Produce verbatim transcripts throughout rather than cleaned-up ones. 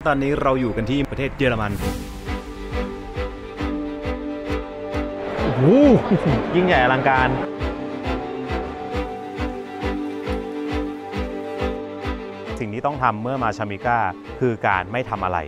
ตอนนี้เราอยู่กันที่ประเทศเยอรมันโอ้โหยิ่งใหญ่อลังการสิ่งที่ต้องทำเมื่อมาชามิก้าคือการไม่ทำอะไร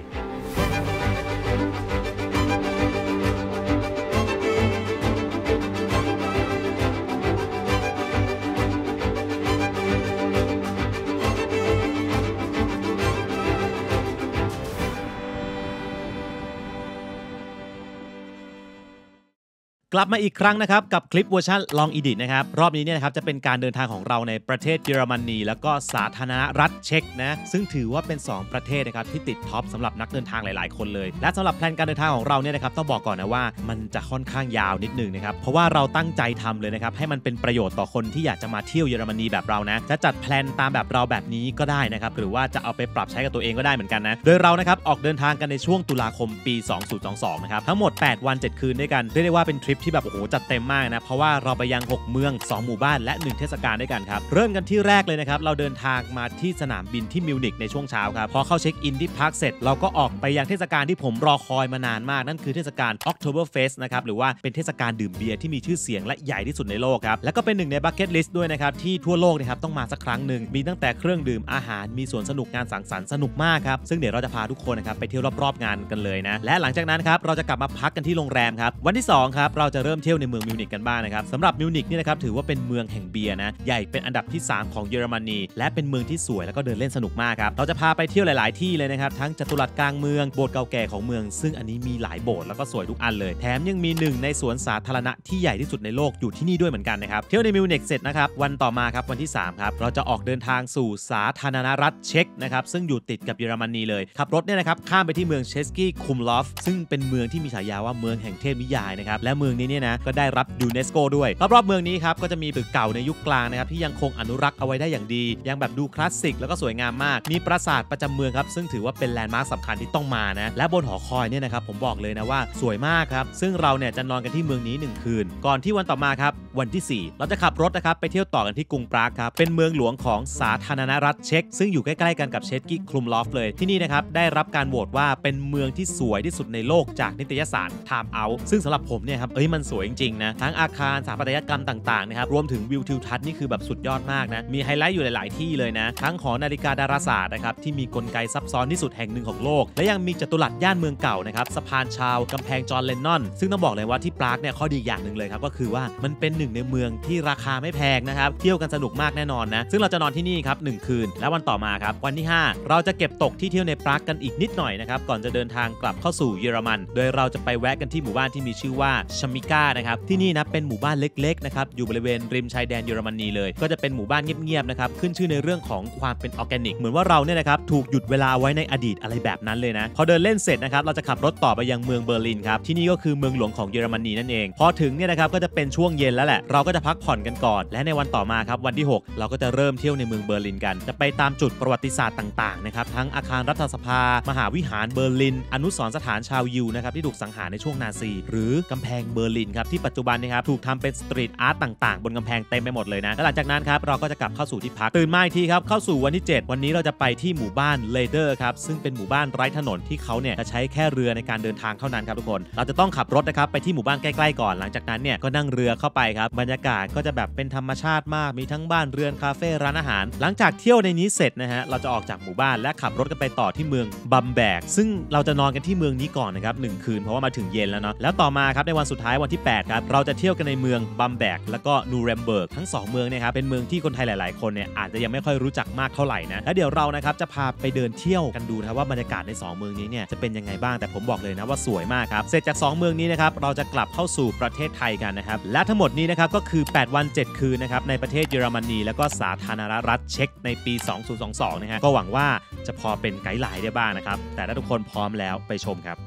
กลับมาอีกครั้งนะครับกับคลิปเวอร์ชัน Long Edit นะครับรอบนี้เนี่ยนะครับจะเป็นการเดินทางของเราในประเทศเยอรมนีแล้วก็สาธารณรัฐเช็กนะซึ่งถือว่าเป็นสองประเทศนะครับที่ติดท็อปสำหรับนักเดินทางหลายๆคนเลยและสำหรับแผนการเดินทางของเราเนี่ยนะครับต้องบอกก่อนนะว่ามันจะค่อนข้างยาวนิดนึงนะครับเพราะว่าเราตั้งใจทำเลยนะครับให้มันเป็นประโยชน์ต่อคนที่อยากจะมาเที่ยวเยอรมนีแบบเรานะจะจัดแพลนตามแบบเราแบบนี้ก็ได้นะครับหรือว่าจะเอาไปปรับใช้กับตัวเองก็ได้เหมือนกันนะโดยเรานะครับออกเดินทางกันในช่วงตุลาคมปีสองพันยี่สิบสองนะครับทั้งหมดแปดวันเจ็ดคืนด้วยกันเรียกได้ว่าเป็นทริปที่แบบโอ้โหจัดเต็มมากนะเพราะว่าเราไปยังหกเมืองสองหมู่บ้านและหนึ่งเทศกาลด้วยกันครับเริ่มกันที่แรกเลยนะครับเราเดินทางมาที่สนามบินที่มิวนิกในช่วงเช้าครับพอเข้าเช็คอินที่พักเสร็จเราก็ออกไปยังเทศกาลที่ผมรอคอยมานานมากนั่นคือเทศกาล Oktoberfest นะครับหรือว่าเป็นเทศกาลดื่มเบียร์ที่มีชื่อเสียงและใหญ่ที่สุดในโลกครับแล้วก็เป็นหนึ่งในบัคเก็ตลิสต์ด้วยนะครับที่ทั่วโลกนะครับต้องมาสักครั้งหนึ่งมีตั้งแต่เครื่องดื่มอาหารมีสวนสนุกงานสังสรรค์สนุกมากครับซึ่งเดี๋ยวเราจะพาทุกคนนะครับไปเที่ยวรอบๆงานกันเลยนะและหลังจากนั้นครับเราจะกลับมาพักกันที่โรงแรมครับวันที่สองครับเราจะเริ่มเที่ยวในเมืองมิวนิกกันบ้างนะครับสำหรับมิวนิกนี่นะครับถือว่าเป็นเมืองแห่งเบียร์นะใหญ่เป็นอันดับที่สามของเยอรมนีและเป็นเมืองที่สวยแล้วก็เดินเล่นสนุกมากครับเราจะพาไปเที่ยวหลายๆที่เลยนะครับทั้งจัตุรัสกลางเมืองโบสถ์เก่าแก่ของเมืองซึ่งอันนี้มีหลายโบสถ์แล้วก็สวยทุกอันเลยแถมยังมีหนึ่งในสวนสาธารณะที่ใหญ่ที่สุดในโลกอยู่ที่นี่ด้วยเหมือนกันนะครับเที่ยวในมิวนิกเสร็จนะครับวันต่อมาครับวันที่สามครับเราจะออกเดินทางสู่สาธารณรัฐเช็กนะครับซึ่งอยู่ติดกับเยอรมนีเลยขับรถเนี่ยนะครับข้ามไปที่เมืองเชสกี้คุมลอฟซึ่งเป็นเมืองที่มีฉายาว่าเมืองแห่งเทพนิยายนะครับและเมืองนี้เนี่ยนะก็ได้รับยูเนสโกด้วยรอบๆเมืองนี้ครับก็จะมีตึกเก่าในยุคกลางนะครับที่ยังคงอนุรักษ์เอาไว้ได้อย่างดียังแบบดูคลาสสิกแล้วก็สวยงามมากมีปราสาทประจำเมืองครับซึ่งถือว่าเป็นแลนด์มาร์คสำคัญที่ต้องมานะและบนหอคอยเนี่ยนะครับผมบอกเลยนะว่าสวยมากครับซึ่งเราเนี่ยจะนอนกันที่เมืองนี้หนึ่งคืนก่อนที่วันต่อมาครับวันที่สี่เราจะขับรถนะครับไปเที่ยวต่อกันที่กรุงปรากครับเป็นเมืองหลวงของสาธารณรัฐเช็กซึ่งอยู่ใกล้ๆกันกับเชสกี้คลุมลอฟเลยที่นี่นะครับได้รับการโหวตว่าเป็นเมืองที่สวยที่สุดในโลกจากนิตยสาร Time Out ซึ่งสำหรับผมเนี่ยครับเอ้ยมันสวยจริงๆนะทั้งอาคารสถาปัตยกรรมต่างๆนะครับรวมถึงวิวทิวทัศน์นี่คือแบบสุดยอดมากนะมีไฮไลท์อยู่หลายๆที่เลยนะทั้งหอนาฬิกาดาราศาสตร์นะครับที่มีกลไกซับซ้อนที่สุดแห่งหนึ่งของโลกและยังมีจัตุรัสย่านเมืองเก่านะครับสะพานชาวกำแพงจอห์นเลนนอนซึ่งต้องบอกเลยว่าที่ปรากเนี่ยข้อดีอย่างหนึ่งเลยครับก็คือว่ามันเป็นหนึ่งในเมืองที่ราคาไม่แพงนะครับเที่ยวกันสนุกมากแน่นอนนะซึ่งเราจะนอนที่นี่ครับหนึ่งคืนและวันต่อมาครับวันที่ห้าเราจะเก็บตกที่เที่ยวในปรากกันอีกนิดหน่อยนะครับก่อนจะเดินทางกลับเข้าสู่เยอรมันโดยเราจะไปแวะกันที่หมู่บ้านที่มีชื่อว่าชามิก้านะครับที่นี่นะเป็นหมู่บ้านเล็กๆนะครับอยู่บริเวณริมชายแดนเยอรมนีเลยก็จะเป็นหมู่บ้านเงียบๆนะครับขึ้นชื่อในเรื่องของความเป็นออร์แกนิกเหมือนว่าเราเนี่ยนะครับถูกหยุดเวลาไว้ในอดีตอะไรแบบนั้นเลยนะพอเดินเล่นเสร็จนะครับเราจะขับรถต่อไปยังเมืองเบอร์ลินครับที่นี่ก็คือเมืองหลวงของเยอรมนีนั่นเองพอถึงเนี่ยนะครับก็จะเป็นช่วงเย็นแล้วแหละเราก็จะพักผ่อนกันก่อนและในวันต่อมาครับวันที่หกเราก็จะเริ่มเที่ยวในเมืองเบอร์ลินกันจะไปตามจุดประวัติศาสตร์ต่างๆนะครับทั้งอาคารรัฐสภามหาวิหารเบอร์ลินอนุสรณ์สถานชาวยิวนะครับที่ถูกสังหารในช่วงนาซีหรือกำแพงเบอร์ลินครับที่ปัจจุบันนะครับถูกทำเป็นสตรีทอาร์ตต่างๆบนกำแพงเต็มไปหมดเลยนะและหลังจากนั้นครับเราก็จะกลับเข้าสู่ที่พักตื่นมาอีกทีครับเข้าสู่วันที่เจ็ดวันนี้เราจะไปที่หมู่บ้านเลเดอร์ครับซึ่งเป็นหมู่บ้านไร้ถนนที่เขาเนี่ยจะใช้แค่เรือในการเดินทางเท่านั้นครับทุกคนเราจะต้องขับรถนะครับไปที่หมู่บ้านใกล้ๆก่อนหลังจากนั้นเนี่ยก็นั่งเรือเข้าไปครับบรรยากาศก็จะแบบเป็นธรรมชาติมากมีทั้งบ้านเรือนคาเฟ่ร้านอาหารหลังจากเที่ยวในนี้เสร็จนะฮะเราจะออกจากหมู่บ้านและขับรถกันไปต่อที่เมืองบัมแบกซึ่งเราจะนอนกันที่เมืองนี้ก่อนนะครับหนึ่งคืนเพราะว่ามาถึงเย็นแล้วเนาะแล้วต่อมาครับในวันสุดท้ายวันที่แปดครับเราจะเที่ยวกันในเมืองบัมแบกแล้วก็นูเรมเบิร์กทั้งสองเมืองเนี่ยครับเป็นเมืองที่คนไทยหลายๆคนเนี่ยอาจจะยังไม่ค่อยรู้จักมากเท่าไหร่นะแล้วเดี๋ยวเรานะครับจะพาไปเดินเที่ยวกันดูนะครับว่าบรรยากาศในสองเมืองนี้เนี่ยจะเป็นยังไงบ้างแต่ผมบอกเลยนะว่าสวยมากครับเสร็จจากสองเมืองนี้นะครับเราจะกลับเข้าสู่ประเทศไทยกันนะครับและทั้งหมดนี้นะครับก็คือแปดวันเจ็ดคืนนะครับในประเทศเยอรมนีแล้วก็สาธารณรัฐเช็กในปีสองพันยี่สิบสองนะฮะก็หวังว่าจะพอเป็นไกด์ไลน์ได้บ้างนะครับแต่ถ้าทุกคนพร้อมแล้วไปชมครับ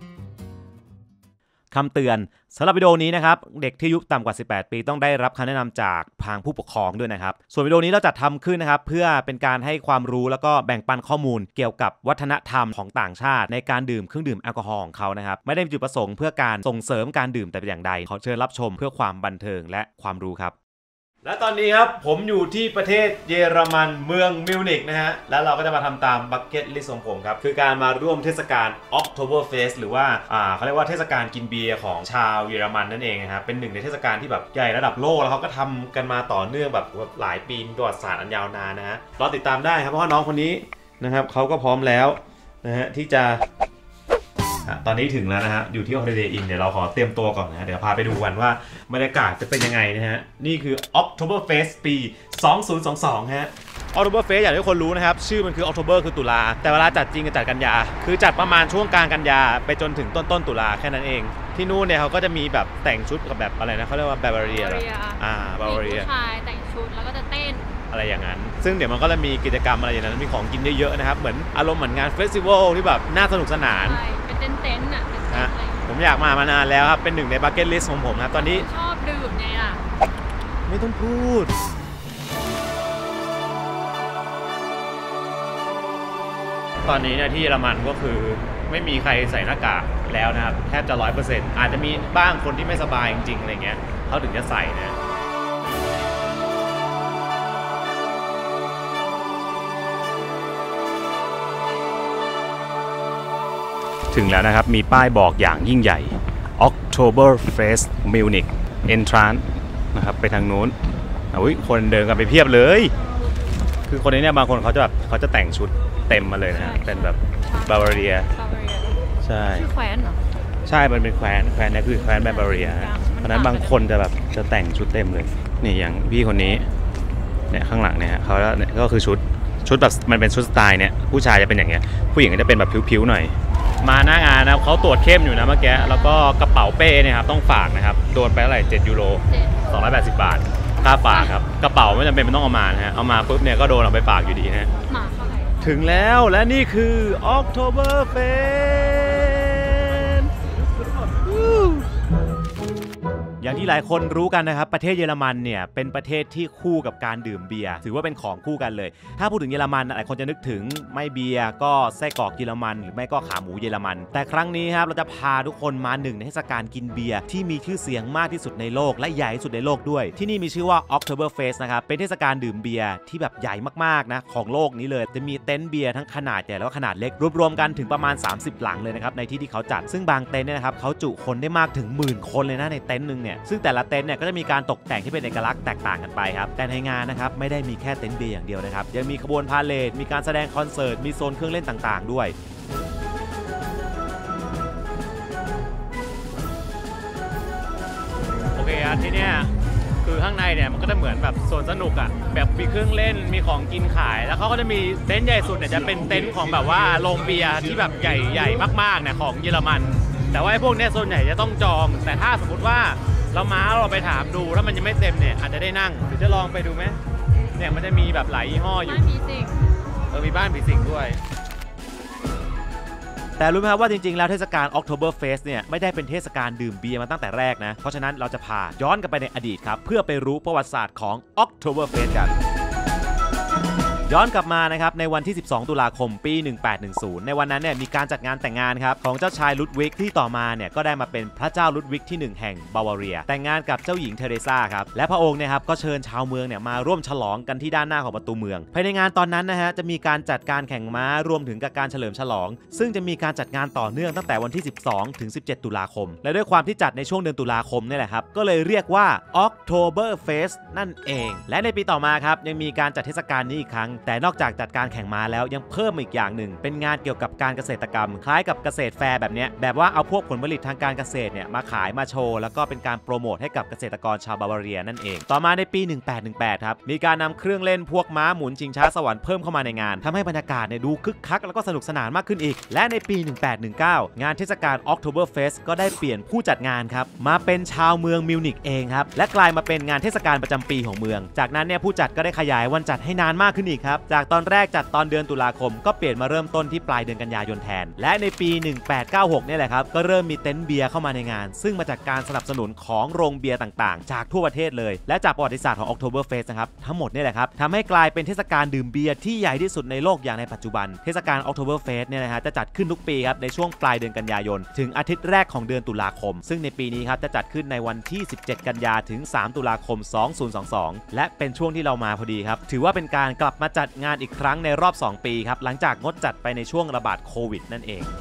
คำเตือนสำหรับวิดีโอนี้นะครับเด็กที่อายุต่ำกว่าสิบแปดปีต้องได้รับคำแนะนำจากทางผู้ปกครองด้วยนะครับส่วนวิดีโอนี้เราจัดทำขึ้นนะครับเพื่อเป็นการให้ความรู้แล้วก็แบ่งปันข้อมูลเกี่ยวกับวัฒนธรรมของต่างชาติในการดื่มเครื่องดื่มแอลกอฮอล์ของเขานะครับไม่ได้มีจุดประสงค์เพื่อการส่งเสริมการดื่มแต่อย่างใดขอเชิญรับชมเพื่อความบันเทิงและความรู้ครับและตอนนี้ครับผมอยู่ที่ประเทศเยอรมันเมืองมิวนิกนะฮะแล้วเราก็จะมาทำตามบักเก็ตลิสต์ของผมครับคือการมาร่วมเทศกาล Oktoberfest หรือว่าอ่าเขาเรียกว่าเทศกาลกินเบียร์ของชาวเยอรมันนั่นเองนะครับเป็นหนึ่งในเทศกาลที่แบบใหญ่ระดับโลกแล้วเขาก็ทำกันมาต่อเนื่องแบบหลายปีประวัติศาสตร์อันยาวนานนะฮะรอติดตามได้ครับเพราะว่าน้องคนนี้นะครับเขาก็พร้อมแล้วนะฮะที่จะตอนนี้ถึงแล้วนะฮะอยู่ที่ Holiday Inn เดี๋ยวเราขอเตรียมตัวก่อนนะเดี๋ยวพาไปดูกันว่าบรรยากาศจะเป็นยังไงนะฮะนี่คือ Oktoberfest ปี สองพันยี่สิบสอง ฮะ Oktoberfest อย่างที่ทุกคนรู้นะครับชื่อมันคือ October คือตุลาแต่เวลาจัดจริงก็จัดกันยาคือจัดประมาณช่วงกลางกันยาไปจนถึงต้นต้นตุลาแค่นั้นเองที่นู่นเนี่ยเขาก็จะมีแบบแต่งชุดกับแบบอะไรนะเขาเรียกว่าบาบาเรียอ่าบาบาเรียผู้ชายแต่งชุดแล้วก็จะเต้นอะไรอย่างนั้นซึ่งเดี๋ยวมันก็จะมีกิจกรรมอะไรอย่างนั้นมีของกินเยอะๆนะครับเหมือนอารมณ์เหมือนงานเฟสติวัลที่แบบน่าสนุกสนานใช่เป็นเต้นๆอ่ะนะผมอยากมามานานแล้วครับเป็นหนึ่งในบักเก็ตลิสต์ของผมนะตอนนี้ชอบดื่มไงล่ะไม่ต้องพูดตอนนี้เนี่ยที่เยอรมันก็คือไม่มีใครใส่หน้ากากแล้วนะครับแทบจะ ร้อยเปอร์เซ็นต์ อาจจะมีบ้างคนที่ไม่สบายจริงๆอะไรเงี้ยเขาถึงจะใส่นะถึงแล้วนะครับมีป้ายบอกอย่างยิ่งใหญ่ Oktoberfest Munich Entrance นะครับไปทางนู้นอุ้ยคนเดินกันไปเพียบเลยคือคนนี้เนี่ยบางคนเขาจะแบบเขาจะแต่งชุดเต็มมาเลยนะเป็นแบบบาวาเรียใช่ชื่อแคว้นเหรอใช่มันเป็นแคว้นแคว้นนี่คือแคว้นบาวาเรียเพราะนั้นบางคนจะแบบจะแต่งชุดเต็มเลยนี่อย่างพี่คนนี้เนี่ยข้างหลังเนี่ยเขาเนี่ยก็คือชุดชุดแบบมันเป็นชุดสไตล์เนี่ยผู้ชายจะเป็นอย่างเงี้ยผู้หญิงก็จะเป็นแบบผิวๆหน่อยมาหน้างานนะครับเขาตรวจเข้มอยู่นะเมื่อกี้แล้วก็กระเป๋าเป้เนี่ยครับต้องฝากนะครับโดนไปเท่าไหร่เจ็ดยูโรสองร้อยแปดสิบบาทค่าฝากครับกระเป๋าไม่จำเป็นไม่ต้องเอามานะฮะเอามาปุ๊บเนี่ยก็โดนเอาไปฝากอยู่ดีนะมาเท่าไหร่ถึงแล้วและนี่คือ Oktoberfest อย่างที่หลายคนรู้กันนะครับประเทศเยอรมันเนี่ยเป็นประเทศที่คู่กับการดื่มเบียร์ถือว่าเป็นของคู่กันเลยถ้าพูดถึงเยอรมันหลายคนจะนึกถึงไม่เบียร์ก็ไส้กรอกเยอรมันหรือไม่ก็ขาหมูเยอรมันแต่ครั้งนี้ครับเราจะพาทุกคนมาหนึ่งในเทศกาลกินเบียร์ที่มีชื่อเสียงมากที่สุดในโลกและใหญ่ที่สุดในโลกด้วยที่นี่มีชื่อว่า Oktoberfest นะครับเป็นเทศกาลดื่มเบียร์ที่แบบใหญ่มากๆนะของโลกนี้เลยจะมีเต็นท์เบียร์ทั้งขนาดใหญ่แล้วก็ขนาดเล็กรวมๆกันถึงประมาณสามสิบหลังเลยนะครับในที่ที่เขาจัดซึ่งบางเต็นท์เนี่ยนะครับเขาจุคนได้มากถึงหมื่นคนเลยนะในเต็นท์นึงเนี่ยซึ่งแต่ละเต็นท์เนี่ยก็จะมีการตกแต่งที่เป็นเอกลักษณ์แตกต่างกันไปครับแต่ในงานนะครับไม่ได้มีแค่เต็นท์เบียร์อย่างเดียวนะครับยังมีขบวนพาเหรดมีการแสดงคอนเสิร์ตมีโซนเครื่องเล่นต่างๆด้วยโอเคครับที่เนี่ยคือข้างในเนี่ยมันก็จะเหมือนแบบโซนสนุกอ่ะแบบมีเครื่องเล่นมีของกินขายแล้วเขาก็จะมีเต็นท์ใหญ่สุดเนี่ยจะเป็นเต็นท์ของแบบว่าโรงเบียร์ที่แบบใหญ่ๆมากๆเนี่ยของเยอรมันแต่ว่าไอ้พวกเนี้ยโซนใหญ่จะต้องจองแต่ถ้าสมมติว่าเรามาเราไปถามดูถ้ามันยังไม่เต็มเนี่ยอาจจะได้นั่งหรือจะลองไปดูไหมเนี่ยมันจะมีแบบหลายยี่ห้ออยู่บ้านผีสิงเออมีบ้านผีสิงด้วยแต่รู้ไหมครับว่าจริงๆแล้วเทศกาล Oktoberfest เนี่ยไม่ได้เป็นเทศกาลดื่มเบียร์มาตั้งแต่แรกนะเพราะฉะนั้นเราจะพาย้อนกลับไปในอดีตครับเพื่อไปรู้ประวัติศาสตร์ของ Oktoberfest กันย้อนกลับมานะครับในวันที่สิบสองตุลาคมปีหนึ่งพันแปดร้อยสิบในวันนั้นเนี่ยมีการจัดงานแต่งงานครับของเจ้าชายลุดวิกที่ต่อมาเนี่ยก็ได้มาเป็นพระเจ้าลุดวิกที่หนึ่งแห่งบาวาเรียแต่งงานกับเจ้าหญิงเทเรซาครับและพระองค์เนี่ยครับก็เชิญชาวเมืองเนี่ยมาร่วมฉลองกันที่ด้านหน้าของประตูเมืองภายในงานตอนนั้นนะฮะจะมีการจัดการแข่งม้ารวมถึงกับการเฉลิมฉลองซึ่งจะมีการจัดงานต่อเนื่องตั้งแต่วันที่สิบสองถึงสิบเจ็ดตุลาคมและด้วยความที่จัดในช่วงเดือนตุลาคมนี่แหละครับก็เลยเรียกว่า Oktoberfest นั่นเองและในปีต่อมาครับยังมีการจัดเทศกาลนี้อีกครั้งแต่นอกจากจัดการแข่งม้าแล้วยังเพิ่มอีกอย่างหนึ่งเป็นงานเกี่ยวกับการเกษตรกรรมคล้ายกับเกษตรแฟร์แบบนี้แบบว่าเอาพวกผลผลิตทางการเกษตรเนี่ยมาขายมาโชว์แล้วก็เป็นการโปรโมทให้กับเกษตรกรชาวบาวาเรียนั่นเองต่อมาในปีหนึ่งพันแปดร้อยสิบแปดครับมีการนำเครื่องเล่นพวกม้าหมุนชิงช้าสวรรค์เพิ่มเข้ามาในงานทำให้บรรยากาศเนี่ยดูคึกคักแล้วก็สนุกสนานมากขึ้นอีกและในปีหนึ่งพันแปดร้อยสิบเก้างานเทศกาล Oktoberfest ก็ได้เปลี่ยนผู้จัดงานครับมาเป็นชาวเมืองมิวนิกเองครับและกลายมาเป็นงานเทศกาลประจำปีของเมืองจากนั้นเนี่ยผู้จัดก็ได้ขยายวันจัดให้นานมากขึ้นอีกครับจากตอนแรกจัดตอนเดือนตุลาคมก็เปลี่ยนมาเริ่มต้นที่ปลายเดือนกันยายนแทนและในปีหนึ่งพันแปดร้อยเก้าสิบหกเนี่ยแหละครับก็เริ่มมีเต็นท์เบียร์เข้ามาในงานซึ่งมาจากการสนับสนุนของโรงเบียร์ต่างๆจากทั่วประเทศเลยและจากประวัติศาสตร์ของ Oktoberfest นะครับทั้งหมดนี่แหละครับทำให้กลายเป็นเทศกาลดื่มเบียร์ที่ใหญ่ที่สุดในโลกอย่างในปัจจุบันเทศกาล Oktoberfest เนี่ยนะฮะจะจัดขึ้นทุกปีครับในช่วงปลายเดือนกันยายนถึงอาทิตย์แรกของเดือนตุลาคมซึ่งในปีนี้ครับจะจัดขึ้นในวันที่สิบเจ็ดกันยาถึงสามตุลาคมสองพันยี่สิบสองและเป็นช่วงที่เรามาพอดีครับถือว่าเป็นการกลับมาจัดงานอีกครั้งในรอบสองปีครับหลังจากงดจัดไปในช่วงระบาดโควิดนั่นเอง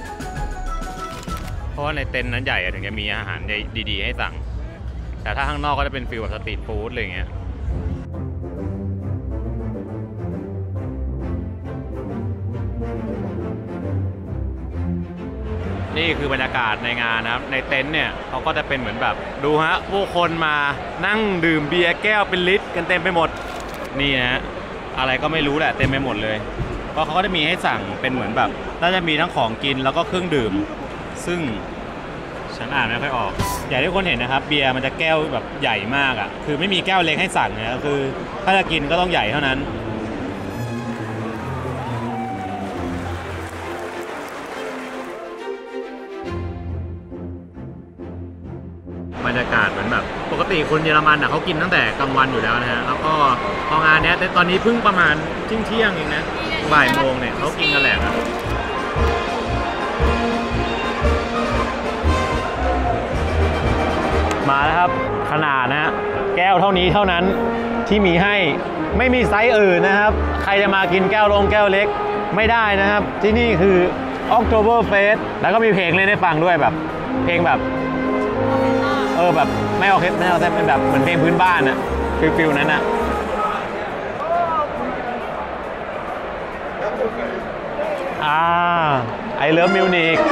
เพราะว่าในเต็นท์นั้นใหญ่ถึงจะมีอาหารดีๆให้สั่งแต่ถ้าข้างนอกก็จะเป็นฟิลแบบสตรีทฟู้ดอะไรเงี้ยนี่คือบรรยากาศในงานนะครับในเต็นท์เนี่ยเขาก็จะเป็นเหมือนแบบดูฮะผู้คนมานั่งดื่มเบียร์แก้วเป็นลิตรกันเต็มไปหมดนี่นะอะไรก็ไม่รู้แหละเต็มไปหมดเลยเพราะเขาก็จะมีให้สั่งเป็นเหมือนแบบน่าจะมีทั้งของกินแล้วก็เครื่องดื่มซึ่งฉันอ่านไม่ค่อยออกอย่างที่ทุกคนเห็นนะครับเบียร์มันจะแก้วแบบใหญ่มากอ่ะคือไม่มีแก้วเล็กให้สั่งนะคือถ้าจะกินก็ต้องใหญ่เท่านั้นบรรยากาศเหมือนแบบปกติคนเยอรมันอ่ะเขากินตั้งแต่กลางวันอยู่แล้วนะฮะแล้วก็พองานเนี้ยตอนนี้เพิ่งประมาณเที่ยงเที่ยงเองนะบ่ายโมงเนี่ยเขากินกันแหละครับมาแล้วครับขนาดนะแก้วเท่านี้เท่านั้นที่มีให้ไม่มีไซส์อื่นนะครับใครจะมากินแก้วลงแก้วเล็กไม่ได้นะครับที่นี่คือ Oktoberfest แล้วก็มีเพลงเล่นให้ฟังด้วยแบบเพลงแบบเออแบบไม่ออเคสไม่เอาแต่เป็นแบบเหมือนเพลงพื้นบ้านอะฟิลฟิลนั้นอะอ่าไอเลิฟมิวนิก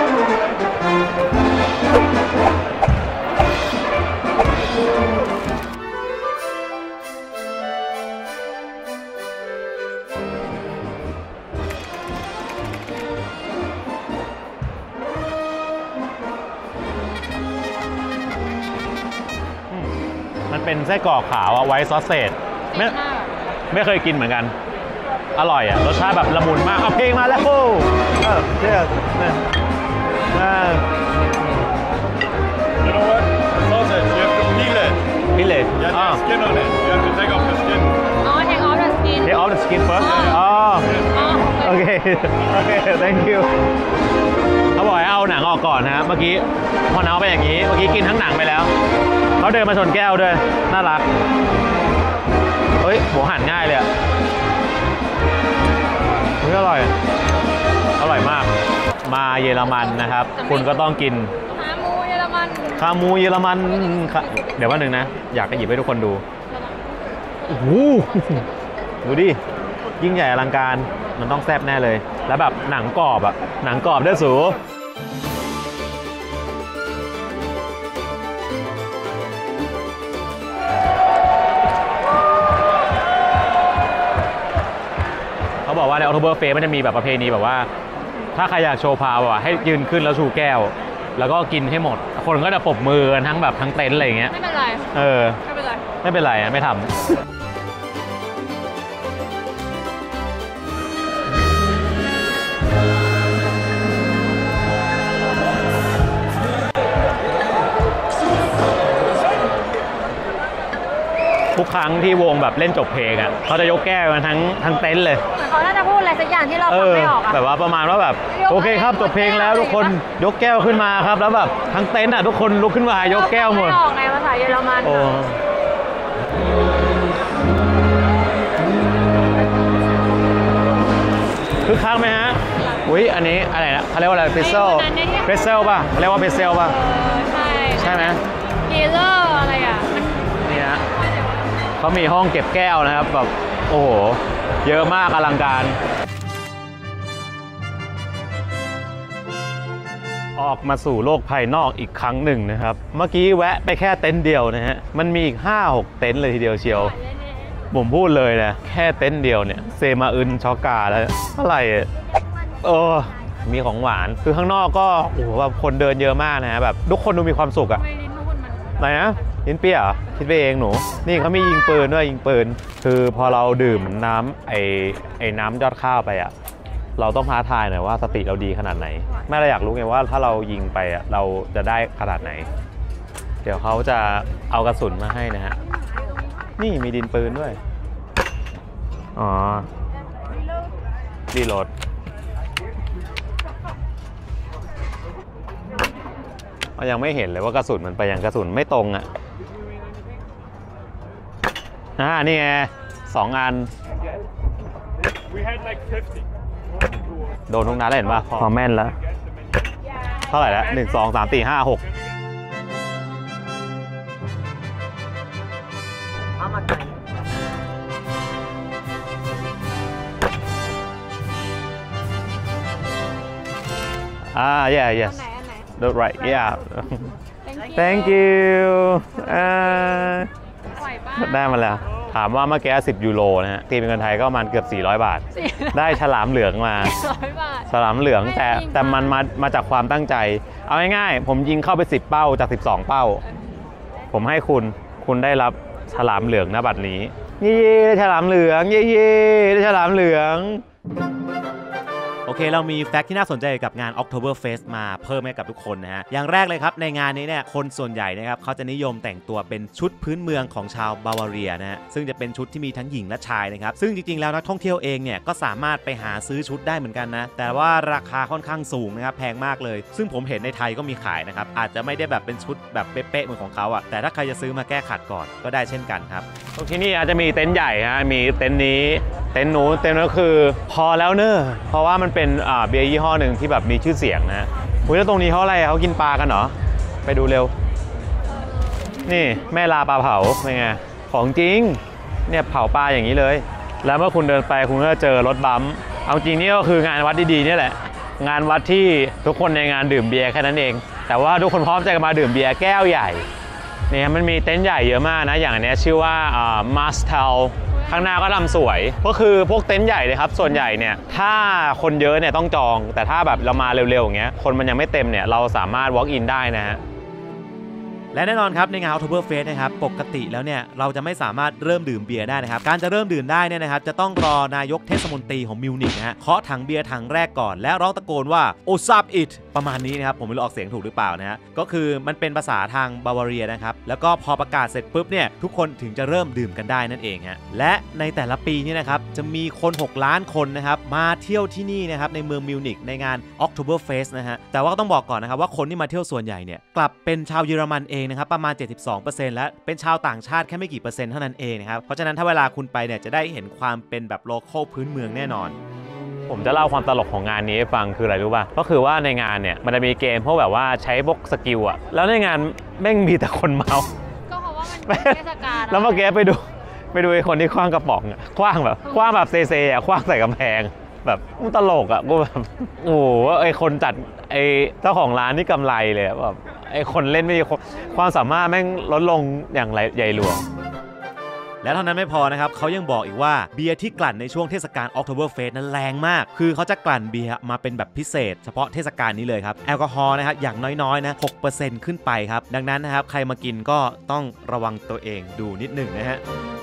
มันเป็นไส้กรอกขาวอะไวท์ซอสเซจไม่ไม่เคยกินเหมือนกันอร่อยอะรสชาติแบบละมุนมากเอาเพลงมาแล้วโอ้เออเดี๋ยวเนี่ย You know what? Sausage, you have to peel it. Peel it. You have Ah. the skin on it. You have to take off the skin. อ๋อ take off the skin Take off the skin first อ๋อโอเคโอเค thank you เขาบอกให้เอาหนังออกก่อนนะเมื่อกี้พอเนาไปอย่างนี้เมื่อกี้กินทั้งหนังไปแล้วเขาเดินมาชนแก้วด้วยน่ารักเฮ้ยหมูหั่นง่ายเลยอ่ะเฮ้ยอร่อยอร่อยมากมาเยอรมันนะครับคุณก็ต้องกินขาหมูเยอรมันขาหมูเยอรมันเดี๋ยววันหนึ่งนะอยากจะหยิบให้ทุกคนดูโอ้โหดูดิยิ่งใหญ่อลังการมันต้องแซ่บแน่เลยแล้วแบบหนังกรอบอ่ะหนังกรอบด้วยสูเขาบอกว่าใน Oktoberfest มันจะมีแบบประเพณีแบบว่าถ้าใครอยากโชว์พาวอ่ะให้ยืนขึ้นแล้วชูแก้วแล้วก็กินให้หมดคนก็จะปรบมือกันทั้งแบบทั้งเต็นท์อะไรอย่างเงี้ยไม่เป็นไรเออไม่เป็นไรไม่เป็นไรอ่ะไม่ทำทุกครั้งที่วงแบบเล่นจบเพลงอ่ะเขาจะยกแก้วมาทั้งทั้งเต็นท์เลยเหมือนเขาน่าจะพูดอะไรสักอย่างที่เราฟังไม่ออกอะแบบว่าประมาณว่าแบบโอเคครับจบเพลงแล้วทุกคนยกแก้วขึ้นมาครับแล้วแบบทั้งเต็นท์อ่ะทุกคนลุกขึ้นมายกแก้วหมดไม่ออกไงภาษาเยอรมันโอ้คือค้างไหมฮะอุ้ยอันนี้อะไรนะเขาเรียกว่าอะไรเพรสเซลเพรสเซลป่ะเขาเรียกว่าเพรสเซลป่ะใช่ใช่ไหมเยลเลอร์อะไรอ่ะนี่ฮะเขามีห้องเก็บแก้วนะครับแบบโอ้โหเยอะมากอลังการออกมาสู่โลกภายนอกอีกครั้งหนึ่งนะครับเมื่อกี้แวะไปแค่เต็นท์เดียวนะฮะมันมีอีก ห้าหก เต็นท์เลยทีเดียวเชียวผมพูดเลยนะแค่เต็นท์เดียวเนี่ยเซมาอึนช็อกกาแล้วอะไรเออมีของหวานคือข้างนอกก็โอ้โหแบบคนเดินเยอะมากนะฮะแบบทุกคนดูมีความสุขอะไหนนะยินเปี้ยเหรอคิดไปเองหนูนี่เขามียิงปืนด้วยยิงปืนคือพอเราดื่มน้ำไอไอน้ำยอดข้าวไปอะเราต้องท้าทายหน่อยว่าสติเราดีขนาดไหนแม่เราอยากรู้ไงว่าถ้าเรายิงไปอะเราจะได้ขนาดไหนเดี๋ยวเขาจะเอากระสุนมาให้นะฮะนี่มีดินปืนด้วยอ๋อรีโหลดยังไม่เห็นเลยว่ากระสุนมันไปยังกระสุนไม่ตรงอ่ะอ่านี่ไงสองอัน We had like fifty. โดนทุกนัดเห็นป่ะพอแม่นแล้วเท่าไหร่แล้วหนึ่งสองสามสี่ห้าหกอ่า yeah yes ไหนอันไหน the right yeah thank thank you you อ่าไหวป่ะได้มาแล้วถามว่าเมื่อกี้สิบยูโรนะฮะตีเป็นเงินไทยก็ประมาณเกือบสี่ร้อยบาทสี่ได้ฉลามเหลืองมาร้อยบาทฉลามเหลืองแต่ไม่จริงแต่มันมามาจากความตั้งใจ เอาง่ายๆผมยิงเข้าไปสิบเป้าจากสิบสองเป้า ผมให้คุณคุณได้รับฉลามเหลืองณบัดนี้เย้ๆได้ฉลามเหลืองเย้ๆได้ฉลามเหลืองโอเคเรามีแฟกต์ที่น่าสนใจกับงาน Oktoberfest มาเพิ่มให้กับทุกคนนะฮะอย่างแรกเลยครับในงานนี้เนี่ยคนส่วนใหญ่นะครับเขาจะนิยมแต่งตัวเป็นชุดพื้นเมืองของชาวบาวาเรียนะฮะซึ่งจะเป็นชุดที่มีทั้งหญิงและชายนะครับซึ่งจริงๆแล้วนักท่องเที่ยวเองเนี่ยก็สามารถไปหาซื้อชุดได้เหมือนกันนะแต่ว่าราคาค่อนข้างสูงนะครับแพงมากเลยซึ่งผมเห็นในไทยก็มีขายนะครับอาจจะไม่ได้แบบเป็นชุดแบบเป๊ะๆเหมือนของเขาอะแต่ถ้าใครจะซื้อมาแก้ขัดก่อนก็ได้เช่นกันครับที่นี่อาจจะมีเต็นท์ใหญ่ฮะมีเต็นท์นี้เต็นท์นู้นเต็นท์ก็คือพอแล้วเนอะเพราะว่ามันเป็นอ่าเบียร์ยี่ห้อหนึ่งที่แบบมีชื่อเสียงนะอุ้ยแล้วตรงนี้เขาอะไรเขากินปลากันเหรอไปดูเร็วนี่แม่ลาปลาเผาเป็นไงของจริงเนี่ยเผาปลาอย่างนี้เลยแล้วเมื่อคุณเดินไปคุณก็จะเจอรถบัมป์เอาจริงนี่ก็คืองานวัดดีๆนี่แหละงานวัดที่ทุกคนในงานดื่มเบียร์แค่นั้นเองแต่ว่าทุกคนพร้อมใจกันมาดื่มเบียร์แก้วใหญ่เนี่ยมันมีเต็นท์ใหญ่เยอะมากนะอย่างอันนี้ชื่อว่าอ่ามาสเทลข้างหน้าก็ทำสวยก็คือพวกเต็นท์ใหญ่เลยครับส่วนใหญ่เนี่ยถ้าคนเยอะเนี่ยต้องจองแต่ถ้าแบบเรามาเร็วๆอย่างเงี้ยคนมันยังไม่เต็มเนี่ยเราสามารถ walk in ได้นะฮะและแน่นอนครับในงาน Oktoberfest นะครับปกติแล้วเนี่ยเราจะไม่สามารถเริ่มดื่มเบียร์ได้นะครับการจะเริ่มดื่มได้เนี่ยนะครับจะต้องรอนายกเทศมนตรีของมิวนิกนะฮะเคาะถังเบียร์ถังแรกก่อนแล้วร้องตะโกนว่าโอซาบอิทประมาณนี้นะครับผมไม่รู้ออกเสียงถูกหรือเปล่านะฮะก็คือมันเป็นภาษาทางบาวาเรียนะครับแล้วก็พอประกาศเสร็จปุ๊บเนี่ยทุกคนถึงจะเริ่มดื่มกันได้นั่นเองฮะและในแต่ละปีนี่นะครับจะมีคนหกล้านคนนะครับมาเที่ยวที่นี่นะครับในเมืองมิวนิกในงาน Oktoberfest นะฮะแต่ว่าก็ต้องบอกก่อนนะครับว่าคนที่มาเที่ยวส่วนใหญ่เนี่ยกลับเป็นชาวเยอรมันเองนะครับประมาณเจ็ดสิบสองเปอร์เซ็นต์ และเป็นชาวต่างชาติแค่ไม่กี่เปอร์เซ็นต์เท่านั้นเองนะครับเพราะฉะนั้นถ้าเวลาคุณไปเนี่ยจะได้เห็นความเป็นแบบโลคอลพื้นเมืองแน่นอนผมจะเล่าความตลกของงานนี้ให้ฟังคืออะไรรู้ป่ะก็คือว่าในงานเนี่ยมันจะมีเกมพวกแบบว่าใช้พวกสกิลอะแล้วในงานแม่งมีแต่คนเมาก็เพราะว่ามันเป็นเทศกาลแล้วเมื่อกี้ไปดูไปดูไอ้คนที่คว้างกระป๋องอะคว้างแบบคว้างแบบเซเซอะคว้างใส่กำแพงแบบตลกอะกูแบบโอ้โหไอ้คนจัดไอ้เจ้าของร้านนี่กำไรเลยแบบไอ้คนเล่นไม่ดีความสามารถแม่งลดลงอย่างไรใหญ่หลวงและเท่านั้นไม่พอนะครับเขายังบอกอีกว่าเบียร์ที่กลั่นในช่วงเทศกาล Oktoberfest นั้นแรงมากคือเขาจะกลั่นเบียร์มาเป็นแบบพิเศษเฉพาะเทศกาลนี้เลยครับแอลกอฮอล์นะครับอย่างน้อยๆนะ หกเปอร์เซ็นต์ ขึ้นไปครับดังนั้นนะครับใครมากินก็ต้องระวังตัวเองดูนิดหนึ่งนะฮะ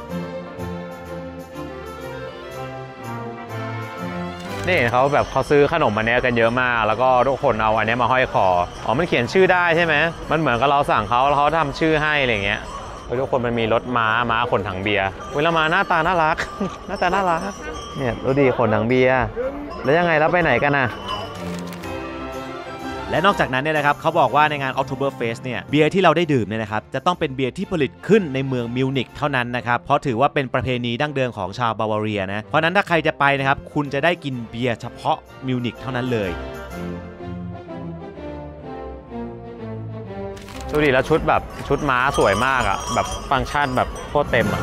นี่เขาแบบเขาซื้อขนมอันนี้กันเยอะมากแล้วก็ทุกคนเอาอันนี้มาห้อยคออ๋อมันเขียนชื่อได้ใช่ไหมมันเหมือนกับเราสั่งเขาแล้วเขาทำชื่อให้อะไรเงี้ยทุกคนมันมีรถม้าม้าขนถังเบียร์เวลามาหน้าตาน่ารัก หน้าตาน่ารักเนี่ยดูดีขนถังเบียร์แล้วยังไงแล้วไปไหนกันนะและนอกจากนั้นเนี่ยนะครับเขาบอกว่าในงาน Oktoberfest เนี่ยเบียร์ที่เราได้ดื่มเนี่ยนะครับจะต้องเป็นเบียร์ที่ผลิตขึ้นในเมืองมิวนิกเท่านั้นนะครับเพราะถือว่าเป็นประเพณีดั้งเดิมของชาวบาวาเรียนะเพราะนั้นถ้าใครจะไปนะครับคุณจะได้กินเบียร์เฉพาะมิวนิกเท่านั้นเลยดูดิแล้วชุดแบบชุดม้าสวยมากอะแบบฟังก์ชันแบบโคตรเต็มอะ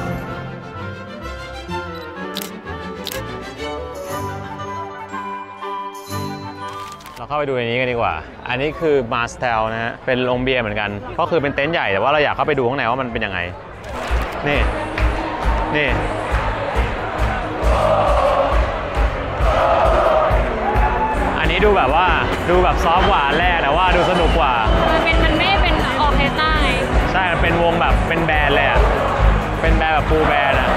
เราเข้าไปดูในนี้กันดีกว่าอันนี้คือมาสเทลนะฮะเป็นโรงเบียร์เหมือนกันก็คือเป็นเต็นท์ใหญ่แต่ว่าเราอยากเข้าไปดูข้างในว่ามันเป็นยังไงนี่นี่อันนี้ดูแบบว่าดูแบบซอฟต์หวานแรกแต่ว่าดูสนุกกว่ามันเป็นมันไม่เป็นออร์เคสตราไงใช่เป็นวงแบบเป็นแบรนด์เลยอ่ะเป็นแบรนด์แบบฟูลแบรนด์อ่ะ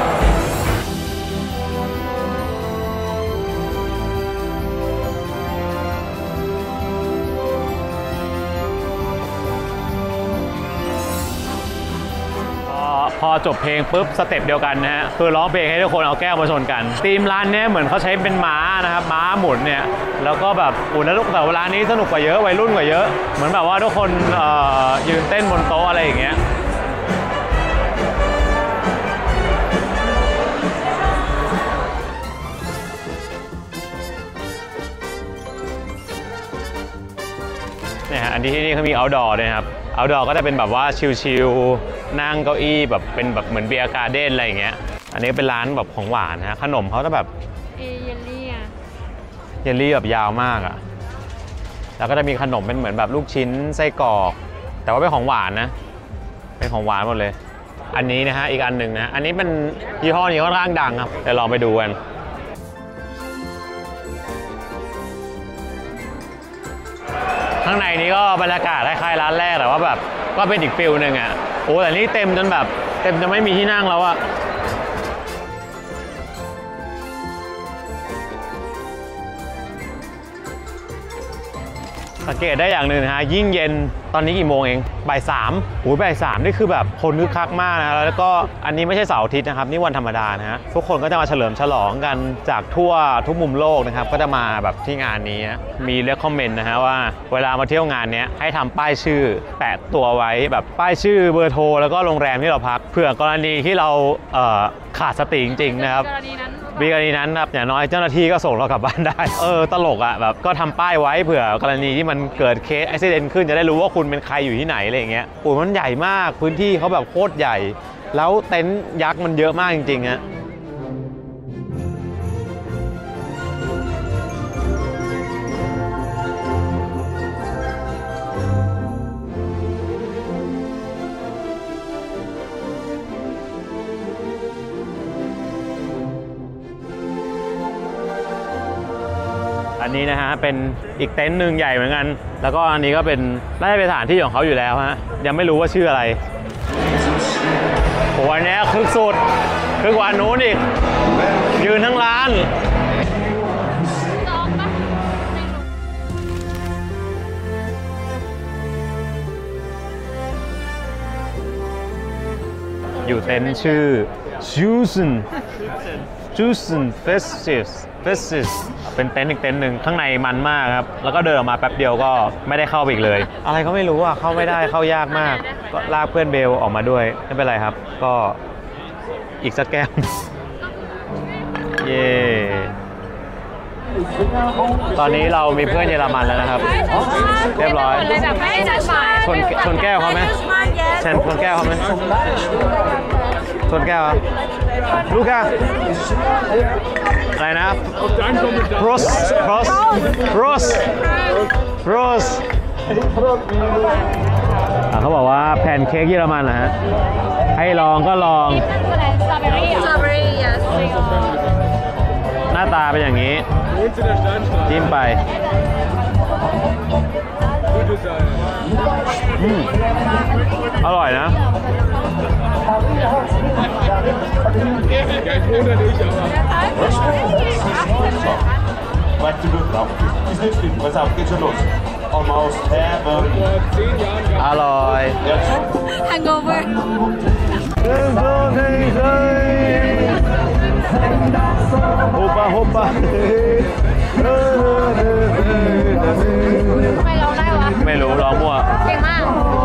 พอจบเพลงปุ๊บสเต็ปเดียวกันนะฮะคือร้องเพลงให้ทุกคนเอาแก้วมาชนกันธีมร้านนี้เหมือนเขาใช้เป็นม้านะครับม้าหมุนเนี่ยแล้วก็แบบอุ่นแล้วแต่เวลานี้สนุกกว่าเยอะวัยรุ่นกว่าเยอะเหมือนแบบว่าทุกคนยืนเต้นบนโต๊ะอะไรอย่างเงี้ยเนี่ยฮะอันนี้ที่นี่เขามี outdoor ด้วยครับoutdoor ก็จะเป็นแบบว่าชิลๆนั่งเก้าอี้แบบเป็นแบบเหมือนเบียร์การ์เด้นอะไรอย่างเงี้ยอันนี้เป็นร้านแบบของหวานนะขนมเขาจะแบบเอเยลลี่อะเยลลี่แบบยาวมากอ่ะแล้วก็จะมีขนมเป็นเหมือนแบบลูกชิ้นไส้กรอกแต่ว่าเป็นของหวานนะเป็นของหวานหมดเลยอันนี้นะฮะอีกอันหนึ่งนะอันนี้เป็นยี่ห้อนี้ค่อนข้างดังครับเดี๋ยวลองไปดูกันข้างในนี้ก็บรรยากาศคล้ายๆร้านแรกแต่ว่าแบบก็เป็นอีกฟิลหนึ่งอ่ะโอ้แต่นี่เต็มจนแบบเต็มจนไม่มีที่นั่งแล้วอ่ะสังเกตได้อย่างหนึ่งนะฮะยิ่งเย็นตอนนี้กี่โมงเองบ่ายสามโอ้ยบ่ายสามนี่คือแบบคนคึกคักมากนะแล้วก็อันนี้ไม่ใช่เสาร์อาทิตย์นะครับนี่วันธรรมดานะฮะทุกคนก็จะมาเฉลิมฉลองกันจากทั่วทุกมุมโลกนะครับก็จะมาแบบที่งานนี้มีเรคคอมเมนต์นะฮะว่าเวลามาเที่ยวงานนี้ให้ทำป้ายชื่อแปะตัวไว้แบบป้ายชื่อเบอร์โทรแล้วก็โรงแรมที่เราพักเผื่อกรณีที่เราเอ่อขาดสติจริงๆนะครับมีกรณีนั้นครับอย่างน้อยเจ้าหน้าที่ก็ส่งเรากลับบ้านได้เออตลกอ่ะแบบก็ทำป้ายไว้เผื่อกรณีที่มันเกิดเคสอุบัติเหตุขึ้นจะได้รู้ว่าคุณเป็นใครอยู่ที่ไหนอะไรอย่างเงี้ยโอ้มันใหญ่มากพื้นที่เขาแบบโคตรใหญ่แล้วเต็นท์ยักษ์มันเยอะมากจริงๆฮะอันนี้นะฮะเป็นอีกเต็นท์หนึ่งใหญ่เหมือนกันแล้วก็อันนี้ก็เป็นน่าจะเป็นสถานที่ของเขาอยู่แล้วฮะยังไม่รู้ว่าชื่ออะไรโอ้วันนี้คึกสุดคึกกว่านู้นอีกยืนทั้งร้านอยู่เต็นท์ชื่อ Jusen Jusen Festivus Festivus เป็นเต็นท์อีกเต็นท์หนึ่งข้างในมันมากครับแล้วก็เดินออกมาแป๊บเดียวก็ไม่ได้เข้าไปอีกเลยอะไรก็ไม่รู้อ่ะเข้าไม่ได้เข้ายากมากก็ลากเพื่อนเบลออกมาด้วยไม่เป็นไรครับก็อีกสักแก้วเย่ตอนนี้เรามีเพื่อนเยอรมันแล้วนะครับเรียบร้อยชนชนแก้วเขาไหมชนชนแก้วเขาไหมชนแก้วลูก้าอะไรนะ Prost Prost Prost Prost เขาบอกว่าแพนเค้กเยอรมันนะฮะให้ลองก็ลองหน้าตาเป็นอย่างนี้จิ้มไปอืมอร่อยนะอร่อย Hangover Hoppa hoppa ทำไมร้องได้วะไม่รู้ร้องมั่วเก่งมาก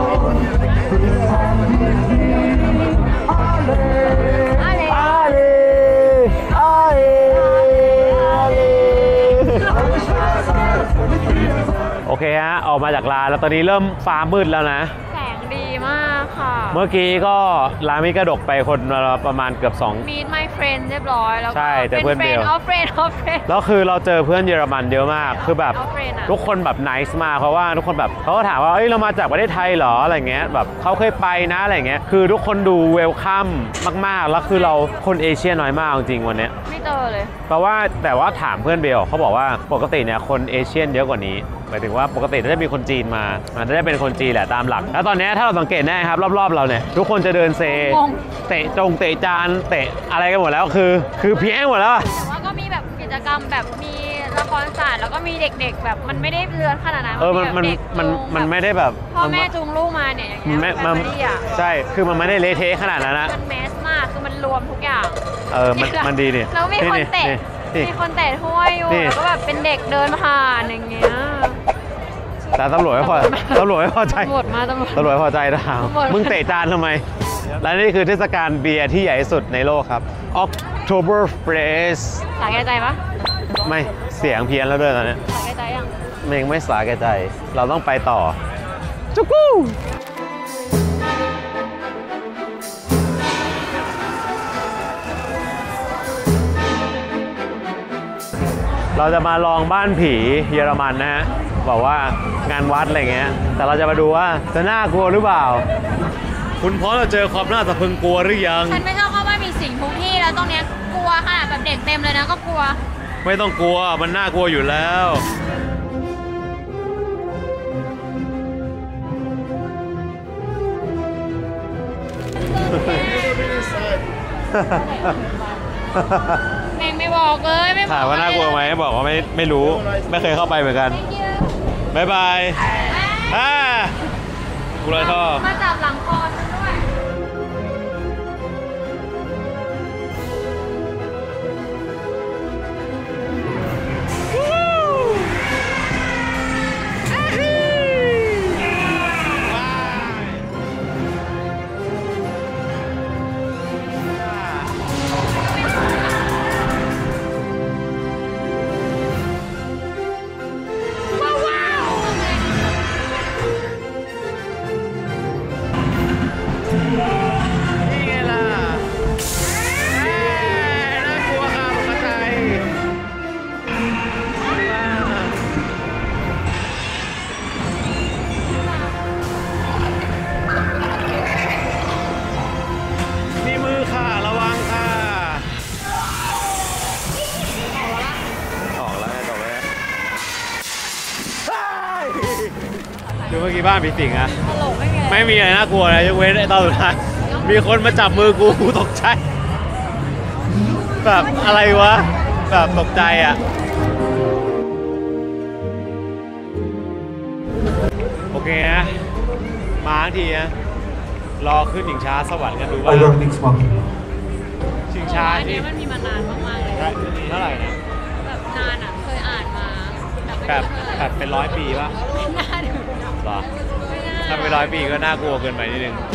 โอเคฮะออกมาจากร้านแล้วตอนนี้เริ่มฟ้ามืดแล้วนะแสงดีมากค่ะเมื่อกี้ก็ร้านมิกระดกไปคนประมาณเกือบสอง Meet my friend เรียบร้อยแล้วใช่แต่เพื่อนเบลเอาเฟรนเอาเฟรนแล้วคือเราเจอเพื่อนเยอรมันเยอะมากคือแบบทุกคนแบบไนซ์มากเพราะว่าทุกคนแบบเขาก็ถามว่าเอ้ยเรามาจากประเทศไทยเหรออะไรเงี้ยแบบเขาเคยไปนะอะไรเงี้ยคือทุกคนดูเวลคัมมากๆแล้วคือเราคนเอเชียน้อยมากจริงวันนี้ไม่เจอเลยเพราะว่าแต่ว่าถามเพื่อนเบลเขาบอกว่าปกติเนี่ยคนเอเชียนเยอะกว่านี้มายถึงว่าปกติจะมีคนจีนมามันจะได้เป็นคนจีนแหละตามหลักแล้วตอนนี้ถ้าเราสังเกตแน่ครับรอบๆเราเนี่ยทุกคนจะเดินเซเตะจงเตะจานเตะอะไรกันหมดแล้วคือคือเพี้ยนหมดแล้วแต่ว่าก็มีแบบกิจกรรมแบบมีละครศาสตร์แล้วก็มีเด็กๆแบบมันไม่ได้เลือนขนาดนั้นเออมันมันมันมันไม่ได้แบบพ่อแม่จูงลูกมาเนี่ยอย่างเงี้ยมันไม่ได้ใช่คือมันไม่ได้เละเทะขนาดนั้นนะมันแมสมากคือมันรวมทุกอย่างเออมันมันดีนี่แล้วมีคนเตะมีคนเตะถ้วยอยู่แล้วก็แบบเป็นเด็กเดินผ่านอย่างเงี้ยแต่ตำรวจไม่พอตำรวจไม่พอใจตำรวจมาตำรวจตำรวจพอใจนะมึงเตะจานทำไมและนี่คือเทศกาลเบียร์ที่ใหญ่ที่สุดในโลกครับ Oktoberfest สาแก่ใจปะไม่เสียงเพี้ยนแล้วด้วยตอนนี้สาแก่ใจยังเมงไม่สาแก่ใจเราต้องไปต่อจุ๊กู้เราจะมาลองบ้านผีเยอรมันนะฮะบอกว่างานวัดอะไรเงี้ยแต่เราจะมาดูว่าจะน่ากลัวหรือเปล่าคุณพร้อมจะเจอความน่าสะพรึงกลัวหรือยังฉันไม่ชอบเพราะว่ามีสิ่งทุกที่แล้วตรงเนี้ยกลัวขนาดแบบเด็กเต็มเลยนะก็กลัวไม่ต้องกลัวมันน่ากลัวอยู่แล้วเมงไม่บอกเลยไม่ถามว่าน่ากลัวไหมบอกว่าไม่ไม่รู้ไม่เคยเข้าไปเหมือนกันบ๊ายบายอ่ากูเลยท่อมาจับหลังคอฉันด้วยดูเมื่อกี้บ้านผีสิงอะไม่มีอะไรน่ากลัวเลยยกเว้นไอ้ตอนสุดท้ายมีคนมาจับมือกูกูตกใจแบบอะไรวะแบบตกใจอะโอเคนะมาทีนะรอขึ้นชิงช้าสวรรค์กันดูว่าชิงช้าที่มันมีมานานมากๆเลยเท่าไหร่นะแบบนานอะเคยอ่านมาแบบแบบเป็นร้อยปีป่ะหรอถ้าเป็นร้อยปีก็น่ากลัวเกินไปนิดนึง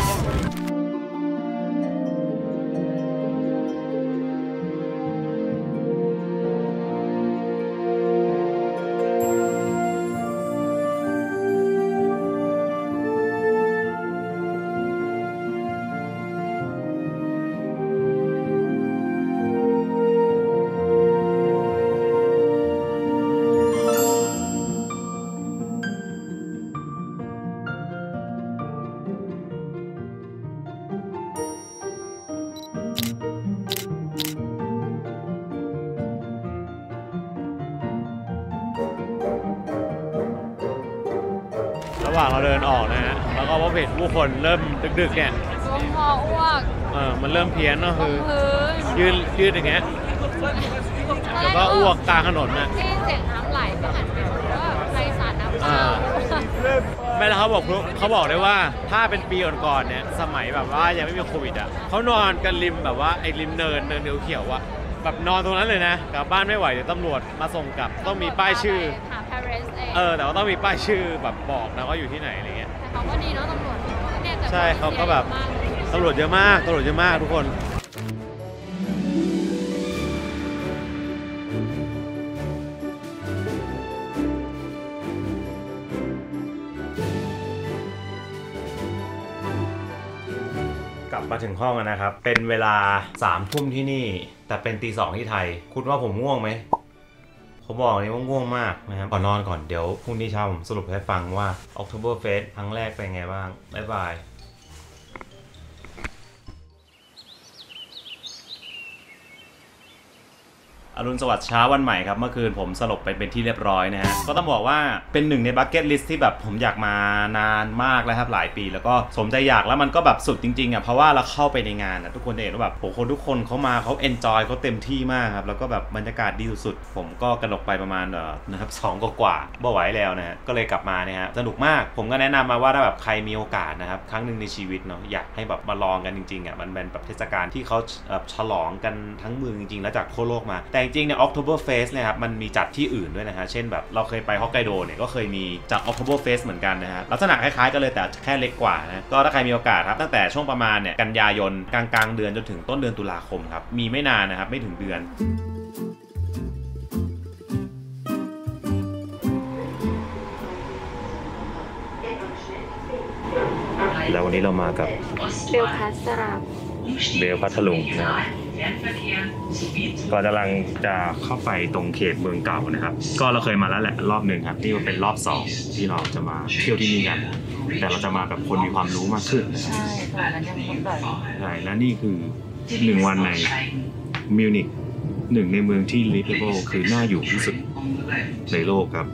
ระหว่างเราเดินออกนะฮะแล้วก็พบเห็นผู้คนเริ่มดึกๆเนี่ยลมพออ้วกเออมันเริ่มเพี้ยนก็คือยืดยืดอย่างเงี้ยแล้วก็อ้วกกลางถนนนะที่เสียงน้ำไหลก็หันไปดูว่าใครสาดน้ำอ่าแม่แล้วเขาบอกเขาบอกได้ว่าถ้าเป็นปีก่อนๆเนี่ยสมัยแบบว่ายังไม่มีโควิดอ่ะเขานอนกันริมแบบว่าไอ้ริมเนินเนินเขียวๆอ่ะแบบนอนตรงนั้นเลยนะกลับบ้านไม่ไหวเดี๋ยวตำรวจมาส่งกลับต้องมีป้ายชื่อเออแต่ว่าต้องมีป้ายชื่อแบบบอกนะว่าอยู่ที่ไหนอะไรเงี้ยแต่เขาก็ดีเนาะตำรวจใช่เขาก็แบบตำรวจเยอะมากตำรวจเยอะมากทุกคนกลับมาถึงห้องนะครับเป็นเวลาสามทุ่มที่นี่แต่เป็นตีสองที่ไทยคุณว่าผมง่วงไหมผมบอกเลยว่าง่วงมากนะครับก่อนนอนก่อนเดี๋ยวพรุ่งนี้เช้าผมสรุปให้ฟังว่า Oktoberfest ครั้งแรกเป็นไงบ้างบ๊ายบายอรุณสวัสดิ์เช้าวันใหม่ครับเมื่อคืนผมสลบไปเป็นที่เรียบร้อยนะฮะก็ต้องบอกว่าเป็นหนึ่งในบัคเก็ตลิสต์ที่แบบผมอยากมานานมากแล้วครับหลายปีแล้วก็สมใจอยากแล้วมันก็แบบสุดจริงๆอ่ะเพราะว่าเราเข้าไปในงานนะทุกคนจะเห็นว่าแบบโหคนทุกคนเขามาเขาเอนจอยเขาเต็มที่มากครับแล้วก็แบบบรรยากาศดีสุดๆผมก็กระดกไปประมาณเอ่อนะครับสองกว่าๆบ่ไหวแล้วนะฮะก็เลยกลับมาเนี่ยฮะสนุกมากผมก็แนะนำมาว่าถ้าแบบใครมีโอกาสนะครับครั้งหนึ่งในชีวิตเนาะอยากให้แบบมาลองกันจริงๆอ่ะมันเป็นแบบเทศกาลที่เขาฉลองกันทั้งเมืองจริงๆแล้วจากทั่วโลกมาแต่จริงๆเนี่ย Oktoberfest เนี่ยครับมันมีจัดที่อื่นด้วยนะฮะเช่นแบบเราเคยไปฮอกไกโดเนี่ยก็เคยมีจัด Oktoberfest เหมือนกันนะฮะลักษณะคล้ายๆกันเลยแต่แค่เล็กกว่านะก็ถ้าใครมีโอกาสครับตั้งแต่ช่วงประมาณเนี่ยกันยายนกลางๆเดือนจนถึงต้นเดือนตุลาคมครับมีไม่นานนะครับไม่ถึงเดือนแล้ววันนี้เรามากับเบลพัสราเบลพัทลุงนะครับก็กำลังจะเข้าไปตรงเขตเมืองเก่านะครับก็เราเคยมาแล้วแหละรอบหนึ่งครับนี่เป็นรอบสองที่เราจะมาเที่ยวที่นี่กันแต่เราจะมากับคนมีความรู้มากขึ้นใช่ค่ะแล้วยังคนแบบใช่และนี่คือหนึ่งวันในมิวนิกหนึ่งในเมืองที่ livable คือน่าอยู่ที่สุดในโลกครับ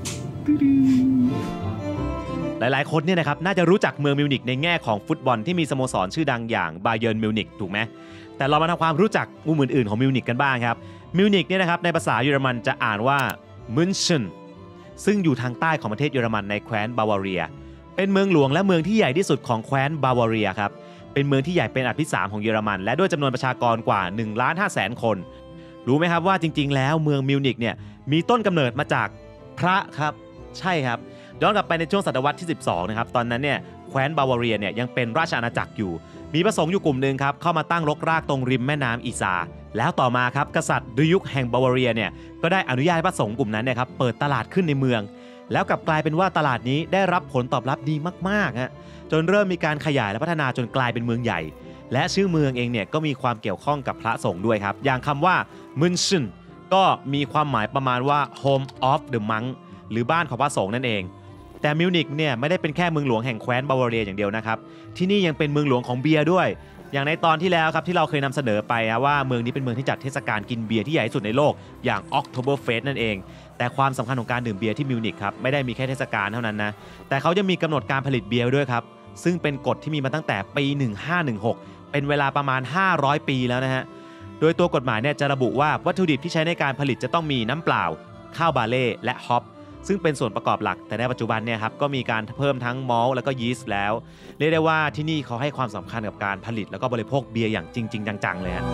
หลายๆคนเนี่ยนะครับน่าจะรู้จักเมืองมิวนิกในแง่ของฟุตบอลที่มีสโมสรชื่อดังอย่างบาเยิร์นมิวนิกถูกไหมแต่เรามาทำความรู้จักมุมอื่นๆของมิวนิกกันบ้างครับมิวนิกเนี่ยนะครับในภาษาเยอรมันจะอ่านว่ามุนเชนซึ่งอยู่ทางใต้ของประเทศเยอรมันในแคว้นบาวาเรียเป็นเมืองหลวงและเมืองที่ใหญ่ที่สุดของแคว้นบาวาเรียครับเป็นเมืองที่ใหญ่เป็นอันดับที่สามของเยอรมันและด้วยจำนวนประชากรกว่า หนึ่งล้านห้าแสน คนรู้ไหมครับว่าจริงๆแล้วเมืองมิวนิกเนี่ยมีต้นกำเนิดมาจากพระครับใช่ครับย้อนกลับไปในช่วงศตวรรษที่สิบสองนะครับตอนนั้นเนี่ยแคว้นบาวาเรียเนี่ยยังเป็นราชอาณาจักรอยู่มีพระสงฆ์อยู่กลุ่มหนึ่งครับเข้ามาตั้งรกรากตรงริมแม่น้ำอีซาแล้วต่อมาครับกษัตริย์ดุยุคแห่งบาวาเรียเนี่ยก็ได้อนุญาตให้พระสงฆ์กลุ่มนั้นเนี่ยครับเปิดตลาดขึ้นในเมืองแล้วกลับกลายเป็นว่าตลาดนี้ได้รับผลตอบรับดีมากๆฮะจนเริ่มมีการขยายและพัฒนาจนกลายเป็นเมืองใหญ่และชื่อเมืองเองเนี่ยก็มีความเกี่ยวข้องกับพระสงฆ์ด้วยครับอย่างคำว่ามุนชินก็มีความหมายประมาณว่า home of the monk หรือบ้านของพระสงฆ์นั่นเองแต่มิวนิกเนี่ยไม่ได้เป็นแค่เมืองหลวงแห่งแคว้นบาวาเรียอย่างเดียวนะครับที่นี่ยังเป็นเมืองหลวงของเบียร์ด้วยอย่างในตอนที่แล้วครับที่เราเคยนำเสนอไปว่าเมืองนี้เป็นเมืองที่จัดเทศกาลกินเบียร์ที่ใหญ่ที่สุดในโลกอย่าง Oktoberfest นั่นเองแต่ความสำคัญของการดื่มเบียร์ที่มิวนิกครับไม่ได้มีแค่เทศกาลเท่านั้นนะแต่เขาจะมีกำหนดการผลิตเบียร์ด้วยครับซึ่งเป็นกฎที่มีมาตั้งแต่ปีหนึ่งพันห้าร้อยสิบหกเป็นเวลาประมาณห้าร้อยปีแล้วนะฮะโดยตัวกฎหมายเนี่ยจะระบุว่าวัตถุดิบที่ใช้ในการผลิตจะต้องมีน้ำเปล่าข้าวบาเล่และฮอปซึ่งเป็นส่วนประกอบหลักแต่ในปัจจุบันเนี่ยครับก็มีการเพิ่มทั้งมอลต์แล้วก็ยีสต์แล้วเรียกได้ว่าที่นี่เขาให้ความสำคัญกับการผลิตแล้วก็บริโภคเบียร์อย่างจริงๆจังๆเลยฮะ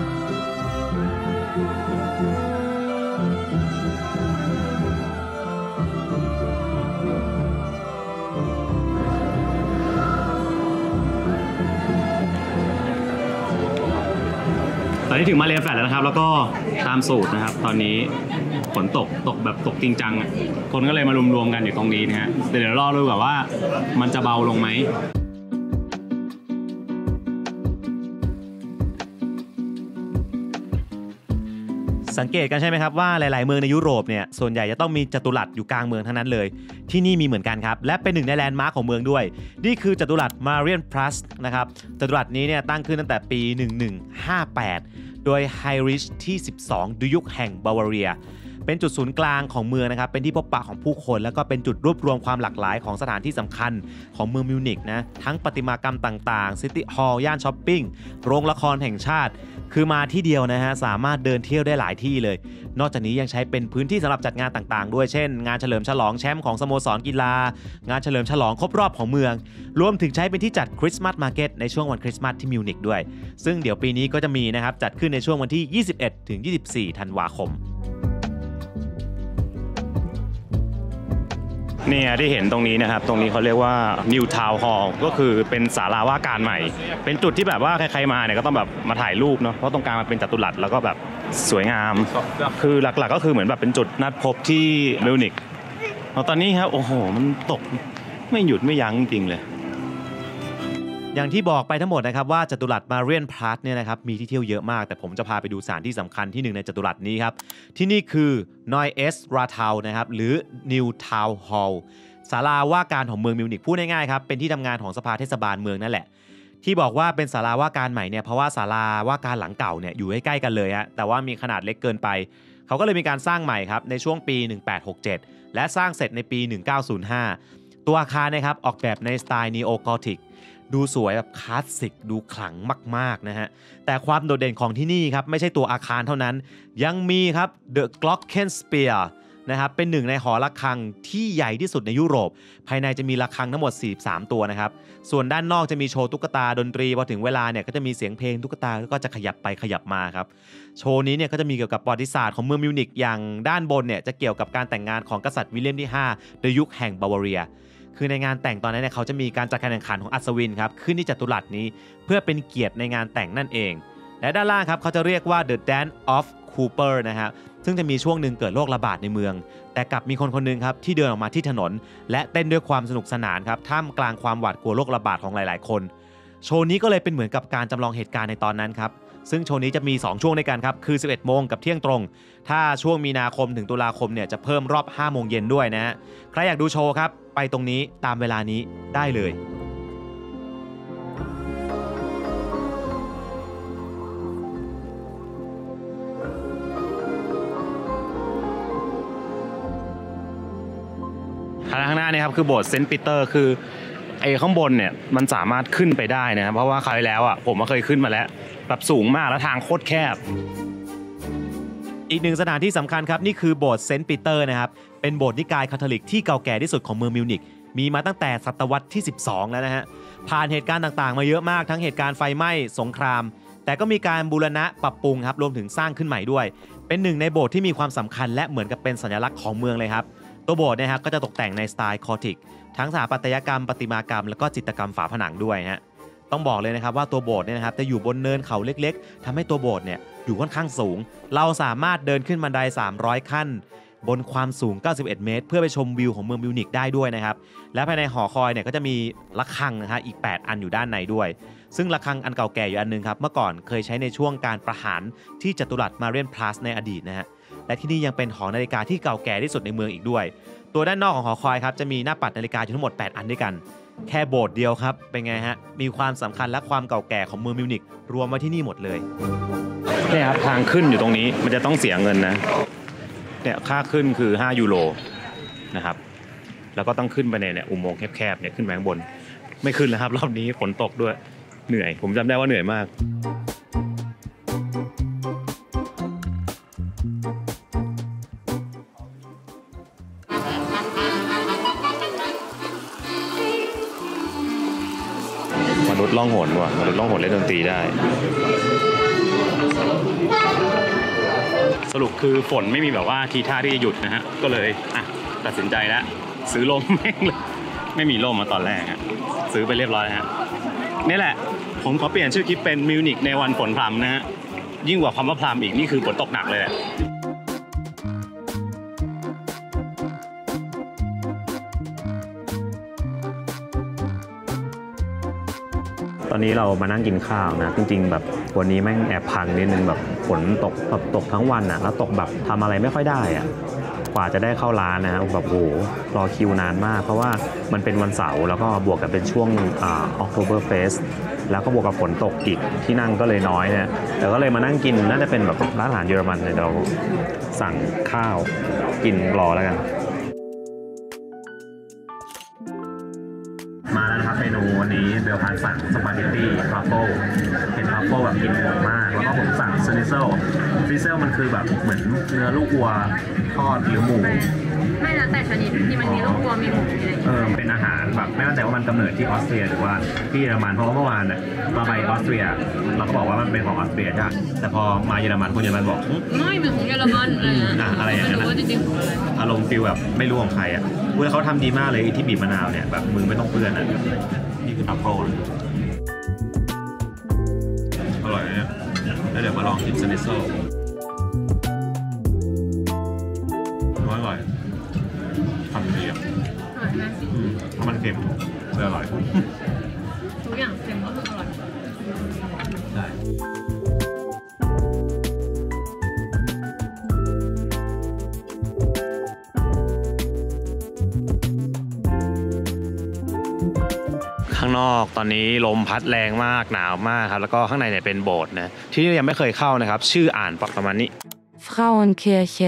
ตอนนี้ถึงมาเลเซียแล้วนะครับแล้วก็ตามสูตรนะครับตอนนี้ฝนตกตกแบบตกจริงจังคนก็เลยมารวมๆกันอยู่ตรงนี้นะฮะเดี๋ยวรอดูก่อนว่ามันจะเบาลงไหมสังเกตกันใช่ไหมครับว่าหลายๆเมืองในยุโรปเนี่ยส่วนใหญ่จะต้องมีจัตุรัสอยู่กลางเมืองทั้งนั้นเลยที่นี่มีเหมือนกันครับและเป็นหนึ่งในแลนด์มาร์คของเมืองด้วยนี่คือจัตุรัสมาเรียนพลัสนะครับจัตุรัสนี้เนี่ยตั้งขึ้นตั้งแต่ปีหนึ่งพันหนึ่งร้อยห้าสิบแปดโดยไฮริชที่สิบสองดุยุคแห่งบาวาเรียเป็นจุดศูนย์กลางของเมืองนะครับเป็นที่พบปะของผู้คนแล้วก็เป็นจุดรวบรวมความหลากหลายของสถานที่สำคัญของเมืองมิวนิกนะทั้งประติมากรรมต่างๆซิตี้ฮอลล์ย่านช้อปปิ้งโรงละครแห่งชาติคือมาที่เดียวนะฮะสามารถเดินเที่ยวได้หลายที่เลยนอกจากนี้ยังใช้เป็นพื้นที่สำหรับจัดงานต่างๆด้วยเช่นงานเฉลิมฉลองแชมป์ของสโมสรกีฬางานเฉลิมฉลองครบรอบของเมืองรวมถึงใช้เป็นที่จัดคริสต์มาสมาร์เก็ตในช่วงวันคริสต์มาสที่มิวนิกด้วยซึ่งเดี๋ยวปีนี้ก็จะมีนะครับจัดขึ้นในช่วงวันที่ยี่สิบเอ็ดถึงยี่สิบสี่ธันวาคมเนี่ยที่เห็นตรงนี้นะครับตรงนี้เขาเรียกว่า New Town Hall ก็คือเป็นศาลาว่าการใหม่เป็นจุดที่แบบว่าใครๆมาเนี่ยก็ต้องแบบมาถ่ายรูปเนาะเพราะตรงกลางมันเป็นจัตุรัสแล้วก็แบบสวยงามคือหลักๆก็คือเหมือนแบบเป็นจุดนัดพบที่มิวนิกตอนนี้ครับโอ้โหมันตกไม่หยุดไม่ยั้งจริงเลยอย่างที่บอกไปทั้งหมดนะครับว่าจัตุรัสมาเรียนพลัสเนี่ยนะครับมีที่เที่ยวเยอะมากแต่ผมจะพาไปดูสถานที่สำคัญที่หนึ่งในจัตุรัสนี้ครับที่นี่คือนอยเอสราทาวนะครับหรือ New Town Hall ศาลาว่าการของเมืองมิวนิกพูดง่ายๆครับเป็นที่ทำงานของสภาเทศบาลเมืองนั่นแหละที่บอกว่าเป็นศาลาว่าการใหม่เนี่ยเพราะว่าศาลาว่าการหลังเก่าเนี่ยอยู่ใกล้ๆกันเลยฮะแต่ว่ามีขนาดเล็กเกินไปเขาก็เลยมีการสร้างใหม่ครับในช่วงปีหนึ่งแปดหกเจ็ดและสร้างเสร็จในปีหนึ่งเก้าศูนย์ห้าตัวอาคารนะครับออกแบบในสไตล์นีโอกอธิกดูสวยแบบคลาสสิกดูขลังมากๆนะฮะแต่ความโดดเด่นของที่นี่ครับไม่ใช่ตัวอาคารเท่านั้นยังมีครับ The Glockenspiel นะครับเป็นหนึ่งในหอระฆังที่ใหญ่ที่สุดในยุโรปภายในจะมีระฆังทั้งหมดสี่สิบสามตัวนะครับส่วนด้านนอกจะมีโชว์ตุ๊กตาดนตรีพอถึงเวลาเนี่ยก็จะมีเสียงเพลงตุ๊กตาก็จะขยับไปขยับมาครับโชว์นี้เนี่ยก็จะมีเกี่ยวกับประวัติศาสตร์ของเมืองมิวนิกอย่างด้านบนเนี่ยจะเกี่ยวกับการแต่งงานของกษัตริย์วิลเลียมที่ห้าในยุคแห่งบาวาเรียคือในงานแต่งตอนนั้นเนี่ยเขาจะมีการจัดการแข่งขันของอัศวินครับขึ้นที่จัตุรัสนี้เพื่อเป็นเกียรติในงานแต่งนั่นเองและด้านล่างครับเขาจะเรียกว่า The Dance of Cooper นะครับซึ่งจะมีช่วงหนึ่งเกิดโรคระบาดในเมืองแต่กลับมีคนคนหนึ่งครับที่เดินออกมาที่ถนนและเต้นด้วยความสนุกสนานครับท่ามกลางความหวาดกลัวโรคระบาดของหลายๆคนโชว์นี้ก็เลยเป็นเหมือนกับการจำลองเหตุการณ์ในตอนนั้นครับซึ่งโชว์นี้จะมีสองช่วงด้วยกันครับคือ สิบเอ็ดโมงกับเที่ยงตรงถ้าช่วงมีนาคมถึงตุลาคมเนี่ยจะเพิ่มรอบห้าโมงเย็นด้วยนะฮะใครอยากดูโชว์ครับไปตรงนี้ตามเวลานี้ได้เลยข้างหน้านี่ครับคือโบสถ์เซนต์ปีเตอร์คือไอ้ข้างบนเนี่ยมันสามารถขึ้นไปได้นะเพราะว่าคราวที่แล้วอ่ะผมก็เคยขึ้นมาแล้วแบบสูงมากแล้วทางโคตรแคบอีกหนึ่งสถานที่สำคัญครับนี่คือโบสถ์เซนต์ปีเตอร์นะครับเป็นโบสถ์นิกายคาทอลิกที่เก่าแก่ที่สุดของเมืองมิวนิกมีมาตั้งแต่ศตวรรษที่สิบสองแล้วนะฮะผ่านเหตุการณ์ต่างๆมาเยอะมากทั้งเหตุการณ์ไฟไหม้สงครามแต่ก็มีการบูรณะปรับปรุงครับรวมถึงสร้างขึ้นใหม่ด้วยเป็นหนึ่งในโบสถ์ที่มีความสำคัญและเหมือนกับเป็นสัญลักษณ์ของเมืองเลยครับตัวโบสถ์นะครับก็จะตกแต่งในสไตล์คอทิกทั้งสถาปัตยกรรมประติมากรรมแล้วก็จิตรกรรมฝาผนังด้วยฮะต้องบอกเลยนะครับว่าตัวโบสถ์เนี่ยนะครับจะอยู่บนเนินเขาเล็กๆทำให้ตัวโบสถ์เนี่ยอยู่ค่อนข้างสูงเราสามารถเดินขึ้นบันไดสามร้อยขั้นบนความสูงเก้าสิบเอ็ดเมตรเพื่อไปชมวิวของเมืองมิวนิกได้ด้วยนะครับและภายในหอคอยเนี่ยก็จะมีระฆังนะฮะอีกแปดอันอยู่ด้านในด้วยซึ่งระฆังอันเก่าแก่อยู่อันนึงครับเมื่อก่อนเคยใช้ในช่วงการประหารที่จัตุรัสมาเรียนพลัสในอดีตนะฮะและที่นี่ยังเป็นหอนาฬิกาที่เก่าแก่ที่สุดในเมืองอีกด้วยตัวด้านนอกของหอคอยครับจะมีหน้าปัดนาฬิกาอยู่ทั้งหมดแปดอันด้วยกันแค่โบสถ์เดียวครับเป็นไงฮะมีความสำคัญและความเก่าแก่ของเมืองมิวนิกรวมไว้ที่นี่หมดเลยเนี่ยครับทางขึ้นอยู่ตรงนี้มันจะต้องเสียเงินนะเนี่ยค่าขึ้นคือห้ายูโรนะครับแล้วก็ต้องขึ้นไปในเนี่ยอุโมงค์แคบๆเนี่ยขึ้นไปข้างบนไม่ขึ้นแล้วครับรอบนี้ฝนตกด้วยเหนื่อยผมจำได้ว่าเหนื่อยมากมนุษย์ล่องหนว่ะมนุษย์ล่องหนเล่นดนตรีได้สรุปคือฝนไม่มีแบบว่าทีท่าที่จะหยุดนะฮะก็เลยอ่ะตัดสินใจแล้วซื้อร่มแม่งเลยไม่มีร่มมาตอนแรกฮะซื้อไปเรียบร้อยฮะนี่แหละผมขอเปลี่ยนชื่อคลิปเป็นมิวนิกในวันฝนพรำนะฮะยิ่งกว่าคำว่าพรำอีกนี่คือฝนตกหนักเลยแหละตอนนี้เรามานั่งกินข้าวนะจริงๆแบบวันนี้แม่งแอบพังนิดนึงแบบฝนตกแบบตกทั้งวันอ่ะแล้วตกแบบทำอะไรไม่ค่อยได้อ่ะกว่าจะได้เข้าร้านนะแบบโหรอคิวนานมากเพราะว่ามันเป็นวันเสาร์แล้วก็บวกกับเป็นช่วงอ่า Oktoberfest แล้วก็บวกกับฝนตกอีกที่นั่งก็เลยน้อยเนี่ยแต่ก็เลยมานั่งกินน่าจะเป็นแบบร้านอาหารเยอรมันเนี่ยเราสั่งข้าวกินรอแล้วกันมาแล้วนะครับเมนูวันนี้เบลพันสั่งสปาเกตตี้ทรัฟเฟิลเป็นทรัฟเฟิลแบบกินหอมมากแล้วก็ผมสั่งซนิเซลซนิเซลมันคือแบบเหมือนเนื้อลูกวัวทอดหรือหมูไม่แล้วแต่ชนิดที่มันมีลูกวัวมีหมูอะไรเออเป็นอาหารแบบไม่แน่ใจว่ามันกำเนิดที่ออสเตรียหรือว่าที่เยอรมันเพราะว่าเมื่อวานเนี่ยมาไปออสเตรียเราก็บอกว่ามันเป็นของออสเตรียใช่แต่พอมาเยอรมันคนเยอรมันบอกไม่เป็นของเยอรมันอะไรนะอะไรอย่างเงี้ยอารมณ์ฟิลแบบไม่รู้ของใครอ่ะเว้ยเขาทำดีมากเลยที่บีบมะนาวเนี่ยแบบมือไม่ต้องเปื้อนอ่ะนี่คือทัฟเฟิลอร่อยเนี่ยแล้วเดี๋ยวมาลองกินซนิโซ่อร่อยทำดีอ่ะอร่อยไหมถ้ามันเค็มจะอร่อยทุกอย่างเค็มก็คืออร่อยได้ขข้างนอกตอนนี้ลมพัดแรงมากหนาวมากครับแล้วก็ข้างในเนี่ยเป็นโบสถ์นะที่นี่ยังไม่เคยเข้านะครับชื่ออ่านประมาณนี้ Frauenkirche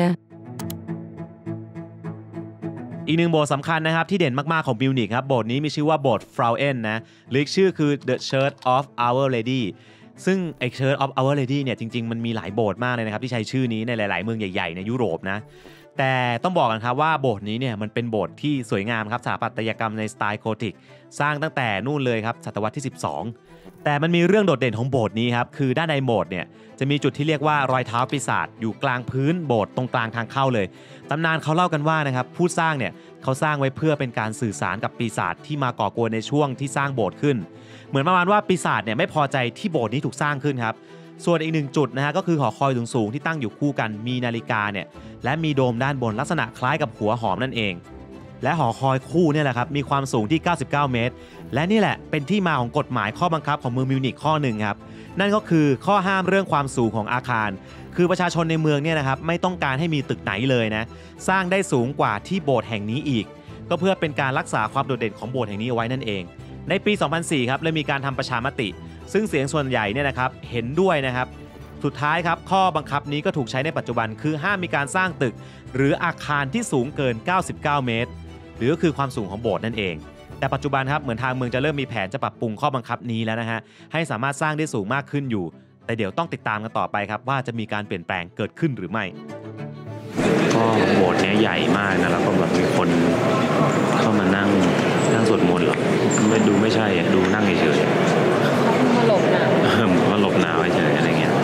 อีกหนึ่งโบสถ์สำคัญนะครับที่เด่นมากๆของมิวนิกครับโบสถ์นี้มีชื่อว่าโบสถ์ Frauen นะหรืออีกชื่อคือ The Church of Our Lady ซึ่งไอ้ Church of Our Lady เนี่ยจริงๆมันมีหลายโบสถ์มากเลยนะครับที่ใช้ชื่อนี้ในหลายๆเมืองใหญ่ๆในยุโรปนะแต่ต้องบอกกันครับว่าโบสถ์นี้เนี่ยมันเป็นโบสถ์ที่สวยงามครับสถาปัตยกรรมในสไตล์โกธิกสร้างตั้งแต่นู่นเลยครับศตวรรษที่สิบสองแต่มันมีเรื่องโดดเด่นของโบสถ์นี้ครับคือด้านในโบสถ์เนี่ยจะมีจุดที่เรียกว่ารอยเท้าปีศาจอยู่กลางพื้นโบสถ์ตรงกลางทางเข้าเลยตำนานเขาเล่ากันว่านะครับผู้สร้างเนี่ยเขาสร้างไว้เพื่อเป็นการสื่อสารกับปีศาจที่มาก่อกวนในช่วงที่สร้างโบสถ์ขึ้นเหมือนประมาณว่าปีศาจเนี่ยไม่พอใจที่โบสถ์นี้ถูกสร้างขึ้นครับส่วนอีกหนึ่งจุดนะฮะก็คือหอคอยสูงๆที่ตั้งอยู่คู่กันมีนาฬิกาเนี่ยและมีโดมด้านบนลักษณะคล้ายกับหัวหอมนั่นเองและหอคอยคู่เนี่ยแหละครับมีความสูงที่เก้าสิบเก้าเมตรและนี่แหละเป็นที่มาของกฎหมายข้อบังคับของเมืองมิวนิกข้อหนึ่งครับนั่นก็คือข้อห้ามเรื่องความสูงของอาคารคือประชาชนในเมืองเนี่ยนะครับไม่ต้องการให้มีตึกไหนเลยนะสร้างได้สูงกว่าที่โบสถ์แห่งนี้อีกก็เพื่อเป็นการรักษาความโดดเด่นของโบสถ์แห่งนี้เอาไว้นั่นเองในปีสองพันสี่ครับเลยมีการทำประชามติซึ่งเสียงส่วนใหญ่เนี่ยนะครับเห็นด้วยนะครับสุดท้ายครับข้อบังคับนี้ก็ถูกใช้ในปัจจุบันคือห้ามมีการสร้างตึกหรืออาคารที่สูงเกินเก้าสิบเก้าเมตรหรือก็คือความสูงของโบสถ์นั่นเองแต่ปัจจุบันครับเหมือนทางเมืองจะเริ่มมีแผนจะปรับปรุงข้อบังคับนี้แล้วนะฮะให้สามารถสร้างได้สูงมากขึ้นอยู่แต่เดี๋ยวต้องติดตามกันต่อไปครับว่าจะมีการเปลี่ยนแปลงเกิดขึ้นหรือไม่ก็โบสถ์นี้ใหญ่มากนะแล้วก็แบบมีคนเข้ามานั่งนั่งสวดมนต์หรอไม่ดูไม่ใช่ดูนั่งเฉยๆมาหลบหนาวมาหลบหนาวเฉยๆอะไรเงี้ย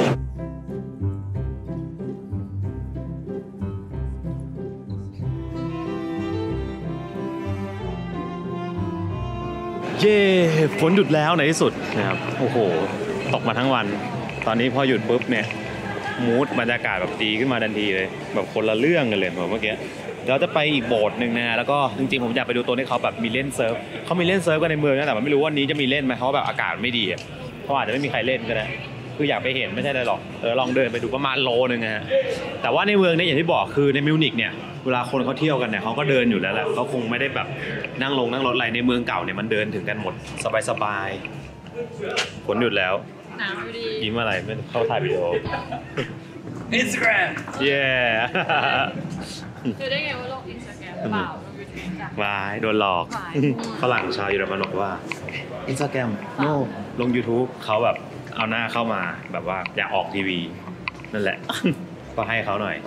เย้ฝนหยุดแล้วในที่สุดนะครับโอ้โหตกมาทั้งวันตอนนี้พอหยุดปุ๊บเนี่ยมูดบรรยากาศแบบดีขึ้นมาทันทีเลยแบบคนละเรื่องกันเลยเหมือนเมื่อกี้เราจะไปอีกโบสถ์หนึ่งนะแล้วก็จริงๆผมอยากไปดูตัวที่เขาแบบมีเล่นเซิร์ฟเขามีเล่นเซิร์ฟกันในเมืองนะแต่ไม่รู้ว่านี้จะมีเล่นไหมเพราะแบบอากาศไม่ดีเพราะอาจจะไม่มีใครเล่นก็ได้คืออยากไปเห็นไม่ใช่เลยหรอกเออลองเดินไปดูประมาณโลนึงนะฮะแต่ว่าในเมืองเนี่ยอย่างที่บอกคือในมิวนิกเนี่ยเวลาคนเขาเที่ยวกันเนี่ยเขาก็เดินอยู่แล้วแหละเขาคงไม่ได้แบบนั่งลงนั่งรถอะไรในเมืองเก่าเนี่ยมันเดินถึงกันหมดสบายๆฝนหยุดแล้วหนาวดียิ้มอะไรไม่เข้าถ่ายวิดีโอ Instagram เย้คือได้ไงว่าลง Instagram เปล่าลง YouTube จ้ะวายโดนหลอกฝรั่งชาวเยอรมันบอกว่า Instagram no ลง YouTube เขาแบบเอาหน้าเข้ามาแบบว่าอยากออกทีวีนั่นแหละ ก็ให้เขาหน่อย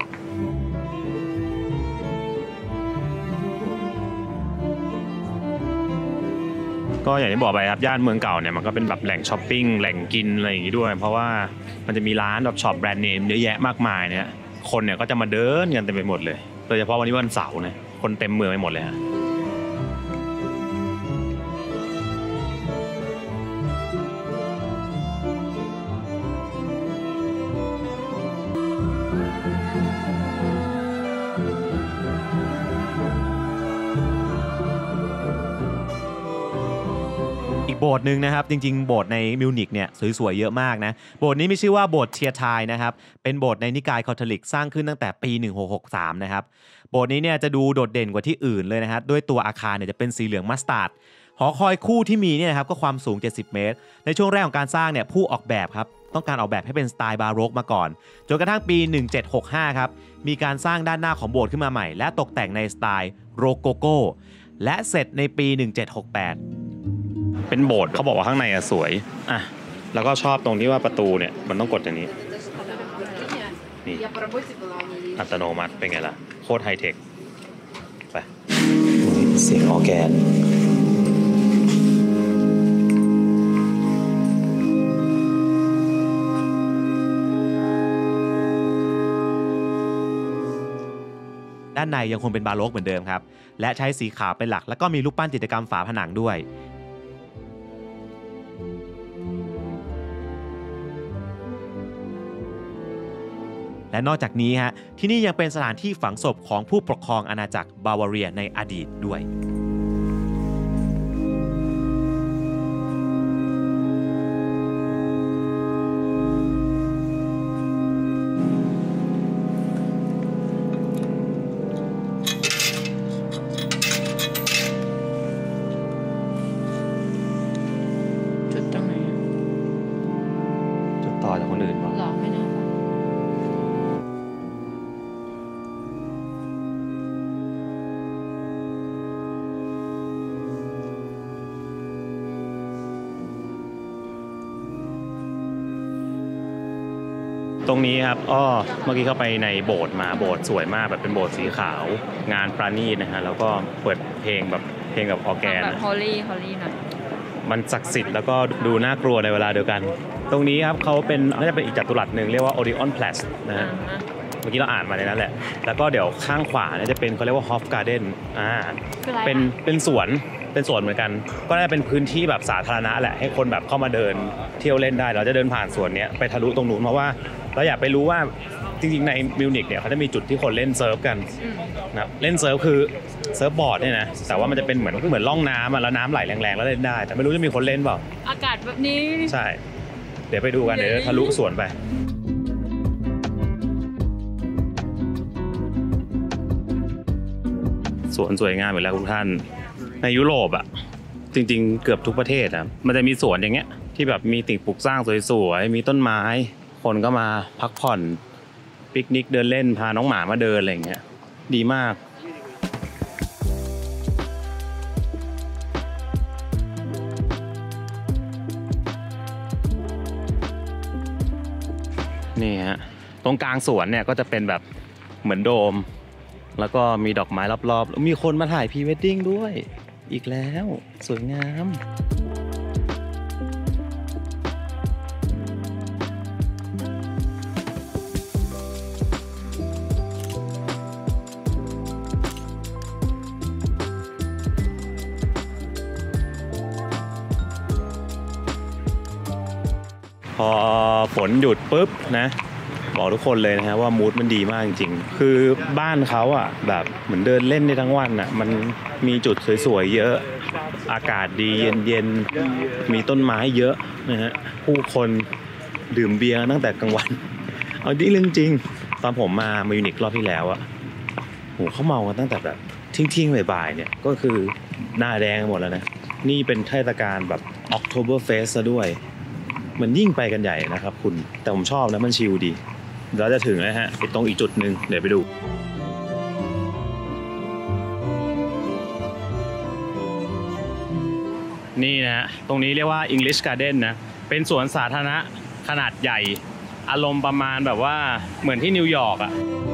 ก็อย่างที่บอกไปครับย่านเมืองเก่าเนี่ยมันก็เป็นแบบแหล่งช้อปปิ้งแหล่งกินอะไรอย่างงี้ด้วยเพราะว่ามันจะมีร้านแบบช็อปแบรนด์เนมเยอะแยะมากมายเนี่ยคนเนี่ยก็จะมาเดินกันเต็มไปหมดเลยโดยเฉพาะวันนี้วันเสาร์เนี่ยคนเต็มเมืองไปหมดเลยฮะโบสถ์หนึ่งนะครับจริงๆโบสถ์ในมิวนิกเนี่ยสวยๆเยอะมากนะโบสถ์นี้มีชื่อว่าโบสถ์เทียทายนะครับเป็นโบสถ์ในนิกายคาทอลิกสร้างขึ้นตั้งแต่ปีหนึ่งพันหกร้อยหกสิบสามนะครับโบสถ์นี้เนี่ยจะดูโดดเด่นกว่าที่อื่นเลยนะครับด้วยตัวอาคารเนี่ยจะเป็นสีเหลืองมัสตาร์ดหอคอยคู่ที่มีเนี่ยนะครับก็ความสูงเจ็ดสิบเมตรในช่วงแรกของการสร้างเนี่ยผู้ออกแบบครับต้องการออกแบบให้เป็นสไตล์บาโรกมาก่อนจนกระทั่งปีหนึ่งพันเจ็ดร้อยหกสิบห้าครับมีการสร้างด้านหน้าของโบสถ์ขึ้นมาใหม่และตกแต่งในสไตล์โรโกโก้และเสร็จในปีหนึ่งพันเจ็ดร้อยหกสิบแปดเป็นโบสถ์เขาบอกว่าข้างในอะสวยอ่ะแล้วก็ชอบตรงที่ว่าประตูเนี่ยมันต้องกดอย่างนี้นี่อัตโนมัติเป็นไงล่ะโคตรไฮเทคไปเสียงออร์แกนด้านในยังคงเป็นบาโรกเหมือนเดิมครับและใช้สีขาวเป็นหลักแล้วก็มีรูปปั้นจิตรกรรมฝาผนังด้วยและนอกจากนี้ฮะที่นี่ยังเป็นสถานที่ฝังศพของผู้ปกครองอาณาจักรบาวาเรียในอดีตด้วยตรงนี้ครับอ้อเมื่อกี้เข้าไปในโบสถ์มาโบสถ์สวยมากแบบเป็นโบสถ์สีขาวงานปราณีตนะฮะแล้วก็เปิดเพลงแบบเพลงกับออร์แกนแบบฮอลลี่ฮอลลี่หน่อยมันศักดิ์สิทธิ์แล้วก็ดูน่ากลัวในเวลาเดียวกันตรงนี้ครับเขาเป็นน่าจะเป็นอีกจัตุรัสหนึ่งเรียกว่า Odeon Place นะฮะเมื่อกี้เราอ่านมาในนั้นแหละแล้วก็เดี๋ยวข้างขวาเนี่ยจะเป็นเขาเรียกว่า Hoffe Garden อ่าเป็นเป็นสวนเป็นสวนเหมือนกันก็น่าจะเป็นพื้นที่แบบสาธารณะแหละให้คนแบบเข้ามาเดินเที่ยวเล่นได้เราจะเดินผ่านสวนนี้ไปทะลุตรงนู้นเพราะว่าเราอยากไปรู้ว่าจริงๆในมิวนิกเนี่ยเขาจะมีจุดที่คนเล่นเซิร์ฟกันนะเล่นเซิร์ฟคือเซิร์ฟบอร์ดเนี่ยนะแต่ว่ามันจะเป็นเหมือนเหมือนล่องน้ำแล้วน้ำไหลแรงๆแล้วเล่นได้แต่ไม่รู้จะมีคนเล่นเปล่าอากาศแบบนี้ใช่เดี๋ยวไปดูกันเดี๋ยวทะลุสวนไปสวนสวยงามเหมือนแล้วทุกท่านในยุโรปอ่ะจริงๆเกือบทุกประเทศนะมันจะมีสวนอย่างเงี้ยที่แบบมีสิ่งปลูกสร้างสวยๆมีต้นไม้คนก็มาพักผ่อนปิกนิกเดินเล่นพาน้องหมามาเดินอะไรอย่างเงี้ยดีมากนี่ฮะตรงกลางสวนเนี่ยก็จะเป็นแบบเหมือนโดมแล้วก็มีดอกไม้รอบๆมีคนมาถ่ายพรีเวดดิ้งด้วยอีกแล้วสวยงามพอฝนหยุดปุ๊บนะบอกทุกคนเลยนะฮะว่ามูดมันดีมากจริงๆคือบ้านเขาอ่ะแบบเหมือนเดินเล่นได้ทั้งวันอ่ะมันมีจุดสวยๆเยอะอากาศดีเย็นๆมีต้นไม้เยอะนะฮะผู้คนดื่มเบียร์ตั้งแต่กลางวันเอาดิเรื่องจริงตอนผมมามิวนิกรอบที่แล้วอ่ะโหเขาเมากันตั้งแต่แบบทิ้งๆบ่ายๆเนี่ยก็คือหน้าแดงหมดแล้วนะนี่เป็นเทศกาลแบบ Oktoberfest ซะด้วยมันยิ่งไปกันใหญ่นะครับคุณแต่ผมชอบนะมันชิลดีเราจะถึงแล้วฮะตรงอีกจุดหนึ่งเดี๋ยวไปดูนี่นะตรงนี้เรียกว่า English Garden นะเป็นสวนสาธารณะขนาดใหญ่อารมณ์ประมาณแบบว่าเหมือนที่นิวยอร์กอ่ะ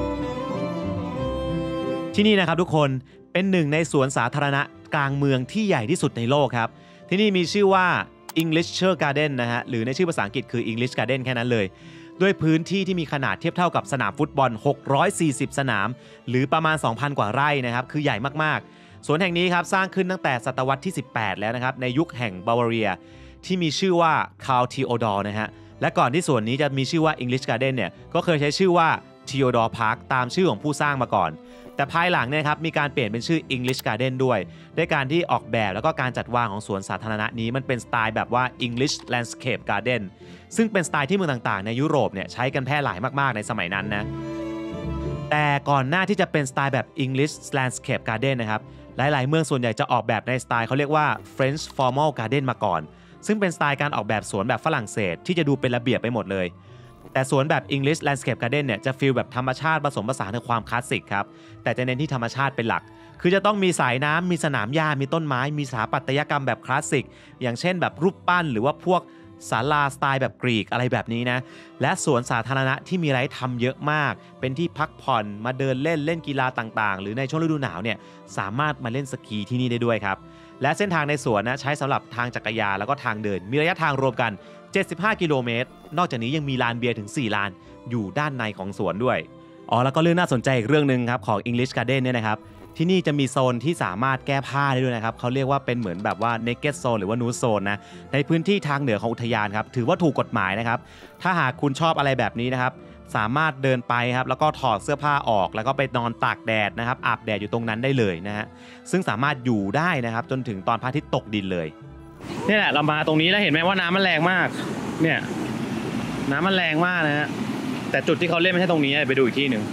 ที่นี่นะครับทุกคนเป็นหนึ่งในสวนสาธารณะกลางเมืองที่ใหญ่ที่สุดในโลกครับที่นี่มีชื่อว่า English Garden นะฮะหรือในชื่อภาษาอังกฤษคือ English Garden แค่นั้นเลยด้วยพื้นที่ที่มีขนาดเทียบเท่ากับสนามฟุตบอลหกร้อยสี่สิบสนามหรือประมาณ สองพัน กว่าไร่นะครับคือใหญ่มากๆสวนแห่งนี้ครับสร้างขึ้นตั้งแต่ศตวรรษที่สิบแปดแล้วนะครับในยุคแห่งบาวาเรียที่มีชื่อว่าคาร์ล ทีโอดอร์นะฮะและก่อนที่สวนนี้จะมีชื่อว่า English Garden เนี่ยก็เคยใช้ชื่อว่า Theodore Park ตามชื่อของผู้สร้างมาก่อนแต่ภายหลังเนี่ยครับมีการเปลี่ยนเป็นชื่อ English Garden ด้วยด้วยการที่ออกแบบแล้วก็การจัดวางของสวนสาธารณะนี้มันเป็นสไตล์แบบว่า English Landscape Garden ซึ่งเป็นสไตล์ที่เมืองต่างๆในยุโรปเนี่ยใช้กันแพร่หลายมากๆในสมัยนั้นนะแต่ก่อนหน้าที่จะเป็นสไตล์แบบ English Landscape Garden นะครับหลายๆเมืองส่วนใหญ่จะออกแบบในสไตล์เขาเรียกว่า French Formal Garden มาก่อนซึ่งเป็นสไตล์การออกแบบสวนแบบฝรั่งเศสที่จะดูเป็นระเบียบไปหมดเลยแต่สวนแบบ English Landscape Garden เนี่ยจะฟีลแบบธรรมชาติผสมผสานกับความคลาสสิกครับแต่จะเน้นที่ธรรมชาติเป็นหลักคือจะต้องมีสายน้ำมีสนามหญ้ามีต้นไม้มีสถาปัตยกรรมแบบคลาสสิกอย่างเช่นแบบรูปปั้นหรือว่าพวกศาลาสไตล์แบบกรีกอะไรแบบนี้นะและสวนสาธารณะที่มีอะไรทำเยอะมากเป็นที่พักผ่อนมาเดินเล่นเล่นกีฬาต่างๆหรือในช่วงฤดูหนาวเนี่ยสามารถมาเล่นสกีที่นี่ได้ด้วยครับและเส้นทางในสวนนะใช้สำหรับทางจักรยานแล้วก็ทางเดินมีระยะทางรวมกันเจ็ดสิบห้ากิโลเมตรนอกจากนี้ยังมีลานเบียร์ถึงสี่ลานอยู่ด้านในของสวนด้วยอ๋อแล้วก็เรื่องน่าสนใจอีกเรื่องนึงครับของ English Garden เนี่ยนะครับที่นี่จะมีโซนที่สามารถแก้ผ้าได้ด้วยนะครับเขาเรียกว่าเป็นเหมือนแบบว่า naked zone หรือว่า nude zone นะในพื้นที่ทางเหนือของอุทยานครับถือว่าถูกกฎหมายนะครับถ้าหากคุณชอบอะไรแบบนี้นะครับสามารถเดินไปครับแล้วก็ถอดเสื้อผ้าออกแล้วก็ไปนอนตากแดดนะครับอาบแดดอยู่ตรงนั้นได้เลยนะฮะซึ่งสามารถอยู่ได้นะครับจนถึงตอนพระอาทิตย์ตกดินเลยนี่แหละเรามาตรงนี้แล้วเห็นไหมว่าน้ำมันแรงมากเนี่ยน้ำมันแรงมากนะฮะแต่จุดที่เขาเล่นไม่ใช่ตรงนี้ไปดูอีกที่หนึ่ง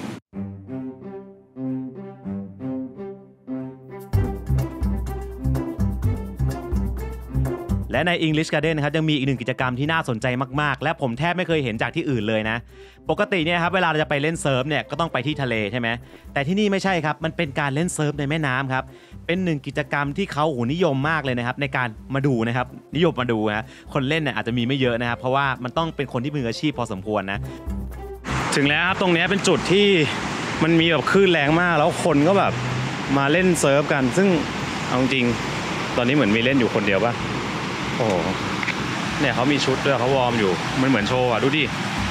และใน English Garden นะครับยังมีอีกหนึ่งกิจกรรมที่น่าสนใจมากๆและผมแทบไม่เคยเห็นจากที่อื่นเลยนะปกติเนี่ยครับเวลาเราจะไปเล่นเซิร์ฟเนี่ยก็ต้องไปที่ทะเลใช่ไหมแต่ที่นี่ไม่ใช่ครับมันเป็นการเล่นเซิร์ฟในแม่น้ำครับเป็นหนึ่งกิจกรรมที่เขาโหนิยมมากเลยนะครับในการมาดูนะครับนิยมมาดูนะคนเล่นเนี่ยอาจจะมีไม่เยอะนะครับเพราะว่ามันต้องเป็นคนที่มืออาชีพพอสมควรนะถึงแล้วครับตรงนี้เป็นจุดที่มันมีแบบคลื่นแรงมากแล้วคนก็แบบมาเล่นเซิร์ฟกันซึ่งเอาจริงตอนนี้เหมือนมีเล่นอยู่คนเดียวป่ะโอ้โหเนี่ยเขามีชุดด้วยเขาวอร์มอยู่มันเหมือนโชว์อ่ะดูดิ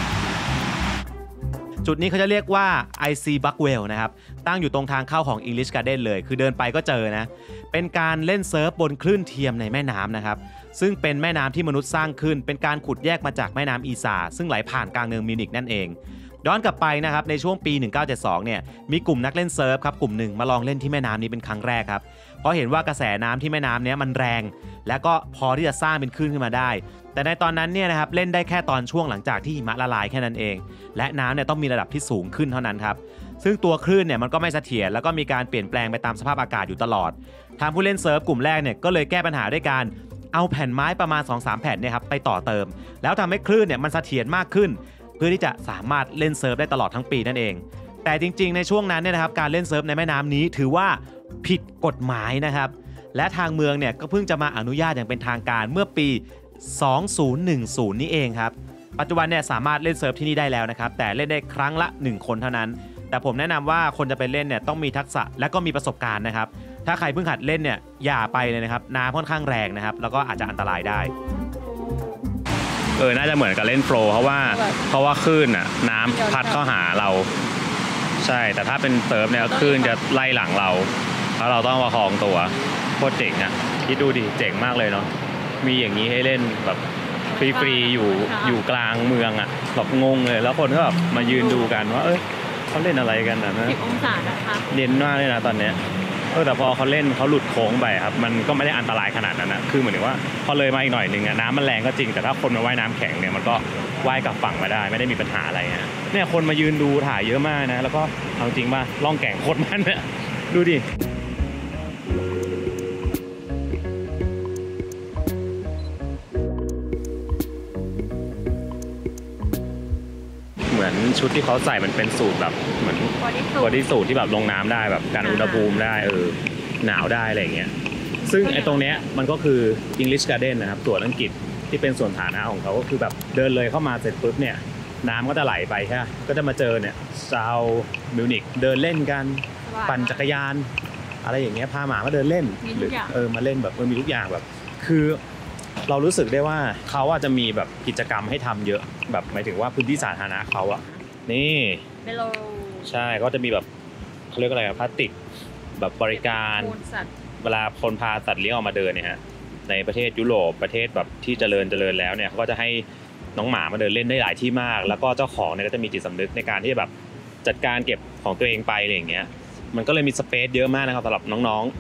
จุดนี้เขาจะเรียกว่า ไอ ซี Buckwell นะครับตั้งอยู่ตรงทางเข้าของ English Garden เลยคือเดินไปก็เจอนะเป็นการเล่นเซิร์ฟบนคลื่นเทียมในแม่น้ำนะครับซึ่งเป็นแม่น้ำที่มนุษย์สร้างขึ้นเป็นการขุดแยกมาจากแม่น้ำอีซาซึ่งไหลผ่านกลางเมืองมิวนิกนั่นเองย้อนกลับไปนะครับในช่วงปีหนึ่งเก้าเจ็ดสองเนี่ยมีกลุ่มนักเล่นเซิร์ฟครับกลุ่มหนึ่งมาลองเล่นที่แม่น้ำนี้เป็นครั้งแรกครับเพราะเห็นว่ากระแสน้ำที่แม่น้ำนี้มันแรงและก็พอที่จะสร้างเป็นคลื่นขึ้นมาได้แต่ในตอนนั้นเนี่ยนะครับเล่นได้แค่ตอนช่วงหลังจากที่หิมะละลายแค่นั้นเองและน้ำเนี่ยต้องมีระดับที่สูงขึ้นเท่านั้นครับซึ่งตัวคลื่นเนี่ยมันก็ไม่เสถียรแล้วก็มีการเปลี่ยนแปลงไปตามสภาพอากาศอยู่ตลอดทางผู้เล่นเซิร์ฟกลุ่มแรกเนี่ยก็เลยแก้ปัญหาด้วยการเอาแผ่นไม้ประมาณ สองสาม แผ่นเนี่ยครับไปต่อเติมแล้วทำให้คลื่นเนี่ยมันเสถียรมากขึ้นเพื่อที่จะสามารถเล่นเซิร์ฟได้ตลอดทั้งปีนั่นเองแต่จริงๆในช่วงนั้นเนี่ยนะครับการเล่นเซิร์ฟในแม่น้ำนี้ถือว่าผิดกฎหมายนะครับและทางเมืองเนี่ยก็เพิ่งจะมาอนุญาตอย่างเป็นทางการเมื่อปีสองพันสิบนี่เองครับปัจจุบันเนี่ยสามารถเล่นเซิร์ฟที่นี่ได้แล้วนะครับแต่เล่นได้ครั้งละหนึ่งคนเท่านั้นแต่ผมแนะนำว่าคนจะไปเล่นเนี่ยต้องมีทักษะและก็มีประสบการณ์นะครับถ้าใครเพิ่งหัดเล่นเนี่ยอย่าไปเลยนะครับน้ำค่อนข้างแรงนะครับแล้วก็อาจจะอันตรายได้เออน่าจะเหมือนกับเล่นโฟล์เพราะว่าเพราะว่าคลื่นอ่ะน้ำพัดเข้าหาเราใช่แต่ถ้าเป็นเซิร์ฟเนี่ยคลื่นจะไล่หลังเราแล้วเราต้องประคองตัวโคตรเจ๋งอ่ะคิดดูดิเจ๋งมากเลยเนาะมีอย่างนี้ให้เล่นแบบฟรีๆอยู่อยู่กลางเมืองอ่ะแบบงงเลยแล้วคนก็แบบมายืนดูกันว่าเอ้ยเขาเล่นอะไรกันนะสิบองศานะคะเย็นมากเลยนะตอนเนี้ยเออแต่พอเขาเล่นเขาหลุดโค้งไปครับมันก็ไม่ได้อันตรายขนาดนั้นนะคือเหมือนว่าพอเลยมาอีกหน่อยนึงน้ำมันแรงก็จริงแต่ถ้าคนมาว่ายน้ำแข็งเนี่ยมันก็ว่ายกลับฝั่งมาได้ไม่ได้มีปัญหาอะไรฮะเนี่ยคนมายืนดูถ่ายเยอะมากนะแล้วก็เอาจริงป่ะล่องแก่งโคตรมันเนี่ยดูดิเหมือนชุดที่เขาใส่มันเป็นสูทแบบเหมือนบอดี้สูทที่แบบลงน้ำได้แบบการอุณหภูมิได้เออหนาวได้อะไรอย่างเงี้ยซึ่งไอ้ตรงเนี้ยมันก็คือ English Garden นะครับสวนอังกฤษที่เป็นส่วนฐานะของเขาก็คือแบบเดินเลยเข้ามาเสร็จปุ๊บเนี่ยน้ำก็จะไหลไปใช่ไหมก็จะมาเจอเนี่ยซาวมิวนิกเดินเล่นกันปั่นจักรยานอะไรอย่างเงี้ยพาหมามาเดินเล่นหรือเออมาเล่นแบบมันมีทุกอย่างแบบคือเรารู้สึกได้ว่าเขาอาจจะมีแบบกิจกรรมให้ทำเยอะแบบหมายถึงว่าพื้นที่สาธารณะเขาอะนี่ใช่ก็จะมีแบบเขาเรียกอะไรพลาสติกแบบบริการเวลาคนพาสัตว์เลี้ยงออกมาเดินเนี่ยฮะในประเทศยุโรปประเทศแบบที่เจริญเจริญแล้วเนี่ยเขาก็จะให้น้องหมามาเดินเล่นได้หลายที่มากแล้วก็เจ้าของเนี่ยก็จะมีจิตสำนึกในการที่แบบจัดการเก็บของตัวเองไปอะไรอย่างเงี้ยมันก็เลยมีสเปซเยอะมากนะครับสำหรับน้องๆ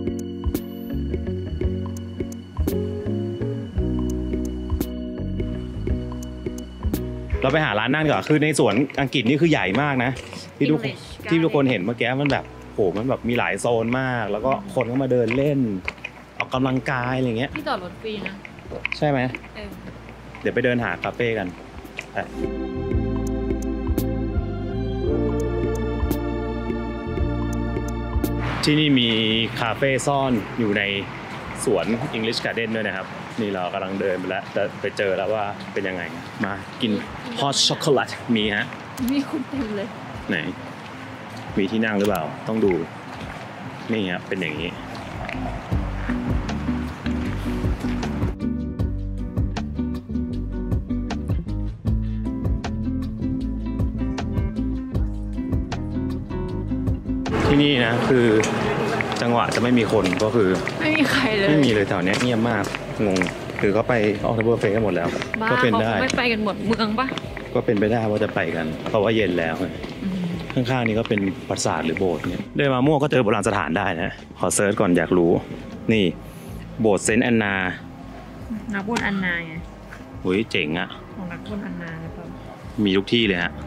เราไปหาร้านนั่งก่อนคือในสวนอังกฤษนี่คือใหญ่มากนะที่ทุกที่ทุกคนเห็นเมื่อกี้มันแบบโหมันแบบมีหลายโซนมากแล้วก็คนก็มาเดินเล่นออกกำลังกายอะไรเงี้ยที่จอดรถฟรีนะใช่ไหมเออเดี๋ยวไปเดินหาคาเฟ่กันที่นี่มีคาเฟ่ซ่อนอยู่ในสวน English Garden ด้วยนะครับนี่เรากำลังเดินไปแล้วจะไปเจอแล้วว่าเป็นยังไงมากินฮอตช็อกโกแลตมีฮะมีคนเต็มเลยไหนมีที่นั่งหรือเปล่าต้องดูนี่ฮะเป็นอย่างนี้ที่นี่นะคือจังหวะจะไม่มีคนก็คือไม่มีใครเลยไม่มีเลยแถวนี้เงียบมากงงคือเขาไปออกทัวร์เฟสกันหมดแล้วก็เป็นได้ไม่ไปกันหมดเมืองปะก็เป็นไปได้ว่าจะไปกันเพราะว่าเย็นแล้วข้างๆนี้ก็เป็นปราสาทหรือโบสถ์เนี่ยเดินมามั่วก็เจอโบราณสถานได้นะขอเซิร์ชก่อนอยากรู้นี่โบสถ์เซนต์แอนนานักบุญอันนาไงโอ้ยเจ๋งอ่ะของนักบุญอันนาเลยครับมีทุกที่เลยฮะ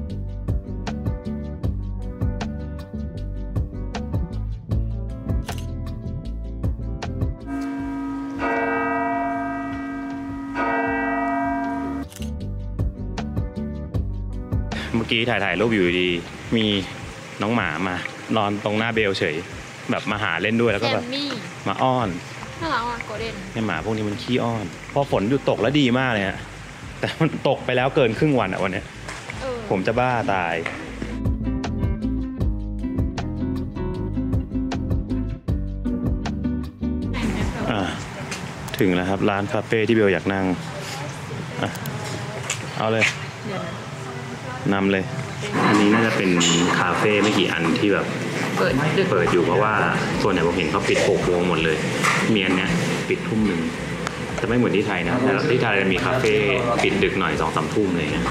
เมื่อกี้ถ่ายถ่ายรูปอยู่ดีมีน้องหมามานอนตรงหน้าเบลเฉยแบบมาหาเล่นด้วยแล้วก็แบบมาอ้อนน่ารักอ่ะโกลเด้นไอ้หมาพวกนี้มันขี้อ้อนพอฝนหยุดตกแล้วดีมากเลยฮะแต่มันตกไปแล้วเกินครึ่งวันอ่ะวันนี้เออผมจะบ้าตายอ่ะถึงแล้วครับร้านคาเฟ่ที่เบลอยากนั่งอ่ะเอาเลยนำเลย อันนี้น่าจะเป็นคาเฟ่ไม่กี่อันที่แบบเปิดเปิดอยู่เพราะว่าส่วนใหญ่ผมเห็นเขาปิดหกโมงหมดเลยมีอันเนี้ยปิดทุ่มหนึ่งจะไม่เหมือนที่ไทยนะแต่ที่ไทยจะมีคาเฟ่ปิดดึกหน่อยสองสามทุ่มอะไรเงี้ย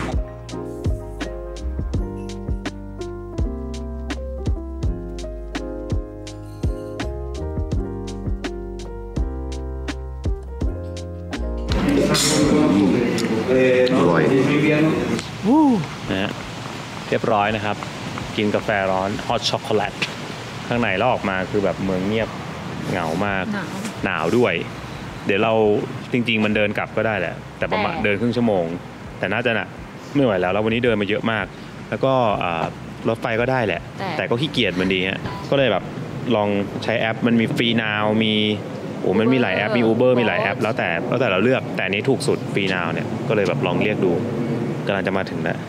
อร่อยนะฮะเรียบร้อยนะครับกินกาแฟร้อนฮอตช็อกโกแลตข้างในแล้วออกมาคือแบบเมืองเงียบเหงามากหนาวหนาวด้วยเดี๋ยวเราจริงๆมันเดินกลับก็ได้แหละแต่ประมาณเดินครึ่งชั่วโมงแต่น่าจะน่ะไม่ไหวแล้วแล้ววันนี้เดินมาเยอะมากแล้วก็รถไฟก็ได้แหละแต่ก็ขี้เกียจมันดีฮะก็เลยแบบลองใช้แอปมันมีฟรีนาวมีโอ้มันมีหลายแอปมี Uber มีหลายแอปแล้วแต่แล้วแต่เราเลือกแต่นี้ถูกสุดฟรีนาวเนี่ยก็เลยแบบลองเรียกดูกำลังจะมาถึงแล้ว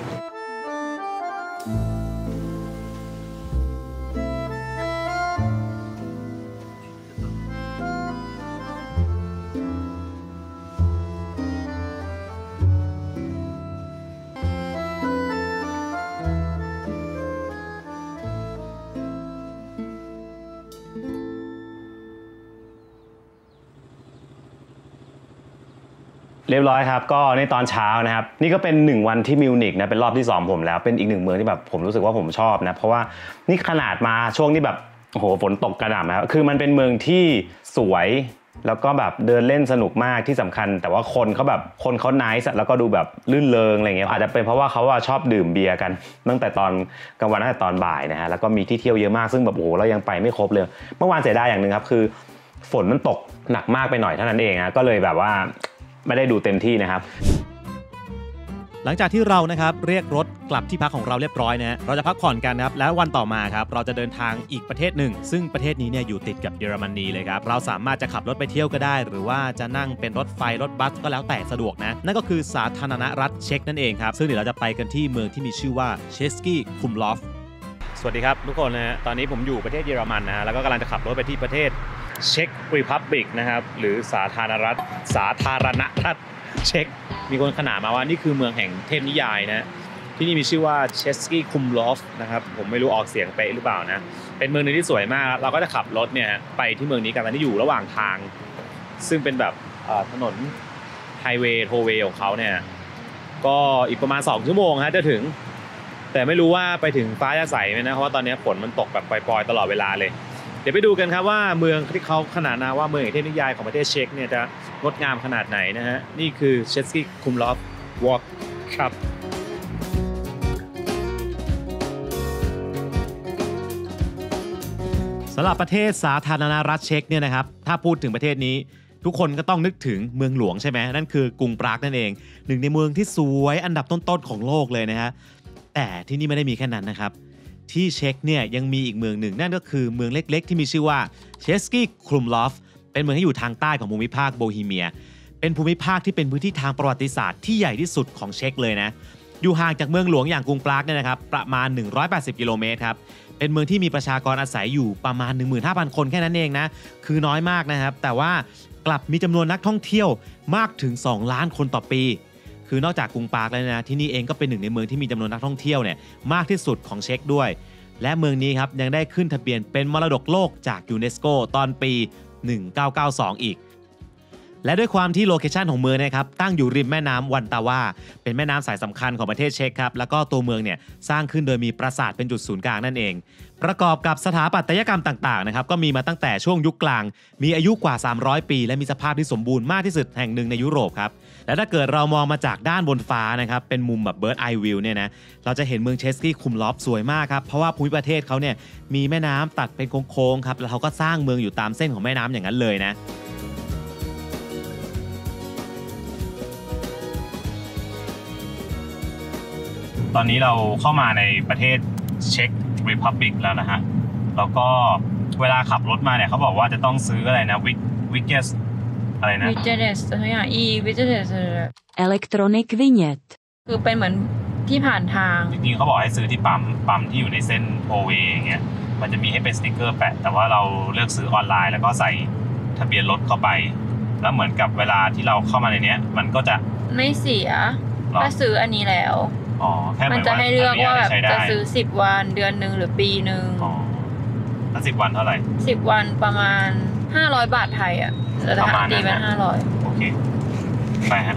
เรียบร้อยครับก็ในตอนเช้านะครับนี่ก็เป็นหนึ่งวันที่มิวนิกนะเป็นรอบที่สองผมแล้วเป็นอีกหนึ่งเมืองที่แบบผมรู้สึกว่าผมชอบนะเพราะว่านี่ขนาดมาช่วงที่แบบโอ้โหฝนตกกระหน่ำนะครับคือมันเป็นเมืองที่สวยแล้วก็แบบเดินเล่นสนุกมากที่สำคัญแต่ว่าคนเขาแบบคนเขาไนซ์แล้วก็ดูแบบลื่นเริงอะไรเงี้ยอาจจะเป็นเพราะว่าเขาชอบดื่มเบียร์กันตั้งแต่ตอนกลางวันตั้งแต่ตอนบ่ายนะฮะแล้วก็มีที่เที่ยวเยอะมากซึ่งแบบโอ้โหเรายังไปไม่ครบเลยเมื่อวานเสียดายอย่างนึงครับคือฝนมันตกหนักมากไปหน่อยเท่านั้นเองนะก็เลยแบบว่าไม่ได้ดูเต็มที่นะครับหลังจากที่เรานะครับเรียกรถกลับที่พักของเราเรียบร้อยนะเราจะพักผ่อนกันครับแล้ววันต่อมาครับเราจะเดินทางอีกประเทศหนึ่งซึ่งประเทศนี้เนี่ยอยู่ติดกับเยอรมนีเลยครับเราสามารถจะขับรถไปเที่ยวก็ได้หรือว่าจะนั่งเป็นรถไฟรถบัสก็แล้วแต่สะดวกนะนั่นก็คือสาธารณรัฐเช็กนั่นเองครับซึ่งเดี๋ยวเราจะไปกันที่เมืองที่มีชื่อว่าเชสกี้คุมลอฟสวัสดีครับทุกคนนะฮะตอนนี้ผมอยู่ประเทศเยอรมันนะแล้วก็กำลังจะขับรถไปที่ประเทศเช็กรีพับลิกนะครับหรือสาธารณรัฐสาธารณรัฐเช็กมีคนขนานมาว่านี่คือเมืองแห่งเทพนิยายนะที่นี่มีชื่อว่าเชสกี้คุมลอฟนะครับผมไม่รู้ออกเสียงเป๊ะหรือเปล่านะเป็นเมืองนึงที่สวยมากเราก็จะขับรถเนี่ยไปที่เมืองนี้กันตอนนี้อยู่ระหว่างทางซึ่งเป็นแบบถนนไฮเวย์โทเวย์ของเขาเนี่ยก็อีกประมาณสองชั่วโมงฮะจะถึงแต่ไม่รู้ว่าไปถึงฟ้าจะใสไหมนะเพราะว่าตอนนี้ฝนมันตกแบบปล่อยๆตลอดเวลาเลยเดี๋ยวไปดูกันครับว่าเมืองที่เขาขนานนามว่าเมืองแห่งเทพนิยายของประเทศเช็กเนี่ยจะงดงามขนาดไหนนะฮะนี่คือเชสกี้คุมลอฟวอล์กครับสำหรับประเทศสาธารณรัฐเช็กเนี่ยนะครับถ้าพูดถึงประเทศนี้ทุกคนก็ต้องนึกถึงเมืองหลวงใช่ไหมนั่นคือกรุงปรากนั่นเองหนึ่งในเมืองที่สวยอันดับต้นๆของโลกเลยนะฮะแต่ที่นี่ไม่ได้มีแค่นั้นนะครับที่เช็กเนี่ยยังมีอีกเมืองหนึ่งนั่นก็คือเมืองเล็กๆที่มีชื่อว่าเชสกี้คุมลอฟเป็นเมืองที่อยู่ทางใต้ของภูมิภาคโบฮีเมียเป็นภูมิภาคที่เป็นพื้นที่ทางประวัติศาสตร์ที่ใหญ่ที่สุดของเช็กเลยนะอยู่ห่างจากเมืองหลวงอย่างกรุงปรากเนี่ยนะครับประมาณหนึ่งร้อยแปดสิบกิโลเมตรครับเป็นเมืองที่มีประชากรอาศัยอยู่ประมาณ หนึ่งหมื่นห้าพัน คนแค่นั้นเองนะคือน้อยมากนะครับแต่ว่ากลับมีจำนวนนักท่องเที่ยวมากถึงสองล้านคนต่อปีคือนอกจากกรุงปรากแล้วนะที่นี่เองก็เป็นหนึ่งในเมืองที่มีจำนวนนักท่องเที่ยวเนี่ยมากที่สุดของเช็กด้วยและเมืองนี้ครับยังได้ขึ้นทะเบียนเป็นมรดกโลกจากยูเนสโกตอนปีหนึ่งพันเก้าร้อยเก้าสิบสองอีกและด้วยความที่โลเคชันของเมืองนะครับตั้งอยู่ริมแม่น้ำวันตาวาเป็นแม่น้ำสายสำคัญของประเทศเช็กครับแล้วก็ตัวเมืองเนี่ยสร้างขึ้นโดยมีปราสาทเป็นจุดศูนย์กลางนั่นเองประกอบกับสถาปัตยกรรมต่างๆนะครับก็มีมาตั้งแต่ช่วงยุคกลางมีอายุกว่าสามร้อยปีและมีสภาพที่สมบูรณ์มากที่สุดแห่งหนึ่งในยุโรปครับและถ้าเกิดเรามองมาจากด้านบนฟ้านะครับเป็นมุมแบบ Bird Eye View เนี่ยนะเราจะเห็นเมืองเชสกี้คุมลอฟสวยมากครับเพราะว่าภูมิประเทศเขาเนี่ยมีแม่น้ำตัดเป็นโค้งๆครับแล้วเขาก็สร้างเมืองอยู่ตามเส้นของแม่น้ำอย่างนั้นเลยนะตอนนี้เราเข้ามาในประเทศเช็กรีพับลิกแล้วนะฮะแล้วก็เวลาขับรถมาเนี่ยเขาบอกว่าจะต้องซื้ออะไรนะวิกวิกเกสอะไรนะวิกเกสอย่างอีวิกเกส Electronic Vignette คือเป็นเหมือนที่ผ่านทางจริงๆเขาบอกให้ซื้อที่ปั๊มปั๊มที่อยู่ในเส้นโพเวอย่างเงี้ยมันจะมีให้เป็นสติกเกอร์แปะแต่ว่าเราเลือกซื้อออนไลน์แล้วก็ใส่ทะเบียนรถเข้าไปแล้วเหมือนกับเวลาที่เราเข้ามาในเนี้ยมันก็จะไม่เสียถ้าซื้ออันนี้แล้วอ๋อแค่มันจะให้เลือกว่าแบบจะซื้อสิบวันเดือนนึงหรือปีนึงอ๋อถ้าสิบวันเท่าไหร่สิบวันประมาณห้าร้อยบาทไทยอ่ะประมาณดีมันห้าร้อยโอเคไปฮะ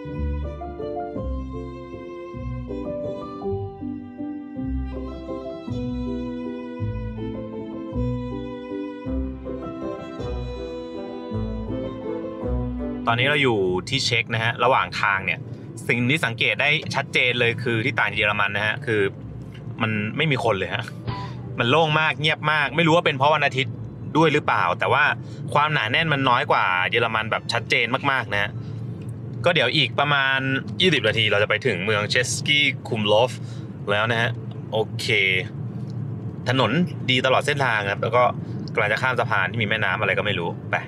ตอนนี้เราอยู่ที่เช็คนะฮะระหว่างทางเนี่ยสิ่งที่สังเกตได้ชัดเจนเลยคือที่ต่างเยอรมันนะฮะคือมันไม่มีคนเลยฮะมันโล่งมากเงียบมากไม่รู้ว่าเป็นเพราะวันอาทิตย์ด้วยหรือเปล่าแต่ว่าความหนาแน่นมันน้อยกว่าเยอรมันแบบชัดเจนมากๆนะฮะก็เดี๋ยวอีกประมาณยี่สิบนาทีเราจะไปถึงเมืองเชสกี้คุมโลฟแล้วนะฮะโอเคถนนดีตลอดเส้นทางครับแล้วก็กำลังจะข้ามสะพานที่มีแม่น้ำอะไรก็ไม่รู้ไป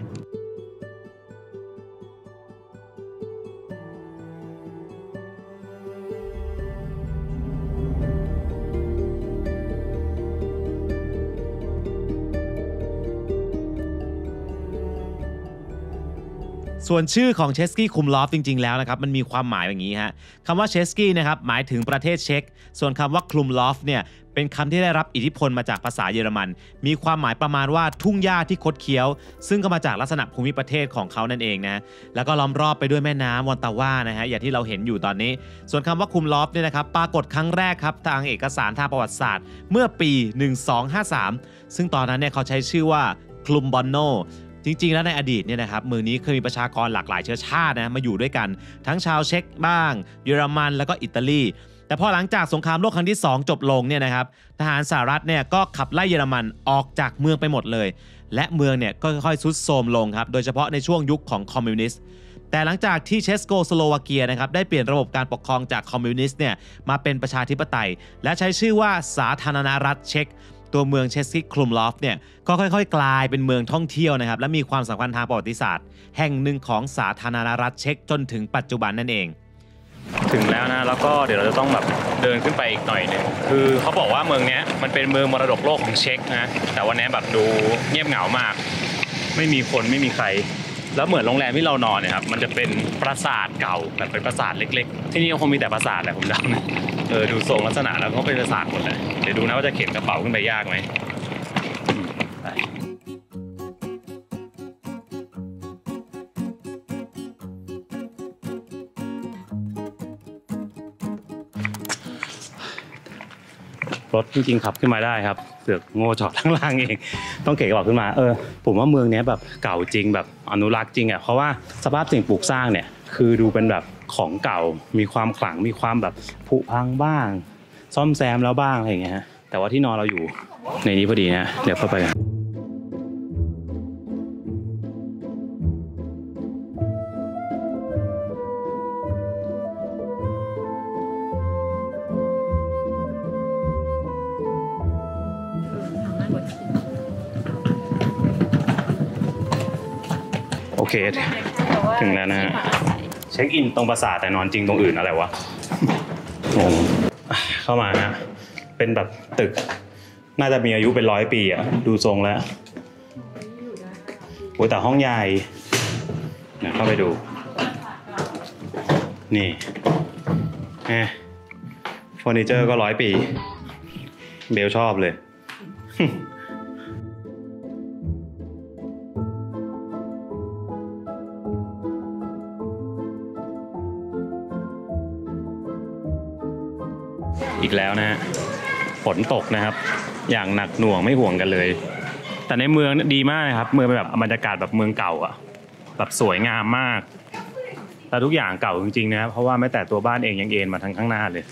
ส่วนชื่อของเชสกี้คุมลอฟจริงๆแล้วนะครับมันมีความหมายอย่างนี้ฮะคำว่าเชสกี้นะครับหมายถึงประเทศเช็กส่วนคำว่าคลุมลอฟเนี่ยเป็นคำที่ได้รับอิทธิพลมาจากภาษาเยอรมันมีความหมายประมาณว่าทุ่งหญ้าที่คดเคี้ยวซึ่งก็มาจากลักษณะภูมิประเทศของเขานั่นเองนะแล้วก็ล้อมรอบไปด้วยแม่น้ำวอนตาว่านะฮะอย่างที่เราเห็นอยู่ตอนนี้ส่วนคำว่าคุมลอฟเนี่ยนะครับปรากฏครั้งแรกครับทางเอกสารทางประวัติศาสตร์เมื่อปีหนึ่งพันสองร้อยห้าสิบสามซึ่งตอนนั้นเนี่ยเขาใช้ชื่อว่าคลุมบอนโนจริงๆแล้วในอดีตเนี่ยนะครับเมืองนี้เคยมีประชากรหลากหลายเชื้อชาตินะมาอยู่ด้วยกันทั้งชาวเช็กบ้างเยอรมันแล้วก็อิตาลีแต่พอหลังจากสงครามโลกครั้งที่สองจบลงเนี่ยนะครับทหารสหรัฐเนี่ยก็ขับไล่เยอรมันออกจากเมืองไปหมดเลยและเมืองเนี่ยก็ค่อยๆทรุดโทรมลงครับโดยเฉพาะในช่วงยุคของคอมมิวนิสต์แต่หลังจากที่เชสโกสโลวาเกียนะครับได้เปลี่ยนระบบการปกครองจากคอมมิวนิสต์เนี่ยมาเป็นประชาธิปไตยและใช้ชื่อว่าสาธารณรัฐเช็กตัวเมืองเชสกี้คลุมลอฟเนี่ยก็ค่อยๆกลายเป็นเมืองท่องเที่ยวนะครับและมีความสำคัญทางประวัติศาสตร์แห่งหนึ่งของสาธารณรัฐเช็กจนถึงปัจจุบันนั่นเองถึงแล้วนะแล้วก็เดี๋ยวเราจะต้องแบบเดินขึ้นไปอีกหน่อยนึงคือเขาบอกว่าเมืองนี้มันเป็นเมืองมรดกโลกของเช็กนะแต่วันนี้แบบดูเงียบเหงามากไม่มีคนไม่มีใครแล้วเหมือนโรงแรมที่เรานอนเนี่ยครับมันจะเป็นปราสาทเก่าแบบเป็นปราสาทเล็กๆที่นี่ก็คงมีแต่ปราสาทแหละผมเดานะเออดูทรงลักษณะแล้วก็เป็นปราสาทหมดเลยเดี๋ยวดูนะว่าจะเข็นกระเป๋าขึ้นไปยากไหมรถจริงๆขับขึ้นมาได้ครับเสือกโง่จอดข้างล่างเองต้องเข็นกระเป๋าขึ้นมาเออผมว่าเมืองนี้แบบเก่าจริงแบบอนุรักษ์จริงอ่ะเพราะว่าสภาพสิ่งปลูกสร้างเนี่ยคือดูเป็นแบบของเก่ามีความขลังมีความแบบผุพังบ้างซ่อมแซมแล้วบ้างอะไรอย่างเงี้ยแต่ว่าที่นอนเราอยู่ในนี้พอดีนะเดี๋ยวเข้าไปกันโอเคถึงแล้วนะฮะเช็คอินตรงปราสาทแต่นอนจริงตรงอื่นอะไรวะงงเข้ามานะเป็นแบบตึกน่าจะมีอายุเป็นร้อยปีอ่ะดูทรงแล้วโอ้แต่ห้องใหญ่เนี่ยเข้าไปดูนี่แหมเฟอร์นิเจอร์ก็ร้อยปีเบลชอบเลยอีกแล้วนะฮะฝนตกนะครับอย่างหนักหน่วงไม่ห่วงกันเลยแต่ในเมืองดีมากนะครับเมืองเป็นแบบบรรยากาศแบบเมืองเก่าอ่ะแบบสวยงามมากแต่ทุกอย่างเก่าจริงๆนะครับเพราะว่าแม้แต่ตัวบ้านเองยังเอ็นมาทางข้างหน้าเลย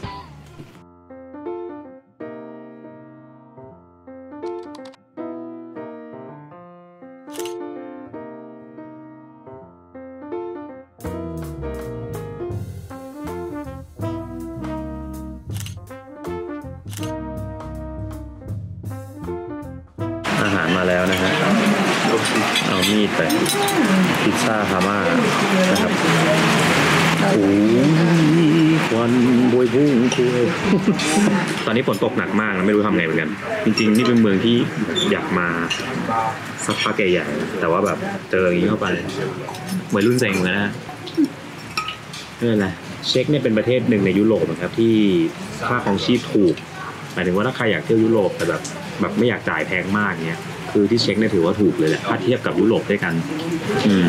อาหารมาแล้วนะฮะเอามีดไปพิซซ่าฮาม่านะครับโอ้ยควันบวยพุ่งคุยตอนนี้ฝนตกหนักมากนะไม่รู้ทำไงเหมือนกันจริงๆนี่เป็นเมืองที่อยากมาสักพักใหญ่ๆแต่ว่าแบบเจออย่างนี้เข้าไปเหมือนรุ่นเซ็งเหมือนกันนะนี่แหละเช็กเนี่ยเป็นประเทศหนึ่งในยุโรปนะครับที่ค่าครองชีพถูกหมายถึงว่าถ้าใครอยากเที่ยวยุโรปแต่แบบแบบไม่อยากจ่ายแพงมากเนี้ยคือที่เช็กเนี่ยถือว่าถูกเลยแหละถ้าเทียบกับยุโรปด้วยกันอืม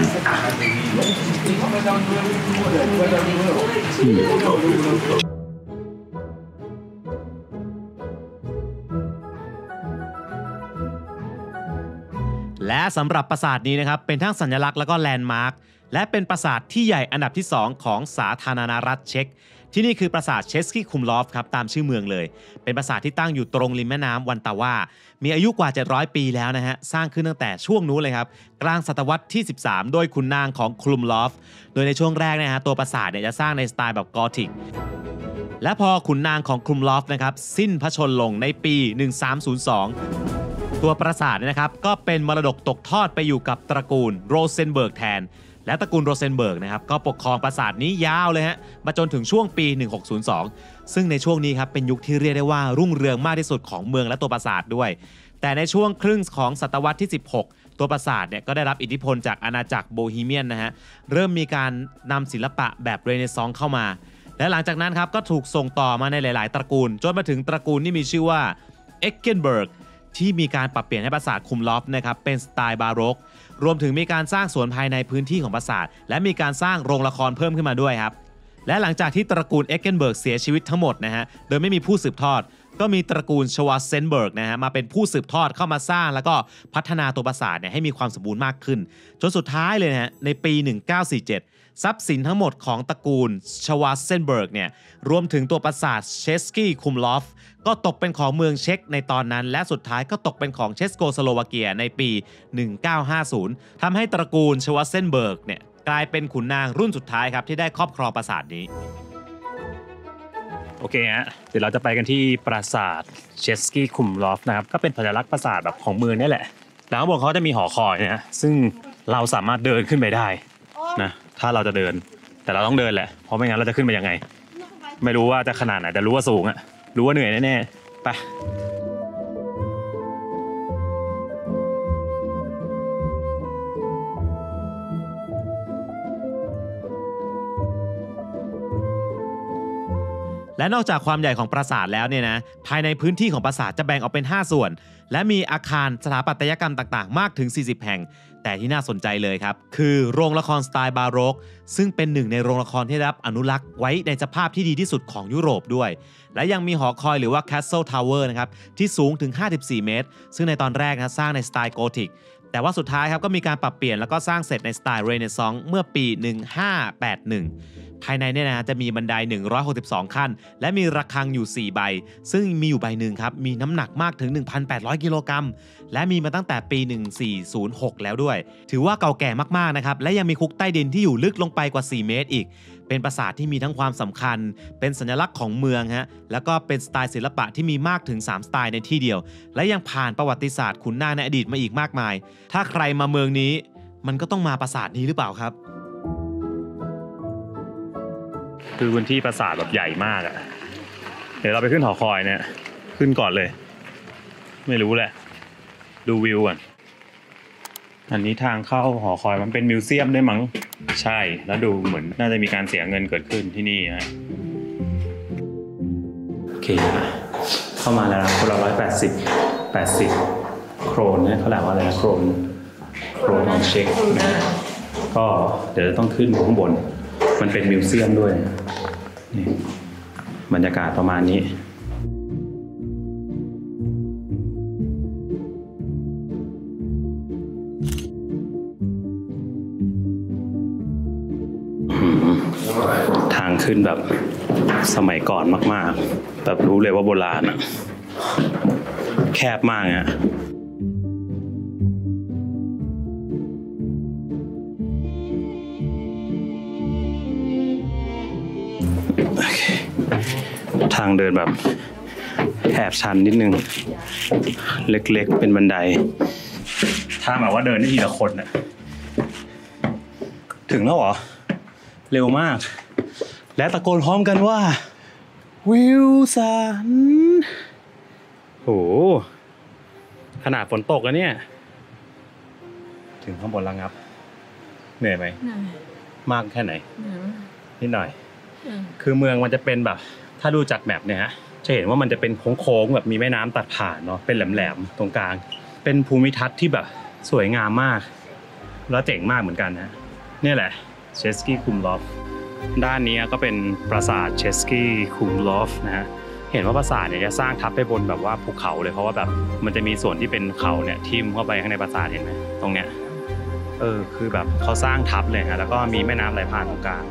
และสำหรับปราสาทนี้นะครับเป็นทั้งสัญลักษณ์แล้วก็แลนด์มาร์คและเป็นปราสาทที่ใหญ่อันดับที่สองของสาธารณรัฐเช็กที่นี่คือปราสาทเชสกี้คุมลอฟครับตามชื่อเมืองเลยเป็นปราสาทที่ตั้งอยู่ตรงริมแม่น้ำวันตาวามีอายุกว่าเจ็ดร้อยปีแล้วนะฮะสร้างขึ้นตั้งแต่ช่วงนู้นเลยครับกลางศตวรรษที่สิบสามโดยขุนนางของคุมลอฟโดยในช่วงแรกนะฮะตัวปราสาทเนี่ยจะสร้างในสไตล์แบบกอธิกและพอขุนนางของคุมลอฟนะครับสิ้นพระชนม์ลงในปีหนึ่งพันสามร้อยสองตัวปราสาทนะครับก็เป็นมรดกตกทอดไปอยู่กับตระกูลโรเซนเบิร์กแทนและตระกูลโรเซนเบิร์กนะครับก็ปกครองปราสาทนี้ยาวเลยฮะมาจนถึงช่วงปีหนึ่งพันหกร้อยสองซึ่งในช่วงนี้ครับเป็นยุคที่เรียกได้ว่ารุ่งเรืองมากที่สุดของเมืองและตัวปราสาทด้วยแต่ในช่วงครึ่งของศตวรรษที่สิบหกตัวปราสาทเนี่ยก็ได้รับอิทธิพลจากอาณาจักรโบฮีเมียนนะฮะเริ่มมีการนำศิลปะแบบเรเนซองส์เข้ามาและหลังจากนั้นครับก็ถูกส่งต่อมาในหลายๆตระกูลจนมาถึงตระกูลที่มีชื่อว่าเอ็กเกนเบิร์กที่มีการปรับเปลี่ยนให้ปราสาทคุมลอฟนะครับเป็นสไตล์บาโรกรวมถึงมีการสร้างสวนภายในพื้นที่ของปราสาทและมีการสร้างโรงละครเพิ่มขึ้นมาด้วยครับและหลังจากที่ตระกูลเอ็กเกนเบิร์กเสียชีวิตทั้งหมดนะฮะโดยไม่มีผู้สืบทอดก็มีตระกูลชวาเซนเบิร์กนะฮะมาเป็นผู้สืบทอดเข้ามาสร้างแล้วก็พัฒนาตัวปราสาทเนี่ยให้มีความสมบูรณ์มากขึ้นจนสุดท้ายเลยนะฮะในปีหนึ่งพันเก้าร้อยสี่สิบเจ็ดทรัพย์สินทั้งหมดของตระกูลชวาเซนเบิร์กเนี่ยรวมถึงตัวปราสาทเชสกี้คุมลอฟก็ตกเป็นของเมืองเช็กในตอนนั้นและสุดท้ายก็ตกเป็นของเชสโกสโลวาเกียในปีหนึ่งพันเก้าร้อยห้าสิบทำให้ตระกูลชวาเซนเบิร์กเนี่ยกลายเป็นขุนนางรุ่นสุดท้ายครับที่ได้ครอบครองปราสาทนี้โอเคฮะเดี๋ยวเราจะไปกันที่ปราสาทเชสกี้คุมลอฟนะครับก็เป็นสัญลักษณ์ปราสาทแบบของเมืองนี่แหละแล้วข้างบนเขาจะมีหอคอยนะซึ่งเราสามารถเดินขึ้นไปได้นะถ้าเราจะเดินแต่เราต้องเดินแหละเพราะไม่งั้นเราจะขึ้นไปยังไงไม่รู้ว่าจะขนาดไหนแต่รู้ว่าสูงอะรู้ว่าเหนื่อยแน่ๆไปและนอกจากความใหญ่ของปราสาทแล้วเนี่ยนะภายในพื้นที่ของปราสาทจะแบ่งออกเป็นห้าส่วนและมีอาคารสถาปัตยกรรมต่างๆมากถึงสี่สิบแห่งแต่ที่น่าสนใจเลยครับคือโรงละครสไตล์บาโรกซึ่งเป็นหนึ่งในโรงละครที่ได้รับอนุรักษ์ไว้ในสภาพที่ดีที่สุดของยุโรปด้วยและยังมีหอคอยหรือว่า Castle Tower นะครับที่สูงถึงห้าสิบสี่เมตรซึ่งในตอนแรกนะสร้างในสไตล์โกธิกแต่ว่าสุดท้ายครับก็มีการปรับเปลี่ยนแล้วก็สร้างเสร็จในสไตล์เรเนซองส์เมื่อปีหนึ่งพันห้าร้อยแปดสิบเอ็ดภายในเนี่ยนะจะมีบันไดหนึ่งร้อยหกสิบสองขั้นและมีระฆังอยู่สี่ใบซึ่งมีอยู่ใบหนึ่งครับมีน้ำหนักมากถึง หนึ่งพันแปดร้อย กิโลกรัมและมีมาตั้งแต่ปีหนึ่งพันสี่ร้อยหกแล้วด้วยถือว่าเก่าแก่มากๆนะครับและยังมีคุกใต้ดินที่อยู่ลึกลงไปกว่าสี่เมตรอีกเป็นปราสาทที่มีทั้งความสำคัญเป็นสัญลักษณ์ของเมืองฮะแล้วก็เป็นสไตล์ศิลปะที่มีมากถึงสามสไตล์ในที่เดียวและยังผ่านประวัติศาสตร์ขุนนางในอดีตมาอีกมากมายถ้าใครมาเมืองนี้มันก็ต้องมาปราสาทนี้หรือเปล่าครับคือพื้นที่ปราสาทแบบใหญ่มากอะเดี๋ยวเราไปขึ้นหอคอยเนี่ยขึ้นก่อนเลยไม่รู้แหละดูวิวก่อนอันนี้ทางเข้าหอคอยมันเป็นมิวเซียมด้วยมั้งใช่แล้วดูเหมือนน่าจะมีการเสียเงินเกิดขึ้นที่นี่นะโอเคเข้ามาแล้วคนละร้อยแปดสิบแปดสิบโครนเนี่ยเขาเรียกว่าอะไรโครนโครนของเช็กนะก็เดี๋ยวจะต้องขึ้นข้างบนมันเป็นมิวเซียมด้วยนี่บรรยากาศประมาณนี้ทางขึ้นแบบสมัยก่อนมากๆแบบรู้เลยว่าโบราณอะแคบมากอะทางเดินแบบแอบชันนิดนึงเล็กๆเป็นบันไดถ้าแบบว่าเดินได้ทีละคนน่ะถึงแล้วเหรอเร็วมากและตะโกนพร้อมกันว่าวิลสันโหขนาดฝนตกแล้วเนี่ยถึงข้างบนแล้วครับเหนื่อยไหมมากแค่ไหนนิดหน่อยคือเมืองมันจะเป็นแบบถ้าดูจากแมปเนี่ยฮะจะเห็นว่ามันจะเป็นโค้งๆแบบมีแม่น้ำตัดผ่านเนาะเป็นแหลมๆตรงกลางเป็นภูมิทัศน์ที่แบบสวยงามมากแล้วเจ๋งมากเหมือนกันนะนี่แหละเชสกี้คุมลอฟด้านนี้ก็เป็นปราสาทเชสกี้คุมลอฟนะฮะเห็นว่าปราสาทเนี่ยจะสร้างทับไปบนแบบว่าภูเขาเลยเพราะว่าแบบมันจะมีส่วนที่เป็นเขาเนี่ยทิ่มเข้าไปข้างในปราสาทเห็นไหมตรงเนี้ยเออคือแบบเขาสร้างทับเลยฮะแล้วก็มีแม่น้ำไหลผ่านตรงกลาง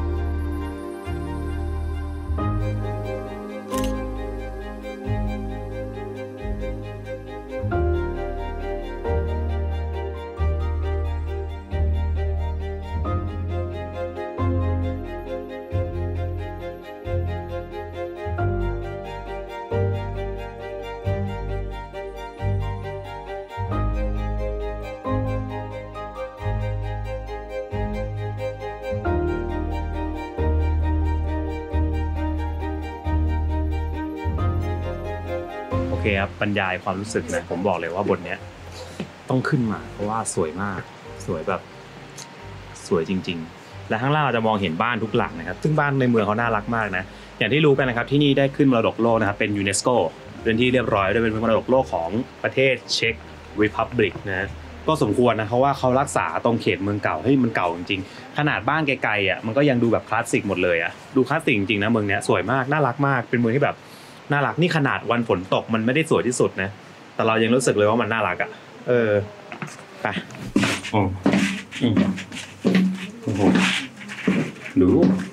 โอเคครับบรรยายความรู้สึกนะผมบอกเลยว่าบทเนี้ยต้องขึ้นมาเพราะว่าสวยมากสวยแบบสวยจริงๆและข้างล่างเราจะมองเห็นบ้านทุกหลังนะครับซึ่งบ้านในเมืองเขาน่ารักมากนะอย่างที่รู้กันนะครับที่นี่ได้ขึ้นมรดกโลกนะครับเป็นยูเนสโกเป็นที่เรียบร้อยด้วยเป็นมรดกโลกของประเทศเช็กรีพับลิกนะก็สมควรนะเพราะว่าเขารักษาตรงเขตเมืองเก่าให้มันเก่าจริงๆขนาดบ้านไกลๆอ่ะมันก็ยังดูแบบคลาสสิกหมดเลยอ่ะดูคลาสสิกจริงๆนะเมืองเนี้ยสวยมากน่ารักมากเป็นเมืองที่แบบน่ารักนี่ขนาดวันฝนตกมันไม่ได้สวยที่สุดนะแต่เรายังรู้สึกเลยว่ามันน่ารักอ่ะเออไปอ๋ออืมโอ้โหดู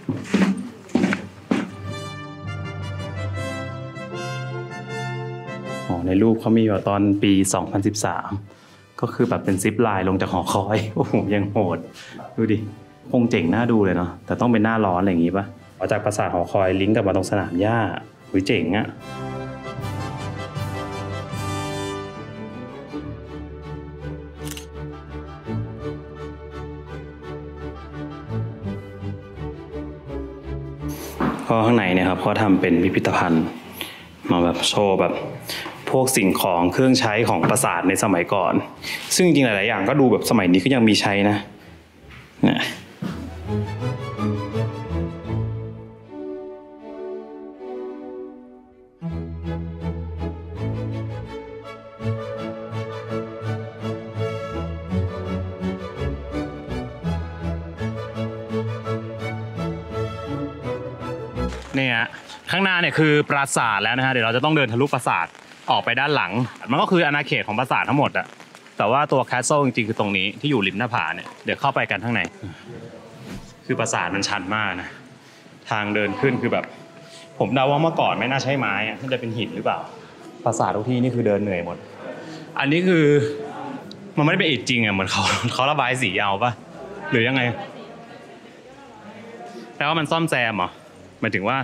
อ๋อในรูปเขามีว่าตอนปีสองพันสิบสามก็คือแบบเป็นซิปไลน์ลงจากหอคอยโอ้โหยังโหดดูดิคงเจ๋งน่าดูเลยเนาะแต่ต้องเป็นหน้าร้อนอะไรอย่างงี้ป่ะออกจากปราสาทหอคอยลิงก์กลับมาตรงสนามหญ้าอุ้ยเจ๋งอะก็ข้างในเนี่ยครับเขาทำเป็นพิพิธภัณฑ์มาแบบโชว์แบบพวกสิ่งของเครื่องใช้ของปราสาทในสมัยก่อนซึ่งจริงๆหลายๆอย่างก็ดูแบบสมัยนี้ก็ยังมีใช้นะเนี่ยเนี่ยข้างหน้าเนี่ยคือปราสาทแล้วนะฮะเดี๋ยวเราจะต้องเดินทะลุปราสาทออกไปด้านหลังมันก็คืออาณาเขตของปราสาททั้งหมดอะแต่ว่าตัวแคสเซิลจริงๆคือตรงนี้ที่อยู่ริมหน้าผาเนี่ยเดี๋ยวเข้าไปกันข้างในคือปราสาทมันชันมากนะทางเดินขึ้นคือแบบผมเดาว่าเมื่อก่อนไม่น่าใช่ไม้อะน่าจะเป็นหินหรือเปล่าปราสาททุกที่นี่คือเดินเหนื่อยหมดอันนี้คือมันไม่ได้เป็นอิฐจริงอะเหมือนเขาเขาระบายสีเอาปะหรือยังไงแปลว่ามันซ่อมแซมเหรอหมายถึงว่า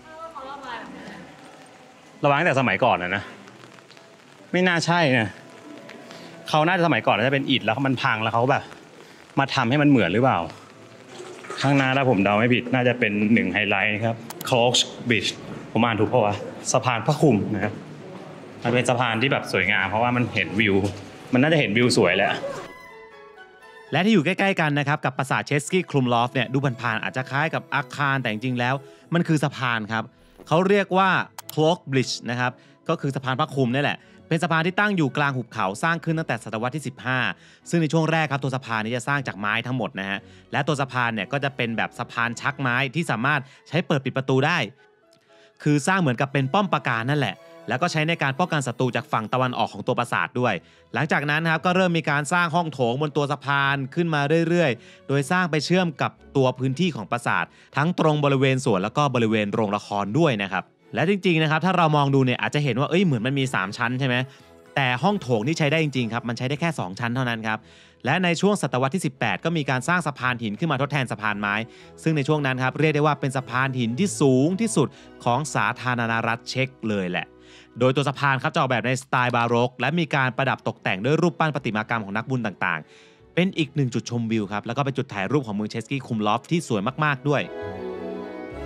ระวังตั้งแต่สมัยก่อนนะนะไม่น่าใช่นะเขาน่าจะสมัยก่อนน่าจะเป็นอิฐแล้วมันพังแล้วเขาแบบมาทำให้มันเหมือนหรือเปล่าข้างหน้าถ้าผมเดาไม่ผิดน่าจะเป็นหนึ่งไฮไลท์ครับ Clock Bridge ผมอ่านถูกเพราะว่าสะพานพระคลุมนะครับมันเป็นสะพานที่แบบสวยงามเพราะว่ามันเห็นวิวมันน่าจะเห็นวิวสวยแหละและที่อยู่ใกล้ๆกันนะครับกับปราสาทเชสกี้คลุมลอฟเนี่ยดูผ่านๆอาจจะคล้ายกับอาคารแต่จริงๆแล้วมันคือสะพานครับเขาเรียกว่า Clock Bridge นะครับก็คือสะพานพระคลุมนี่แหละเป็นสะพานที่ตั้งอยู่กลางหุบเขาสร้างขึ้นตั้งแต่ศตวรรษที่สิบห้าซึ่งในช่วงแรกครับตัวสะพานนี้จะสร้างจากไม้ทั้งหมดนะฮะและตัวสะพานเนี่ยก็จะเป็นแบบสะพานชักไม้ที่สามารถใช้เปิดปิดประตูได้คือสร้างเหมือนกับเป็นป้อมปราการนั่นแหละแล้วก็ใช้ในการป้องกันศัตรูจากฝั่งตะวันออกของตัวปราสาทด้วยหลังจากนั้นครับก็เริ่มมีการสร้างห้องโถงบนตัวสะพานขึ้นมาเรื่อยๆโดยสร้างไปเชื่อมกับตัวพื้นที่ของปราสาททั้งตรงบริเวณสวนแล้วก็บริเวณโรงละครด้วยนะครับและจริงๆนะครับถ้าเรามองดูเนี่ยอาจจะเห็นว่าเอ้ยเหมือนมันมีสามชั้นใช่ไหมแต่ห้องโถงที่ใช้ได้จริงๆครับมันใช้ได้แค่สองชั้นเท่านั้นครับและในช่วงศตวรรษที่สิบแปดก็มีการสร้างสะพานหินขึ้นมาทดแทนสะพานไม้ซึ่งในช่วงนั้นครับเรียกได้ว่าเป็นสะพานหินที่สูงที่สุดของสาธารณรัฐเช็กเลยแหละโดยตัวสะพานครับจะออกแบบในสไตล์บาโรกและมีการประดับตกแต่งด้วยรูปปั้นประติมากรรมของนักบุญต่างๆเป็นอีกหนึ่งจุดชมวิวครับแล้วก็เป็นจุดถ่ายรูปของเมืองเชสกี้คุมลอฟที่สวยมากๆด้วย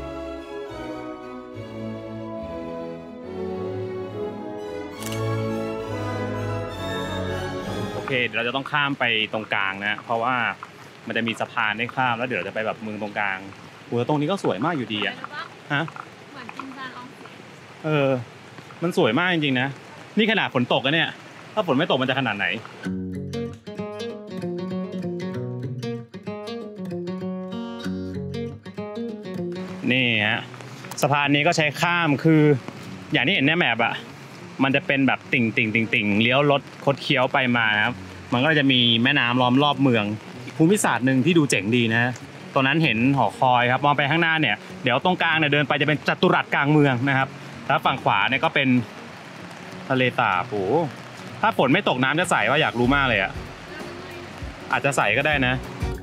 เคเดี๋ยวเราจะต้องข้ามไปตรงกลางนะเพราะว่ามันจะมีสะพานให้ข้ามแล้วเดี๋ยวเราจะไปแบบเมืองตรงกลางโหตรงนี้ก็สวยมากอยู่ดีอะฮะเหมือนจินซานอองเซนเออมันสวยมากจริงๆนะนี่ขนาดฝนตกนะเนี่ยถ้าฝนไม่ตกมันจะขนาดไหนนี่ฮะสะพานนี้ก็ใช้ข้ามคืออย่างที่เห็นในแมปอะมันจะเป็นแบบติ่งติ่งติ่งติ่งเลี้ยวรถคดเคี้ยวไปมาครับมันก็จะมีแม่น้ำล้อมรอบเมืองภูมิศาสตร์หนึ่งที่ดูเจ๋งดีนะตอนนั้นเห็นหอคอยครับมองไปข้างหน้าเนี่ยเดี๋ยวตรงกลางเนี่ยเดินไปจะเป็นจัตุรัสกลางเมืองนะครับแล้วฝั่งขวาเนี่ยก็เป็นทะเลสาบโอ้ถ้าฝนไม่ตกน้ำจะใสว่าอยากรู้มากเลยอะอาจจะใสก็ได้นะ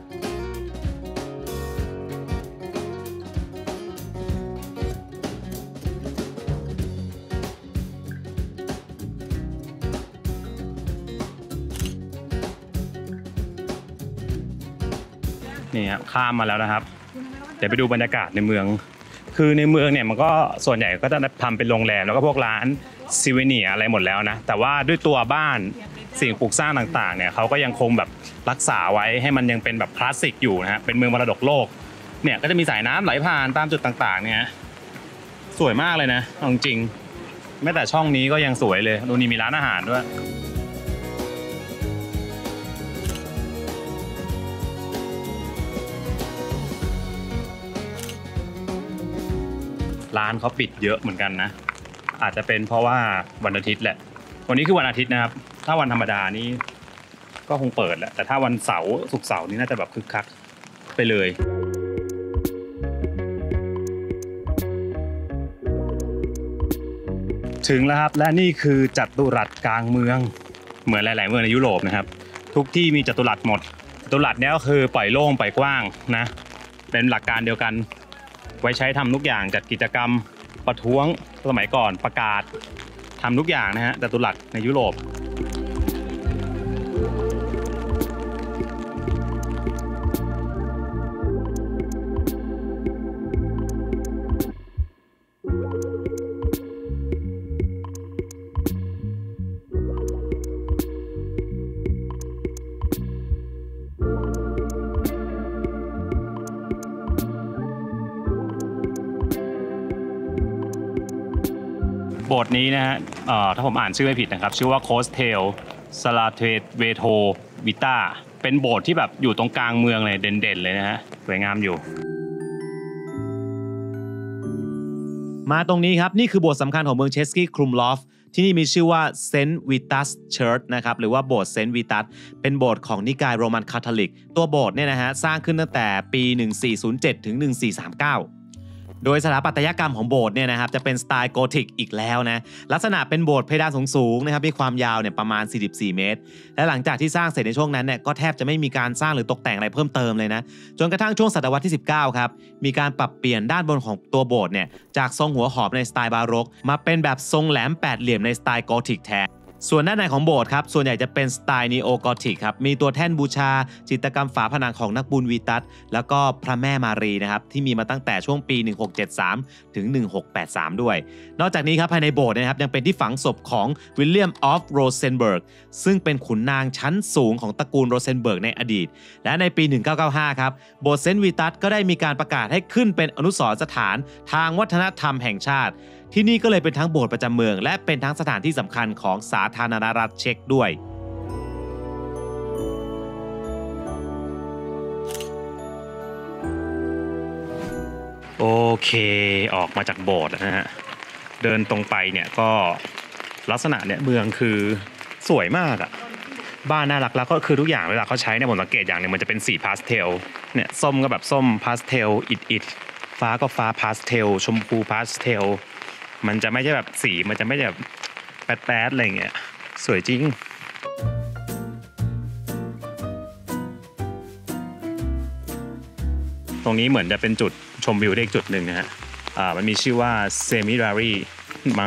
นี่ครับข้ามมาแล้วนะครับเดี๋ยวไปดูบรรยากาศในเมืองคือในเมืองเนี่ยมันก็ส่วนใหญ่ก็จะทำเป็นโรงแรมแล้วก็พวกร้านซิเวเนียอะไรหมดแล้วนะแต่ว่าด้วยตัวบ้านสิ่งปลูกสร้างต่างๆเนี่ยเขาก็ยังคงแบบรักษาไว้ให้มันยังเป็นแบบคลาสสิกอยู่นะฮะเป็นเมืองมรดกโลกเนี่ยก็จะมีสายน้ำไหลผ่านตามจุดต่างๆเนี่ยสวยมากเลยนะจริงๆแม้แต่ช่องนี้ก็ยังสวยเลยดูนี่มีร้านอาหารด้วยร้านเขาปิดเยอะเหมือนกันนะอาจจะเป็นเพราะว่าวันอาทิตย์แหละวันนี้คือวันอาทิตย์นะครับถ้าวันธรรมดานี่ก็คงเปิดแหละแต่ถ้าวันเสาร์ศุกร์เสาร์นี่น่าจะแบบคึกคักไปเลยถึงแล้วครับและนี่คือจัตุรัสกลางเมืองเหมือนหลายๆเมืองในยุโรปนะครับทุกที่มีจัตุรัสหมดจัตุรัสเนี้ยก็คือปล่อยโล่งปล่อยกว้างนะเป็นหลักการเดียวกันไว้ใช้ทำทุกอย่างจัดกิจกรรมประท้วงสมัยก่อนประกาศทำทุกอย่างนะฮะจัตุรัสในยุโรปโบสถ์นี้นะฮะถ้าผมอ่านชื่อไม่ผิดนะครับชื่อว่า Kostel Salaveto Vita เป็นโบสถ์ที่แบบอยู่ตรงกลางเมืองเลยเด่นๆเลยนะฮะสวยงามอยู่มาตรงนี้ครับนี่คือโบสถ์สำคัญของเมืองเชสกี้ครุมลอฟที่นี่มีชื่อว่า Saint Vitus Church นะครับหรือว่าโบสถ์ Saint Vitus เป็นโบสถ์ของนิกายโรมันคาทอลิกตัวโบสถ์เนี่ยนะฮะสร้างขึ้นตั้งแต่ปีหนึ่งสี่ศูนย์เจ็ดถึงหนึ่งสี่สามเก้าโดยสถาปัตยกรรมของโบสถ์เนี่ยนะครับจะเป็นสไตล์โกธิกอีกแล้วนะลักษณะเป็นโบสถ์เพดานสูงๆนะครับมีความยาวเนี่ยประมาณสี่สิบสี่เมตรและหลังจากที่สร้างเสร็จในช่วงนั้นเนี่ยก็แทบจะไม่มีการสร้างหรือตกแต่งอะไรเพิ่มเติมเลยนะจนกระทั่งช่วงศตวรรษที่สิบเก้าครับมีการปรับเปลี่ยนด้านบนของตัวโบสถ์เนี่ยจากทรงหัวหอบในสไตล์บาโรกมาเป็นแบบทรงแหลมแปดเหลี่ยมในสไตล์โกธิกแทนส่วนด้านในของโบสถ์ครับส่วนใหญ่จะเป็นสไตล์นีโอกอธิกครับมีตัวแท่นบูชาจิตรกรรมฝาผนังของนักบุญวีตัสแล้วก็พระแม่มารีนะครับที่มีมาตั้งแต่ช่วงปีหนึ่งหกเจ็ดสามถึงหนึ่งหกแปดสามด้วยนอกจากนี้ครับภายในโบสถ์นะครับยังเป็นที่ฝังศพของวิลเลียมออฟโรเซนเบิร์กซึ่งเป็นขุนนางชั้นสูงของตระกูลโรเซนเบิร์กในอดีตและในปีหนึ่งเก้าเก้าห้าครับโบสถ์เซนต์วีตัสก็ได้มีการประกาศให้ขึ้นเป็นอนุสรณ์สถานทางวัฒนธรรมแห่งชาติที่นี่ก็เลยเป็นทั้งโบสถ์ประจำเมืองและเป็นทั้งสถานที่สำคัญของสาธารณรัฐเช็กด้วยโอเคออกมาจากโบสถ์นะฮะเดินตรงไปเนี่ยก็ลักษณะเนี่ยเมืองคือสวยมากอะบ้านน่ารักแล้วก็คือทุกอย่างเวลาเขาใช้เนี่ยผมสังเกตอย่างนึงมันจะเป็นสีพาสเทลเนี่ยส้มก็แบบส้มพาสเทลอิดอิดฟ้าก็ฟ้าพาสเทลชมพูพาสเทลมันจะไม่ใช่แบบสีมันจะไม่แบบแป๊ดๆอะไรเงี้ยสวยจริงตรงนี้เหมือนจะเป็นจุดชมวิวได้อีกจุดหนึ่งนะฮะอ่ามันมีชื่อว่าเซมิรารีมั้ง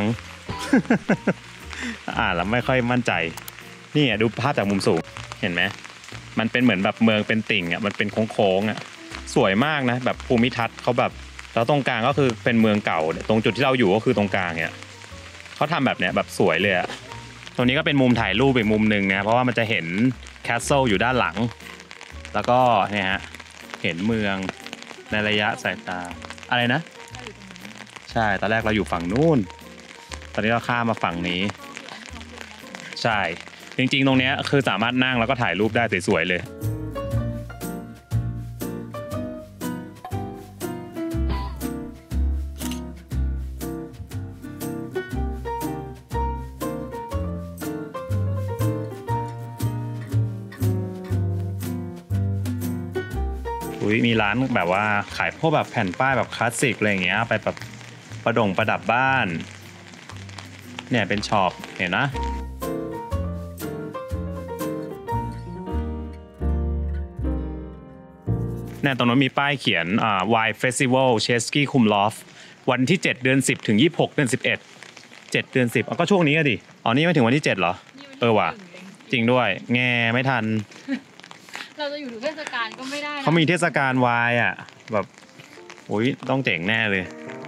อ่าแล้วไม่ค่อยมั่นใจนี่ดูภาพจากมุมสูงเห็นไหมมันเป็นเหมือนแบบเมืองเป็นติ่งอ่ะมันเป็นโค้งๆอ่ะสวยมากนะแบบภูมิทัศน์เขาแบบแล้วตรงกลางก็คือเป็นเมืองเก่าตรงจุดที่เราอยู่ก็คือตรงกลางเนี่ยเขาทำแบบเนี้ยแบบสวยเลยอ่ะตรงนี้ก็เป็นมุมถ่ายรูปอีกมุมหนึ่งนะเพราะว่ามันจะเห็นแคสเซิลอยู่ด้านหลังแล้วก็เนี่ยฮะเห็นเมืองในระยะสายตาอะไรนะใช่ตอนแรกเราอยู่ฝั่งนู้นตอนนี้เราข้ามมาฝั่งนี้ใช่จริงๆตรงนี้คือสามารถนั่งแล้วก็ถ่ายรูปได้สวยๆเลยมีร้านแบบว่าขายพวกแบบแผ่นป้ายแบบคลาสสิกอะไรอย่างเงี้ยไปแบบประดงประดับบ้านเนี่ยเป็นช็อปเห็นนะเนี่ยตรงนั้นมีป้ายเขียนอ่า Wine Festival Chesky Krumlov วันที่เจ็ดเดือนสิบถึงยี่สิบหกเดือนสิบเอ็ด เจ็ดเดือนสิบอ๋อก็ช่วงนี้ก็ดิอ๋อนี่ไม่ถึงวันที่เจ็ดเหรอเออว่ะจริงด้วยแง่ไม่ทันเราจะอยู่ถึงเทศกาลก็ไม่ได้เขามีเทศกาลวายอ่ะแบบโอ้ยต้องเจ๋งแน่เลย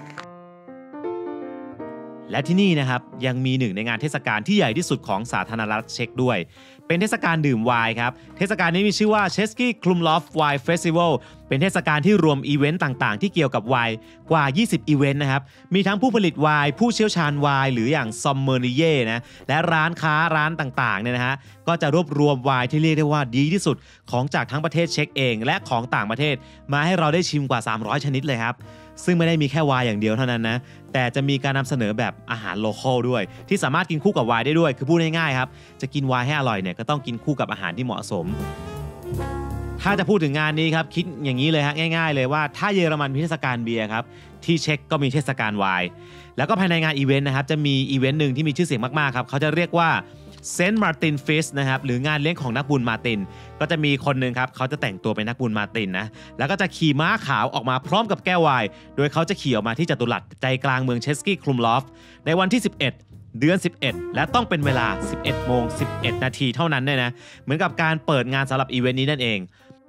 และที่นี่นะครับยังมีหนึ่งในงานเทศกาลที่ใหญ่ที่สุดของสาธารณรัฐเช็กด้วยเป็นเทศกาลดื่มไวน์ครับเทศกาลนี้มีชื่อว่า Chesky Krumlov Wine Festival เป็นเทศกาลที่รวมอีเวนต์ต่างๆที่เกี่ยวกับไวน์กว่ายี่สิบอีเวนต์นะครับมีทั้งผู้ผลิตไวน์ผู้เชี่ยวชาญไวน์หรืออย่างซอมเมอร์นิเย่นะและร้านค้าร้านต่างๆเนี่ยนะฮะก็จะรวบรวมไวน์ที่เรียกได้ว่าดีที่สุดของจากทั้งประเทศเช็กเองและของต่างประเทศมาให้เราได้ชิมกว่าสามร้อยชนิดเลยครับซึ่งไม่ได้มีแค่ไวน์อย่างเดียวเท่านั้นนะแต่จะมีการนำเสนอแบบอาหารโลคอลด้วยที่สามารถกินคู่กับไวน์ได้ด้วยคือพูดง่ายๆครับจะกินไวน์ให้อร่อยเนี่ยก็ต้องกินคู่กับอาหารที่เหมาะสมถ้าจะพูดถึงงานนี้ครับคิดอย่างนี้เลยฮะง่ายๆเลยว่าถ้าเยอรมันมีเทศกาลเบียร์ครับที่เช็กก็มีเทศกาลไวน์แล้วก็ภายในงานอีเวนต์นะครับจะมีอีเวนต์หนึ่งที่มีชื่อเสียงมากๆครับเขาจะเรียกว่าเซนต์มาร์ตินฟีสต์นะครับหรืองานเลี้ยงของนักบุญมาร์ตินก็จะมีคนหนึ่งครับเขาจะแต่งตัวเป็นนักบุญมาร์ตินนะแล้วก็จะขี่ม้าขาวออกมาพร้อมกับแก้วไวน์โดยเขาจะขี่ออกมาที่จัตุรัสใจกลางเมืองเชสกี้คลุมลอฟในวันที่สิบเอ็ดเดือนสิบเอ็ดและต้องเป็นเวลา สิบเอ็ดโมงสิบเอ็ดนาทีเท่านั้นเนี่ยนะเหมือนกับการเปิดงานสำหรับอีเวนต์นี้นั่นเอง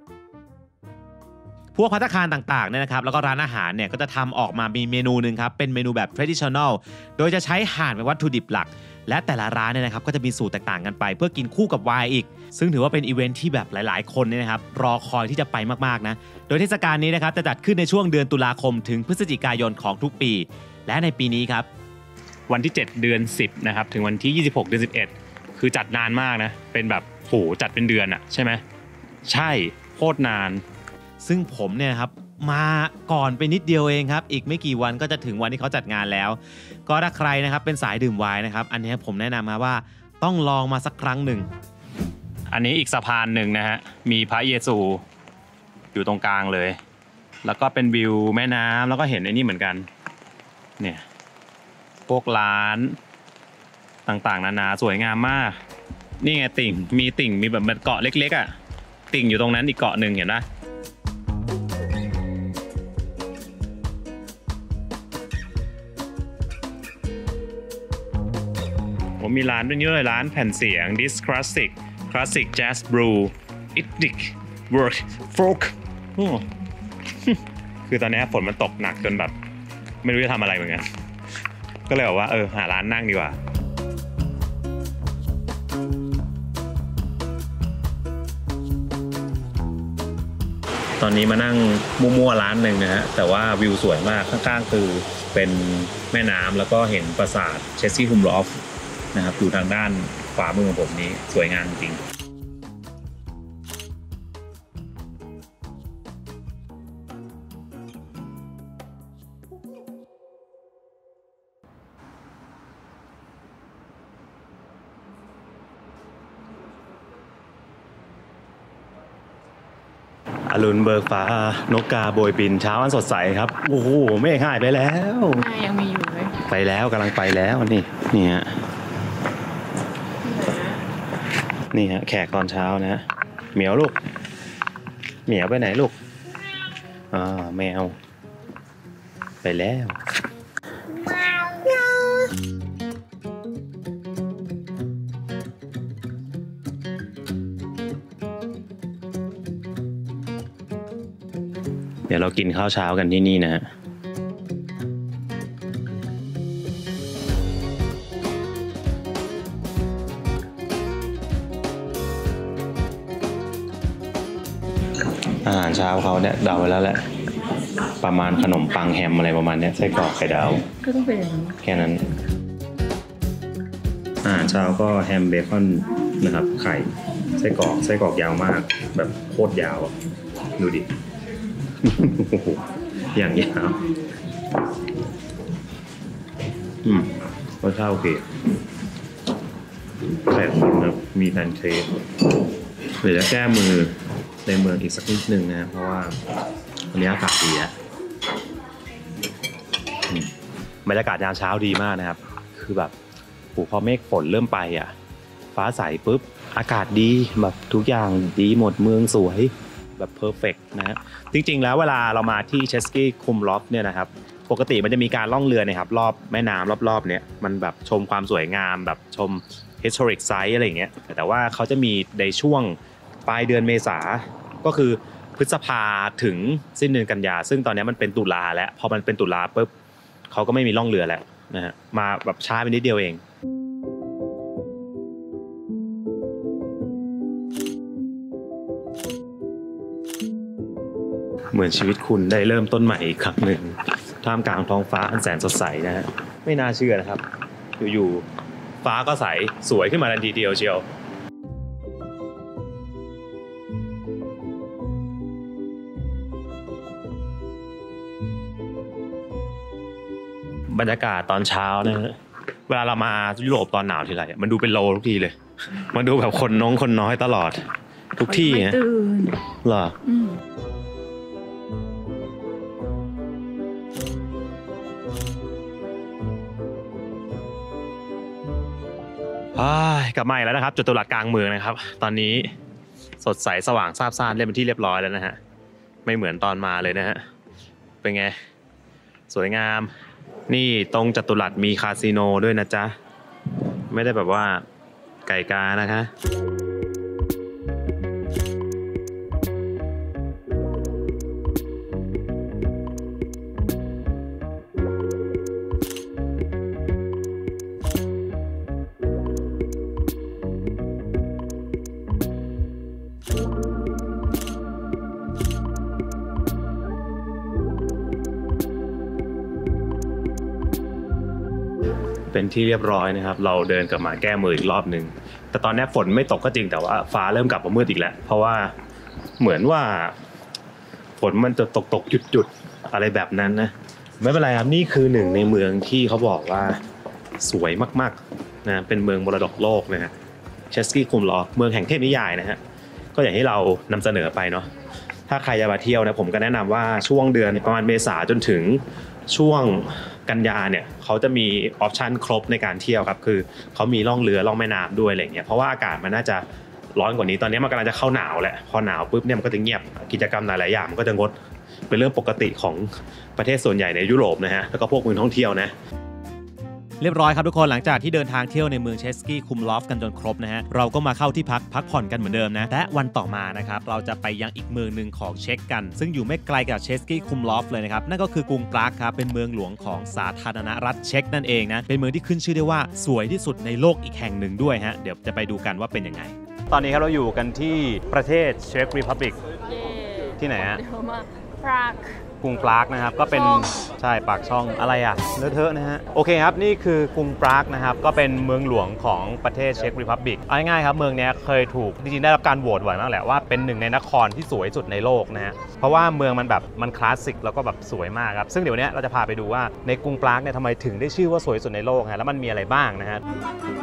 พวกภัตตาคารต่างๆเนี่ยนะครับแล้วก็ร้านอาหารเนี่ยก็จะทำออกมามีเมนูหนึ่งครับเป็นเมนูแบบ traditional โดยจะใช้ห่านเป็นวัตถุดิบหลักและแต่ละร้านเนี่ยนะครับก็จะมีสูตรแตกต่างกันไปเพื่อกินคู่กับไวน์อีกซึ่งถือว่าเป็นอีเวนท์ที่แบบหลายๆคนเนี่ยนะครับรอคอยที่จะไปมากๆนะโดยเทศกาลนี้นะครับจะจัดขึ้นในช่วงเดือนตุลาคมถึงพฤศจิกายนของทุกปีและในปีนี้ครับวันที่เจ็ดเดือนสิบนะครับถึงวันที่ยี่สิบหกเดือนสิบเอ็ดคือจัดนานมากนะเป็นแบบโหจัดเป็นเดือนอะใช่ไหมใช่โคตรนานซึ่งผมเนี่ยครับมาก่อนไปนิดเดียวเองครับอีกไม่กี่วันก็จะถึงวันที่เขาจัดงานแล้วก็ถ้าใครนะครับเป็นสายดื่มไวน์นะครับอันนี้ผมแนะนำมาว่าต้องลองมาสักครั้งหนึ่งอันนี้อีกสะพานหนึ่งนะฮะมีพระเยซูอยู่ตรงกลางเลยแล้วก็เป็นวิวแม่น้ำแล้วก็เห็นไอ้นี่เหมือนกันเนี่ยพวกร้านต่างๆนานาสวยงามมากนี่ไงติ่งมีติ่งมีแบบเกาะเล็กๆอ่ะติ่งอยู่ตรงนั้นอีกเกาะหนึ่งเห็นไหมผมมีร้านเป็นเยอะเลยร้านแผ่นเสียง This Classic Classic Jazz Brew Iddick Work Folk คือตอนนี้ฝนมันตกหนักจนแบบไม่รู้จะทำอะไรเหมือนกันก็เลยบอกว่าเออหาร้านนั่งดีกว่าตอนนี้มานั่งมั่วๆร้านหนึ่งนะฮะแต่ว่าวิวสวยมากข้างๆคือเป็นแม่น้ำแล้วก็เห็นปราสาทเชสซี่คุมลอฟนะครับอยู่ทางด้านขวามือของผมนี้สวยงามจริงอรุณเบิกฟ้านกกาโบยบินเช้าอันสดใสครับโอ้โหเมฆหายไปแล้วยังมีอยู่เลยไปแล้วกำลังไปแล้วนี่นี่ฮะนี่ฮะแขกตอนเช้านะเหมียวลูกเหมียวไปไหนลูกอ่าแมวไปแล้วเดี๋ยวเรากินข้าวเช้ากันที่นี่นะฮะหารเช้าเขาเนี่ยเดาไว้แล้วแหละประมาณขนมปังแฮมอะไรประมาณเนี้ยไส้กรอกไข่ดาวก็ต้องเป็นอย่างนี้แค่นั้นอาหารเช้าก็แฮมเบคอนนะครับไข่ไส้กรอกไส้กรอกยาวมากแบบโคตรยาวดูดิ โอ้โหอย่างยาวอืมรสชาติโอเคแปลกคนครับมีแพนเค้กเดี๋ยวจะแก้มือในเมืองอีกสักนิดนึงนะเพราะว่าวันนี้อากาศดีอะบรรยากาศยามเช้าดีมากนะครับคือแบบโหพอเมฆฝนเริ่มไปอ่ะฟ้าใสปุ๊บอากาศดีแบบทุกอย่างดีหมดเมืองสวยแบบเพอร์เฟกต์นะฮะจริงๆแล้วเวลาเรามาที่เชสกี้คุมลอฟเนี่ยนะครับปกติมันจะมีการล่องเรือนะครับรอบแม่น้ำรอบๆเนี่ยมันแบบชมความสวยงามแบบชม historic site อะไรอย่างเงี้ยแต่ว่าเขาจะมีในช่วงปลายเดือนเมษาก็คือพฤษภาถึงสิ้นเดือนกันยาซึ่งตอนนี้มันเป็นตุลาแล้วพอมันเป็นตุลาปุ๊บเขาก็ไม่มีล่องเรือแล้วนะฮะมาแบบช้าไปนิดเดียวเองเหมือนชีวิตคุณได้เริ่มต้นใหม่อีกครั้งหนึ่งท่ามกลางท้องฟ้าอันแสนสดใสนะฮะไม่น่าเชื่อนะครับอยู่ๆฟ้าก็ใสสวยขึ้นมาทันทีเดียวเชียวบรรยากาศตอนเช้านะฮะเวลาเรามายุโรปตอนหนาวทีไรมันดูเป็นโลทุกทีเลยมันดูแบบคนน้องคนน้อยตลอดทุกที่ฮะเหรอกลับมาอีกแล้วนะครับจตุรัสกลางเมืองนะครับตอนนี้สดใสสว่างซาบซ่านเรียบเป็นที่เรียบร้อยแล้วนะฮะไม่เหมือนตอนมาเลยนะฮะเป็นไงสวยงามนี่ตรงจตุรัสมีคาสิโนด้วยนะจ๊ะไม่ได้แบบว่าไก่กานะคะเป็นที่เรียบร้อยนะครับเราเดินกลับมาแก้มืออีกรอบนึงแต่ตอนนี้ฝนไม่ตกก็จริงแต่ว่าฟ้าเริ่มกลับมามืดอีกแล้วเพราะว่าเหมือนว่าฝนมันจะตกตกหยุดหยุดอะไรแบบนั้นนะไม่เป็นไรครับนี่คือหนึ่งในเมืองที่เขาบอกว่าสวยมากๆนะเป็นเมืองมรดกโลกนะฮะเชสกี้คุมลอฟเมืองแห่งเทพนิยายนะฮะก็อย่างที่เรานำเสนอไปเนาะถ้าใครจะมาเที่ยวนะผมก็แนะนำว่าช่วงเดือนประมาณเมษาจนถึงช่วงกันยาเนี่ยเขาจะมีออปชันครบในการเที่ยวครับคือเขามีล่องเรือล่องแม่น้ำด้วยอะไรเงี้ยเพราะว่าอากาศมันน่าจะร้อนกว่านี้ตอนนี้มันกำลังจะเข้าหนาวแหละพอหนาวปุ๊บเนี่ยมันก็จะเงียบกิจกรรมหลายๆอย่างมันก็จะงดเป็นเรื่องปกติของประเทศส่วนใหญ่ในยุโรปนะฮะแล้วก็พวกเมืองท่องเที่ยวนะเรียบร้อยครับทุกคนหลังจากที่เดินทางเที่ยวในเมืองเชสกี้คุมลอฟกันจนครบนะฮะเราก็มาเข้าที่พักพักผ่อนกันเหมือนเดิมนะและวันต่อมานะครับเราจะไปยังอีกเมืองหนึ่งของเช็กกันซึ่งอยู่ไม่ไกลจากเชสกี้คุมลอฟเลยนะครับนั่นก็คือกรุงปรากครับเป็นเมืองหลวงของสาธารณรัฐเช็กนั่นเองนะเป็นเมืองที่ขึ้นชื่อได้ว่าสวยที่สุดในโลกอีกแห่งหนึ่งด้วยฮะเดี๋ยวจะไปดูกันว่าเป็นยังไงตอนนี้ครับเราอยู่กันที่ประเทศเช็กรีพับลิกที่ไหนฮะปรากกรุงปรากนะครับก็เป็นใช่ปากช่องอะไรอ่ะเลอะเทอะนะฮะโอเคครับนี่คือกรุงปรากนะครับก็เป็นเมืองหลวงของประเทศเช็กรีพับลิกเอาง่ายๆครับเมืองนี้เคยถูกจริงๆได้รับการโหวตบ่อยมากแหละว่าเป็นหนึ่งในนครที่สวยสุดในโลกนะฮะเพราะว่าเมืองมันแบบมันคลาสสิกแล้วก็แบบสวยมากครับซึ่งเดี๋ยวนี้เราจะพาไปดูว่าในกรุงปรากเนี่ยทำไมถึงได้ชื่อว่าสวยสุดในโลกฮะแล้วมันมีอะไรบ้างนะฮะ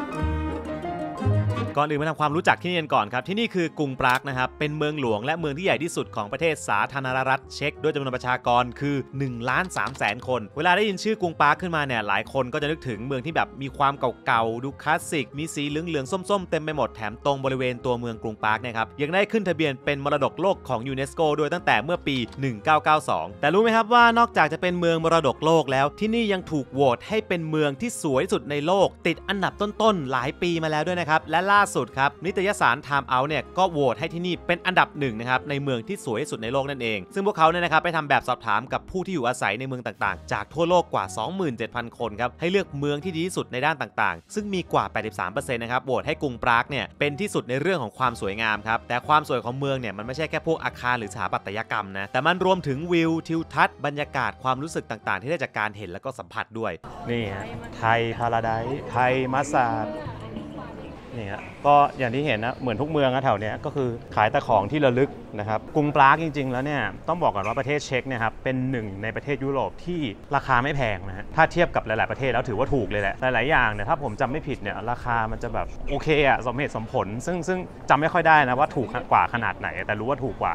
ก่อนอื่นมาทำความรู้จักที่นี่กันก่อนครับที่นี่คือกรุงปรากนะครับเป็นเมืองหลวงและเมืองที่ใหญ่ที่สุดของประเทศสาธารณรัฐเช็กด้วยจำนวนประชากรคือหนึ่งล้านสามแสนคนเวลาได้ยินชื่อกรุงปรากขึ้นมาเนี่ยหลายคนก็จะนึกถึงเมืองที่แบบมีความเก่าๆดูคลาสสิกมีสีเหลืองๆส้มๆเต็มไปหมดแถมตรงบริเวณตัวเมืองกรุงปรากเนี่ยครับยังได้ขึ้นทะเบียนเป็นมรดกโลกของยูเนสโกด้วยตั้งแต่เมื่อปีหนึ่งพันเก้าร้อยเก้าสิบสองแต่รู้ไหมครับว่านอกจากจะเป็นเมืองมรดกโลกแล้วที่นี่ยังถูกโหวตให้เป็นเมืองที่สวยสุดในโลกติดอันดับต้นๆหลายปีมาแล้วด้วยนะครับและล่าสุดครับนิตยสาร Time Out เนี่ยก็โหวตให้ที่นี่เป็นอันดับหนึ่งนะครับในเมืองที่สวยที่สุดในโลกนั่นเองซึ่งพวกเขาเนี่ยนะครับไปทำแบบสอบถามกับผู้ที่อยู่อาศัยในเมืองต่างๆจากทั่วโลกกว่า สองหมื่นเจ็ดพัน คนครับให้เลือกเมืองที่ดีที่สุดในด้านต่างๆซึ่งมีกว่า แปดสิบสามเปอร์เซ็นต์ นะครับโหวตให้กรุงปรากเนี่ยเป็นที่สุดในเรื่องของความสวยงามครับแต่ความสวยของเมืองเนี่ยมันไม่ใช่แค่พวกอาคารหรือสถาปัตยกรรมนะแต่มันรวมถึงวิวทิวทัศน์บรรยากาศความรู้สึกต่างๆที่ได้จากการเห็นแล้วก็สัมผัสด้วยนี่ฮะไทยพาราไดซ์ไทยมัสซาดนี่ฮะก็อย่างที่เห็นนะเหมือนทุกเมืองแถวเนี้ยก็คือขายแต่ของที่ระลึกนะครับกรุงปรากจริงๆแล้วเนี่ยต้องบอกก่อนว่าประเทศเช็กเนี่ยครับเป็นหนึ่งในประเทศยุโรปที่ราคาไม่แพงนะฮะถ้าเทียบกับหลายๆประเทศแล้วถือว่าถูกเลยแหละหลายๆอย่างเนี่ยถ้าผมจำไม่ผิดเนี่ยราคามันจะแบบโอเคอะสมเหตุสมผลซึ่งซึ่งจำไม่ค่อยได้นะว่าถูกกว่าขนาดไหนแต่รู้ว่าถูกกว่า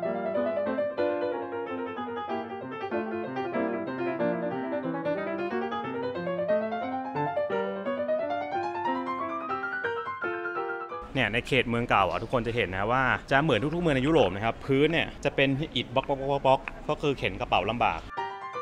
เนี่ยในเขตเมืองเก่าอ่ะทุกคนจะเห็นนะว่าจะเหมือนทุกๆเมืองในยุโรปนะครับพื้นเนี่ยจะเป็นอิฐบล็อกบล็อกบล็อกก็คือเข็นกระเป๋าลำบาก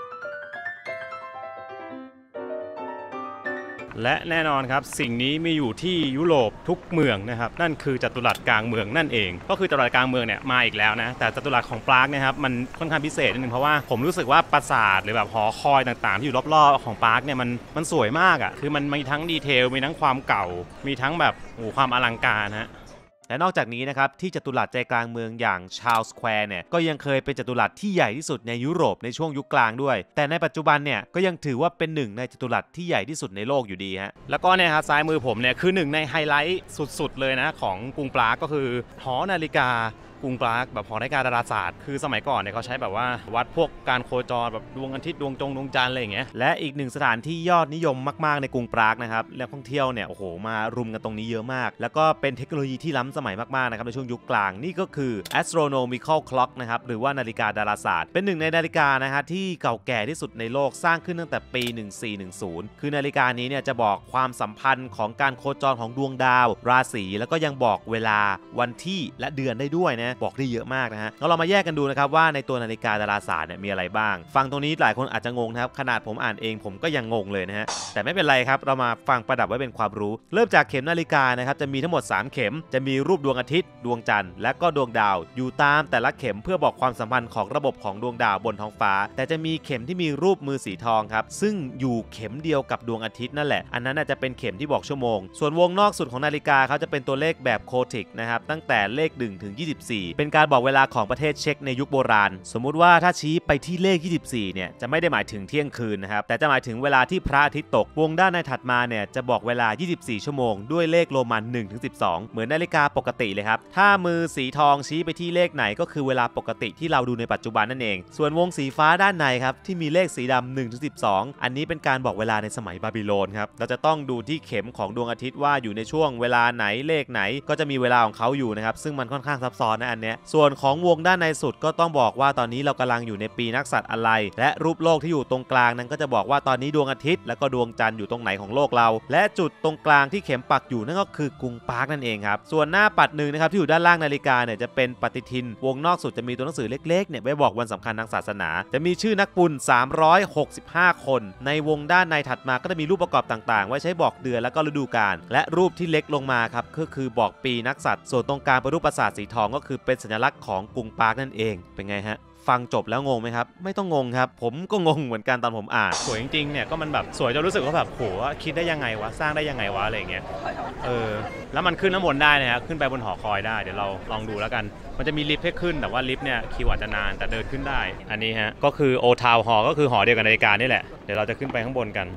และแน่นอนครับสิ่งนี้มีอยู่ที่ยุโรปทุกเมืองนะครับนั่นคือจัตุรัสกลางเมืองนั่นเองก็คือจัตุรัสกลางเมืองเนี่ยมาอีกแล้วนะแต่จัตุรัสของปรากนะครับมันค่อนข้างพิเศษนิดนึงเพราะว่าผมรู้สึกว่าปราสาทหรือแบบหอคอยต่างๆที่อยู่รอบๆของปรากเนี่ยมันมันสวยมากอ่ะคือมันมีทั้งดีเทลมีทั้งความเก่ามีทั้งแบบโอ้ความอลังการฮะและนอกจากนี้นะครับที่จัตุรัสใจกลางเมืองอย่างชาร์ลส์สแควร์เนี่ยก็ยังเคยเป็นจัตุรัสที่ใหญ่ที่สุดในยุโรปในช่วงยุคกลางด้วยแต่ในปัจจุบันเนี่ยก็ยังถือว่าเป็นหนึ่งในจัตุรัสที่ใหญ่ที่สุดในโลกอยู่ดีฮะแล้วก็เนี่ยครับซ้ายมือผมเนี่ยคือหนึ่งในไฮไลท์สุดๆเลยนะของกรุงปรากก็คือหอนาฬิกากรุงปรากแบบหอนาฬิกาดาราศาสตร์คือสมัยก่อนเนี่ยเขาใช้แบบว่าวัดพวกการโคจรแบบดวงอาทิตย์ดวงจงดวงจันทร์อะไรอย่างเงี้ยและอีกหนึ่งสถานที่ยอดนิยมมากๆในกรุงปรากนะครับและท่องเที่ยวเนี่ยโอ้โหมารุมกันตรงนี้เยอะมากแล้วก็เป็นเทคโนโลยีที่ล้ำสมัยมากๆนะครับในช่วงยุคกลางนี่ก็คือ astronomical clock นะครับหรือว่านาฬิกาดาราศาสตร์เป็นหนึ่งในนาฬิกานะฮะที่เก่าแก่ที่สุดในโลกสร้างขึ้นตั้งแต่ปีหนึ่งสี่หนึ่งศูนย์คือนาฬิกานี้เนี่ยจะบอกความสัมพันธ์ของการโคจรของดวงดาวราศีแล้วก็ยังบอกเวลาวันที่และเดือนได้ด้วยนะบอกได้เยอะมากนะฮะเรามาแยกกันดูนะครับว่าในตัวนาฬิกาดาราศาสตร์เนี่ยมีอะไรบ้างฟังตรงนี้หลายคนอาจจะงงนะครับขนาดผมอ่านเองผมก็ยังงงเลยนะฮะแต่ไม่เป็นไรครับเรามาฟังประดับไว้เป็นความรู้เริ่มจากเข็มนาฬิกานะครับจะมีทั้งหมดสามเข็มจะมีรูปดวงอาทิตย์ดวงจันทร์และก็ดวงดาวอยู่ตามแต่ละเข็มเพื่อบอกความสัมพันธ์ของระบบของดวงดาวบนท้องฟ้าแต่จะมีเข็มที่มีรูปมือสีทองครับซึ่งอยู่เข็มเดียวกับดวงอาทิตย์นั่นแหละอันนั้นจะเป็นเข็มที่บอกชั่วโมงส่วนวงนอกสุดของนาฬิกาเขาจะเป็นตัวเลขแบบโคติกนะครับตั้งแต่เลขหนึ่งถึงยี่สิบสี่เป็นการบอกเวลาของประเทศเช็กในยุคโบราณสมมุติว่าถ้าชี้ไปที่เลขยี่สิบสี่เนี่ยจะไม่ได้หมายถึงเที่ยงคืนนะครับแต่จะหมายถึงเวลาที่พระอาทิตย์ตกวงด้านในถัดมาเนี่ยจะบอกเวลายี่สิบสี่ชั่วโมงด้วยเลขโรมันหนึ่งถึงสิบสองเหมือนนาฬิกาปกติเลยครับถ้ามือสีทองชี้ไปที่เลขไหนก็คือเวลาปกติที่เราดูในปัจจุบันนั่นเองส่วนวงสีฟ้าด้านในครับที่มีเลขสีดำหนึ่งถึงสิบสองอันนี้เป็นการบอกเวลาในสมัยบาบิโลนครับเราจะต้องดูที่เข็มของดวงอาทิตย์ว่าอยู่ในช่วงเวลาไหนเลขไหนก็จะมีเวลาของเขาอยู่นะครับซึ่งมันค่อนข้างซับซ้อนนะอันเนี้ยส่วนของวงด้านในสุดก็ต้องบอกว่าตอนนี้เรากำลังอยู่ในปีนักษัตริย์อะไรและรูปโลกที่อยู่ตรงกลางนั้นก็จะบอกว่าตอนนี้ดวงอาทิตย์และก็ดวงจันทร์อยู่ตรงไหนของโลกเราและจุดตรงกลางที่เข็มปักอยู่นั่นก็คือกรุงปรากนั่นเองครับส่วนหน้าปัดหนึ่งนะครับที่อยู่ด้านล่างนาฬิกาเนี่ยจะเป็นปฏิทินวงนอกสุดจะมีตัวหนังสือเล็กๆเนี่ยไว้บอกวันสำคัญทางศาสนาจะมีชื่อนักบุญสามร้อยหกสิบห้าคนในวงด้านในถัดมาก็จะมีรูปประกอบต่างๆไว้ใช้บอกเดือนและก็ฤดูกาลและรูปที่เล็กลงมาครับก็คือบอกปีนักษัตริย์ส่วนตรงกลางเป็นรูปปราสาทสีทองก็คือเป็นสัญลักษณ์ของกรุงปรากนั่นเองเป็นไงฮะฟังจบแล้วงงไหมครับไม่ต้องงงครับผมก็งงเหมือนกันตอนผมอ่านสวยจริงๆเนี่ยก็มันแบบสวยจนรู้สึกว่าแบบโหคิดได้ยังไงวะสร้างได้ยังไงวะอะไรอย่างเงี้ยเออแล้วมันขึ้นน้ำบนได้นะฮะขึ้นไปบนหอคอยได้เดี๋ยวเราลองดูแล้วกันมันจะมีลิฟต์ให้ขึ้นแต่ว่าลิฟต์เนี่ยคิวอาจจะนานแต่เดินขึ้นได้อันนี้ฮะก็คือโอทาวน์ฮอลล์ก็คือหอเดียวกับนาฬิกานี่แหละเดี๋ยวเราจะขึ้นไปข้างบนกัน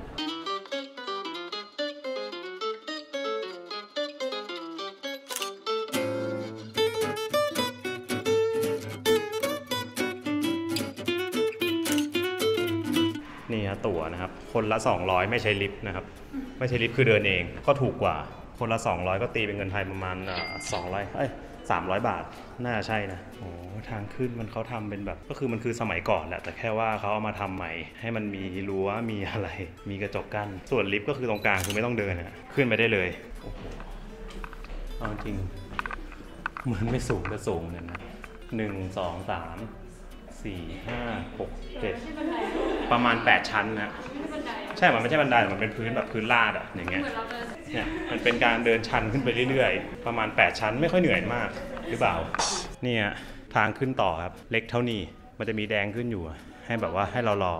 นี่ฮะตั๋วนะครับคนละสองร้อยไม่ใช่ลิฟต์นะครับไม่ใช่ลิฟต์คือเดินเองก็ถูกกว่าคนละสองร้อยก็ตีเป็นเงินไทยประมาณอ่าสองร้อยเอ้ยสามร้อยบาทน่าใช่นะโอ้ทางขึ้นมันเขาทำเป็นแบบก็คือมันคือสมัยก่อนแหละแต่แค่ว่าเขาเอามาทำใหม่ให้มันมีรั้วมีอะไรมีกระจกกั้นส่วนลิฟต์ก็คือตรงกลางคือไม่ต้องเดินนะขึ้นไปได้เลยโอ้โหเอาจริงเหมือนไม่สูงแต่สูงเนี่ยนะหนึ่งสองสามสี่ห้าหกเจ็ดประมาณแปดชั้นนะใช่มันไม่ใช่บันไดมันเป็นพื้นแบบพื้นลาดอะอย่างเงี้ยเนี่ยมันเป็นการเดินชันขึ้นไปเรื่อยๆประมาณแปดชั้นไม่ค่อยเหนื่อยมากหรือเปล่าเนี่ยทางขึ้นต่อครับเล็กเท่านี้มันจะมีแดงขึ้นอยู่ให้แบบว่าให้เรารอ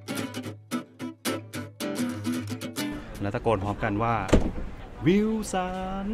แล้วตะโกนพร้อมกันว่าวิลสัน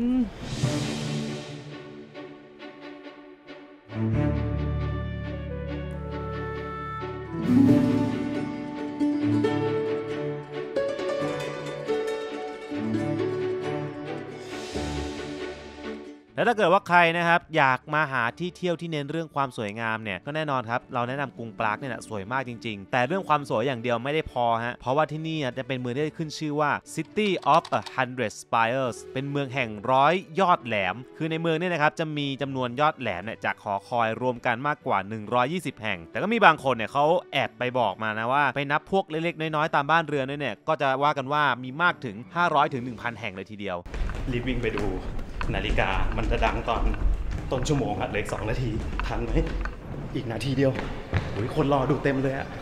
แล้วถ้าเกิดว่าใครนะครับอยากมาหาที่เที่ยวที่เน้นเรื่องความสวยงามเนี่ยก็แน่นอนครับเราแนะนำกรุงปรากเนี่ยนะสวยมากจริงๆแต่เรื่องความสวยอย่างเดียวไม่ได้พอฮะเพราะว่าที่นี่จะเป็นเมืองที่ได้ขึ้นชื่อว่า City of a Hundred Spires เป็นเมืองแห่งร้อยยอดแหลมคือในเมืองเนี่ยนะครับจะมีจำนวนยอดแหลมเนี่ยจากหอคอยรวมกันมากกว่าหนึ่งร้อยยี่สิบแห่งแต่ก็มีบางคนเนี่ยเขาแอบไปบอกมานะว่าไปนับพวกเล็กๆน้อยๆตามบ้านเรือนเนี่ยก็จะว่ากันว่ามีมากถึงห้าร้อยถึง หนึ่งพัน แห่งเลยทีเดียวรีบวิ่งไปดูนาฬิกามันจะดังตอนต้นชั่วโมงครับเหลือสองนาทีทันไหมอีกนาทีเดียวโอ้ยคนรอดูเต็มเลยอะ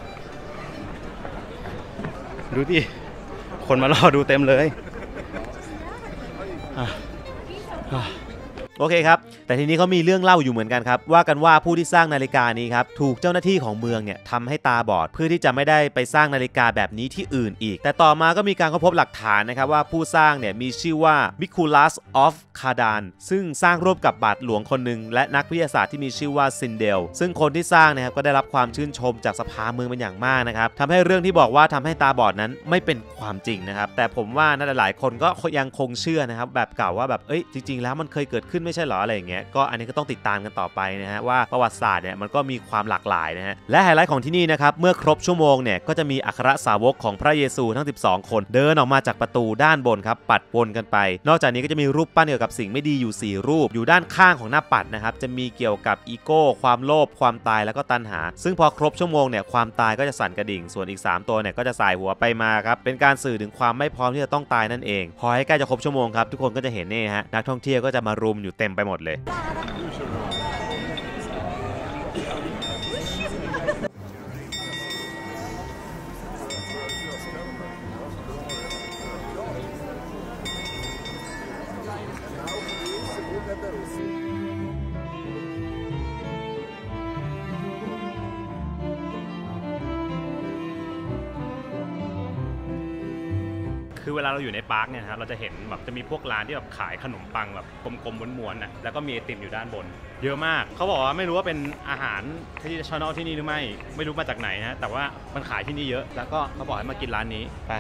ดูดิคนมารอดูเต็มเลยโอเคครับแต่ทีนี้เขามีเรื่องเล่าอยู่เหมือนกันครับว่ากันว่าผู้ที่สร้างนาฬิกานี้ครับถูกเจ้าหน้าที่ของเมืองเนี่ยทำให้ตาบอดเพื่อที่จะไม่ได้ไปสร้างนาฬิกาแบบนี้ที่อื่นอีกแต่ต่อมาก็มีการค้นพบหลักฐานนะครับว่าผู้สร้างเนี่ยมีชื่อว่ามิคูลัสออฟคาดานซึ่งสร้างร่วมกับบาทหลวงคนหนึ่งและนักวิทยาศาสตร์ที่มีชื่อว่าซินเดลซึ่งคนที่สร้างนะครับก็ได้รับความชื่นชมจากสภาเมืองเป็นอย่างมากนะครับทำให้เรื่องที่บอกว่าทำให้ตาบอดนั้นไม่เป็นความจริงนะครับแต่ผมว่าน่าจะหลายคนก็ยังคงเชื่อนะครับแบบเก่าว่าแบบเอ้ยจริงๆแล้วมันเคยเกิดขึ้นไม่ใช่หรออะไรอย่างเงี้ยก็อันนี้ก็ต้องติดตามกันต่อไปนะฮะว่าประวัติศาสตร์เนี่ยมันก็มีความหลากหลายนะฮะและไฮไลท์ของที่นี่นะครับเมื่อครบชั่วโมงเนี่ยก็จะมีอัครสาวกของพระเยซูทั้งสิบสองคนเดินออกมาจากประตูด้านบนครับปัดวนกันไปนอกจากนี้ก็จะมีรูปปั้นเกี่ยวกับสิ่งไม่ดีอยู่สี่รูปอยู่ด้านข้างของหน้าปัดนะครับจะมีเกี่ยวกับอีโก้ความโลภความตายแล้วก็ตัณหาซึ่งพอครบชั่วโมงเนี่ยความตายก็จะสั่นกระดิ่งส่วนอีกสามตัวเนี่ยก็จะสายหัวไปมาครับเป็นการสื่อถึงความไม่พร้อมที่จะต้องตายนั่นเองพอให้ใกล้จะครบชั่วโมงครับทุกคนก็จะเห็นนี่ฮะนักท่องเที่ยวก็จะมารุมอยู่เต็มไปหมดเลยคือเวลาเราอยู่ในพาร์คเนี่ยนะเราจะเห็นแบบจะมีพวกร้านที่แบบขายขนมปังแบบกลมๆม้วนๆนะแล้วก็มีไอติมอยู่ด้านบนเยอะมากเขาบอกว่าไม่รู้ว่าเป็นอาหารที่ชานอลที่นี่หรือไม่ไม่รู้มาจากไหนนะแต่ว่ามันขายที่นี่เยอะแล้วก็เขาบอกให้มากินร้านนี้ไป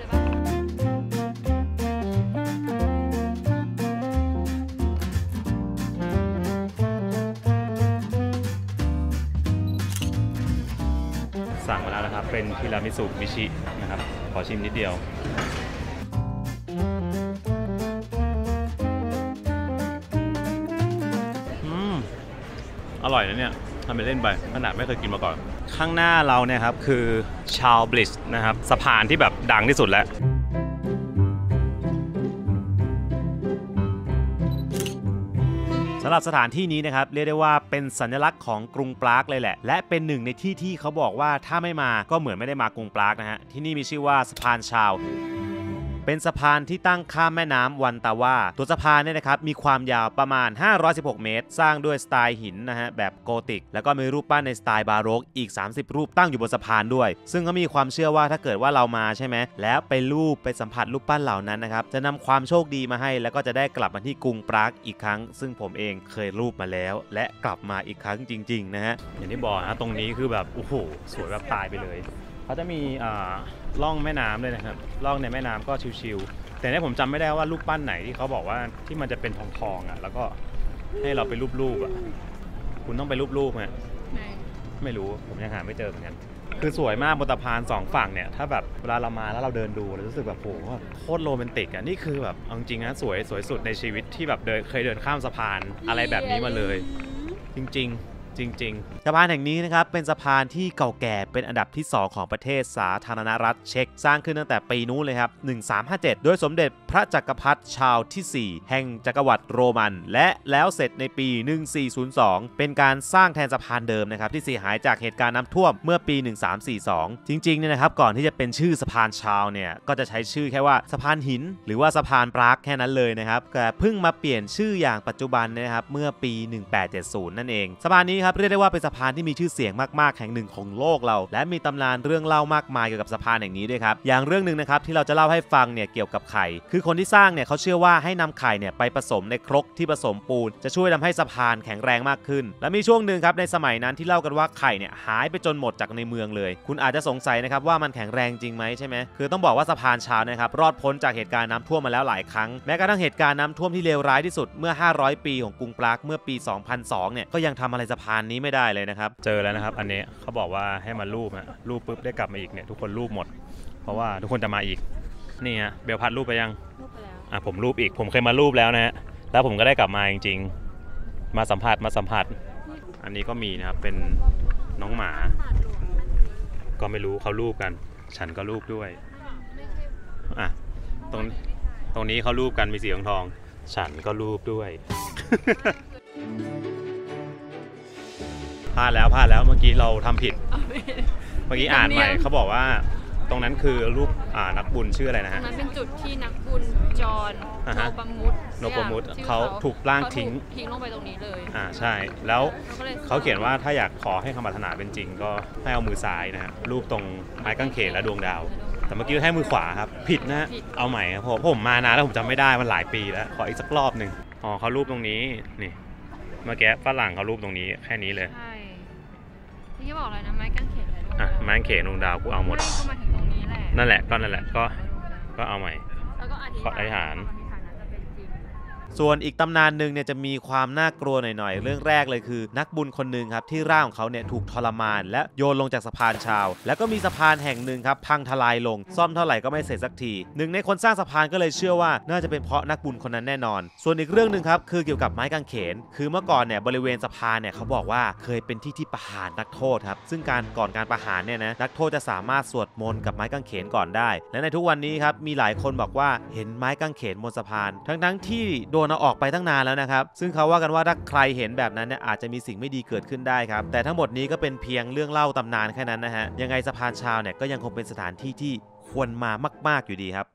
สั่งมาแล้วนะครับเป็นทีรามิสุมิชินะครับขอชิมนิดเดียวอร่อยนะเนี่ยทำไปเล่นไปขนาดไม่เคยกินมาก่อนข้างหน้าเราเนี่ยครับคือชาลบลิชนะครับสะพานที่แบบดังที่สุดแล้วสำหรับสถานที่นี้นะครับเรียกได้ว่าเป็นสัญลักษณ์ของกรุงปรากเลยแหละและเป็นหนึ่งในที่ที่เขาบอกว่าถ้าไม่มาก็เหมือนไม่ได้มากรุงปรากนะฮะที่นี่มีชื่อว่าสะพานชาวเป็นสะพานที่ตั้งข้ามแม่น้ำวันตาวาตัวสะพานเนี่ยนะครับมีความยาวประมาณห้าร้อยสิบหกเมตรสร้างด้วยสไตล์หินนะฮะแบบโกธิกแล้วก็มีรูปปั้นในสไตล์บาโรกอีกสามสิบรูปตั้งอยู่บนสะพานด้วยซึ่งก็มีความเชื่อว่าถ้าเกิดว่าเรามาใช่ไหมแล้วไปรูปไปสัมผัสรูปปั้นเหล่านั้นนะครับจะนำความโชคดีมาให้แล้วก็จะได้กลับมาที่กรุงปรากอีกครั้งซึ่งผมเองเคยรูปมาแล้วและกลับมาอีกครั้งจริงๆนะฮะอย่างที่บอกนะตรงนี้คือแบบโอ้โหสวยแบบตายไปเลยเขาจะมีล่องแม่น้ำเลยนะครับล่องในแม่น้ำก็ชิวๆแต่เนี่ยผมจำไม่ได้ว่ารูปปั้นไหนที่เขาบอกว่าที่มันจะเป็นทองทองอ่ะแล้วก็ให้เราไปรูปๆอ่ะคุณต้องไปรูปๆไหมไม่รู้ผมยังหาไม่เจอเหมือนกันคือสวยมากบนสะพานสองฝั่งเนี่ยถ้าแบบเวลาเรามาแล้วเราเดินดูเรารู้สึกแบบโหโคตรโรแมนติกอ่ะนี่คือแบบเอาจริงนะสวยสวยสุดในชีวิตที่แบบเดินเคยเดินข้ามสะพานอะไรแบบนี้มาเลยจริงๆจริงๆสะพานแห่งนี้นะครับเป็นสะพานที่เก่าแก่เป็นอันดับที่สองของประเทศสาธารณรัฐเช็กสร้างขึ้นตั้งแต่ปีนู้นเลยครับหนึ่งสามห้าเจ็ดโดยสมเด็จพระจักรพรรดิชาร์ลส์ที่สี่แห่งจักรวรรดิโรมันและแล้วเสร็จในปีหนึ่งสี่ศูนย์สองเป็นการสร้างแทนสะพานเดิมนะครับที่เสียหายจากเหตุการณ์น้ำท่วมเมื่อปีหนึ่งสามสี่สองจริงๆเนี่ยนะครับก่อนที่จะเป็นชื่อสะพานชาร์ลส์เนี่ยก็จะใช้ชื่อแค่ว่าสะพานหินหรือว่าสะพานปรากแค่นั้นเลยนะครับแต่เพิ่งมาเปลี่ยนชื่ออย่างปัจจุบันนะครับเมื่อปีหนึ่งแปดเจ็ดศูนย์นั่นเองสะพานนี้ครับเรียกได้ว่าเป็นสะพานที่มีชื่อเสียงมากๆแห่งหนึ่งของโลกเราและมีตำนานเรื่องเล่ามากมายเกี่ยวกับสะพานแห่งนี้ด้วยครับอย่างเรื่องหนึ่งนะครับที่เราจะเล่าให้ฟังเนี่ยเกี่ยวกับไข่คือคนที่สร้างเนี่ยเขาเชื่อว่าให้นำไข่เนี่ยไปผสมในครกที่ผสมปูนจะช่วยทำให้สะพานแข็งแรงมากขึ้นและมีช่วงหนึ่งครับในสมัยนั้นที่เล่ากันว่าไข่เนี่ยหายไปจนหมดจากในเมืองเลยคุณอาจจะสงสัยนะครับว่ามันแข็งแรงจริงไหมใช่ไหมคือต้องบอกว่าสะพานชาร์ลส์นะครับรอดพ้นจากเหตุการณ์น้ำท่วมมาแล้วหลายครั้งแม้กระทั่งเหตุการณ์น้ำท่วมที่เลวร้ายที่สุดเมื่อห้าร้อยปีของกรุงปรากเมื่อปีสองพันสองเนี่ยก็ยังทำอะไรสะพานนี้ไม่ได้เลยนะครับเจอแล้วนะครับอันนี้เขาบอกว่าให้มารูปอะรูปปุ๊บได้กลับมาอีกเนี่ยทุกคนรูปหมดเพราะว่าทุกคนจะมาอีกนี่ฮะเบลพัดรูปไปยังรูปไปแล้วอ่ะผมรูปอีกผมเคยมารูปแล้วนะฮะแล้วผมก็ได้กลับมาจริงๆมาสัมผัสมาสัมผัสอันนี้ก็มีนะครับเป็นน้องหมาก็ไม่รู้เขารูปกันฉันก็รูปด้วยอ่ะตรงตรงนี้เขารูปกันมีสีทองทองฉันก็รูปด้วย พลาดแล้วพลาดแล้วเมื่อกี้เราทำผิดเมื่อกี้อ่านใหม่เขาบอกว่าตรงนั้นคือรูปอ่านักบุญชื่ออะไรนะฮะตรงนั้นเป็นจุดที่นักบุญจอห์นโนปามุตโนปามุตเขาถูกร่างทิ้งทิ้งลงไปตรงนี้เลยอ่าใช่แล้วเขาเขียนว่าถ้าอยากขอให้คำปรารถนาเป็นจริงก็ให้เอามือซ้ายนะฮะรูปตรงไม้กางเขนและดวงดาวแต่เมื่อกี้ให้มือขวาครับผิดนะเอาใหม่ครับผมผมมานานแล้วผมจำไม่ได้มันหลายปีแล้วขออีกสักรอบหนึ่งอ๋อเขารูปตรงนี้นี่เมื่อกี้ฝรั่งเขารูปตรงนี้แค่นี้เลยใช่ที่บอกเลยนะไม้กางเขนอ่ะไม้กางเขนดวงดาวกูเอาหมดก็มาถึงตรงนี้แหละนั่นแหละก็นั่นแหละก็ก็เอาใหม่แล้วก็อธิษฐานส่วนอีกตำนานหนึ่งเนี่ยจะมีความน่ากลัวหน่อยๆเรื่องแรกเลยคือนักบุญคนหนึ่งครับที่ร่างของเขาเนี่ยถูกทรมานและโยนลงจากสะพานชาร์ลส์แล้วก็มีสะพานแห่งหนึ่งครับพังทลายลงซ่อมเท่าไหร่ก็ไม่เสร็จสักทีหนึ่งในคนสร้างสะพานก็เลยเชื่อว่าน่าจะเป็นเพราะนักบุญคนนั้นแน่นอนส่วนอีกเรื่องหนึ่งครับคือเกี่ยวกับไม้กางเขนคือเมื่อก่อนเนี่ยบริเวณสะพานเนี่ยเขาบอกว่าเคยเป็นที่ที่ประหารนักโทษครับซึ่งการก่อนการประหารเนี่ยนะนักโทษจะสามารถสวดมนต์กับไม้กางเขนก่อนได้และในทุกวันนี้ครับมีหลายคนบอกว่าเห็นไม้กางเขนบนสะพานทั้งๆที่โดนเอาออกไปตั้งนานแล้วนะครับซึ่งเขาว่ากันว่าถ้าใครเห็นแบบนั้นเนี่ยอาจจะมีสิ่งไม่ดีเกิดขึ้นได้ครับแต่ทั้งหมดนี้ก็เป็นเพียงเรื่องเล่าตำนานแค่นั้นนะฮะยังไงสะพานชาร์ลส์เนี่ยก็ยังคงเป็นสถานที่ที่ควรมามากๆอยู่ดีครับ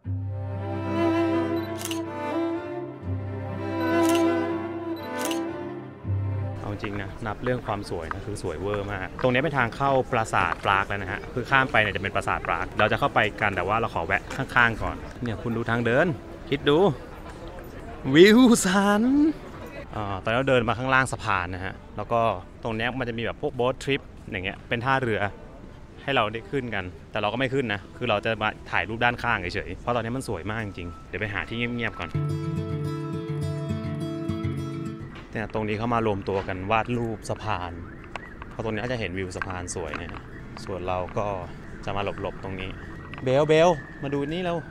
เอาจริงนะนับเรื่องความสวยนะคือสวยเวอร์มากตรงนี้เป็นทางเข้าปราสาทปรากแล้วนะฮะคือข้ามไปเนี่ยจะเป็นปราสาทปรากเราจะเข้าไปกันแต่ว่าเราขอแวะข้างๆก่อนเนี่ยคุณดูทางเดินคิดดูวิวสันอ่าตอนนี้เราเดินมาข้างล่างสะพานนะฮะแล้วก็ตรงนี้มันจะมีแบบพวกโบ๊ททริปอย่างเงี้ยเป็นท่าเรือให้เราได้ขึ้นกันแต่เราก็ไม่ขึ้นนะคือเราจะมาถ่ายรูปด้านข้างเฉยๆเพราะตอนนี้มันสวยมากจริงเดี๋ยวไปหาที่เงียบๆก่อนเนี่ยตรงนี้เขามารวมตัวกันวาดรูปสะพานเพราะตรงนี้จะเห็นวิวสะพานสวยนะส่วนเราก็จะมาหลบๆตรงนี้เบลเบลมาดูนี่แล้ว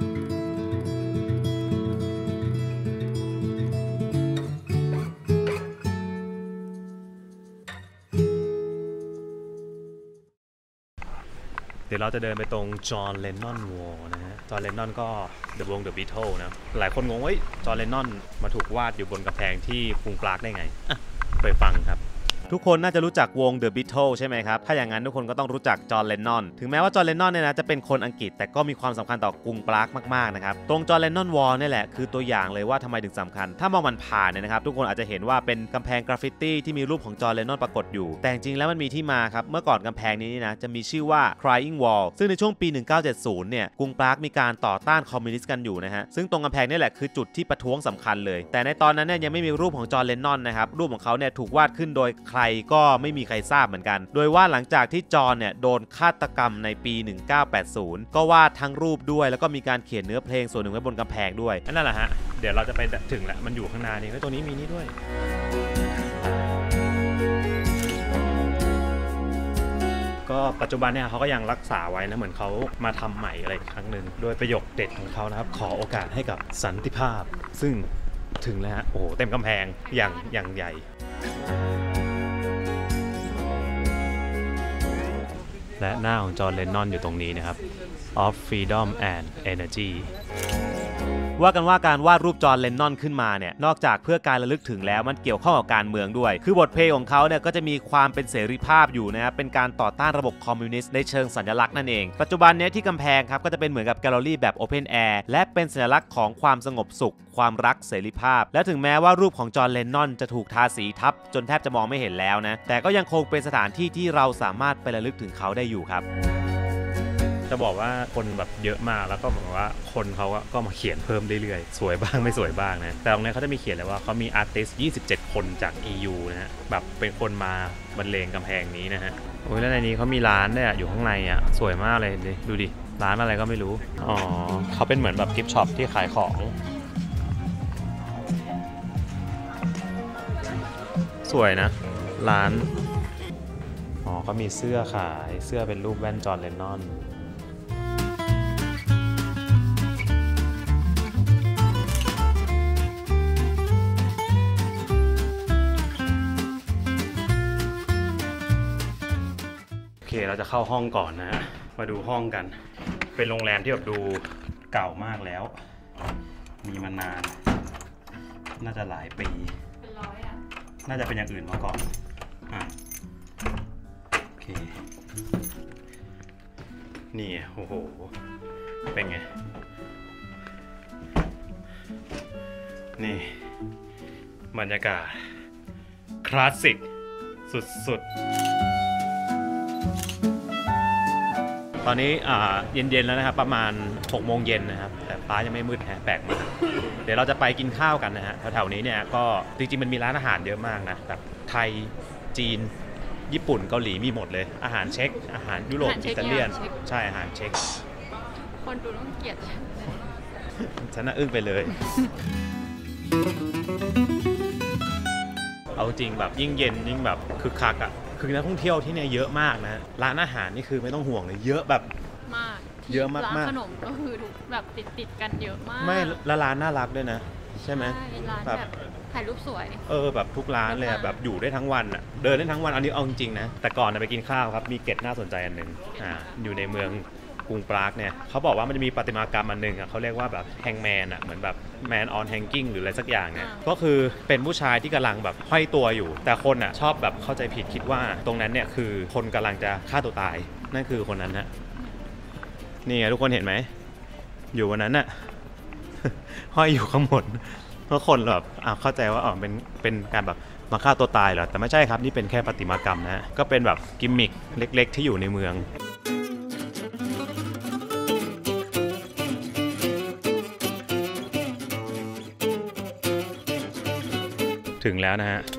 เดี๋ยวเราจะเดินไปตรงจอห์นเลนนอนวอลนะฮะจอห์นเลนนอนก็เดอะวงเดอะบีทเทิลนะหลายคนงงว่าจอห์นเลนนอนมาถูกวาดอยู่บนกำแพงที่กรุงปรากได้ไงไปฟังครับทุกคนน่าจะรู้จักวง The Beatles ใช่ไหมครับถ้าอย่างนั้นทุกคนก็ต้องรู้จักจอห์นเลนนอนถึงแม้ว่าจอห์นเลนนอนเนี่ยนะจะเป็นคนอังกฤษแต่ก็มีความสำคัญต่อกรุงปรากมากๆนะครับตรงจอห์นเลนนอนวอลนี่แหละคือตัวอย่างเลยว่าทำไมถึงสำคัญถ้ามองมันผ่านเนี่ยนะครับทุกคนอาจจะเห็นว่าเป็นกำแพงกราฟฟิตี้ที่มีรูปของจอห์นเลนนอนปรากฏอยู่แต่จริงแล้วมันมีที่มาครับเมื่อก่อนกำแพงนี้นะจะมีชื่อว่า Crying Wall ซึ่งในช่วงปีหนึ่งเก้าเจ็ดศูนย์เนี่ยกรุงปรากมีการต่อต้านคอมมิวนิสต์กันอยู่นะฮะซึ่งตรงกำแพงนี่แหละคือจุดที่ประท้วงสำคัญเลยแต่ในตอนนั้นเนี่ยยังไม่มีรูปของจอห์นเลนนอนนะครับรูปของเขาเนี่ยถูกวาดขึ้นโดยใครก็ไม่มีใครทราบเหมือนกันโดยว่าหลังจากที่จอห์นเนี่ยโดนฆาตกรรมในปีหนึ่งเก้าแปดศูนย์ก็วาดทั้งรูปด้วยแล้วก็มีการเขียนเนื้อเพลงส่วนหนึ่งไว้บนกำแพงด้วยนั่นแหละฮะเดี๋ยวเราจะไปถึงแหละมันอยู่ข้างหน้านี่แล้วตัวนี้มีนี่ด้วยก็ปัจจุบันเนี่ยเขาก็ยังรักษาไว้นะเหมือนเขามาทำใหม่อะไรครั้งหนึ่งโดยประโยคเด็ดของเขานะครับขอโอกาสให้กับสันติภาพซึ่งถึงแล้วฮะโอ้โหเต็มกำแพงอย่างอย่างใหญ่และหน้าของจอห์น เลนนอนอยู่ตรงนี้นะครับ of freedom and energy ว่ากันว่าการวาดรูปจอห์น เลนนอนขึ้นมาเนี่ยนอกจากเพื่อการระลึกถึงแล้วมันเกี่ยวข้องกับการเมืองด้วยคือบทเพลงของเขาเนี่ยก็จะมีความเป็นเสรีภาพอยู่นะครับเป็นการต่อต้านระบบคอมมิวนิสต์ในเชิงสัญลักษณ์นั่นเองปัจจุบันนี้ที่กำแพงครับก็จะเป็นเหมือนกับแกลเลอรี่แบบโอเพนแอร์และเป็นสัญลักษณ์ของความสงบสุขความรักเสรีภาพและถึงแม้ว่ารูปของจอห์น เลนนอนจะถูกทาสีทับจนแทบจะมองไม่เห็นแล้วนะแต่ก็ยังคงเป็นสถานที่ที่เราสามารถไประลึกถึงเขาได้อยู่ครับจะบอกว่าคนแบบเยอะมากแล้วก็บอกว่าคนเขาก็มาเขียนเพิ่มเรื่อยๆสวยบ้างไม่สวยบ้างนะแต่ตรงนี้เขาจะมีเขียนเลยว่าเขามีอาร์ติสต์ยี่สิบเจ็ดคนจาก อี ยู นะฮะแบบเป็นคนมาบรรเลงกำแพงนี้นะฮะโอ้ยแล้วในนี้เขามีร้านด้วยอ่ะอยู่ข้างในอ่ะสวยมากเลยดูดิร้านอะไรก็ไม่รู้อ๋อเขาเป็นเหมือนแบบกิฟต์ช็อปที่ขายของสวยนะร้านอ๋อเขามีเสื้อขายเสื้อเป็นรูปแว่นจอห์น เลนนอนโอเคเราจะเข้าห้องก่อนนะฮะมาดูห้องกันเป็นโรงแรมที่แบบดูเก่ามากแล้วมีมานานน่าจะหลายปีเป็นร้อยอ่ะน่าจะเป็นอย่างอื่นมาก่อนอ่ะโอเคนี่โอ้โหเป็นไงนี่บรรยากาศคลาสสิกสุดๆตอนนี้เย็นๆแล้วนะครับประมาณหกโมงเย็นนะครับแต่ฟ้ายังไม่มืดแฮะแปลกมากเดี๋ยวเราจะไปกินข้าวกันนะฮะแถวๆนี้เนี่ยก็จริงๆมันมีร้านอาหารเยอะมากนะแบบไทยจีนญี่ปุ่นเกาหลีมีหมดเลยอาหารเช็คอาหารยุโรปอิตาเลียนใช่อาหารเช็คคนดูต้องเกลียดฉันน่ะอึ้งไปเลย เอาจริงแบบยิ่งเย็นยิ่งแบบคึกคักอ่ะคือนักท่องเที่ยวที่เนี่ยเยอะมากนะร้านอาหารนี่คือไม่ต้องห่วงเลยเยอะแบบมากเยอะมากร้านขนมก็คือแบบติดติดกันเยอะมากไม่ละร้านน่ารักด้วยนะใช่ไหมร้านแบบถ่ายรูปสวยเออแบบทุกร้านเลยแบบอยู่ได้ทั้งวันอ่ะเดินได้ทั้งวันอันนี้เอาจริงๆนะแต่ก่อนไปกินข้าวครับมีเกร็ดน่าสนใจอันหนึ่งอ่าอยู่ในเมืองกรุงปรากเนี่ยเขาบอกว่ามันจะมีประติมากรรมอันหนึ่งอ่ะเขาเรียกว่าแบบแฮงแมนอ่ะเหมือนแบบแมนออนแฮงกิ้งหรืออะไรสักอย่างเนี่ยก็คือเป็นผู้ชายที่กำลังแบบห้อยตัวอยู่แต่คนอ่ะชอบแบบเข้าใจผิดคิดว่าตรงนั้นเนี่ยคือคนกำลังจะฆ่าตัวตายนั่นคือคนนั้นฮะนี่ทุกคนเห็นไหมอยู่วันนั้นน่ะ ห้อยอยู่ข้างบนเพราะคนแบบเข้าใจว่าอ๋อเป็นเป็นการแบบมาฆ่าตัวตายเหรอแต่ไม่ใช่ครับนี่เป็นแค่ประติมากรรมนะก็เป็นแบบกิมมิคเล็กๆที่อยู่ในเมืองถึงแล้วนะฮะ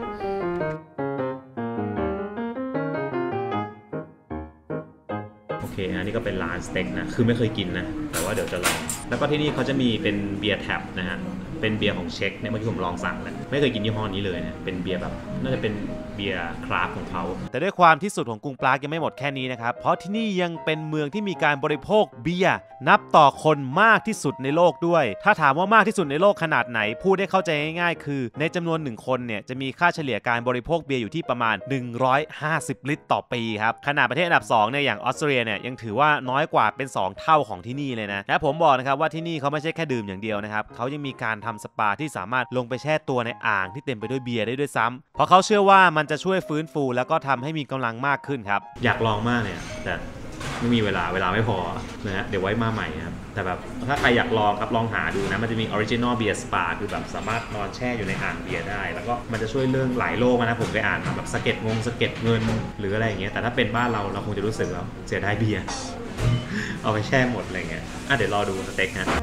โอเคอันนี้ก็เป็นร้านสเต็กนะคือไม่เคยกินนะแต่ว่าเดี๋ยวจะลองแล้วก็ที่นี่เขาจะมีเป็นเบียร์แท็บนะฮะเป็นเบียร์ของเช็คเนี่ยเมื่อกี้ผมลองสั่งแล้วไม่เคยกินยี่ห้อนี้เลยนะเป็นเบียร์แบบน่าจะเป็นเบียร์คราฟของเขาแต่ด้วยความที่สุดของกรุงปรากยังไม่หมดแค่นี้นะครับเพราะที่นี่ยังเป็นเมืองที่มีการบริโภคเบียร์นับต่อคนมากที่สุดในโลกด้วยถ้าถามว่ามากที่สุดในโลกขนาดไหนพูดได้เข้าใจง่ายๆคือในจำนวนหนึ่งคนเนี่ยจะมีค่าเฉลี่ยการบริโภคเบียร์อยู่ที่ประมาณหนึ่งร้อยห้าสิบลิตรต่อปีครับขนาดประเทศอันดับสองเนี่ยอย่างออสเตรเลียเนี่ยยังถือว่าน้อยกว่าเป็นสองเท่าของที่นี่เลยนะและผมบอกนะครับว่าที่นี่เขาไม่ใช่แค่ดื่มอย่างเดียวนะครับเขายังมีการทำสปาที่สามารถลงไปแช่ตัวในอ่างที่เต็มไปด้วยเบียร์ได้ด้วยซ้ำเพราะเขาเชื่อว่ามันจะช่วยฟื้นฟูแล้วก็ทำให้มีกำลังมากขึ้นครับอยากลองมากเนี่ยแต่ไม่มีเวลาเวลาไม่พอนะฮะเดี๋ยวไว้มาใหม่ครับแต่แบบถ้าใครอยากลองครับลองหาดูนะมันจะมี Original Beer Spa คือแบบสามารถนอนแช่อยู่ในอ่างเบียร์ได้แล้วก็มันจะช่วยเรื่องหลายโรคนะผมเคยอ่านแบบสะเก็ดงงสะเก็ดเงินหรืออะไรอย่างเงี้ยแต่ถ้าเป็นบ้านเราเราคงจะรู้สึกแล้วเสียดายเบียร์เอาไปแช่หมดอะไรเงี้ยอ่ะเดี๋ยวรอดูสเต็กนะ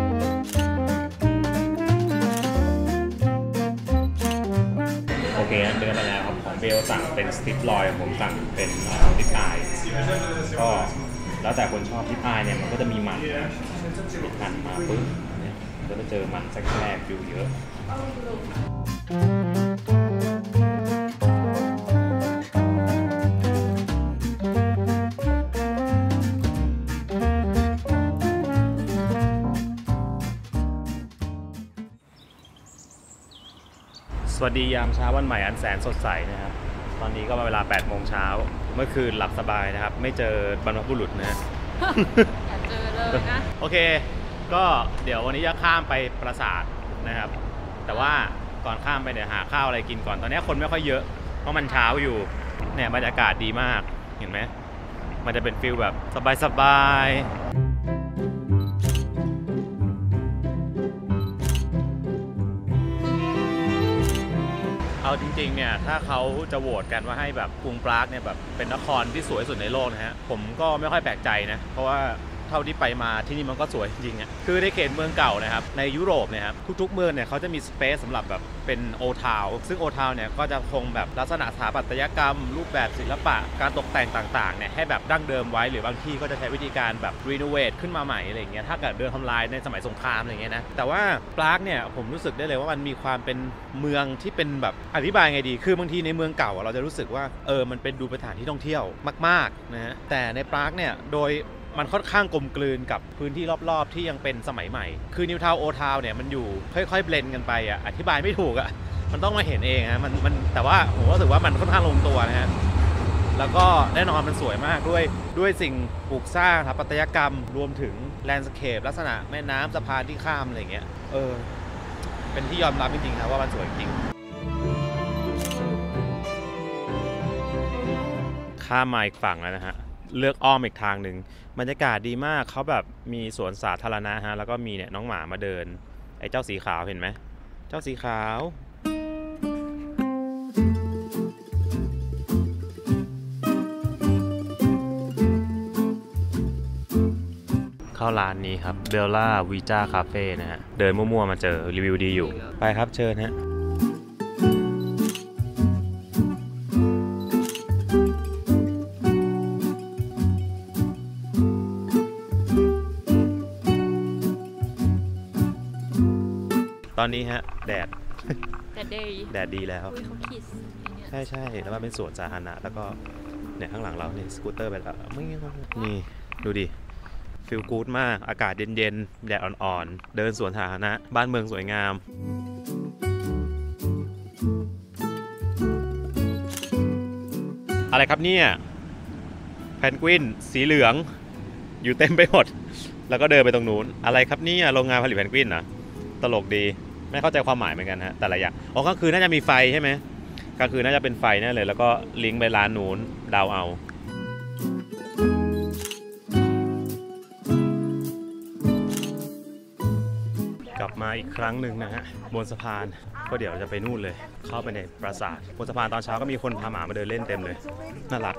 โอเคเดินมาแล้วครับของเบลสั่งเป็นสติปลอยผมสั่งเป็นสติปอายก็แล้วแต่คนชอบที่พายเนี่ยมันก็จะมีมันนะหั่นมาปึ๊บเนี่ยก็จะเจอมันแทรกๆอยู่เยอะสวัสดียามเช้าวันใหม่อันแสนสดใสนะครับตอนนี้ก็เวลาแปดโมงเช้าเมื่อคืนหลับสบายนะครับไม่เจอบรรพบุรุษนะฮะอย่าเจอเลยนะโอเคก็เดี๋ยววันนี้จะข้ามไปปราสาทนะครับแต่ว่าก่อนข้ามไปเดี๋ยวหาข้าวอะไรกินก่อนตอนนี้คนไม่ค่อยเยอะเพราะมันเช้าอยู่เนี่ยบรรยากาศดีมากเห็นไหมมันจะเป็นฟิลแบบสบายๆเอาจริงๆเนี่ยถ้าเขาจะโหวตกันว่าให้แบบกรุงปรากเนี่ยแบบเป็นนครที่สวยสุดในโลกนะฮะผมก็ไม่ค่อยแปลกใจนะเพราะว่าเท่าที่ไปมาที่นี่มันก็สวยจริงๆอ่ะคือในเขตเมืองเก่านะครับในยุโรปเนี่ยครับทุกๆเมืองเนี่ยเขาจะมีสเปซสำหรับแบบเป็นโอทาวซึ่งโอทาวเนี่ยก็จะคงแบบลักษณะสถาปัตยกรรมรูปแบบศิลปะการตกแต่งต่างๆเนี่ยให้แบบดั้งเดิมไว้หรือบางที่ก็จะใช้วิธีการแบบรีโนเวทขึ้นมาใหม่อะไรอย่างเงี้ยถ้าเกิดเดินทำลายในสมัยสงครามอะไรอย่างเงี้ยนะแต่ว่าปรากเนี่ยผมรู้สึกได้เลยว่ามันมีความเป็นเมืองที่เป็นแบบอธิบายไงดีคือบางทีในเมืองเก่าเราจะรู้สึกว่าเออมันเป็นดูเป็นสถานที่ท่องเที่ยวมากๆนะฮะแต่ในปรากเนี่ยโดยมันค่อนข้างกลมกลืนกับพื้นที่รอบๆที่ยังเป็นสมัยใหม่คือนิวทาวน์โอทาวน์เนี่ยมันอยู่ค่อยๆเบลนด์กันไปอ่ะอธิบายไม่ถูกอ่ะมันต้องมาเห็นเองนะมันมันแต่ว่าผมรู้สึกว่ามันค่อนข้างลงตัวนะฮะแล้วก็แน่นอนมันสวยมากด้วยด้วยสิ่งปลูกสร้างสถาปัตยกรรมรวมถึงแลนด์สเคปลักษณะแม่น้ำสะพานที่ข้ามอะไรอย่างเงี้ยเออเป็นที่ยอมรับจริงๆนะว่ามันสวยจริงข้ามมาอีกฝั่งแล้วนะฮะเลือกอ้อมอีกทางหนึ่งบรรยากาศดีมากเขาแบบมีสวนสาธารณะฮะแล้วก็มีเนี่ยน้องหมามาเดินไอ้เจ้าสีขาวเห็นไหมเจ้าสีขาวเข้าร้านนี้ครับเบลล่าวีจ้าคาเฟ่นะฮะเดินมั่วๆมาเจอรีวิวดีอยู่ไปครับเชิญฮะตอนนี้ฮะแดดแดดดีแดดดีแล้วเขาคิดใช่ใช่แล้วมันเป็นสวนสาธารณะแล้วก็เนี่ยข้างหลังเราเนี่ยสกูตเตอร์ไปแล้วไม่งี้นี่ดูดิฟิลกู๊ดมากอากาศเย็นๆแดดอ่อนๆเดินสวนสาธารณะบ้านเมืองสวยงามอะไรครับเนี่ยแพนกวินสีเหลืองอยู่เต็มไปหมดแล้วก็เดินไปตรงนู้นอะไรครับเนี่ยโรงงานผลิตแพนกวินนะตลกดีไม่เข้าใจความหมายเหมือนกันฮะแต่ละอย่างอ๋อกลางคืนน่าจะมีไฟใช่ไหมกลางคืนน่าจะเป็นไฟแน่เลยแล้วก็ลิงก์ไปร้านนู้นดาวเอากลับมาอีกครั้งหนึ่งนะฮะบนสะพานก็เดี๋ยวจะไปนู่นเลยเข้าไปในปราสาทบนสะพานตอนเช้าก็มีคนพาหมามาเดินเล่นเต็มเลยน่ารัก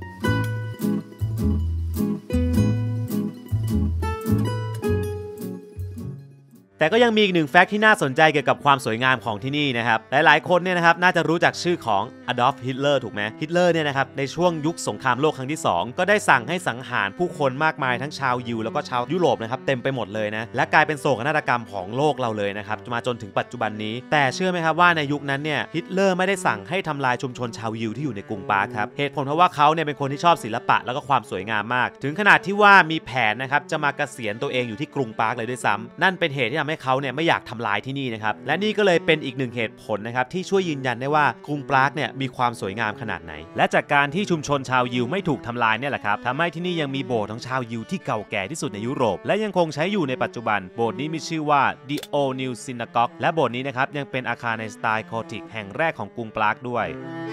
แต่ก็ยังมีอีกหนึ่งแฟกต์ที่น่าสนใจเกี่ยวกับความสวยงามของที่นี่นะครับหลายๆคนเนี่ยนะครับน่าจะรู้จักชื่อของอดอล์ฟฮิตเลอร์ถูกไหมฮิตเลอร์เนี่ยนะครับในช่วงยุคสงครามโลกครั้งที่สองก็ได้สั่งให้สังหารผู้คนมากมายทั้งชาวยิวแล้วก็ชาวยุโรปนะครับเต็มไปหมดเลยนะและกลายเป็นโศกนาฏกรรมของโลกเราเลยนะครับมาจนถึงปัจจุบันนี้แต่เชื่อไหมครับว่าในยุคนั้นเนี่ยฮิตเลอร์ไม่ได้สั่งให้ทำลายชุมชนชาวยิวที่อยู่ในกรุงปรากครับเหตุผลเพราะว่าเขาเนี่ยเป็นคนที่ชอบศิลปะแล้วก็ความสวยงามมากถึงขนาดที่ว่ามีแผนนะครับจะมาเกษียณตัวเองอยู่ที่กรุงปรากเลยด้วยซ้ำนั่นเป็นเหตุที่ทำให้เขาเนี่ยไม่อยากทำลายที่นี่นะครับและนี่ก็เลยเป็นอีกหนึ่งเหตุผลนะครับที่ช่วยยืนยันได้ว่ากรุงปรากเนี่ยมีความสวยงามขนาดไหนและจากการที่ชุมชนชาวยิวไม่ถูกทำลายเนี่ยแหละครับทำให้ที่นี่ยังมีโบสถ์ของชาวยิวที่เก่าแก่ที่สุดในยุโรปและยังคงใช้อยู่ในปัจจุบันโบสถ์นี้มีชื่อว่า The Old New Synagogue และโบสถ์นี้นะครับยังเป็นอาคารในสไตล์โกธิกแห่งแรกของกรุงปรากด้วย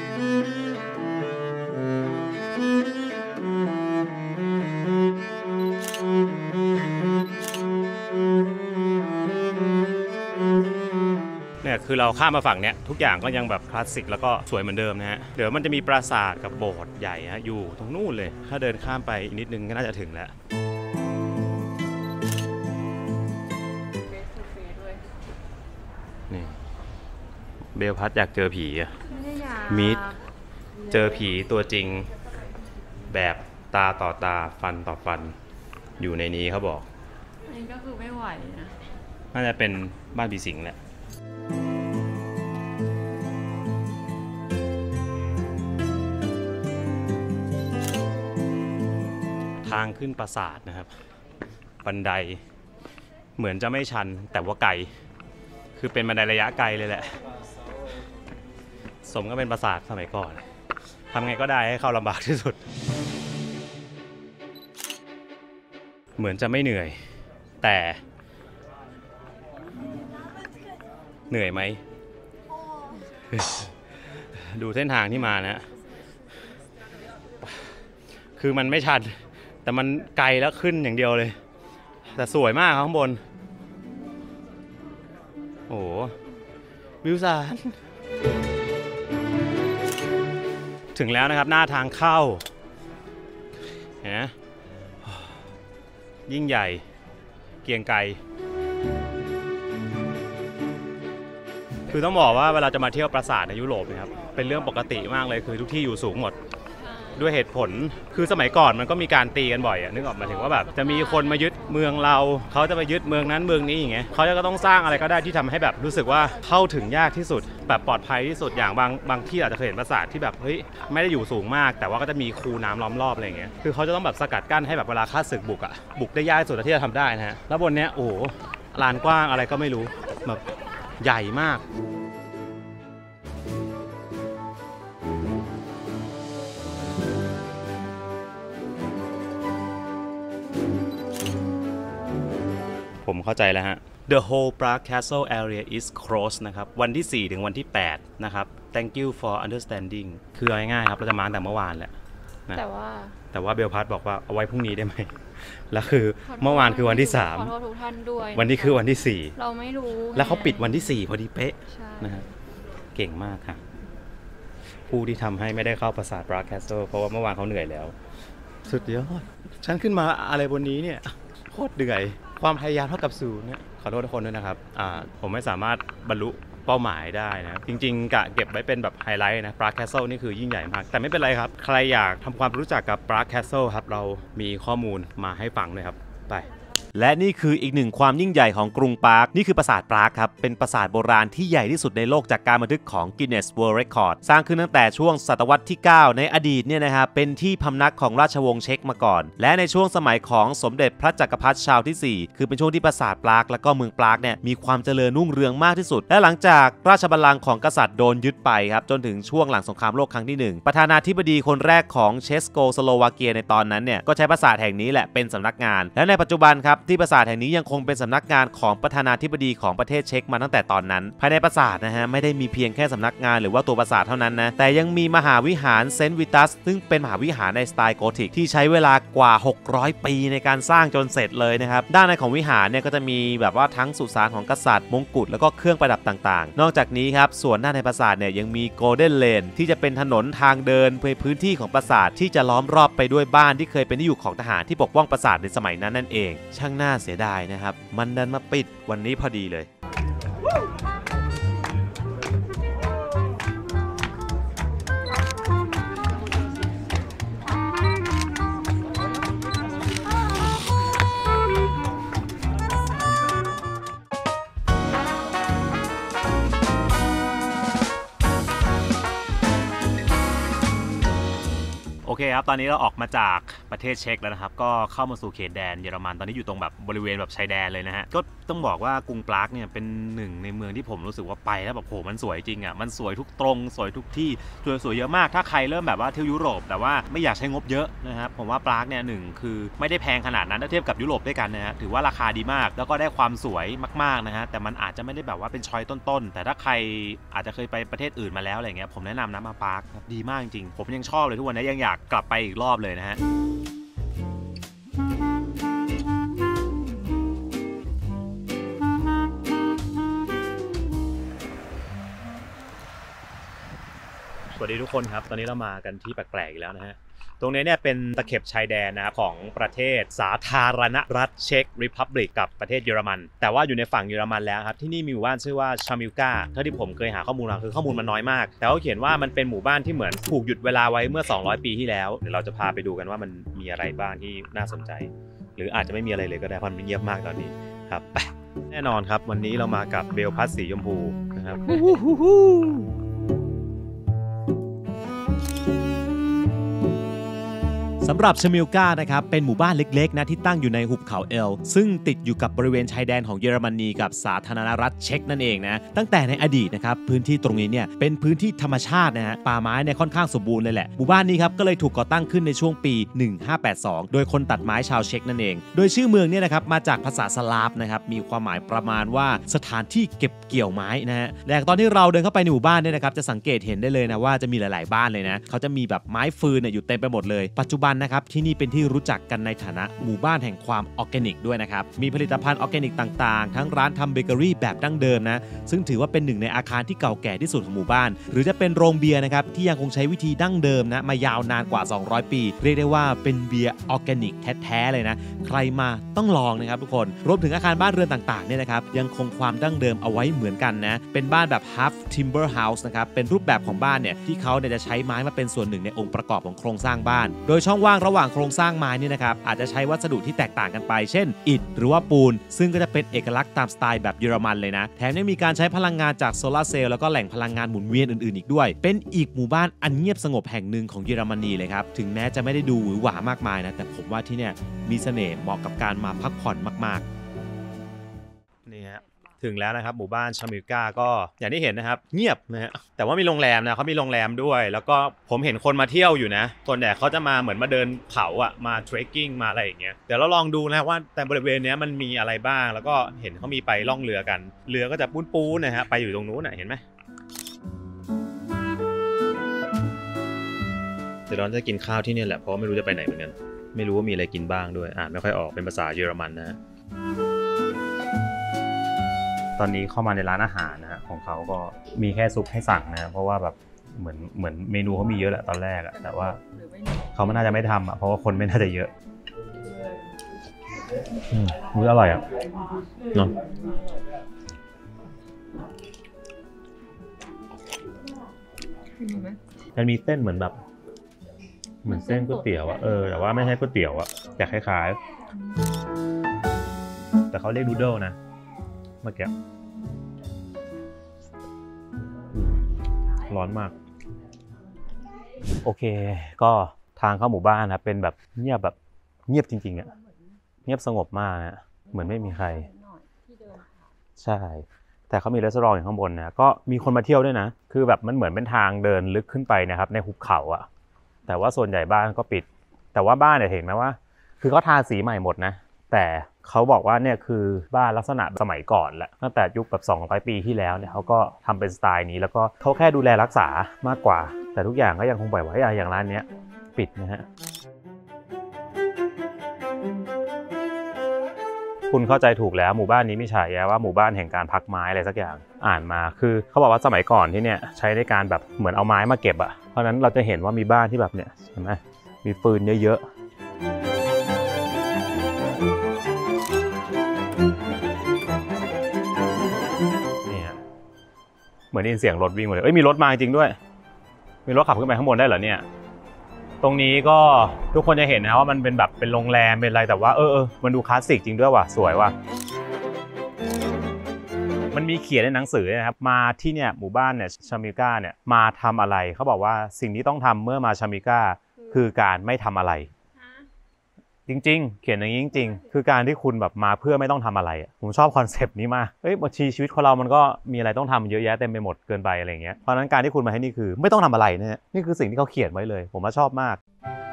เนี่ยคือเราข้ามมาฝั่งเนี้ยทุกอย่างก็ยังแบบคลาสสิกแล้วก็สวยเหมือนเดิมนะฮะเดี๋ยวมันจะมีปราสาทกับโบสถ์ใหญ่ฮะอยู่ตรงนู้นเลยถ้าเดินข้ามไปอีกนิดนึงก็น่าจะถึงแล้วนี่เบลพัทอยากเจอผีอะมิดเจอผีตัวจริงแบบตาต่อตาฟันต่อฟันอยู่ในนี้เขาบอกนี่ก็คือไม่ไหวนะน่าจะเป็นบ้านผีสิงแหละทางขึ้นปราสาทนะครับบันไดเหมือนจะไม่ชันแต่ว่าไกลคือเป็นบันไดระยะไกลเลยแหละสมก็เป็นปราสาทสมัยก่อนทำไงก็ได้ให้เข้าลำบากที่สุดเหมือนจะไม่เหนื่อยแต่เหนื่อยไหม ดูเส้นทางที่มานะคือมันไม่ชันแต่มันไกลแล้วขึ้นอย่างเดียวเลยแต่สวยมากข้างบนโอ้โหวิวสานถึงแล้วนะครับหน้าทางเข้าเห็นไหมยิ่งใหญ่เกรียงไกรคือต้องบอกว่าเวลาจะมาเที่ยวปราสาทในยุโรปนะครับเป็นเรื่องปกติมากเลยคือทุกที่อยู่สูงหมดด้วยเหตุผลคือสมัยก่อนมันก็มีการตีกันบ่อยอะนึกออกมาถึงว่าแบบจะมีคนมายึดเมืองเราเขาจะไปยึดเมืองนั้นเมืองนี้อย่างเงี้ยเขาจะก็ต้องสร้างอะไรก็ได้ที่ทำให้แบบรู้สึกว่าเข้าถึงยากที่สุดแบบปลอดภัยที่สุดอย่างบางบางที่อาจจะเคยเห็นปราสาทที่แบบเฮ้ยไม่ได้อยู่สูงมากแต่ว่าก็จะมีคูน้ำล้อมรอบอะไรอย่างเงี้ยคือเขาจะต้องแบบสกัดกั้นให้แบบเวลาข้าศึกบุกอะบุกได้ยากที่สุดที่จะทำได้นะฮะแล้วบนเนี้ยโอ้โหลานกว้างอะไรก็ไม่รู้แบบใหญ่มากผมเข้าใจแล้วฮะ The whole Prague Castle area is closed นะครับวันที่สี่ถึงวันที่แปดนะครับ Thank you for understanding คือเอาง่ายๆครับเราจะมาแต่เมื่อวานแหละนะแต่ว่าแต่ว่าเบลพัทบอกว่าเอาไว้พรุ่งนี้ได้ไหมแล้วคือเมื่อวานคือวันที่สามขอโทษทุกท่านด้วยวันนี้คือวันที่สี่เราไม่รู้แล้วเขาปิดวันที่สี่พอดีเป๊ะนะครับเก่งมากค่ะผู้ที่ทำให้ไม่ได้เข้าปราสาท Prague Castle เพราะว่าเมื่อวานเขาเหนื่อยแล้วสุดยอดฉันขึ้นมาอะไรบนนี้เนี่ยโคตรเหนื่อยความพยายามเท่ากับศูนย์เนี่ยขอโทษทุกคนด้วยนะครับอ่าผมไม่สามารถบรรลุเป้าหมายได้นะจริงๆกะเก็บไว้เป็นแบบไฮไลท์นะ Prague Castle นี่คือยิ่งใหญ่มากแต่ไม่เป็นไรครับใครอยากทำความรู้จักกับ Prague Castle ครับเรามีข้อมูลมาให้ฟังเลยครับไปและนี่คืออีกหนึ่งความยิ่งใหญ่ของกรุงปรากนี่คือปราสาทปรากครับเป็นปราสาทโบราณที่ใหญ่ที่สุดในโลกจากการบันทึกของ Guinness World Record สร้างขึ้นตั้งแต่ช่วงศตวรรษที่เก้าในอดีตเนี่ยนะครับเป็นที่พำนักของราชวงศ์เช็กมาก่อนและในช่วงสมัยของสมเด็จพระจักรพรรดิชาร์ลส์ที่สี่คือเป็นช่วงที่ปราสาทปรากและก็เมืองปรากเนี่ยมีความเจริญรุ่งเรืองมากที่สุดและหลังจากราชบัลลังก์ของกษัตริย์โดนยึดไปครับจนถึงช่วงหลังสงครามโลกครั้งที่หนึ่งประธานาธิบดีคนแรกของเชสโกสโลวาเกียในตอนนั้นเนี่ยก็ใช้ปราสาทแห่งนี้แหละเป็นสำนักงานและในปัจจุบันครับที่ปราสาทแห่งนี้ยังคงเป็นสำนักงานของประธานาธิบดีของประเทศเช็กมาตั้งแต่ตอนนั้นภายในปราสาทนะฮะไม่ได้มีเพียงแค่สำนักงานหรือว่าตัวปราสาทเท่านั้นนะแต่ยังมีมหาวิหารเซนต์วิตัสซึ่งเป็นมหาวิหารในสไตล์โกธิกที่ใช้เวลากว่าหกร้อยปีในการสร้างจนเสร็จเลยนะครับด้านในของวิหารเนี่ยก็จะมีแบบว่าทั้งสุสานของกษัตริย์มงกุฎแล้วก็เครื่องประดับต่างๆนอกจากนี้ครับส่วนด้านในปราสาทเนี่ยยังมีโกลเด้นเลนที่จะเป็นถนนทางเดินในพื้นที่ของปราสาทที่จะล้อมรอบไปด้วยบ้านที่เคยเป็นที่อยู่ของทหารที่ปกป้องปราสาทในสมัยนั้นนั่นเองช่างน่าเสียดายนะครับมันดันมาปิดวันนี้พอดีเลยโอเคครับตอนนี้เราออกมาจากประเทศเช็กแล้วนะครับก็เข้ามาสู่เขตแดนเยอรมันตอนนี้อยู่ตรงแบบบริเวณแบบชายแดนเลยนะฮะก็ต้องบอกว่ากรุงปรากเนี่ยเป็นหนึ่งในเมืองที่ผมรู้สึกว่าไปแล้วแบบโหมันสวยจริงอ่ะมันสวยทุกตรงสวยทุกที่สวยสวยเยอะมากถ้าใครเริ่มแบบว่าเที่ยวยุโรปแต่ว่าไม่อยากใช้งบเยอะนะครับผมว่าปรากเนี่ยหนึ่งคือไม่ได้แพงขนาดนั้นถ้าเทียบกับยุโรปด้วยกันนะฮะถือว่าราคาดีมากแล้วก็ได้ความสวยมากๆนะฮะแต่มันอาจจะไม่ได้แบบว่าเป็นชอยต้นๆแต่ถ้าใครอาจจะเคยไปประเทศอื่นมาแล้วอะไรเงี้ยผมแนะนำนะมาปรากดีมากจริงผมยังชอบเลยทุกวันนี้ยังอยากกลับไปอีกรอบเลยนะฮะสวัสดีทุกคนครับตอนนี้เรามากันที่แปลกๆอีกแล้วนะฮะตรงนี้เนี่ยเป็นตะเข็บชายแดนนะครับของประเทศสาธารณรัฐเช็กริพับลิกกับประเทศเยอรมันแต่ว่าอยู่ในฝั่งเยอรมันแล้วครับที่นี่มีหมู่บ้านชื่อว่าชามิลกาเท่าที่ผมเคยหาข้อมูลมาคือข้อมูลมันน้อยมากแต่เขาเขียนว่ามันเป็นหมู่บ้านที่เหมือนถูกหยุดเวลาไว้เมื่อสองร้อยปีที่แล้วเดี๋ยวเราจะพาไปดูกันว่ามันมีอะไรบ้างที่น่าสนใจหรืออาจจะไม่มีอะไรเลยก็ได้เพราะมันเงียบมากตอนนี้ครับแน่นอนครับวันนี้เรามากับเบลพัสสีชมพูนะครับสสำหรับชมิลกานะครับเป็นหมู่บ้านเล็กๆนะที่ตั้งอยู่ในหุบเขาเอลซึ่งติดอยู่กับบริเวณชายแดนของเยอรมนีกับสาธารณรัฐเช็กนั่นเองนะตั้งแต่ในอดีตนะครับพื้นที่ตรงนี้เนี่ยเป็นพื้นที่ธรรมชาตินะฮะป่าไม้เนี่ยค่อนข้างสมบูรณ์เลยแหละหมู่บ้านนี้ครับก็เลยถูกก่อตั้งขึ้นในช่วงปีหนึ่งห้าแปดสองโดยคนตัดไม้ชาวเช็กนั่นเองโดยชื่อเมืองเนี่ยนะครับมาจากภาษาสลาฟนะครับมีความหมายประมาณว่าสถานที่เก็บเกี่ยวไม้นะฮะแต่ตอนที่เราเดินเข้าไปในหมู่บ้านเนี่ยนะครับจะสังเกตเห็นได้เลยนะว่าจะมีหลายๆบ้านเลยนะเขาจะมีแบบไม้ฟืนเนี่ยอยู่เต็มไปหมดเลยปัจจุบันนะครับที่นี่เป็นที่รู้จักกันในฐานะหมู่บ้านแห่งความออร์แกนิกด้วยนะครับมีผลิตภัณฑ์ออร์แกนิกต่างๆทั้งร้านทำเบเกอรี่แบบดั้งเดิมนะซึ่งถือว่าเป็นหนึ่งในอาคารที่เก่าแก่ที่สุดของหมู่บ้านหรือจะเป็นโรงเบียร์นะครับที่ยังคงใช้วิธีดั้งเดิมนะมายาวนานกว่าสองร้อยปีเรียกได้ว่าเป็นเบียร์ออร์แกนิกแท้ๆเลยนะใครมาต้องลองนะครับทุกคนรวมถึงอาคารบ้านเรือนต่างๆเนี่ยนะครับยังคงความดั้งเดิมเอาไว้เหมือนกันนะเป็นบ้านแบบ half timber house นะครับเป็นรูปแบบของบ้านเนี่ยที่เขาเนี่ยจะใช้ไม้มาเป็นส่วนหนึ่งในองค์ประกอบของโครงสร้างบ้านโดยช่องว่างระหว่างโครงสร้างไม้นี่นะครับอาจจะใช้วัสดุที่แตกต่างกันไปเช่นอิฐหรือว่าปูนซึ่งก็จะเป็นเอกลักษณ์ตามสไตล์แบบเยอรมันเลยนะแถมยังมีการใช้พลังงานจากโซลาร์เซลล์แล้วก็แหล่งพลังงานหมุนเวียนอื่นๆอีกด้วยเป็นอีกหมู่บ้านอันเงียบสงบแห่งหนึ่งของเยอรมนีเลยครับถึงแม้จะไม่ได้ดูหวือหวามากมายนะแต่ผมว่าที่เนี่ยมีเสน่ห์เหมาะกับการมาพักผ่อนมากๆนี่ฮะถึงแล้วนะครับหมู่บ้านชามิลกาก็อย่างที่เห็นนะครับเงียบนะฮะแต่ว่ามีโรงแรมนะเขามีโรงแรมด้วยแล้วก็ผมเห็นคนมาเที่ยวอยู่นะส่วนใหญ่เขาจะมาเหมือนมาเดินเขาอะมาเทรคกิ้งมาอะไรอย่างเงี้ยเดี๋ยวเราลองดูนะว่าแต่บริเวณนี้มันมีอะไรบ้างแล้วก็เห็นเขามีไปล่องเรือกันเรือก็จะปูนๆนะฮะไปอยู่ตรงนู้นนะเห็นไหมเดี๋ยวเราจะกินข้าวที่นี่แหละเพราะไม่รู้จะไปไหนเหมือนกันไม่รู้ว่ามีอะไรกินบ้างด้วยอ่านไม่ค่อยออกเป็นภาษาเยอรมันนะฮะตอนนี้เข้ามาในร้านอาหารนะฮะของเขาก็มีแค่ซุปให้สั่งนะเพราะว่าแบบเหมือนเหมือนเมนูเขามีเยอะแหละตอนแรกอะแต่ว่าเขาไม่น่าจะไม่ทำอะเพราะว่าคนไม่น่าจะเยอะอืมมื้ออร่อยอะเนาะมันมีเส้นเหมือนแบบเหมือนเส้นก๋วยเตี๋ยวอะเออแต่ว่าไม่ใช่ก๋วยเตี๋ยวอะแต่คล้ายๆแต่เขาเรียกนูโดลนะเมื่อกี้ร้อนมากโอเคก็ทางเข้าหมู่บ้านนะเป็นแบบเงียบแบบเงียบจริงๆอะเงียบสงบมากนะเหมือนไม่มีใครใช่แต่เขามีรีสอร์ทอยู่ข้างบนนะก็มีคนมาเที่ยวด้วยนะคือแบบมันเหมือนเป็นทางเดินลึกขึ้นไปนะครับในหุบเขาอะแต่ว่าส่วนใหญ่บ้านก็ปิดแต่ว่าบ้านเนี่ยเห็นไหมว่าคือเขาทาสีใหม่หมดนะแต่เขาบอกว่าเนี่ยคือบ้านลักษณะสมัยก่อนแหละตั้งแต่ยุคแบบสองร้อยปีที่แล้วเนี่ยเขาก็ทำเป็นสไตล์นี้แล้วก็เขาแค่ดูแลรักษามากกว่าแต่ทุกอย่างก็ยังคงปล่อยไว้อย่างร้านนี้ปิดนะฮะคุณเข้าใจถูกแล้วหมู่บ้านนี้มีฉายาว่าหมู่บ้านแห่งการพักไม้อะไรสักอย่างอ่านมาคือเขาบอกว่าสมัยก่อนที่เนี่ยใช้ในการแบบเหมือนเอาไม้มาเก็บอ่ะเพราะนั้นเราจะเห็นว่ามีบ้านที่แบบเนี่ยเห็นไหมมีฟืนเยอะเหมือนได้ยินเสียงรถวิ่งมาเลยเอ้ยมีรถมาจริงด้วยมีรถขับขึ้นไปข้างบนได้เหรอเนี่ยตรงนี้ก็ทุกคนจะเห็นนะว่ามันเป็นแบบเป็นโรงแรมเป็นอะไรแต่ว่าเออเออมันดูคลาสสิกจริงด้วยว่ะสวยว่ะมันมีเขียนในหนังสือนะครับมาที่เนี่ยหมู่บ้านเนี่ยชามิลกาเนี่ยมาทำอะไรเขาบอกว่าสิ่งที่ต้องทำเมื่อมาชามิลกาคือการไม่ทำอะไรจริงๆเขียนอย่างนี้จริงๆคือการที่คุณแบบมาเพื่อไม่ต้องทำอะไรผมชอบคอนเซปต์นี้มากเฮ้ยบางทีชีวิตของเรามันก็มีอะไรต้องทำเยอะแยะเต็มไปหมดเกินไปอะไรอย่างเงี้ยเพราะฉะนั้นการที่คุณมาให้นี่คือไม่ต้องทำอะไรเนี่ยนี่คือสิ่งที่เขาเขียนไว้เลยผมว่าชอบมาก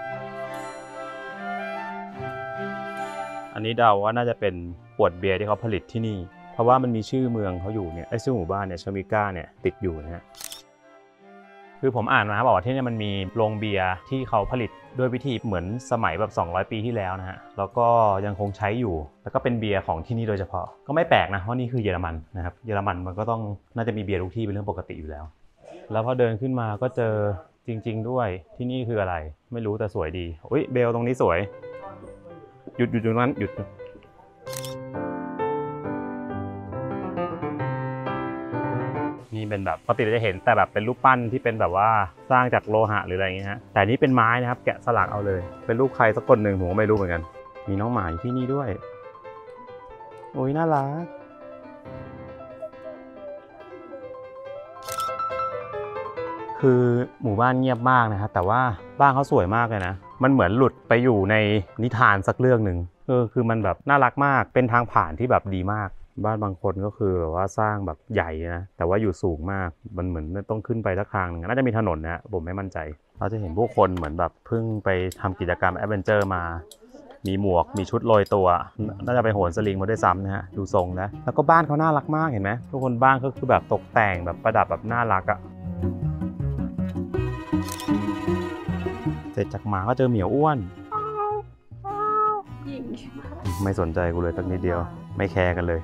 อันนี้เดาว่าน่าจะเป็นขวดเบียร์ที่เขาผลิตที่นี่เพราะว่ามันมีชื่อเมืองเขาอยู่เนี่ยไอ้ชื่อหมู่บ้านเนี่ยชามิลกาเนี่ยติดอยู่นะฮะคือผมอ่านมาบอกว่าที่นี่มันมีโรงเบียร์ที่เขาผลิตด้วยวิธีเหมือนสมัยแบบสองร้อยปีที่แล้วนะฮะแล้วก็ยังคงใช้อยู่แล้วก็เป็นเบียร์ของที่นี่โดยเฉพาะก็ไม่แปลกนะเพราะนี่คือเยอรมันนะครับเยอรมันมันก็ต้องน่าจะมีเบียร์ทุกที่เป็นเรื่องปกติอยู่แล้วแล้วพอเดินขึ้นมาก็เจอจริงๆด้วยที่นี่คืออะไรไม่รู้แต่สวยดีอุ้ยเบลตรงนี้สวยหยุดหยุดตรงนั้นหยุดนี่เป็นแบบปกติเราจะเห็นแต่แบบเป็นรูปปั้นที่เป็นแบบว่าสร้างจากโลหะหรืออะไรอย่างเงี้ยฮะแต่นี้เป็นไม้นะครับแกะสลักเอาเลยเป็นรูปใครสักคนหนึ่งผมก็ไม่รู้เหมือนกันมีน้องหมาอยู่ที่นี่ด้วยโอ้ยน่ารักคือหมู่บ้านเงียบมากนะครับแต่ว่าบ้านเขาสวยมากเลยนะมันเหมือนหลุดไปอยู่ในนิทานสักเรื่องหนึ่งเออคือมันแบบน่ารักมากเป็นทางผ่านที่แบบดีมากบ้านบางคนก็คือแบบว่าสร้างแบบใหญ่นะแต่ว่าอยู่สูงมากมันเหมือนต้องขึ้นไปสักทางนึงน่าจะมีถนนนะผมไม่มั่นใจเราจะเห็นผู้คนเหมือนแบบเพิ่งไปทำกิจกรรมแอดเวนเจอร์มามีหมวกมีชุดโรยตัวน่าจะไปโหนสลิงมาด้วยซ้ำนะฮะดูทรงนะแล้วก็บ้านเขาน่ารักมากเห็นไหมทุกคนบ้านก็คือแบบตกแต่งแบบประดับแบบน่ารักอะเสร็จจากหมาก็เจอเหมียวอ้วนไม่สนใจกูเลยสักนิดเดียวไม่แคร์กันเลย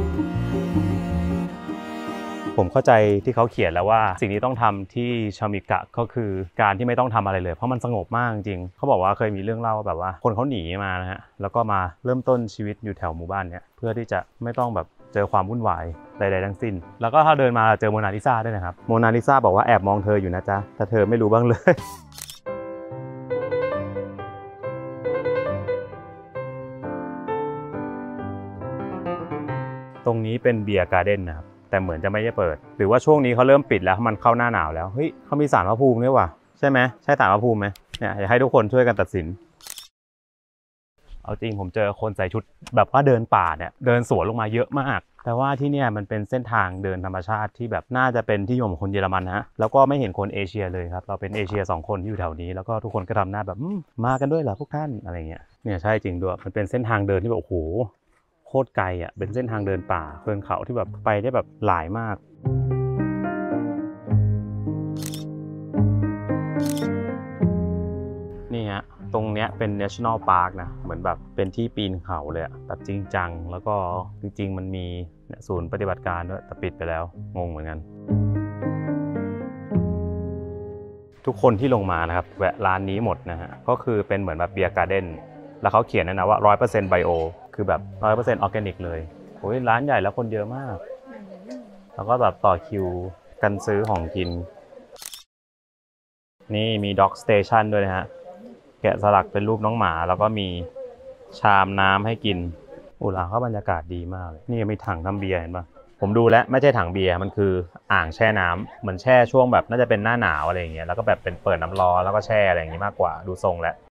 ผมเข้าใจที่เขาเขียนแล้วว่าสิ่งที่ต้องทำที่ชามิกะก็คือการที่ไม่ต้องทำอะไรเลยเพราะมันสงบมากจริงเขาบอกว่าเคยมีเรื่องเล่าแบบว่าคนเขาหนีมานะฮะแล้วก็มาเริ่มต้นชีวิตอยู่แถวหมู่บ้านเนี้ยเพื่อที่จะไม่ต้องแบบเจอความวุ่นวายใดๆทั้งสิ้นแล้วก็ถ้าเดินมาเจอโมนาลิซาด้วยนะครับโมนาลิซาบอกว่าแอบมองเธออยู่นะจ๊ะแต่เธอไม่รู้บ้างเลยตรงนี้เป็นเบียร์การ์เด้นนะครับแต่เหมือนจะไม่ได้เปิดหรือว่าช่วงนี้เขาเริ่มปิดแล้วมันเข้าหน้าหนาวแล้วเฮ้ยเขามีศาลพระภูมิด้วยว่ะใช่ไหมใช่ศาลพระภูมิไหมเนี่ยอยากให้ทุกคนช่วยกันตัดสินเอาจริงผมเจอคนใส่ชุดแบบว่าเดินป่าเนี่ยเดินสวนลงมาเยอะมากแต่ว่าที่เนี่ยมันเป็นเส้นทางเดินธรรมชาติที่แบบน่าจะเป็นที่นิยมของคนเยอรมันฮะแล้วก็ไม่เห็นคนเอเชียเลยครับเราเป็นเอเชียสองคนที่อยู่แถวนี้แล้วก็ทุกคนก็ทำหน้าแบบมากันด้วยเหรอพวกท่านอะไรเงี้ยเนี่ยใช่จริงด้วยมันเป็นเส้นทางเดินที่แบบโอ้โหโคตรไกลอ่ะเป็นเส้นทางเดินป่าเดินเขาที่แบบไปได้แบบหลายมากนี่ฮะตรงเนี้ยเป็น National Park นะเหมือนแบบเป็นที่ปีนเขาเลยอะแบบจริงจังแล้วก็จริงๆมันมีศูนย์ปฏิบัติการด้วยแต่ปิดไปแล้วงงเหมือนกันทุกคนที่ลงมานะครับแวะร้านนี้หมดนะฮะก็คือเป็นเหมือนแบบเบียร์การ์เด้นแล้วเขาเขียนนะนะว่า ร้อยเปอร์เซ็นต์ ไบโอคือแบบ ร้อยเปอร์เซ็นต์ ออร์แกนิกเลยโอ้ยร้านใหญ่แล้วคนเยอะมากแล้วก็แบบต่อคิวกันซื้อของกินนี่มีด็อกสเตชันด้วยนะฮะแกะสลักเป็นรูปน้องหมาแล้วก็มีชามน้ำให้กินโอ้ร้านเขาบรรยากาศดีมากเลยนี่มีถังทำเบียร์เห็นปะผมดูแล้วไม่ใช่ถังเบียร์มันคืออ่างแช่น้ำเหมือนแช่ช่วงแบบน่าจะเป็นหน้าหนาวอะไรอย่างเงี้ยแล้วก็แบบเป็นเปิดน้ำร้อนแล้วก็แช่อะไรอย่างงี้มากกว่าดูทรงแล้ว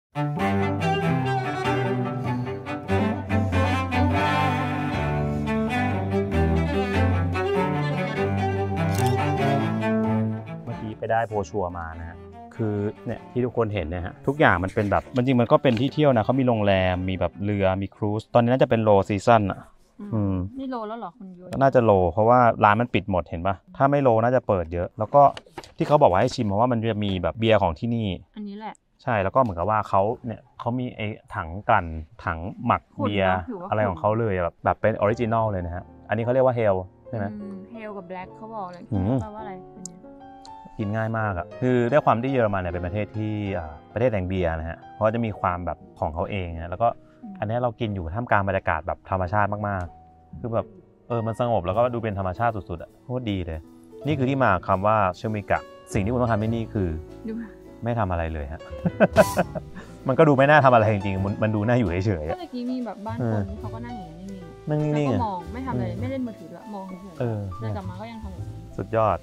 ไปได้โบชัวมานะฮะคือเนี่ยที่ทุกคนเห็นเนี่ยฮะทุกอย่างมันเป็นแบบมันจริงมันก็เป็นที่เที่ยวนะเขามีโรงแรมมีแบบเรือมีครูซตอนนี้น่าจะเป็นโลซีซั่นอ่ะอืมนี่โลแล้วเหรอคุณยุ้ยน่าจะโลเพราะว่าร้านมันปิดหมดเห็นปะถ้าไม่โลน่าจะเปิดเยอะแล้วก็ที่เขาบอกว่าให้ชิมเพราะว่ามันจะมีแบบเบียร์ของที่นี่อันนี้แหละใช่แล้วก็เหมือนกับว่าเขาเนี่ยเขามีไอ้ถังกลั่นถังหมักเบียร์อะไรของเขาเลยแบบแบบเป็นออริจินอลเลยนะฮะอันนี้เขาเรียกว่าเฮลใช่ไหมเฮลกับแบล็คเขาบอกเลยแปลว่าอะไรกินง่ายมากอ่ะคือด้วยความที่เยอรมันเนี่ยเป็นประเทศที่ประเทศแห่งเบียร์นะฮะเพราะจะมีความแบบของเขาเองนะแล้วก็อันนี้เรากินอยู่ท่ามกลางบรรยากาศแบบธรรมชาติมากๆคือแบบเออมันสงบแล้วก็ดูเป็นธรรมชาติสุดๆอ่ะโคตรดีเลยนี่คือที่มาคำว่าชามิกะสิ่งที่คุณต้องทำที่นี่คือไม่ทำอะไรเลยฮะ มันก็ดูไม่น่าทำอะไรจริงๆมันดูน่าอยู่เฉยๆเมื่อกี้มีแบบบ้านคนเขาก็นั่งอย่างนี้นั่งนิ่งๆแล้วก็มองไม่ทำอะไรไม่เล่นมือถือละมองเฉยๆเดินกลับมาก็ยังทำอยู่สุดยอด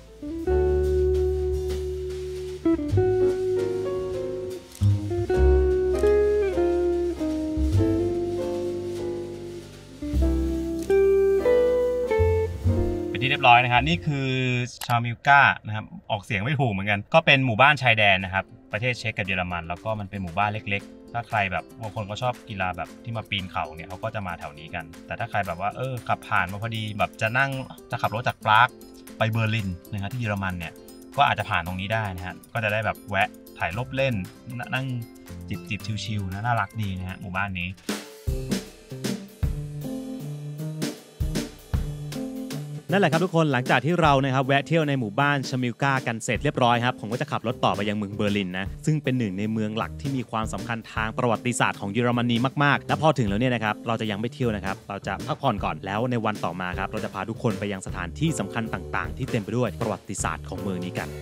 ที่เรียบร้อยนะครับนี่คือชามิลกานะครับออกเสียงไม่ถูกเหมือนกันก็เป็นหมู่บ้านชายแดนนะครับประเทศเช็กกับเยอรมันแล้วก็มันเป็นหมู่บ้านเล็กๆถ้าใครแบบบางคนก็ชอบกีฬาแบบที่มาปีนเขาเนี่ยเขาก็จะมาแถวนี้กันแต่ถ้าใครแบบว่าเออขับผ่านมาพอดีแบบจะนั่งจะขับรถจากปรากไปเบอร์ลินนะครับที่เยอรมันเนี่ยก็อาจจะผ่านตรงนี้ได้นะฮะก็จะได้แบบแวะถ่ายรูปเล่นนั่งจิบๆชิลๆนะน่ารักดีนะฮะหมู่บ้านนี้นั่นแหละครับทุกคนหลังจากที่เรานะครับแวะเที่ยวในหมู่บ้านชามิลกากันเสร็จเรียบร้อยครับผมก็จะขับรถต่อไปยังเมืองเบอร์ลินนะซึ่งเป็นหนึ่งในเมืองหลักที่มีความสำคัญทางประวัติศาสตร์ของเยอรมนีมากๆและพอถึงแล้วเนี่ยนะครับเราจะยังไม่เที่ยวนะครับเราจะพักผ่อนก่อนแล้วในวันต่อมาครับเราจะพาทุกคนไปยังสถานที่สำคัญต่างๆที่เต็มไปด้วยประวัติศาสตร์ของเมืองนี้กัน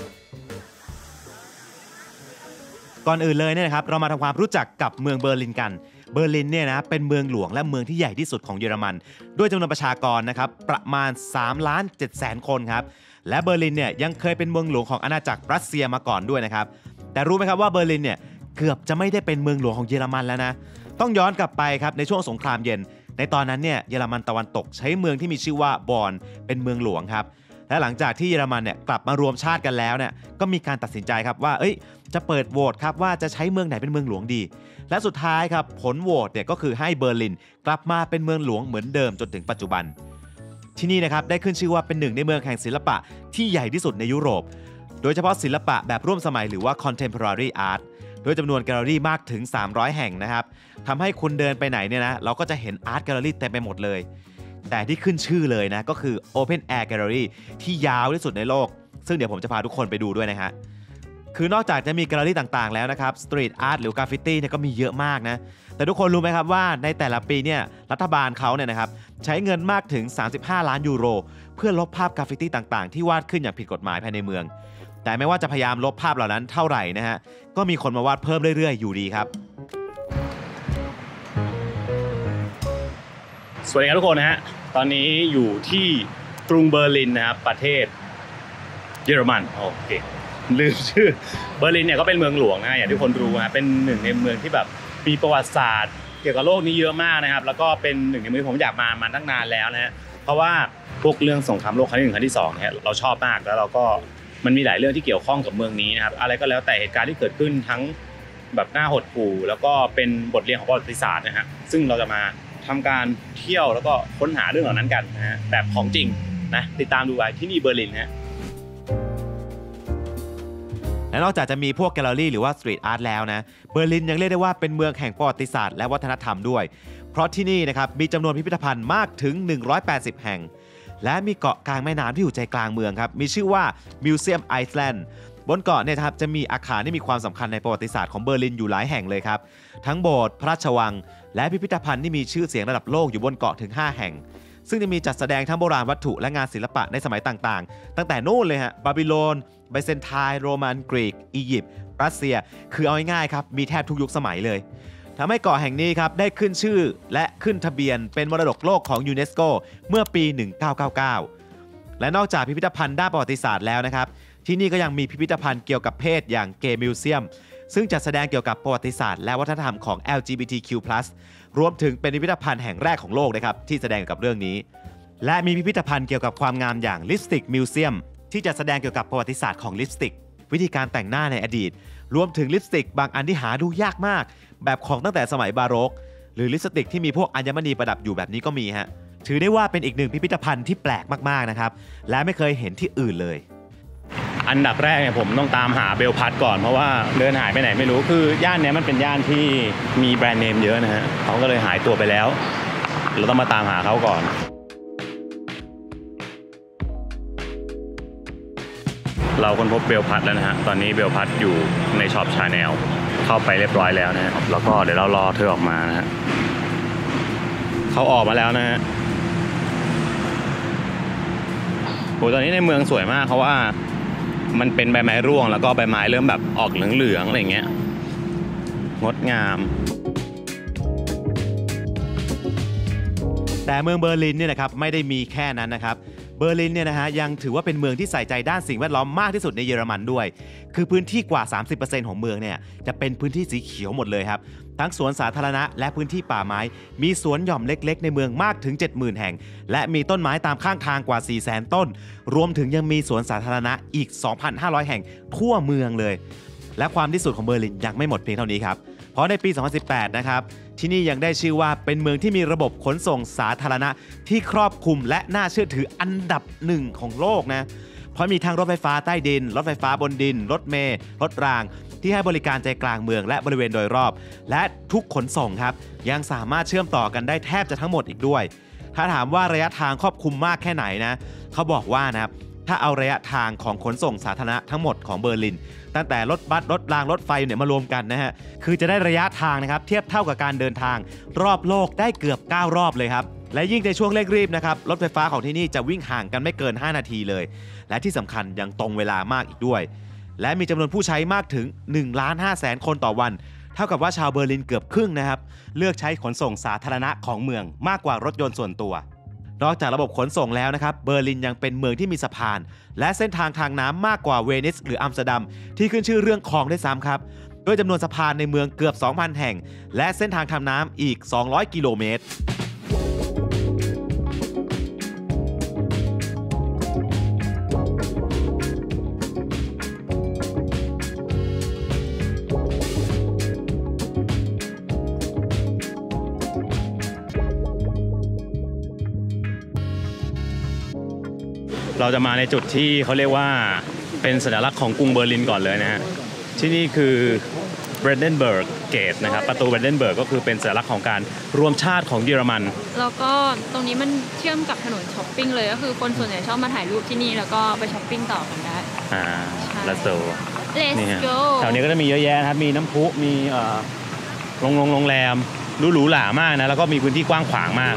ก่อนอื่นเลยเนี่ยนะครับเรามาทำความรู้จักกับเมืองเบอร์ลินกันเบอร์ลินเนี่ยนะเป็นเมืองหลวงและเมืองที่ใหญ่ที่สุดของเยอรมันด้วยจำนวนประชากรนะครับประมาณ สามล้านเจ็ดแสน คนครับและเบอร์ลินเนี่ยยังเคยเป็นเมืองหลวงของอาณาจักรรัสเซียมาก่อนด้วยนะครับแต่รู้ไหมครับว่าเบอร์ลินเนี่ยเกือบจะไม่ได้เป็นเมืองหลวงของเยอรมันแล้วนะต้องย้อนกลับไปครับในช่วงสงครามเย็นในตอนนั้นเนี่ยเยอรมันตะวันตกใช้เมืองที่มีชื่อว่าบอนเป็นเมืองหลวงครับและหลังจากที่เยอรมันเนี่ยกลับมารวมชาติกันแล้วเนี่ยก็มีการตัดสินใจครับว่าเอ้ยจะเปิดโหวตครับว่าจะใช้เมืองไหนเป็นเมืองหลวงดีและสุดท้ายครับผลโหวตเนี่ยก็คือให้เบอร์ลินกลับมาเป็นเมืองหลวงเหมือนเดิมจนถึงปัจจุบันที่นี่นะครับได้ขึ้นชื่อว่าเป็นหนึ่งในเมืองแห่งศิลปะที่ใหญ่ที่สุดในยุโรปโดยเฉพาะศิลปะแบบร่วมสมัยหรือว่า contemporary art โดยจำนวนแกลเลอรี่มากถึงสามร้อยแห่งนะครับทำให้คุณเดินไปไหนเนี่ยนะเราก็จะเห็นอาร์ตแกลเลอรี่เต็มไปหมดเลยแต่ที่ขึ้นชื่อเลยนะก็คือ Open Air Gallery ที่ยาวที่สุดในโลกซึ่งเดี๋ยวผมจะพาทุกคนไปดูด้วยนะฮะคือนอกจากจะมีแกลเลอรี่ต่างๆแล้วนะครับสตรีทอาร์ตหรือกราฟฟิตี้เนี่ยก็มีเยอะมากนะแต่ทุกคนรู้ไหมครับว่าในแต่ละปีเนี่ยรัฐบาลเขาเนี่ยนะครับใช้เงินมากถึงสามสิบห้าล้านยูโรเพื่อลบภาพกราฟฟิตี้ต่างๆที่วาดขึ้นอย่างผิดกฎหมายภายในเมืองแต่ไม่ว่าจะพยายามลบภาพเหล่านั้นเท่าไหร่นะฮะก็มีคนมาวาดเพิ่มเรื่อยๆอยู่ดีครับสวัสดีครับทุกคนนะฮะตอนนี้อยู่ที่กรุงเบอร์ลินนะครับประเทศเยอรมันโอเคลืมชื่อเบอร์ลินเนี่ยก็เป็นเมืองหลวงนะอย่างที่คนรู้นะเป็นหนึ่งในเมืองที่แบบมีประวัติศาสตร์เกี่ยวกับโลกนี้เยอะมากนะครับแล้วก็เป็นหนึ่งในเมืองผมอยากมามาตั้งนานแล้วนะฮะเพราะว่าพวกเรื่องสงครามโลกครั้งที่หนึ่งครั้งที่สองเนี่ยเราชอบมากแล้วเราก็มันมีหลายเรื่องที่เกี่ยวข้องกับเมืองนี้นะครับอะไรก็แล้วแต่เหตุการณ์ที่เกิดขึ้นทั้งแบบน่าหดหู่แล้วก็เป็นบทเรียนของประวัติศาสตร์นะฮะซึ่งเราจะมาทำการเที่ยวแล้วก็ค้นหาเรื่องเหล่านั้นกันนะฮะแบบของจริงนะติดตามดูไว้ที่นี่เบอร์ลินนะและนอกจากจะมีพวกแกลเลอรี่หรือว่าสตรีทอาร์ตแล้วนะเบอร์ลินยังเรียกได้ว่าเป็นเมืองแห่งประวัติศาสตร์และวัฒนธรรมด้วยเพราะที่นี่นะครับมีจำนวนพิพิธภัณฑ์มากถึงหนึ่งร้อยแปดสิบแห่งและมีเกาะกลางแม่น้ำที่อยู่ใจกลางเมืองครับมีชื่อว่ามิวเซียมไอซ์แลนด์บนเกาะเนี่ยครับจะมีอาคารที่มีความสำคัญในประวัติศาสตร์ของเบอร์ลินอยู่หลายแห่งเลยครับทั้งโบสถ์พระราชวังและพิพิธภัณฑ์ที่มีชื่อเสียงระดับโลกอยู่บนเกาะถึงห้าแห่งซึ่งจะมีจัดแสดงทั้งโบราณวัตถุและงานศิลปะในสมัยต่างๆตั้งแต่นู่นเลยฮะบาบิโลนไบเซนไทน์โรมันกรีกอียิปต์รัสเซียคือเอาง่ายๆครับมีแทบทุกยุคสมัยเลยทำให้เกาะแห่งนี้ครับได้ขึ้นชื่อและขึ้นทะเบียนเป็นมรดกโลกของยูเนสโกเมื่อปีหนึ่งพันเก้าร้อยเก้าสิบเก้าและนอกจากพิพิธภัณฑ์ด้านประวัติศาสตร์แล้วนะครับที่นี่ก็ยังมีพิพิธภัณฑ์เกี่ยวกับเพศอย่างเกย์มิวเซียมซึ่งจัดแสดงเกี่ยวกับประวัติศาสตร์และวัฒนธรรมของ แอล จี บี ที คิว พลัส รวมถึงเป็นพิพิธภัณฑ์แห่งแรกของโลกนะครับที่แสดงเกี่ยวกับเรื่องนี้และมีพิพิธภัณฑ์เกี่ยวกับความงามอย่างลิปสติกมิวเซียมที่จะแสดงเกี่ยวกับประวัติศาสตร์ของลิปสติกวิธีการแต่งหน้าในอดีตรวมถึงลิปสติกบางอันที่หาดูยากมากแบบของตั้งแต่สมัยบาโรกหรือลิปสติกที่มีพวกอัญมณีประดับอยู่แบบนี้ก็มีฮะถือได้ว่าเป็นอีกหนึ่งพิพิธภัณฑ์ที่แปลกมากๆนะครับและไม่เคยเห็นที่อื่นเลยอันดับแรกเนี่ยผมต้องตามหาเบลพัทก่อนเพราะว่าเดินหายไปไหนไม่รู้คือย่านนี้มันเป็นย่านที่มีแบรนด์เนมเยอะนะฮะเขาก็เลยหายตัวไปแล้วเราต้องมาตามหาเขาก่อนเราค้นพบเบลพัทแล้วนะฮะตอนนี้เบลพัทอยู่ในช็อปชาแนลเข้าไปเรียบร้อยแล้วนะฮะแล้วก็เดี๋ยวเรารอเธอออกมานะฮะเขาออกมาแล้วนะฮะโหตอนนี้ในเมืองสวยมากเพราะว่ามันเป็นใบไม้ร่วงแล้วก็ใบไม้เริ่มแบบออกเหลืองๆอะไรเงี้ยงดงามแต่เมืองเบอร์ลินเนี่ยนะครับไม่ได้มีแค่นั้นนะครับเบอร์ลินเนี่ยนะฮะยังถือว่าเป็นเมืองที่ใส่ใจด้านสิ่งแวดล้อมมากที่สุดในเยอรมันด้วยคือพื้นที่กว่า สามสิบเปอร์เซ็นต์ ของเมืองเนี่ยจะเป็นพื้นที่สีเขียวหมดเลยครับทั้งสวนสาธารณะและพื้นที่ป่าไม้มีสวนหย่อมเล็กๆในเมืองมากถึง เจ็ดหมื่น แห่งและมีต้นไม้ตามข้างทางกว่า สี่แสน ต้นรวมถึงยังมีสวนสาธารณะอีก สองพันห้าร้อย แห่งทั่วเมืองเลยและความที่สุดของเบอร์ลินยังไม่หมดเพียงเท่านี้ครับเพราะในปี สองพันสิบแปด นะครับที่นี่ยังได้ชื่อว่าเป็นเมืองที่มีระบบขนส่งสาธารณะที่ครอบคลุมและน่าเชื่อถืออันดับหนึ่งของโลกนะเพราะมีทั้งรถไฟฟ้าใต้ดินรถไฟฟ้าบนดินรถเมล์รถรางที่ให้บริการใจกลางเมืองและบริเวณโดยรอบและทุกขนส่งครับยังสามารถเชื่อมต่อกันได้แทบจะทั้งหมดอีกด้วยถ้าถามว่าระยะทางครอบคลุมมากแค่ไหนนะเขาบอกว่านะครับถ้าเอาระยะทางของขนส่งสาธารณะทั้งหมดของเบอร์ลินตั้งแต่รถบัสรถรางรถไฟเนี่ยมารวมกันนะฮะคือจะได้ระยะทางนะครับเทียบเท่ากับการเดินทางรอบโลกได้เกือบเก้ารอบเลยครับและยิ่งในช่วงเร่งรีบนะครับรถไฟฟ้าของที่นี่จะวิ่งห่างกันไม่เกินห้านาทีเลยและที่สำคัญยังตรงเวลามากอีกด้วยและมีจำนวนผู้ใช้มากถึง หนึ่งล้านห้าแสน คนต่อวันเท่ากับว่าชาวเบอร์ลินเกือบครึ่งนะครับเลือกใช้ขนส่งสาธารณะของเมืองมากกว่ารถยนต์ส่วนตัวนอกจากระบบขนส่งแล้วนะครับเบอร์ลินยังเป็นเมืองที่มีสะพานและเส้นทางทางน้ำมากกว่าเวนิสหรืออัมสเตอร์ดัมที่ขึ้นชื่อเรื่องคลองด้วยซ้ำครับด้วยจำนวนสะพานในเมืองเกือบ สองพัน แห่งและเส้นทางทางน้ำอีก สองร้อย กิโลเมตรเราจะมาในจุดที่เขาเรียกว่าเป็นสัญลักษณ์ของกรุงเบอร์ลินก่อนเลยนะฮะที่นี่คือ Brandenburg Gate นะครับประตู Brandenburg ก็คือเป็นสัญลักษณ์ของการรวมชาติของเยอรมันแล้วก็ตรงนี้มันเชื่อมกับถนนช้อปปิ้งเลยก็คือคนส่วนใหญ่ชอบมาถ่ายรูปที่นี่แล้วก็ไปช้อปปิ้งต่อกันได้อ่าแล้วโซ Let's go แถวนี้ก็จะมีเยอะแยะนะครับมีน้ำพุมีเอ่อโรงโรงแรมหรูๆหรามากนะแล้วก็มีพื้นที่กว้างขวางมาก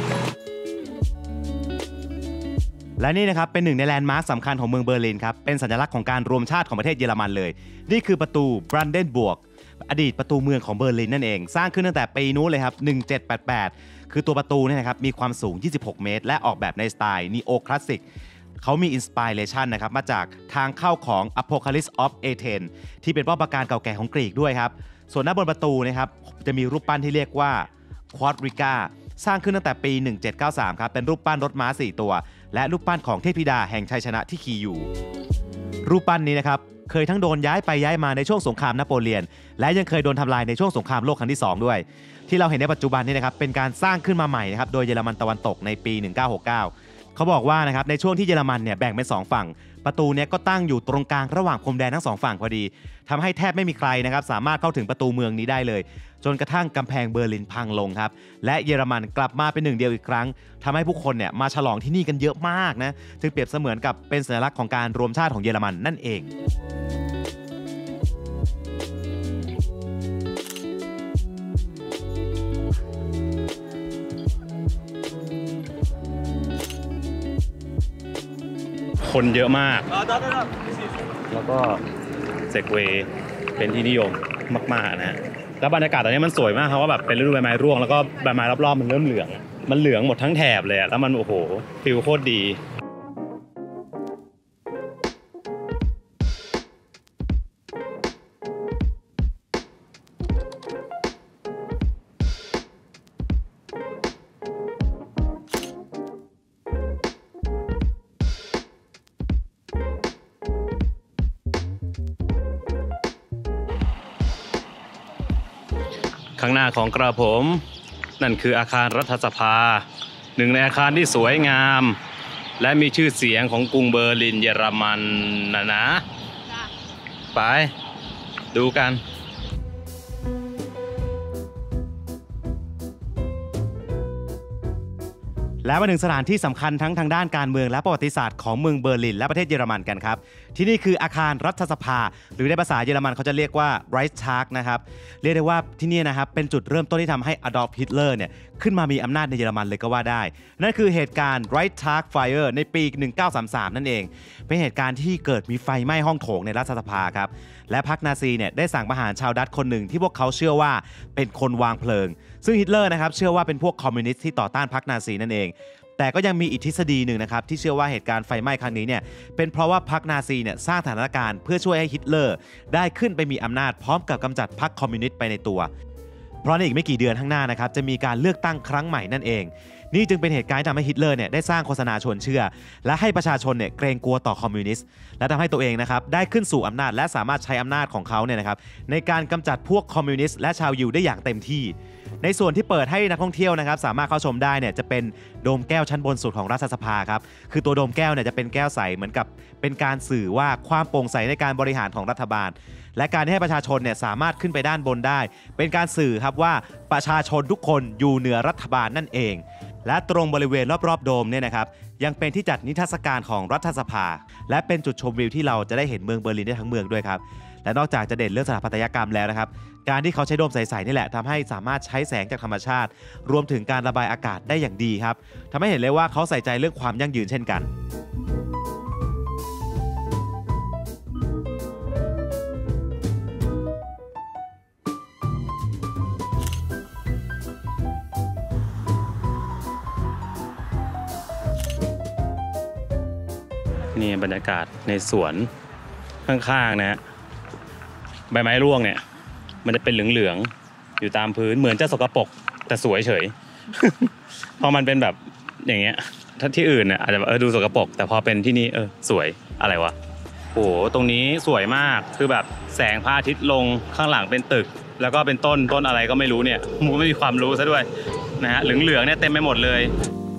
และนี่นะครับเป็นหนึ่งในแลนด์มาร์คสำคัญของเมืองเบอร์ลินครับเป็นสัญลักษณ์ของการรวมชาติของประเทศเยอรมันเลยนี่คือประตู Brandenburg อดีตประตูเมืองของเบอร์ลินนั่นเองสร้างขึ้นตั้งแต่ปีนู้นเลยครับหนึ่งเจ็ดแปดแปดคือตัวประตูเนี่ยนะครับมีความสูงยี่สิบหกเมตรและออกแบบในสไตล์นีโอคลาสสิกเขามีอินสปิเรชันนะครับมาจากทางเข้าของ Apocalypse of Athens ที่เป็นป้อมปราการเก่าแก่ของกรีกด้วยครับส่วนหน้าบนประตูนะครับจะมีรูปปั้นที่เรียกว่า Quadriga สร้างขึ้นตั้งแต่ปีหนึ่งเจ็ดเก้าสามครับเป็นรูปปั้นรถม้าสี่ตัวและรูปปั้นของเทพธิดาแห่งชัยชนะที่ขี่อยู่รูปปั้นนี้นะครับเคยทั้งโดนย้ายไปย้ายมาในช่วงสงครามนโปเลียนและยังเคยโดนทำลายในช่วงสงครามโลกครั้งที่สองด้วยที่เราเห็นในปัจจุบันนี้นะครับเป็นการสร้างขึ้นมาใหม่นะครับโดยเยอรมันตะวันตกในปีหนึ่งเก้าหกเก้าเขาบอกว่านะครับในช่วงที่เยอรมันเนี่ยแบ่งเป็นสองฝั่งประตูนี้ก็ตั้งอยู่ตรงกลางระหว่างพรมแดนทั้งสองฝั่งพอดีทำให้แทบไม่มีใครนะครับสามารถเข้าถึงประตูเมืองนี้ได้เลยจนกระทั่งกำแพงเบอร์ลินพังลงครับและเยอรมันกลับมาเป็นหนึ่งเดียวอีกครั้งทำให้ผู้คนเนี่ยมาฉลองที่นี่กันเยอะมากนะจึงเปรียบเสมือนกับเป็นสัญลักษณ์ของการรวมชาติของเยอรมันนั่นเองคนเยอะมากแล้วก็เซกเวย์เป็นที่นิยมมากๆนะแล้วบรรยากาศตอนนี้มันสวยมากครับว่าแบบเป็นฤดูใบไม้ร่วงแล้วก็ใบไม้รอบๆมันเริ่มเหลืองมันเหลืองหมดทั้งแถบเลยแล้วมันโอ้โหฟิลโคตรดีข้างหน้าของกระผมนั่นคืออาคารรัฐสภาหนึ่งในอาคารที่สวยงามและมีชื่อเสียงของกรุงเบอร์ลินเยอรมันนะนะไปดูกันและมาถึงสถานที่สำคัญทั้งทางด้านการเมืองและประวัติศาสตร์ของเมืองเบอร์ลินและประเทศเยอรมันกันครับที่นี่คืออาคารรัฐสภาหรือในภาษาเยอรมันเขาจะเรียกว่า Reichstag นะครับเรียกได้ว่าที่นี่นะครับเป็นจุดเริ่มต้นที่ทำให้ Adolf Hitler เนี่ยขึ้นมามีอำนาจในเยอรมันเลยก็ว่าได้นั่นคือเหตุการณ์ Reichstag Fire ในปีหนึ่งเก้าสามสามนั่นเองเป็นเหตุการณ์ที่เกิดมีไฟไหม้ห้องโถงในรัฐสภาครับและพรรคนาซีเนี่ยได้สั่งประหารชาวดัตช์คนหนึ่งที่พวกเขาเชื่อว่าเป็นคนวางเพลิงซึ่งฮิตเลอร์นะครับเชื่อว่าเป็นพวกคอมมิวนิสต์ที่ต่อต้านพรรคนาซีนั่นเองแต่ก็ยังมีอีกทฤษฎีหนึ่งนะครับที่เชื่อว่าเหตุการณ์ไฟไหม้ครั้งนี้เนี่ยเป็นเพราะว่าพรรคนาซีเนี่ยสร้างสถานการณ์เพื่อช่วยให้ฮิตเลอร์ได้ขึ้นไปมีอำนาจพร้อมกับกำจัดพรรคคอมมิวนิสต์ไปในตัวเพราะในอีกไม่กี่เดือนข้างหน้านะครับจะมีการเลือกตั้งครั้งใหม่นั่นเองนี่จึงเป็นเหตุการณ์ที่ทำให้ฮิตเลอร์เนี่ยได้สร้างโฆษณาชวนเชื่อและให้ประชาชนเนี่ยเกรงกลัวต่อคอมมิวนิสต์และทำให้ตัวเองนะครับได้ขึ้นสู่อำนาจและสามารถใช้อำนาจของเขาเนี่ยนะครับในการกำจัดพวกคอมมิวนิสต์และชาวยิวได้อย่างเต็มที่ในส่วนที่เปิดให้นักท่องเที่ยวนะครับสามารถเข้าชมได้เนี่ยจะเป็นโดมแก้วชั้นบนสุดของรัฐสภาครับคือตัวโดมแก้วเนี่ยจะเป็นแก้วใสเหมือนกับเป็นการสื่อว่าความโปร่งใสในการบริหารของรัฐบาลและการให้ประชาชนเนี่ยสามารถขึ้นไปด้านบนได้เป็นการสื่อครับว่าประชาชนทุกคนอยู่เหนือรัฐบาลนั่นเองและตรงบริเวณรอบๆโดมเนี่ยนะครับยังเป็นที่จัดนิทรรศการของรัฐสภาและเป็นจุดชมวิวที่เราจะได้เห็นเมืองเบอร์ลินได้ทั้งเมืองด้วยครับและนอกจากจะเด่นเรื่องสถาปัตยกรรมแล้วนะครับการที่เขาใช้โดมใสๆนี่แหละทำให้สามารถใช้แสงจากธรรมชาติรวมถึงการระบายอากาศได้อย่างดีครับทำให้เห็นเลยว่าเขาใส่ใจเรื่องความยั่งยืนเช่นกันนี่บรรยากาศในสวนข้างๆนะฮะใบไม้ร่วงเนี่ยมันจะเป็นเหลืองๆอยู่ตามพื้นเหมือนจะสกปรกแต่สวยเฉย พอมันเป็นแบบอย่างเงี้ยถ้าที่อื่นเนี่ยอาจจะเออดูสกปรกแต่พอเป็นที่นี่เออสวยอะไรวะโอ้โหตรงนี้สวยมากคือแบบแสงพระอาทิตย์ลงข้างหลังเป็นตึกแล้วก็เป็นต้นต้นอะไรก็ไม่รู้เนี่ยมูไม่มีความรู้ซะด้วยนะฮะเหลืองๆเนี่ยเต็มไปหมดเลย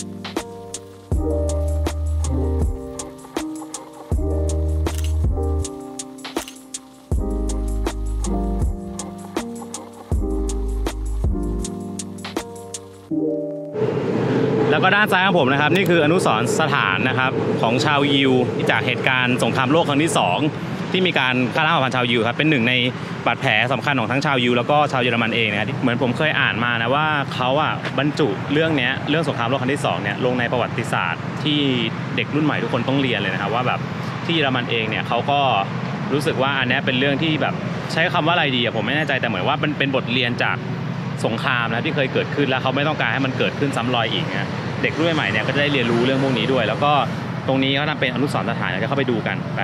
แล้วก็ด้านซ้ายของผมนะครับนี่คืออนุสรณ์สถานนะครับของชาวยิวจากเหตุการณ์สงครามโลกครั้งที่สองที่มีการฆ่าล้างเผ่าพันธุ์ชาวยิวครับเป็นหนึ่งในบาดแผลสำคัญของทั้งชาวยิวแล้วก็ชาวเยอรมันเองนะครับเหมือนผมเคยอ่านมานะว่าเขาอ่ะบรรจุเรื่องนี้เรื่องสงครามโลกครั้งที่สองเนี่ยลงในประวัติศาสตร์ที่เด็กรุ่นใหม่ทุกคนต้องเรียนเลยนะครับว่าแบบที่เยอรมันเองเนี่ยเขาก็รู้สึกว่าอันนี้เป็นเรื่องที่แบบใช้คำว่าอะไรดีผมไม่แน่ใจแต่เหมือนว่ามันเป็นบทเรียนจากสงครามนะที่เคยเกิดขึ้นแล้วเขาไม่ต้องการให้มันเกิดขึ้นซ้ำรอยอีกนะเด็กรุ่นใหม่เนี่ยก็จะได้เรียนรู้เรื่องพวกนี้ด้วยแล้วก็ตรงนี้เขาทำเป็นอนุสรณ์สถานจะเข้าไปดูกันไป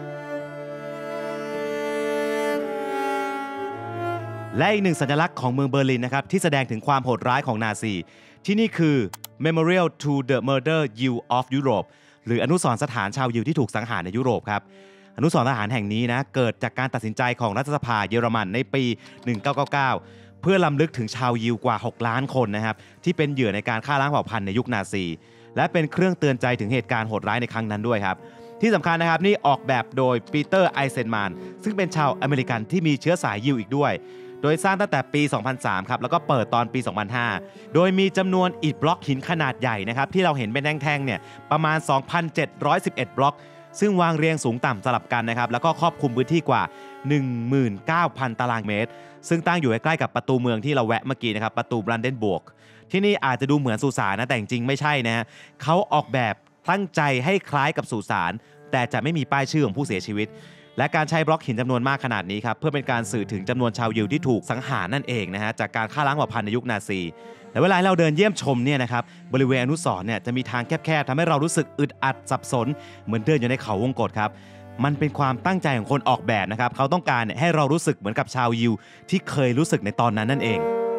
และอีกหนึ่งสัญลักษณ์ของเมืองเบอร์ลินนะครับที่แสดงถึงความโหดร้ายของนาซีที่นี่คือ Memorial to the Murder Jew of Europe หรืออนุสรณ์สถานชาวยิวที่ถูกสังหารในยุโรปครับอนุสรณ์สถานแห่งนี้นะเกิดจากการตัดสินใจของรัฐสภาเยอรมันในปีหนึ่งพันเก้าร้อยเก้าสิบเก้าเพื่อล้ำลึกถึงชาวยิวกว่าหกล้านคนนะครับที่เป็นเหยื่อในการฆ่าล้างเผ่าพันธุ์ในยุคนาซีและเป็นเครื่องเตือนใจถึงเหตุการณ์โหดร้ายในครั้งนั้นด้วยครับที่สำคัญนะครับนี่ออกแบบโดยปีเตอร์ไอเซนแมนซึ่งเป็นชาวอเมริกันที่มีเชื้อสายยิวอีกด้วยโดยสร้างตั้งแต่ปี สองพันสาม ครับแล้วก็เปิดตอนปี สองพันห้า โดยมีจำนวนอิฐบล็อกหินขนาดใหญ่นะครับที่เราเห็นเป็นแท่งๆเนี่ยประมาณ สองพันเจ็ดร้อยสิบเอ็ด บล็อกซึ่งวางเรียงสูงต่ำสลับกันนะครับแล้วก็ครอบคลุมพื้นที่กว่า หนึ่งหมื่นเก้าพัน ตารางเมตรซึ่งตั้งอยู่ใกล้ๆกับประตูเมืองที่เราแวะเมื่อกี้นะครับประตูบรันเดนบวร์กที่นี่อาจจะดูเหมือนสุสานนะแต่จริงๆไม่ใช่นะฮะเขาออกแบบตั้งใจให้คล้ายกับสุสานแต่จะไม่มีป้ายชื่อของผู้เสียชีวิตและการใช้บล็อกหินจำนวนมากขนาดนี้ครับเพื่อเป็นการสื่อถึงจำนวนชาวยิวที่ถูกสังหารนั่นเองนะฮะจากการฆ่าล้างเผ่าพันธุ์ในยุคนาซีและเวลาเราเดินเยี่ยมชมเนี่ยนะครับบริเวณอนุสรณ์เนี่ยจะมีทางแคบๆทำให้เรารู้สึกอึดอัดสับสนเหมือนเดินอยู่ในเขาวงกตครับมันเป็นความตั้งใจของคนออกแบบนะครับเขาต้องการให้เรารู้สึกเหมือนกับชาวยิวที่เคยรู้สึกในตอนนั้นนั่นเอง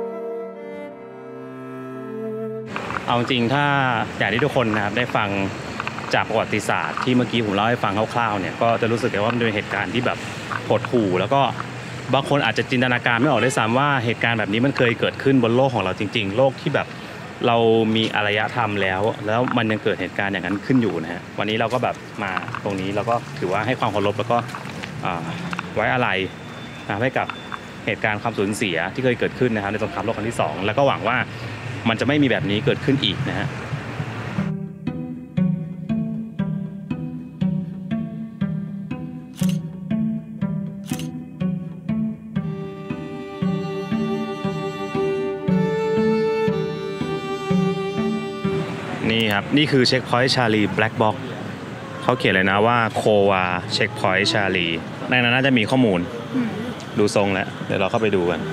เอาจริงถ้าอย่างที่ทุกคนนะครับได้ฟังจากประวัติศาสตร์ที่เมื่อกี้ผมเล่าให้ฟังคร่าวๆเนี่ยก็จะรู้สึกว่ามันเป็นเหตุการณ์ที่แบบหดหู่แล้วก็บางคนอาจจะจินตนาการไม่ออกด้วยซ้ำว่าเหตุการณ์แบบนี้มันเคยเกิดขึ้นบนโลกของเราจริงๆโลกที่แบบเรามีอารยธรรมแล้วแล้วมันยังเกิดเหตุการณ์อย่างนั้นขึ้นอยู่นะฮะวันนี้เราก็แบบมาตรงนี้เราก็ถือว่าให้ความเคารพแล้วก็ไว้อาลัยให้กับเหตุการณ์ความสูญเสียที่เคยเกิดขึ้นนะครับในสงครามโลกครั้งที่สองแล้วก็หวังว่ามันจะไม่มีแบบนี้เกิดขึ้นอีกนะฮะนี่ครับนี่คือเช็คพอยต์ชาลีแบล็กบ็อกเขาเขียนเลยนะว่าโควาเช็คพอยต์ชาลีในนั้นน่าจะมีข้อมูลดูทรงแล้วเดี๋ยวเราเข้าไปดูกัน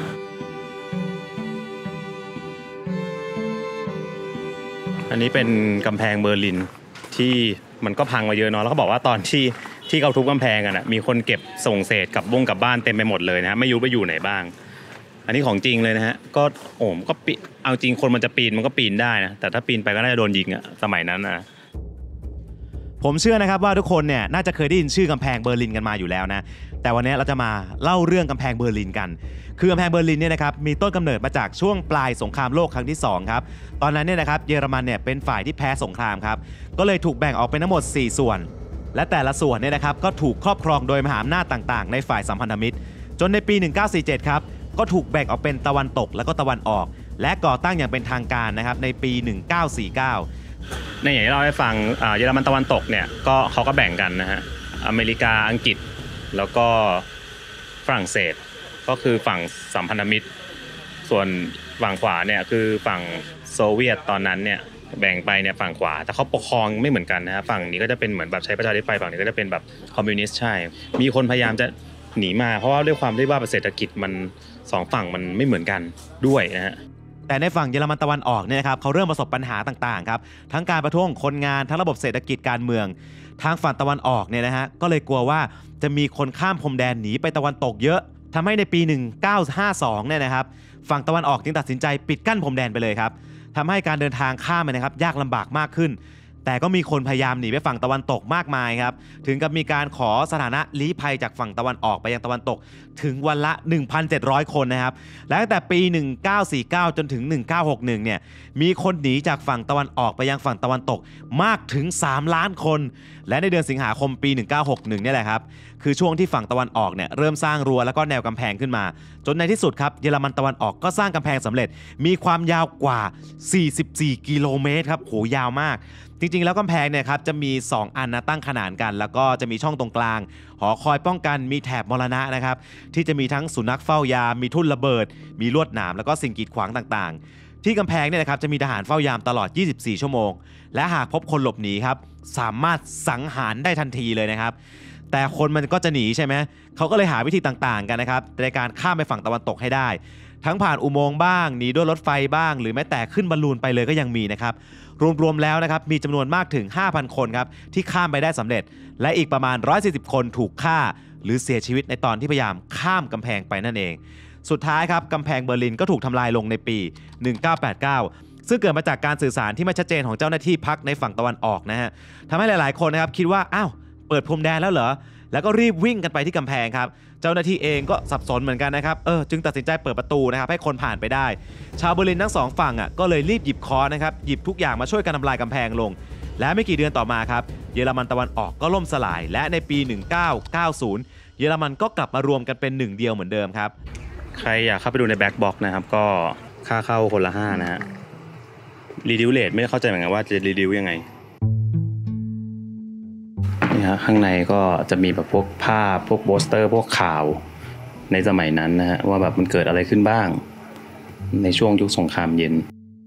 อันนี้เป็นกำแพงเบอร์ลินที่มันก็พังมาเยอะเนาะแล้วก็บอกว่าตอนที่ที่เขาทุบกำแพงกันอ่ะมีคนเก็บส่งเศษกับวงกับบ้านเต็มไปหมดเลยนะไม่รู้ไปอยู่ไหนบ้างอันนี้ของจริงเลยนะฮะก็โอ้มก็ปีเอาจริงคนมันจะปีนมันก็ปีนได้นะแต่ถ้าปีนไปก็น่าจะโดนยิงอะสมัยนั้นนะผมเชื่อนะครับว่าทุกคนเนี่ยน่าจะเคยได้ยินชื่อกำแพงเบอร์ลินกันมาอยู่แล้วนะแต่วันนี้เราจะมาเล่าเรื่องกำแพงเบอร์ลินกันคือกำแพงเบอร์ลินเนี่ยนะครับมีต้นกำเนิดมาจากช่วงปลายสงครามโลกครั้งที่สองครับตอนนั้นเนี่ยนะครับเยอรมันเนี่ยเป็นฝ่ายที่แพ้สงครามครับก็เลยถูกแบ่งออกเป็นทั้งหมดสี่ส่วนและแต่ละส่วนเนี่ยนะครับก็ถูกครอบครองโดยมหาอำนาจต่างๆในฝ่ายสัมพันธมิตรจนในปีหนึ่งพันเก้าร้อยสี่สิบเจ็ดครับก็ถูกแบ่งออกเป็นตะวันตกและก็ตะวันออกและก่อตั้งอย่างเป็นทางการนะครับในปีหนึ่งพันเก้าร้อยสี่สิบเก้าในอย่างที่เราให้ฟังเยอรมันตะวันตกเนี่ยก็เขาก็แบ่งกันนะฮะอเมริกาอังกฤษแล้วก็ฝรั่งเศสก็คือฝั่งสัมพันธมิตรส่วนฝั่งขวาเนี่ยคือฝั่งโซเวียตตอนนั้นเนี่ยแบ่งไปเนี่ยฝั่งขวาแต่เขาปกครองไม่เหมือนกันนะฮะฝั่งนี้ก็จะเป็นเหมือนแบบใช้ประชาธิปไตยฝั่งนี้ก็จะเป็นแบบคอมมิวนิสต์ใช่มีคนพยายามจะหนีมาเพราะว่าด้วยความที่ว่าเศรษฐกิจมันสองฝั่งมันไม่เหมือนกันด้วยนะฮะแต่ในฝั่งเยอรมันตะวันออกเนี่ยนะครับเขาเริ่มประสบปัญหาต่างๆครับทั้งการประท้วงคนงานทั้งระบบเศรษฐกิจการเมืองทางฝั่งตะวันออกเนี่ยนะฮะก็เลยกลัวว่าจะมีคนข้ามพรมแดนหนีไปตะวันตกเยอะทำให้ในปี หนึ่งเก้าห้าสอง เนี่ยนะครับฝั่งตะวันออกจึงตัดสินใจปิดกั้นพรมแดนไปเลยครับทำให้การเดินทางข้ามนะครับยากลำบากมากขึ้นแต่ก็มีคนพยายามหนีไปฝั่งตะวันตกมากมายครับถึงกับมีการขอสถานะลี้ภัยจากฝั่งตะวันออกไปยังตะวันตกถึงวันละ หนึ่งพันเจ็ดร้อย คนนะครับและตั้งแต่ปี หนึ่งเก้าสี่เก้า จนถึง หนึ่งเก้าหกหนึ่ง เนี่ยมีคนหนีจากฝั่งตะวันออกไปยังฝั่งตะวันตกมากถึงสามล้านคนและในเดือนสิงหาคมปี หนึ่งเก้าหกหนึ่ง เนี่ยแหละครับคือช่วงที่ฝั่งตะวันออกเนี่ยเริ่มสร้างรั้วแล้วก็แนวกำแพงขึ้นมาจนในที่สุดครับเยอรมันตะวันออกก็สร้างกำแพงสำเร็จมีความยาวกว่าสี่สิบสี่กิโลเมตรครับโหยาวมากจริงๆแล้วกำแพงเนี่ยครับจะมีสองอันนะตั้งขนานกันแล้วก็จะมีช่องตรงกลางหอคอยป้องกันมีแถบมรณะนะครับที่จะมีทั้งสุนัขเฝ้ายามมีทุ่นระเบิดมีลวดหนามแล้วก็สิ่งกีดขวางต่างๆที่กำแพงเนี่ยนะครับจะมีทหารเฝ้ายามตลอดยี่สิบสี่ชั่วโมงและหากพบคนหลบหนีครับสามารถสังหารได้ทันทีเลยนะครับแต่คนมันก็จะหนีใช่ไหมเขาก็เลยหาวิธีต่างๆกันนะครับในการข้ามไปฝั่งตะวันตกให้ได้ทั้งผ่านอุโมงค์บ้างหนีด้วยรถไฟบ้างหรือแม้แต่ขึ้นบอลลูนไปเลยก็ยังมีนะครับรวมๆแล้วนะครับมีจำนวนมากถึง ห้าพัน คนครับที่ข้ามไปได้สำเร็จและอีกประมาณหนึ่งร้อยสี่สิบคนถูกฆ่าหรือเสียชีวิตในตอนที่พยายามข้ามกำแพงไปนั่นเองสุดท้ายครับกำแพงเบอร์ลินก็ถูกทำลายลงในปี หนึ่งเก้าแปดเก้า ซึ่งเกิดมาจากการสื่อสารที่ไม่ชัดเจนของเจ้าหน้าที่พรรคในฝั่งตะวันออกนะฮะทำให้หลายๆคนนะครับคิดว่าอ้าวเปิดพรมแดนแล้วเหรอแล้วก็รีบวิ่งกันไปที่กำแพงครับเจ้าหน้าที่เองก็สับสนเหมือนกันนะครับเออจึงตัดสินใจเปิดประตูนะครับให้คนผ่านไปได้ชาวเบอร์ลินทั้งสองฝั่งอ่ะก็เลยรีบหยิบค้อนนะครับหยิบทุกอย่างมาช่วยกันทำลายกำแพงลงและไม่กี่เดือนต่อมาครับเยอรมันตะวันออกก็ล่มสลายและในปี หนึ่งเก้าเก้าศูนย์ เยอรมันก็กลับมารวมกันเป็นหนึ่งเดียวเหมือนเดิมครับใครอยากเข้าไปดูในแบ็คบ็อกซ์นะครับก็ค่าเข้าคนละห้านะฮะรีดิวเลทไม่เข้าใจเหมือนกันว่าจะรีดิวยังไงนี่ฮะข้างในก็จะมีแบบพวกภาพพวกโปสเตอร์พวกข่าวในสมัยนั้นนะฮะว่าแบบมันเกิดอะไรขึ้นบ้างในช่วงยุคสงครามเย็น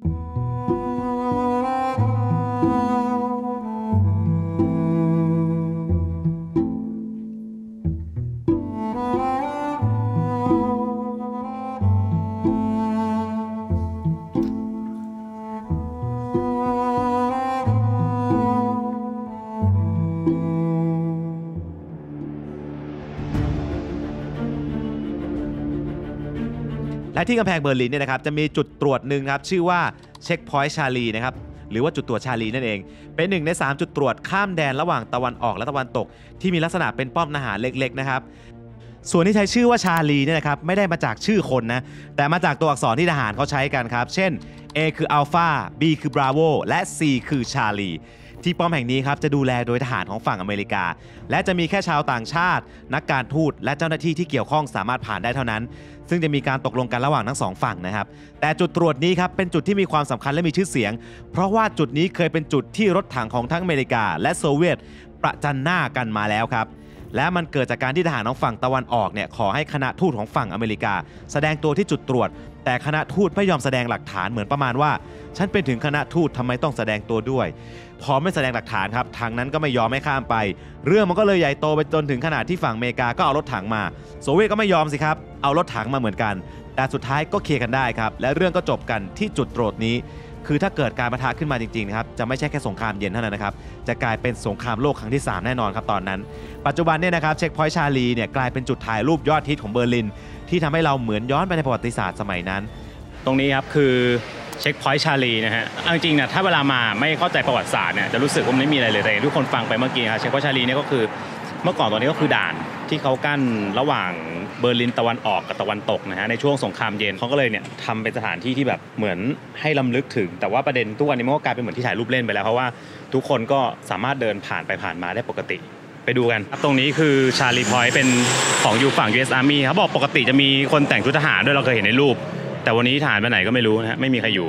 และที่กำแพงเบอร์ลินเนี่ยนะครับจะมีจุดตรวจหนึ่งครับชื่อว่าเช็คพอยต์ชาลีนะครับหรือว่าจุดตรวจชาลีนั่นเองเป็นหนึ่งในสามจุดตรวจข้ามแดนระหว่างตะวันออกและตะวันตกที่มีลักษณะเป็นป้อมทหารเล็กๆนะครับส่วนที่ใช้ชื่อว่าชาลีเนี่ยนะครับไม่ได้มาจากชื่อคนนะแต่มาจากตัวอักษรที่ทหารเขาใช้กันครับเช่น A คืออัลฟา B คือ Bravo และ C คือชาลีที่ป้อมแห่งนี้ครับจะดูแลโดยทหารของฝั่งอเมริกาและจะมีแค่ชาวต่างชาตินักการทูตและเจ้าหน้าที่ที่เกี่ยวข้องสามารถผ่านได้เท่านั้นซึ่งจะมีการตกลงกันระหว่างทั้งสองฝั่งนะครับแต่จุดตรวจนี้ครับเป็นจุดที่มีความสำคัญและมีชื่อเสียงเพราะว่าจุดนี้เคยเป็นจุดที่รถถังของทั้งอเมริกาและโซเวียตประจันหน้ากันมาแล้วครับและมันเกิดจากการที่ทหารของฝั่งตะวันออกเนี่ยขอให้คณะทูตของฝั่งอเมริกาแสดงตัวที่จุดตรวจแต่คณะทูตไม่ยอมแสดงหลักฐานเหมือนประมาณว่าฉันเป็นถึงคณะทูตทำไมต้องแสดงตัวด้วยพอไม่แสดงหลักฐานครับทางนั้นก็ไม่ยอมให้ข้ามไปเรื่องมันก็เลยใหญ่โตไปจนถึงขนาดที่ฝั่งอเมริกาก็เอารถถังมาโซเวียตก็ไม่ยอมสิครับเอารถถังมาเหมือนกันแต่สุดท้ายก็เคลียร์กันได้ครับและเรื่องก็จบกันที่จุดตรวจนี้คือถ้าเกิดการปะทะขึ้นมาจริงๆนะครับจะไม่ใช่แค่สงครามเย็นเท่านั้นนะครับจะกลายเป็นสงครามโลกครั้งที่สามแน่นอนครับตอนนั้นปัจจุบันเนี่ยนะครับเช็คพอยต์ชาลีเนี่ยกลายเป็นจุดถ่ายรูปยอดฮิตของเบอร์ลินที่ทำให้เราเหมือนย้อนไปในประวัติศาสตร์สมัยนั้นตรงนี้ครับคือเช็คพอยต์ชาลีนะฮะจริงๆนะถ้าเวลามาไม่เข้าใจประวัติศาสตร์เนี่ยจะรู้สึกว่าไม่มีอะไรเลยแต่ทุกคนฟังไปเมื่อกี้ครับเช็คพอยต์ชาลีเนี่ยก็คือเมื่อก่อนตอนนี้ก็คือด่านที่เขากั้นระหว่างเบอร์ลินตะวันออกกับตะวันตกนะฮะในช่วงสงครามเย็นเขาก็เลยเนี่ยทำเป็นสถานที่ที่แบบเหมือนให้ล้ำลึกถึงแต่ว่าประเด็นทุกวันนี้มันก็กลายเป็นเหมือนที่ถ่ายรูปเล่นไปแล้วเพราะว่าทุกคนก็สามารถเดินผ่านไปผ่านมาได้ปกติไปดูกันตรงนี้คือชาลีพอยต์เป็นของอยู่ฝั่ง ยู เอส Army เขาบอกปกติจะมีคนแต่งชุดทหารด้วยเราเคยเห็นในรูปแต่วันนี้ทหารไปไหนก็ไม่รู้นะฮะไม่มีใครอยู่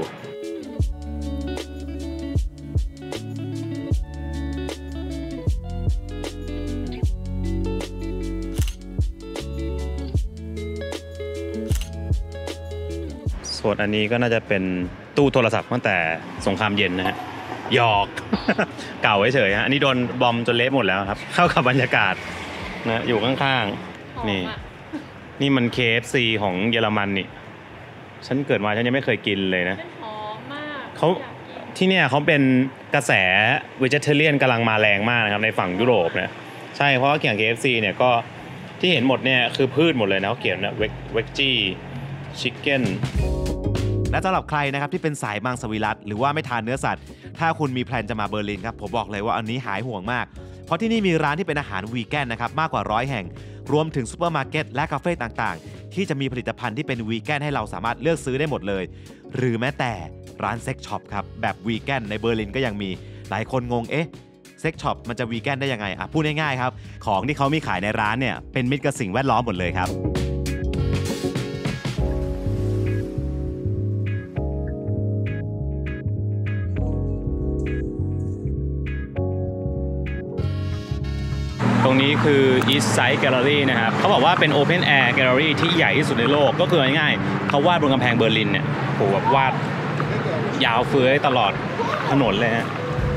ส่วนอันนี้ก็น่าจะเป็นตู้โทรศัพท์ตั้งแต่สงครามเย็นนะฮะหยอก เก่าเฉยๆฮะอันนี้โดนบอมจนเละหมดแล้วครับเข้ากับบรรยากาศนะอยู่ข้างๆนี่นี่มัน เค เอฟ ซี ของเยอรมันนี่ฉันเกิดมาฉันยังไม่เคยกินเลยนะหอมมากเขาที่เนี่ยเขาเป็นกระแส vegetarian กำลังมาแรงมากนะครับในฝั่งยุโรปนะใช่เพราะว่าอย่าง เค เอฟ ซี เนี่ยก็จที่เห็นหมดเนี่ยคือพืชหมดเลยนะเขาเขียนนะเวกเวกจี้ชิคเก้นและสำหรับใครนะครับที่เป็นสายมังสวิรัติหรือว่าไม่ทานเนื้อสัตว์ถ้าคุณมีแพลนจะมาเบอร์ลินครับผมบอกเลยว่าอันนี้หายห่วงมากเพราะที่นี่มีร้านที่เป็นอาหารวีแกนนะครับมากกว่าร้อยแห่งรวมถึงซูเปอร์มาร์เก็ตและคาเฟ่ต่างๆที่จะมีผลิตภัณฑ์ที่เป็นวีแกนให้เราสามารถเลือกซื้อได้หมดเลยหรือแม้แต่ร้านเซ็กช็อปครับแบบวีแกนในเบอร์ลินก็ยังมีหลายคนงงเอ๊ะเซ็กช็อปมันจะวีแกนได้ยังไงอ่ะพูดง่ายๆครับของที่เขามีขายในร้านเนี่ยเป็นมิตรกับสิ่งแวดล้อมหมดเลยครับตรงนี้คือ East Side Gallery นะครับเขาบอกว่าเป็น Open Air Gallery ที่ใหญ่ที่สุดในโลกก็คือง่ายๆเขาวาดบนกำแพงเบอร์ลินเนี่ยโหแบบวาดยาวเฟื้อยตลอดถนนเลยฮะ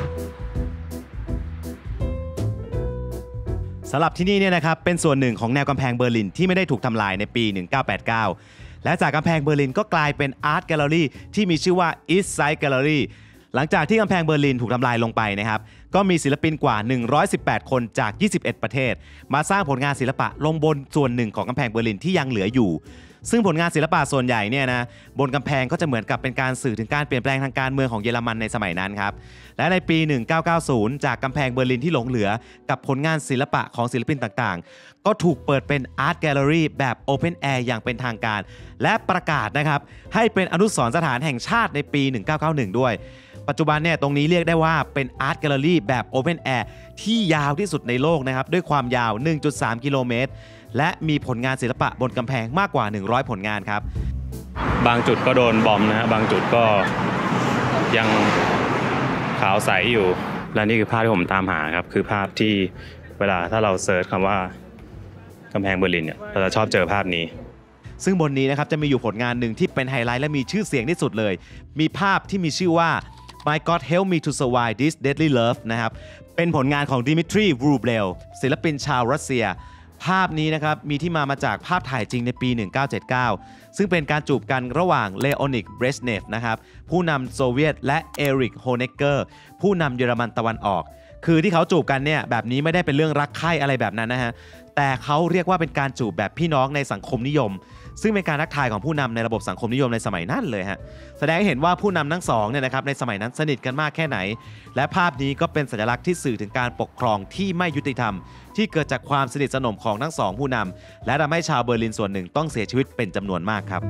สำหรับที่นี่เนี่ยนะครับเป็นส่วนหนึ่งของแนวกำแพงเบอร์ลินที่ไม่ได้ถูกทำลายในปีหนึ่งเก้าแปดเก้าและจากกำแพงเบอร์ลินก็กลายเป็นอาร์ตแกลเลอรี่ที่มีชื่อว่า East Side Gallery หลังจากที่กำแพงเบอร์ลินถูกทำลายลงไปนะครับก็มีศิลปินกว่าหนึ่งร้อยสิบแปดคนจากยี่สิบเอ็ดประเทศมาสร้างผลงานศิลปะลงบนส่วนหนึ่งของกำแพงเบอร์ลินที่ยังเหลืออยู่ซึ่งผลงานศิลปะส่วนใหญ่เนี่ยนะบนกำแพงก็จะเหมือนกับเป็นการสื่อถึงการเปลี่ยนแปลงทางการเมืองของเยอรมันในสมัยนั้นครับและในปีหนึ่งเก้าเก้าศูนย์จากกำแพงเบอร์ลินที่หลงเหลือกับผลงานศิลปะของศิลปินต่างๆก็ถูกเปิดเป็นอาร์ตแกลเลอรี่แบบโอเพนแอร์อย่างเป็นทางการและประกาศนะครับให้เป็นอนุสรณ์สถานแห่งชาติในปีหนึ่งเก้าเก้าหนึ่งด้วยปัจจุบันเนี่ยตรงนี้เรียกได้ว่าเป็นอาร์ตแกลเลอรี่แบบโอเพนแอร์ที่ยาวที่สุดในโลกนะครับด้วยความยาว หนึ่งจุดสาม กิโลเมตรและมีผลงานศิลปะบนกำแพงมากกว่าหนึ่งร้อยผลงานครับบางจุดก็โดนบอมนะฮะบางจุดก็ยังขาวใสอยู่และนี่คือภาพที่ผมตามหาครับคือภาพที่เวลาถ้าเราเซิร์ชคำว่ากำแพงเบอร์ลินเนี่ยเราจะชอบเจอภาพนี้ซึ่งบนนี้นะครับจะมีอยู่ผลงานหนึ่งที่เป็นไฮไลท์และมีชื่อเสียงที่สุดเลยมีภาพที่มีชื่อว่า My God Help Me to Survive This Deadly Love นะครับเป็นผลงานของดิมิทรี วูเบลศิลปินชาวรัสเซียภาพนี้นะครับมีที่มามาจากภาพถ่ายจริงในปีหนึ่งเก้าเจ็ดเก้าซึ่งเป็นการจูบกันระหว่างเลโอนิด เบรซเนฟนะครับผู้นำโซเวียตและเอริก โฮเนกเกอร์ผู้นำเยอรมันตะวันออกคือที่เขาจูบกันเนี่ยแบบนี้ไม่ได้เป็นเรื่องรักใคร่อะไรแบบนั้นนะฮะแต่เขาเรียกว่าเป็นการจูบแบบพี่น้องในสังคมนิยมซึ่งเป็นการทักทายของผู้นำในระบบสังคมนิยมในสมัยนั้นเลยฮะแสดงให้เห็นว่าผู้นำทั้งสองเนี่ยนะครับในสมัยนั้นสนิทกันมากแค่ไหนและภาพนี้ก็เป็นสัญลักษณ์ที่สื่อถึงการปกครองที่ไม่ยุติธรรมที่เกิดจากความสนิทสนมของทั้งสองผู้นำและทำให้ชาวเบอร์ลินส่วนหนึ่งต้องเสียชีวิตเป็นจำนวนมากครับ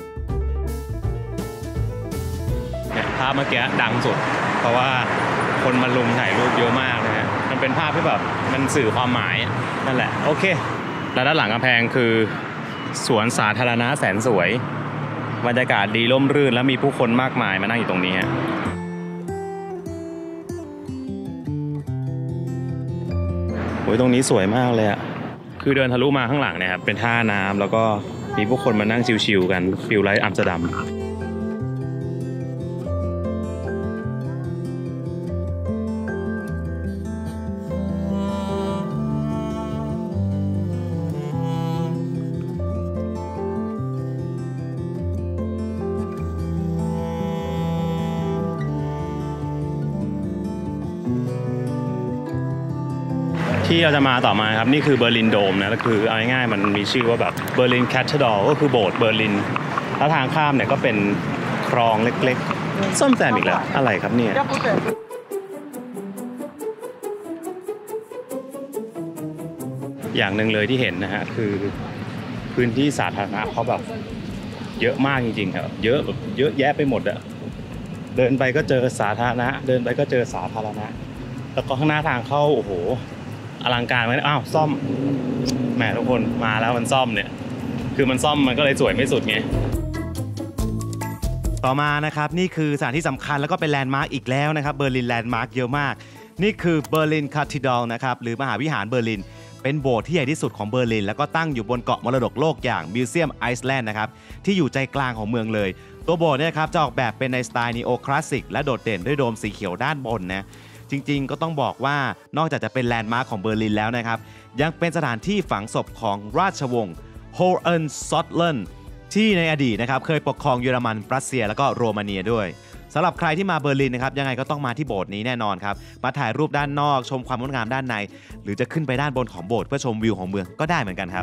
ภาพเมื่อกี้ดังสุดเพราะว่าคนมาลุมถ่ายรูปเยอะมากนะฮะมันเป็นภาพที่แบบมันสื่อความหมายนั่นแหละโอเคแล้วด้านหลังกำแพงคือสวนสาธารณะแสนสวยบรรยากาศดีร่มรื่นและมีผู้คนมากมายมานั่งอยู่ตรงนี้ฮะโอ้ยตรงนี้สวยมากเลยอะคือเดินทะลุมาข้างหลังเนี่ยครับเป็นท่าน้ำแล้วก็มีผู้คนมานั่งชิลๆกันฟิลไลท์อัมสเตอร์ดัมที่เราจะมาต่อมาครับนี่คือเบอร์ลินโดมนะก็คือเอาง่ายๆมันมีชื่อว่าแบบเบอร์ลินแคทเธอดรัลก็คือโบสถ์เบอร์ลินแล้วทางข้ามเนี่ยก็เป็นคลองเล็กๆซ่อมแซมอีกแล้วอะไรครับเนี่ยอย่างหนึ่งเลยที่เห็นนะฮะคือพื้นที่สาธารณะเขาแบบเยอะมากจริงๆครับเยอะแบบเยอะแยะไปหมดอะเดินไปก็เจอสาธารณะเดินไปก็เจอสาธารณะแล้วก็ข้างหน้าทางเข้าโอ้โหอลังการไหมอ้าวซ่อมแหมทุกคนมาแล้วมันซ่อมเนี่ยคือมันซ่อมมันก็เลยสวยไม่สุดไงต่อมานะครับนี่คือสถานที่สำคัญแล้วก็เป็นแลนด์มาร์กอีกแล้วนะครับเบอร์ลินแลนด์มาร์กเยอะมากนี่คือเบอร์ลินคาทีดรัลนะครับหรือมหาวิหารเบอร์ลินเป็นโบสถ์ที่ใหญ่ที่สุดของเบอร์ลินแล้วก็ตั้งอยู่บนเกาะมรดกโลกอย่างมิวเซียมไอซ์แลนด์นะครับที่อยู่ใจกลางของเมืองเลยตัวโบสถ์เนี่ยครับจะออกแบบเป็นในสไตล์นีโอคลาสสิกและโดดเด่นด้วยโดมสีเขียวด้านบนนะจริงๆก็ต้องบอกว่านอกจากจะเป็นแลนด์มาร์คของเบอร์ลินแล้วนะครับยังเป็นสถานที่ฝังศพของราชวงศ์โฮเอิร์นซอตเลนที่ในอดีตนะครับเคยปกครองเยอรมันรัสเซียแล้วก็โรมาเนียด้วยสำหรับใครที่มาเบอร์ลินนะครับยังไงก็ต้องมาที่โบสถ์นี้แน่นอนครับมาถ่ายรูปด้านนอกชมความงดงามด้านในหรือจะขึ้นไปด้านบนของโบสถ์เพื่อชมวิวของเมืองก็ได้เหมือนกันครับ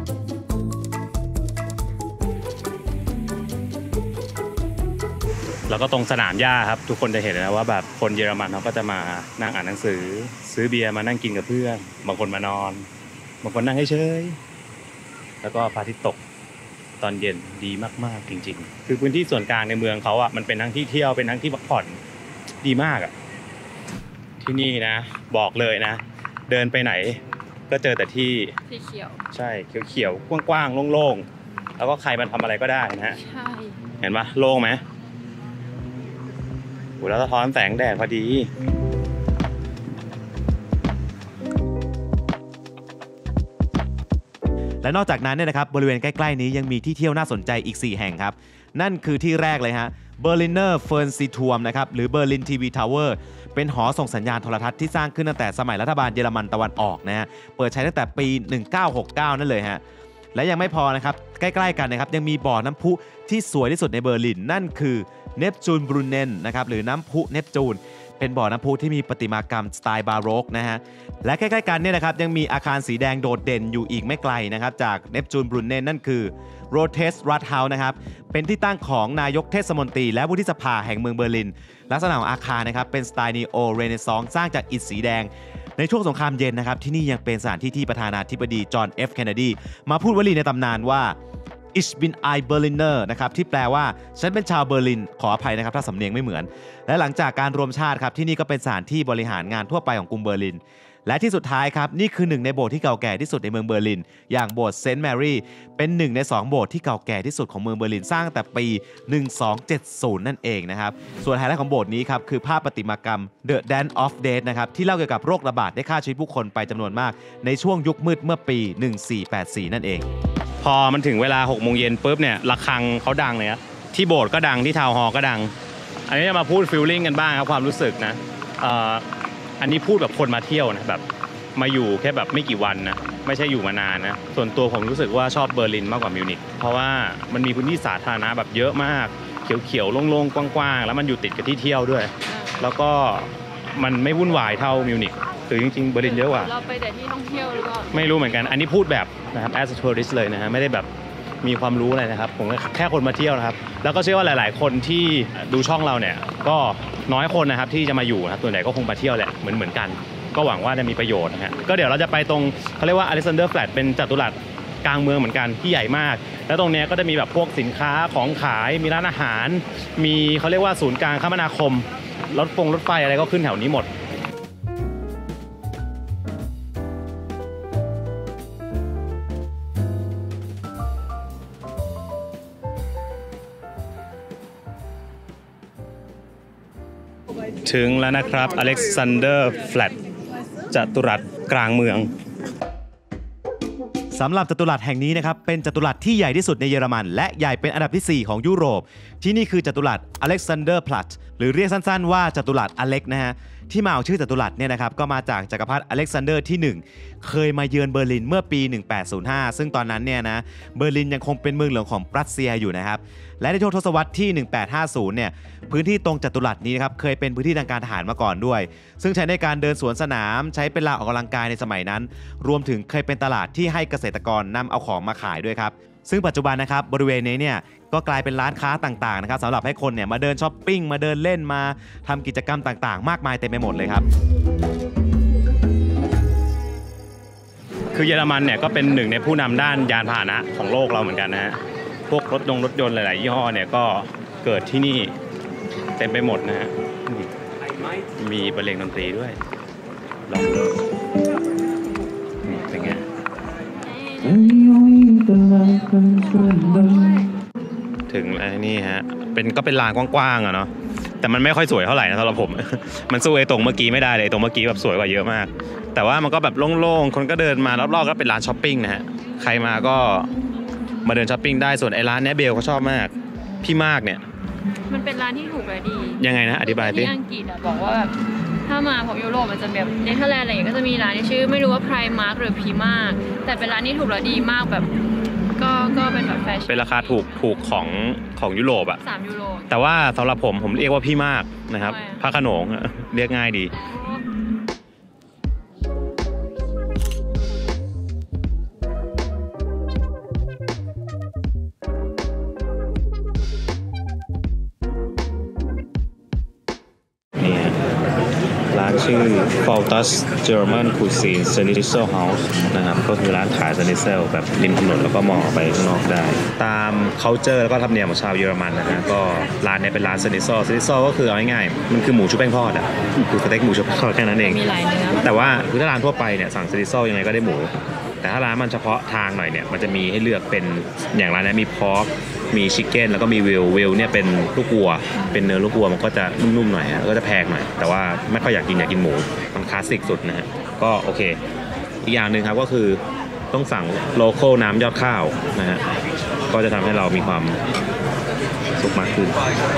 แล้วก็ตรงสนามหญ้าครับทุกคนจะเห็นนะว่าแบบคนเยอรมันเขาก็จะมานั่งอ่านหนังสือซื้อเบียร์มานั่งกินกับเพื่อนบางคนมานอนบางคนนั่งเฉยๆแล้วก็พระอาทิตย์ตกตอนเย็นดีมากๆจริงๆคือพื้นที่ส่วนกลางในเมืองเขาอ่ะมันเป็นทั้งที่เที่ยวเป็นทั้งที่พักผ่อนดีมากอ่ะที่นี่นะบอกเลยนะเดินไปไหนก็เจอแต่ที่สีเขียวใช่เขียวๆกว้างๆโล่งๆแล้วก็ใครมันทำอะไรก็ได้นะฮะใช่เห็นปะโล่งไหมโหแล้วสะท้อนแสงแดดพอดีและนอกจากนั้นเนี่ยนะครับบริเวณใกล้ๆนี้ยังมีที่เที่ยวน่าสนใจอีกสี่แห่งครับนั่นคือที่แรกเลยฮะ Berliner Fernsehturm นะครับหรือ Berlin ที วี Tower เป็นหอส่งสัญญาณโทรทัศน์ที่สร้างขึ้นตั้งแต่สมัยรัฐบาลเยอรมันตะวันออกนะฮะเปิดใช้ตั้งแต่ปีหนึ่งเก้าหกเก้านั่นเลยฮะและยังไม่พอนะครับใกล้ๆกันนะครับยังมีบ่อน้ำพุที่สวยที่สุดในเบอร์ลินนั่นคือเนปจูนบรูเนนนะครับหรือน้ำพุเนปจูนเป็นบ่อน้ำพุที่มีประติมากรรมสไตล์บาโรกนะฮะและใกล้ๆกันเนี่ยนะครับยังมีอาคารสีแดงโดดเด่นอยู่อีกไม่ไกลนะครับจากเนปจูนบรูเนนนั่นคือโรเทสรัฐเฮาส์นะครับเป็นที่ตั้งของนายกเทศมนตรีและวุฒิสภาแห่งเมืองเบอร์ลินลักษณะของอาคารนะครับเป็นสไตล์นีโอเรเนซองส์สร้างจากอิฐสีแดงในช่วงสงครามเย็นนะครับที่นี่ยังเป็นสถานที่ที่ประธานาธิบดีจอห์น เอฟ เคนเนดีมาพูดวลีในตำนานว่าIch bin ein Berliner นะครับที่แปลว่าฉันเป็นชาวเบอร์ลินขออภัยนะครับถ้าสำเนียงไม่เหมือนและหลังจากการรวมชาติครับที่นี่ก็เป็นสถานที่บริหารงานทั่วไปของกรุงเบอร์ลินและที่สุดท้ายครับนี่คือหนึ่งในโบสถ์ที่เก่าแก่ที่สุดในเมืองเบอร์ลินอย่างโบสถ์เซนต์แมรี่เป็นหนึ่งในสองโบสถ์ที่เก่าแก่ที่สุดของเมืองเบอร์ลินสร้างตั้งแต่ปีหนึ่งสองเจ็ดศูนย์นั่นเองนะครับส่วนไฮไลท์ของโบสถ์นี้ครับคือภาพประติมากรรม The Dance of Death นะครับที่เล่าเกี่ยวกับโรคระบาดได้ฆ่าชีวิตผู้คนไปจำนวนมากในช่วงยุคมืดเมื่อปีหนึ่งสี่แปดสี่นั่นเองพอมันถึงเวลาหกโมงเย็นปุ๊บเนี่ยระฆังเขาดังเลยครับที่โบสถ์ก็ดังที่ทาวน์ฮอลล์ก็ดังอันนี้จะมาพูดฟีลลิ่งกันบ้างครับความรู้สึกนะเอ่ออันนี้พูดแบบคนมาเที่ยวนะแบบมาอยู่แค่แบบไม่กี่วันนะไม่ใช่อยู่มานานนะส่วนตัวผมรู้สึกว่าชอบเบอร์ลินมากกว่ามิวนิกเพราะว่ามันมีพื้นที่สาธารณะแบบเยอะมากเขียวๆโล่งๆกว้างๆแล้วมันอยู่ติดกับที่เที่ยวด้วยแล้วก็มันไม่วุ่นวายเท่ามิวนิกคือจริงๆเบอร์ลินเยอะกว่าเราไปแต่ที่ท่องเที่ยวหรือเปล่าไม่รู้เหมือนกันอันนี้พูดแบบนะครับ as a tourist เลยนะฮะไม่ได้แบบมีความรู้อะไรนะครับผมแค่คนมาเที่ยวนะครับแล้วก็เชื่อว่าหลายๆคนที่ดูช่องเราเนี่ยก็น้อยคนนะครับที่จะมาอยู่นะครับส่วนใหญ่ก็คงมาเที่ยวแหละเหมือนเหมือนกันก็หวังว่าจะมีประโยชน์นะฮะก็เดี๋ยวเราจะไปตรงเขาเรียกว่า Alexander Flat เป็นจัตุรัสกลางเมืองเหมือนกันที่ใหญ่มากแล้วตรงนี้ก็จะมีแบบพวกสินค้าของขายมีร้านอาหารมีเขาเรียกว่าศูนย์กลางคมนาคมรถฟงรถไฟอะไรก็ขึ้นแถวนี้หมดถึงแล้วนะครับอเล็กซานเดอร์แฟลตจัตุรัสกลางเมืองสำหรับจัตุรัสแห่งนี้นะครับเป็นจัตุรัสที่ใหญ่ที่สุดในเยอรมันและใหญ่เป็นอันดับที่สี่ของยุโรปที่นี่คือจัตุรัสอเล็กซานเดอร์พลัตหรือเรียกสั้นๆว่าจัตุรัสอเล็กนะฮะที่มาของชื่อจัตุรัสเนี่ยนะครับก็มาจากจักรพรรดิอเล็กซานเดอร์ที่หนึ่งเคยมาเยือนเบอร์ลินเมื่อปีหนึ่งแปดศูนย์ห้าซึ่งตอนนั้นเนี่ยนะเบอร์ลินยังคงเป็นเมืองหลวงของปรัสเซียอยู่นะครับและในช่วงทศวรรษที่หนึ่งแปดห้าศูนย์เนี่ยพื้นที่ตรงจัตุรัสนี้นะครับเคยเป็นพื้นที่ทางการทหารมาก่อนด้วยซึ่งใช้ในการเดินสวนสนามใช้เป็นลานออกกำลังกายในสมัยนั้นรวมถึงเคยเป็นตลาดที่ให้เกษตรกรนำเอาของมาขายด้วยครับซึ่งปัจจุบันนะครับบริเวณนี้เนี่ยก็กลายเป็นร้านค้าต่างๆนะครับสำหรับให้คนเนี่ยมาเดินช้อปปิ้งมาเดินเล่นมาทำกิจกรรมต่างๆมากมายเต็มไปหมดเลยครับคือเยอรมันเนี่ยก็เป็นหนึ่งในผู้นำด้านยานพาหนะของโลกเราเหมือนกันนะฮะพวกรถยนต์รถยนต์หลายๆยี่ห้อเนี่ยก็เกิดที่นี่เต็มไปหมดนะฮะมีบรรเลงดนตรีด้วยลองดูนี่เป็นไงถึงแล้วนี่ฮะเป็นก็เป็นลานกว้างๆอะเนาะแต่มันไม่ค่อยสวยเท่าไหร่นะสำหรับผม มันสู้ไอ้ตรงเมื่อกี้ไม่ได้เลยตรงเมื่อกี้แบบสวยกว่าเยอะมากแต่ว่ามันก็แบบโล่งๆคนก็เดินมารอบๆก็เป็นร้านช้อปปิ้งนะฮะใครมาก็มาเดินช้อปปิ้งได้ส่วนไอ้ร้านเนี้ยเบลเขาชอบมากพี่มากเนี่ยมันเป็นร้านที่ถูกและดียังไงนะอธิบายดิที่อังกฤษอะบอกว่าแบบถ้ามาของยุโรปมันจะแบบเนเธอร์แลนด์อะไรอย่างเงี้ยก็จะมีร้านที่ชื่อไม่รู้ว่า Primark หรือ Primark แต่เป็นร้านที่ถูกและดีมากแบบก็ก็เป็นแบบแฟชั่นเป็นราคาถูกถูกของของยุโรปอะสามยูโรแต่ว่าสำหรับผมผมเรียกว่าพี่มากนะครับพระโขนงเรียกง่ายดีร้านชื่อ Faltus German Cuisine Schnitzel House นะครับก็คือร้านขาย Schnitzel แบบริมถนนแล้วก็มองออกไปข้างนอกได้ตาม culture แล้วก็ธรรมเนียมของชาวเยอรมันนะฮะก็ร้านนี้เป็นร้าน Schnitzel Schnitzel ก็คือเอาง่ายๆมันคือหมูชุบแป้งทอดอ่ะคือสเต็กหมูชุบแป้งทอดแค่นั้นเองมีหลายเนื้อแต่ว่าคือถ้าร้านทั่วไปเนี่ยสั่ง Schnitzel ยังไงก็ได้หมูแต่ถ้าร้านมันเฉพาะทางหน่อยเนี่ยมันจะมีให้เลือกเป็นอย่างร้านนี้มีพอร์กมีชิคเก้นแล้วก็มีวิลวิลเนี่ยเป็นลูกวัวเป็นเนื้อลูกวัวมันก็จะนุ่มๆหน่อยฮะก็จะแพงหน่อยแต่ว่าไม่ค่อยอยากกินอยากกินหมูมันคลาสสิกสุดนะฮะก็โอเคอีกอย่างหนึ่งครับก็คือต้องสั่งโลคอลน้ำยอดข้าวนะฮะก็จะทำให้เรามีความสุขมากขึ้น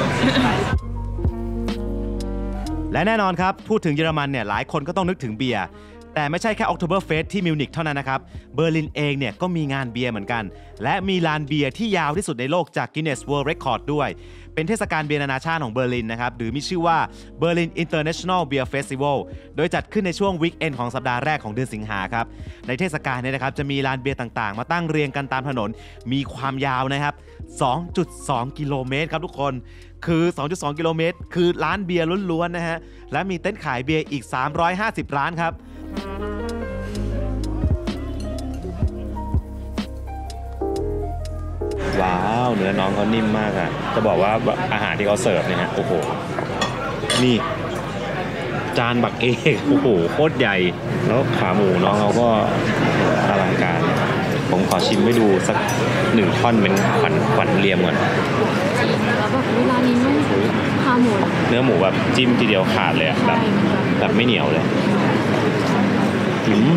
และแน่นอนครับพูดถึงเยอรมันเนี่ยหลายคนก็ต้องนึกถึงเบียร์แต่ไม่ใช่แค่ Oktoberfest ที่มิวนิกเท่านั้นนะครับเบอร์ลินเองเนี่ยก็มีงานเบียร์เหมือนกันและมีลานเบียร์ที่ยาวที่สุดในโลกจาก Guinness World Record ด้วยเป็นเทศกาลเบียร์นานาชาติของเบอร์ลินนะครับหรือมีชื่อว่า Berlin International Beer Festival โดยจัดขึ้นในช่วงวีคเอนด์ของสัปดาห์แรกของเดือนสิงหาครับในเทศกาลนี้นะครับจะมีลานเบียร์ต่างๆมาตั้งเรียงกันตามถนนมีความยาวนะครับ สองจุดสอง กิโลเมตรครับทุกคนคือ สองจุดสอง กิโลเมตรคือร้านเบียร์ล้วนๆนะฮะและมีเต็นท์ขายเบียร์อีกสามร้อยห้าสิบร้านครับว้าวเนื้อน้องเขานิ่มมากอ่ะจะบอกว่าอาหารที่เขาเสิร์ฟเนี่ยฮะโอ้โหนี่จานบักเอกโอ้โหโคตรใหญ่แล้วขาหมูน้องเขาก็อลังการผมขอชิมให้ดูสักหนึ่งท่อนเป็นขวัญขวัญเรียมก่อนแล้วแบบเวลานี้ไม่ขาหมูเนื้อหมูแบบจิ้มทีเดียวขาดเลยอะแบบแบบไม่เหนียวเลยอืม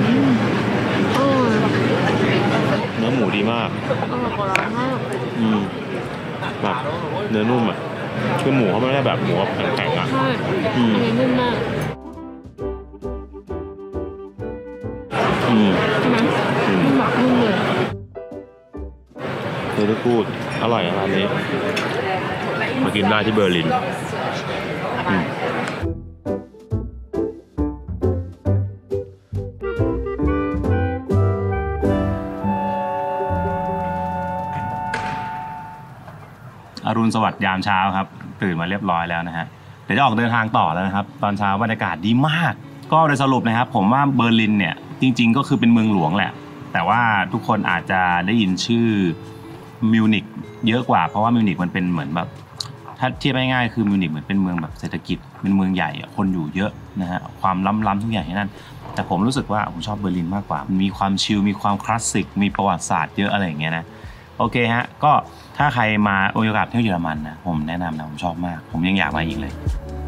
เนื้อหมูดีมากอืมแบบเนื้อนุ่มอ่ะคือหมูเขาไม่ได้แบบหมูแบบแข็งๆอ่ะใช่อันนี้นุ่มมากอืมใช่ไหมนุ่มแบบนุ่มเลยเนื้อพูดอร่อยร้านนี้มากินได้ที่เบอร์ลินอืมอรุณสวัสดิ์ยามเช้าครับตื่นมาเรียบร้อยแล้วนะฮะเดี๋ยวจะออกเดินทางต่อแล้วนะครับตอนเช้าบรรยากาศดีมากก็โดยสรุปนะครับผมว่าเบอร์ลินเนี่ยจริงๆก็คือเป็นเมืองหลวงแหละแต่ว่าทุกคนอาจจะได้ยินชื่อมิวนิกเยอะกว่าเพราะว่ามิวนิกมันเป็นเหมือนแบบถ้าเทียบง่ายๆคือมิวนิกเหมือนเป็นเมืองแบบเศรษฐกิจเป็นเมืองใหญ่คนอยู่เยอะนะฮะความล้ำๆทุกอย่างที่นั่นแต่ผมรู้สึกว่าผมชอบเบอร์ลินมากกว่ามีความชิลมีความคลาสสิกมีประวัติศาสตร์เยอะอะไรอย่างเงี้ยนะโอเคฮะก็ถ้าใครมาโอกาสเที่ยวเยอรมันนะผมแนะนำนะผมชอบมากผมยังอยากมาอีกเลย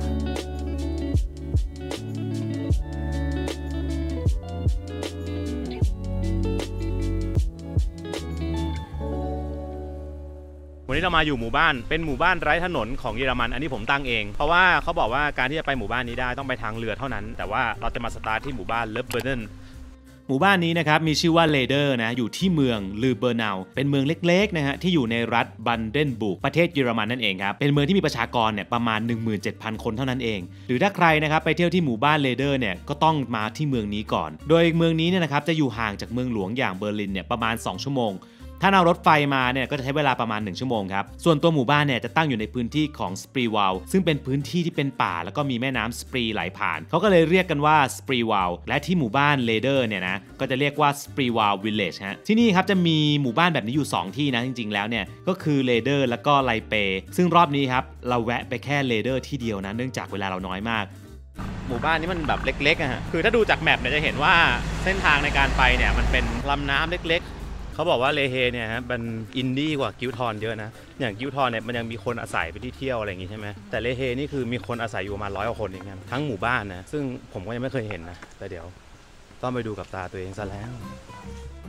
วันนี้เรามาอยู่หมู่บ้านเป็นหมู่บ้านไร้ถนนของเยอรมันอันนี้ผมตั้งเองเพราะว่าเขาบอกว่าการที่จะไปหมู่บ้านนี้ได้ต้องไปทางเรือเท่านั้นแต่ว่าเราจะมาสตาร์ทที่หมู่บ้านเลฟเบอร์เดนหมู่บ้านนี้นะครับมีชื่อว่าเลเดอร์นะอยู่ที่เมืองลือเบอร์นาวเป็นเมืองเล็กๆนะฮะที่อยู่ในรัฐบันเดนบุกประเทศเยอรมันนั่นเองครับเป็นเมืองที่มีประชากรเนี่ยประมาณ หนึ่งหมื่นเจ็ดพัน คนเท่านั้นเองหรือถ้าใครนะครับไปเที่ยวที่หมู่บ้านเลเดอร์เนี่ยก็ต้องมาที่เมืองนี้ก่อนโดยเมืองนี้เนี่ยนะครับจะอยู่ห่างจากเมืองหลวงอย่างเบอร์ลินเนี่ยประมาณสองชั่วโมงถ้าเอารถไฟมาเนี่ยก็จะใช้เวลาประมาณหนึ่งชั่วโมงครับส่วนตัวหมู่บ้านเนี่ยจะตั้งอยู่ในพื้นที่ของสปรีวาลซึ่งเป็นพื้นที่ที่เป็นป่าแล้วก็มีแม่น้ำสปรีไหลผ่านเขาก็เลยเรียกกันว่าสปรีวาลและที่หมู่บ้านเลเดอร์เนี่ยนะก็จะเรียกว่าสปรีวาลวิลเลจฮะที่นี่ครับจะมีหมู่บ้านแบบนี้อยู่สองที่นะจริงๆแล้วเนี่ยก็คือเลเดอร์แล้วก็ไลเปซึ่งรอบนี้ครับเราแวะไปแค่เลเดอร์ที่เดียวนะเนื่องจากเวลาเราน้อยมากหมู่บ้านนี้มันแบบเล็กๆอะฮะคือถ้าดูจากแมปเนี่ยจะเห็นว่าเส้นทางในการไปเนี่ยมันเป็นลำน้ำเล็กๆเขาบอกว่าเลเฮเนี่ยฮะมันอินดี้กว่ากิวทอนเยอะนะอย่างกิวทอนเนี่ยมันยังมีคนอาศัยไปที่เที่ยวอะไรอย่างงี้ใช่ไหมแต่เลเฮนี่คือมีคนอาศัยอยู่ประมาณร้อยกว่าคนเองทั้งหมู่บ้านนะซึ่งผมก็ยังไม่เคยเห็นนะแต่เดี๋ยวต้องไปดูกับตาตัวเองซะแล้ว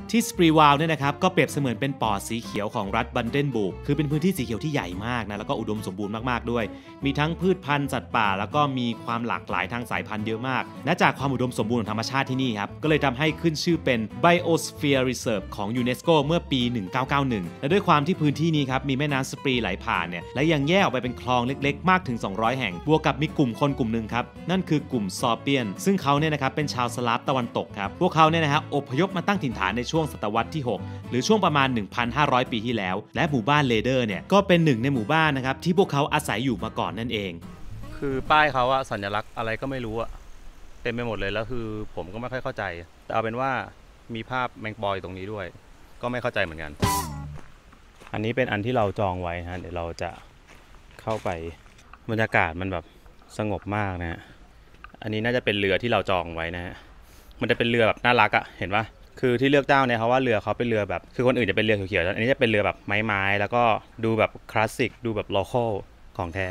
ที่สปรีวาลเนี่ยนะครับก็เปรียบเสมือนเป็นปอดสีเขียวของรัฐบันเดนบุกคือเป็นพื้นที่สีเขียวที่ใหญ่มากนะแล้วก็อุดมสมบูรณ์มากๆด้วยมีทั้งพืชพันธุ์สัตว์ป่าแล้วก็มีความหลากหลายทางสายพันธุ์เยอะมากและจากความอุดมสมบูรณ์ของธรรมชาติที่นี่ครับก็เลยทำให้ขึ้นชื่อเป็น Biosphere Reserve ของยูเนสโกเมื่อปีหนึ่งเก้าเก้าหนึ่งและด้วยความที่พื้นที่นี้ครับมีแม่น้ำสปรีไหลผ่านเนี่ยและยังแยกออกไปเป็นคลองเล็กๆมากถึงสองร้อยแห่งบวกกับมีกลุ่มคนกลุ่มนึงครับนั่นคือกลุ่มซอเปียนซึ่งเขาเนี่ยนะครับเป็นชาวสลาฟตะวันตกครับพวกเขาเนี่ยนะฮะอพยพมาตั้งถิ่นฐานในช่วงศตวรรษที่หกหรือช่วงประมาณ หนึ่งพันห้าร้อย ปีที่แล้วและหมู่บ้านเลเดอร์เนี่ยก็เป็นหนึ่งในหมู่บ้านนะครับที่พวกเขาอาศัยอยู่มาก่อนนั่นเองคือป้ายเขาอะสัญลักษณ์อะไรก็ไม่รู้อะเต็มไปหมดเลยแล้วคือผมก็ไม่ค่อยเข้าใจแต่เอาเป็นว่ามีภาพแมงปอตรงนี้ด้วยก็ไม่เข้าใจเหมือนกันอันนี้เป็นอันที่เราจองไว้ฮะเดี๋ยวเราจะเข้าไปบรรยากาศมันแบบสงบมากนะฮะอันนี้น่าจะเป็นเรือที่เราจองไว้นะฮะมันจะเป็นเรือแบบน่ารักอะเห็นปะคือที่เลือกเจ้าเนี่ยเขาว่าเรือเขาเป็นเรือแบบคือคนอื่นจะเป็นเรือเขียวๆอันนี้จะเป็นเรือแบบไม้ๆแล้วก็ดูแบบคลาสสิกดูแบบโลคอลของแท้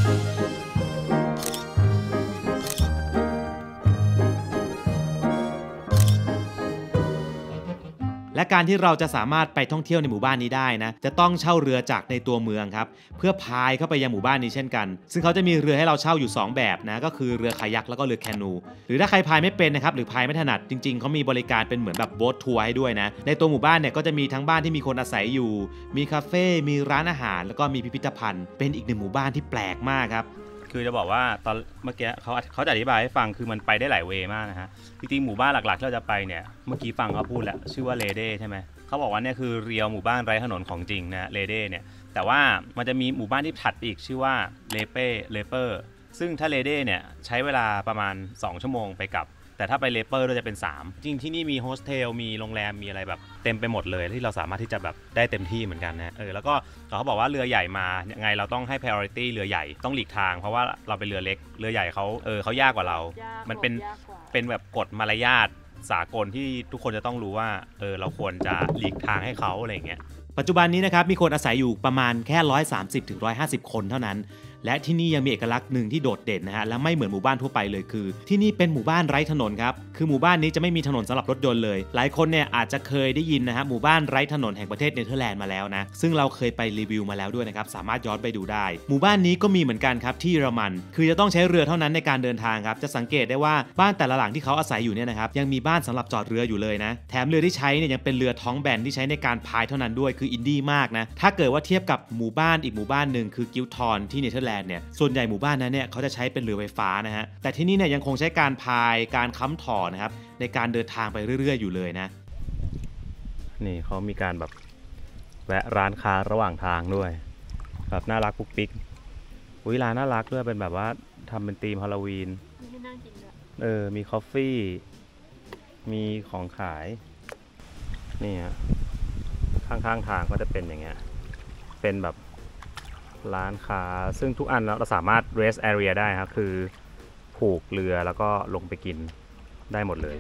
และการที่เราจะสามารถไปท่องเที่ยวในหมู่บ้านนี้ได้นะจะต้องเช่าเรือจากในตัวเมืองครับเพื่อพายเข้าไปยังหมู่บ้านนี้เช่นกันซึ่งเขาจะมีเรือให้เราเช่าอยู่สองแบบนะก็คือเรือคายักแล้วก็เรือแคนูหรือถ้าใครพายไม่เป็นนะครับหรือพายไม่ถนัดจริงๆเขามีบริการเป็นเหมือนแบบโบ๊ททัวร์ให้ด้วยนะในตัวหมู่บ้านเนี่ยก็จะมีทั้งบ้านที่มีคนอาศัยอยู่มีคาเฟ่มีร้านอาหารแล้วก็มีพิพิธภัณฑ์เป็นอีกหนึ่งหมู่บ้านที่แปลกมากครับคือจะบอกว่าตอนเมื่อกี้เขาเขาจะอธิบายให้ฟังคือมันไปได้หลายเวย์มากนะฮะจริงๆหมู่บ้านหลักๆที่เราจะไปเนี่ยเมื่อกี้ฟังเขาพูดแล้วชื่อว่าเลเดใช่ไหมเขาบอกว่าเนี่ยคือเรียวหมู่บ้านไร้ถนนของจริงนะเลเดเนี่ยแต่ว่ามันจะมีหมู่บ้านที่ถัดอีกชื่อว่าเลเป้เลเปอร์ซึ่งถ้าเลเดเนี่ยใช้เวลาประมาณสองชั่วโมงไปกลับแต่ถ้าไปเลเปอร์ก็จะเป็นสามจริงที่นี่มีโฮสเทลมีโรงแรมมีอะไรแบบเต็มไปหมดเลยที่เราสามารถที่จะแบบได้เต็มที่เหมือนกันนะเออแล้วก็เขาบอกว่าเรือใหญ่มายังไงเราต้องให้ priority เรือใหญ่ต้องหลีกทางเพราะว่าเราเป็นเรือเล็กเรือใหญ่เขาเออเขายากกว่าเรามันเป็นเป็นแบบกฎมารยาทสากลที่ทุกคนจะต้องรู้ว่าเออเราควรจะหลีกทางให้เขาอะไรอย่างเงี้ยปัจจุบันนี้นะครับมีคนอาศัยอยู่ประมาณแค่หนึ่งร้อยสามสิบถึงหนึ่งร้อยห้าสิบคนเท่านั้นและที่นี่ยังมีเอกลักษณ์หนึ่งที่โดดเด่นนะฮะและไม่เหมือนหมู่บ้านทั่วไปเลยคือที่นี่เป็นหมู่บ้านไร้ถนนครับคือหมู่บ้านนี้จะไม่มีถนนสำหรับรถยนต์เลยหลายคนเนี่ยอาจจะเคยได้ยินนะฮะหมู่บ้านไร้ถนนแห่งประเทศเนเธอร์แลนด์มาแล้วนะซึ่งเราเคยไปรีวิวมาแล้วด้วยนะครับสามารถย้อนไปดูได้หมู่บ้านนี้ก็มีเหมือนกันครับที่เยอรมันคือจะต้องใช้เรือเท่านั้นในการเดินทางครับจะสังเกตได้ว่าบ้านแต่ละหลังที่เขาอาศัยอยู่เนี่ยนะครับยังมีบ้านสำหรับจอดเรืออยู่เลยนะแถมเรือที่ใช้เนี่ยยังเป็นเรือท้องแบนที่ใช้ในการพายเท่านั้นด้วยคืออินดี้มากนะถ้าเกิดว่าเทียบกับหมู่บ้านอีกหมู่บ้านนึงคือกิลทอนที่เนเธอร์แลนด์เนี่ยส่วนใหญ่หมู่บ้านนั้นเนี่ยเขาจะใช้เป็นเรือไฟฟ้านะฮะแต่ที่นี่เนี่ยยังคงใช้การพายการค้ำถ่อนะครับในการเดินทางไปเรื่อยๆอยู่เลยนะนี่เขามีการแบบแวะร้านค้าระหว่างทางด้วยแบบน่ารักปุ๊กปิ๊กอุ้ยร้านน่ารักด้วยเป็นแบบว่าทำเป็นธีมฮาโลวีนมีนั่งกินด้วยเออมีคอฟฟี่มีของขายนี่ฮะข้างๆทางก็จะเป็นอย่างเงี้ยเป็นแบบร้านค้าซึ่งทุกอันเราสามารถ rest area ได้ครับคือผูกเรือแล้วก็ลงไปกินได้หมดเลย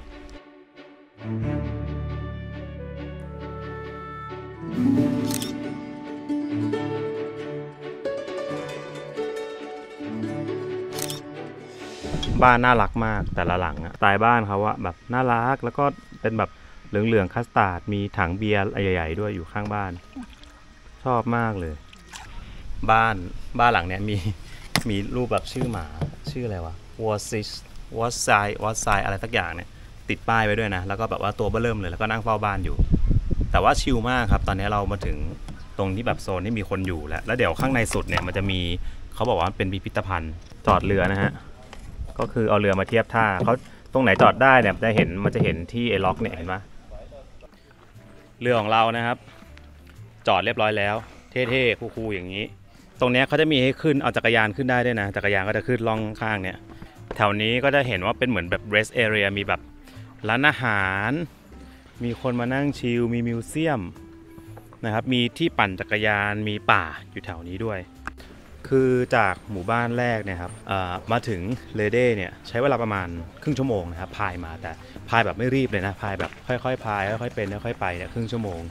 บ้านน่ารักมากแต่ละหลังอะสไตล์บ้านเขาอะแบบน่ารักแล้วก็เป็นแบบเหลืองๆคัสตาร์ดมีถังเบียร์ใหญ่ๆด้วยอยู่ข้างบ้านชอบมากเลยบ้านบ้านหลังเนี้ยมีมีรูปแบบชื่อหมาชื่ออะไรวะวอซิสวอสไซวอสไซอะไรสักอย่างเนี่ยติดป้ายไว้ด้วยนะแล้วก็แบบว่าตัวเบ้อเริ่มเลยแล้วก็นั่งเฝ้าบ้านอยู่แต่ว่าชิลมากครับตอนนี้เรามาถึงตรงที่แบบโซนที่มีคนอยู่แล้วแล้วเดี๋ยวข้างในสุดเนี่ยมันจะมีเขาบอกว่าเป็นพิพิธภัณฑ์จอดเรือนะฮะก็คือเอาเรือมาเทียบท่าเขาตรงไหนจอดได้เนี่ยจะเห็นมันจะเห็นที่ไอ้ล็อกเนี่ยเห็นไหมเรือของเรานะครับจอดเรียบร้อยแล้วเท่ๆคูลๆอย่างนี้ตรงนี้เขาจะมีให้ขึ้นเอาจักรยานขึ้นได้ด้วยนะจักรยานก็จะขึ้นล่องข้างเนี่ยแถวนี้ก็จะเห็นว่าเป็นเหมือนแบบ rest area มีแบบร้านอาหารมีคนมานั่งชิลมีมิวเซียมนะครับมีที่ปั่นจักรยานมีป่าอยู่แถวนี้ด้วยคือจากหมู่บ้านแรกเนี่ยครับมาถึงเลเดเนี่ยใช้เวลาประมาณครึ่งชั่วโมงนะครับพายมาแต่พายแบบไม่รีบเลยนะพายแบบค่อยๆพายค่อยๆเป็นค่อยๆไปเนี่ยครึ่งชั่วโมง